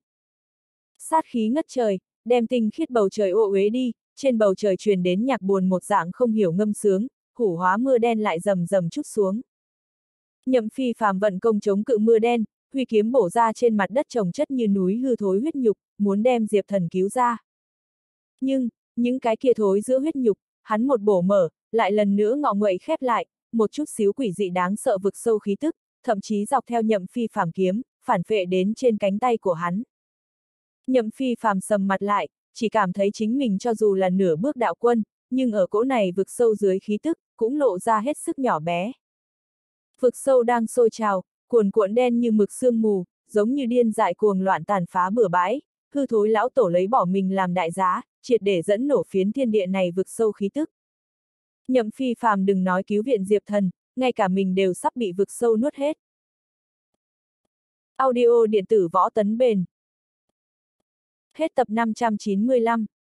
Sát khí ngất trời, đem tinh khiết bầu trời ô uế đi, trên bầu trời truyền đến nhạc buồn một dạng không hiểu ngâm sướng, hủ hóa mưa đen lại rầm rầm trút xuống. Nhậm Phi phàm vận công chống cự mưa đen, huy kiếm bổ ra trên mặt đất trồng chất như núi hư thối huyết nhục, muốn đem Diệp Thần cứu ra. Nhưng, những cái kia thối giữa huyết nhục, hắn một bổ mở, lại lần nữa ngọ nguậy khép lại, một chút xíu quỷ dị đáng sợ vực sâu khí tức, thậm chí dọc theo Nhậm Phi phàm kiếm, phản phệ đến trên cánh tay của hắn. Nhậm Phi phàm sầm mặt lại, chỉ cảm thấy chính mình cho dù là nửa bước đạo quân, nhưng ở cỗ này vực sâu dưới khí tức, cũng lộ ra hết sức nhỏ bé. Vực sâu đang sôi trào, cuồn cuộn đen như mực sương mù, giống như điên dại cuồng loạn tàn phá bừa bãi, hư thối lão tổ lấy bỏ mình làm đại giá, triệt để dẫn nổ phiến thiên địa này vực sâu khí tức. Nhậm Phi phàm đừng nói cứu viện Diệp Thần, ngay cả mình đều sắp bị vực sâu nuốt hết. Audio điện tử võ tấn bền. Hết tập năm trăm chín mươi lăm.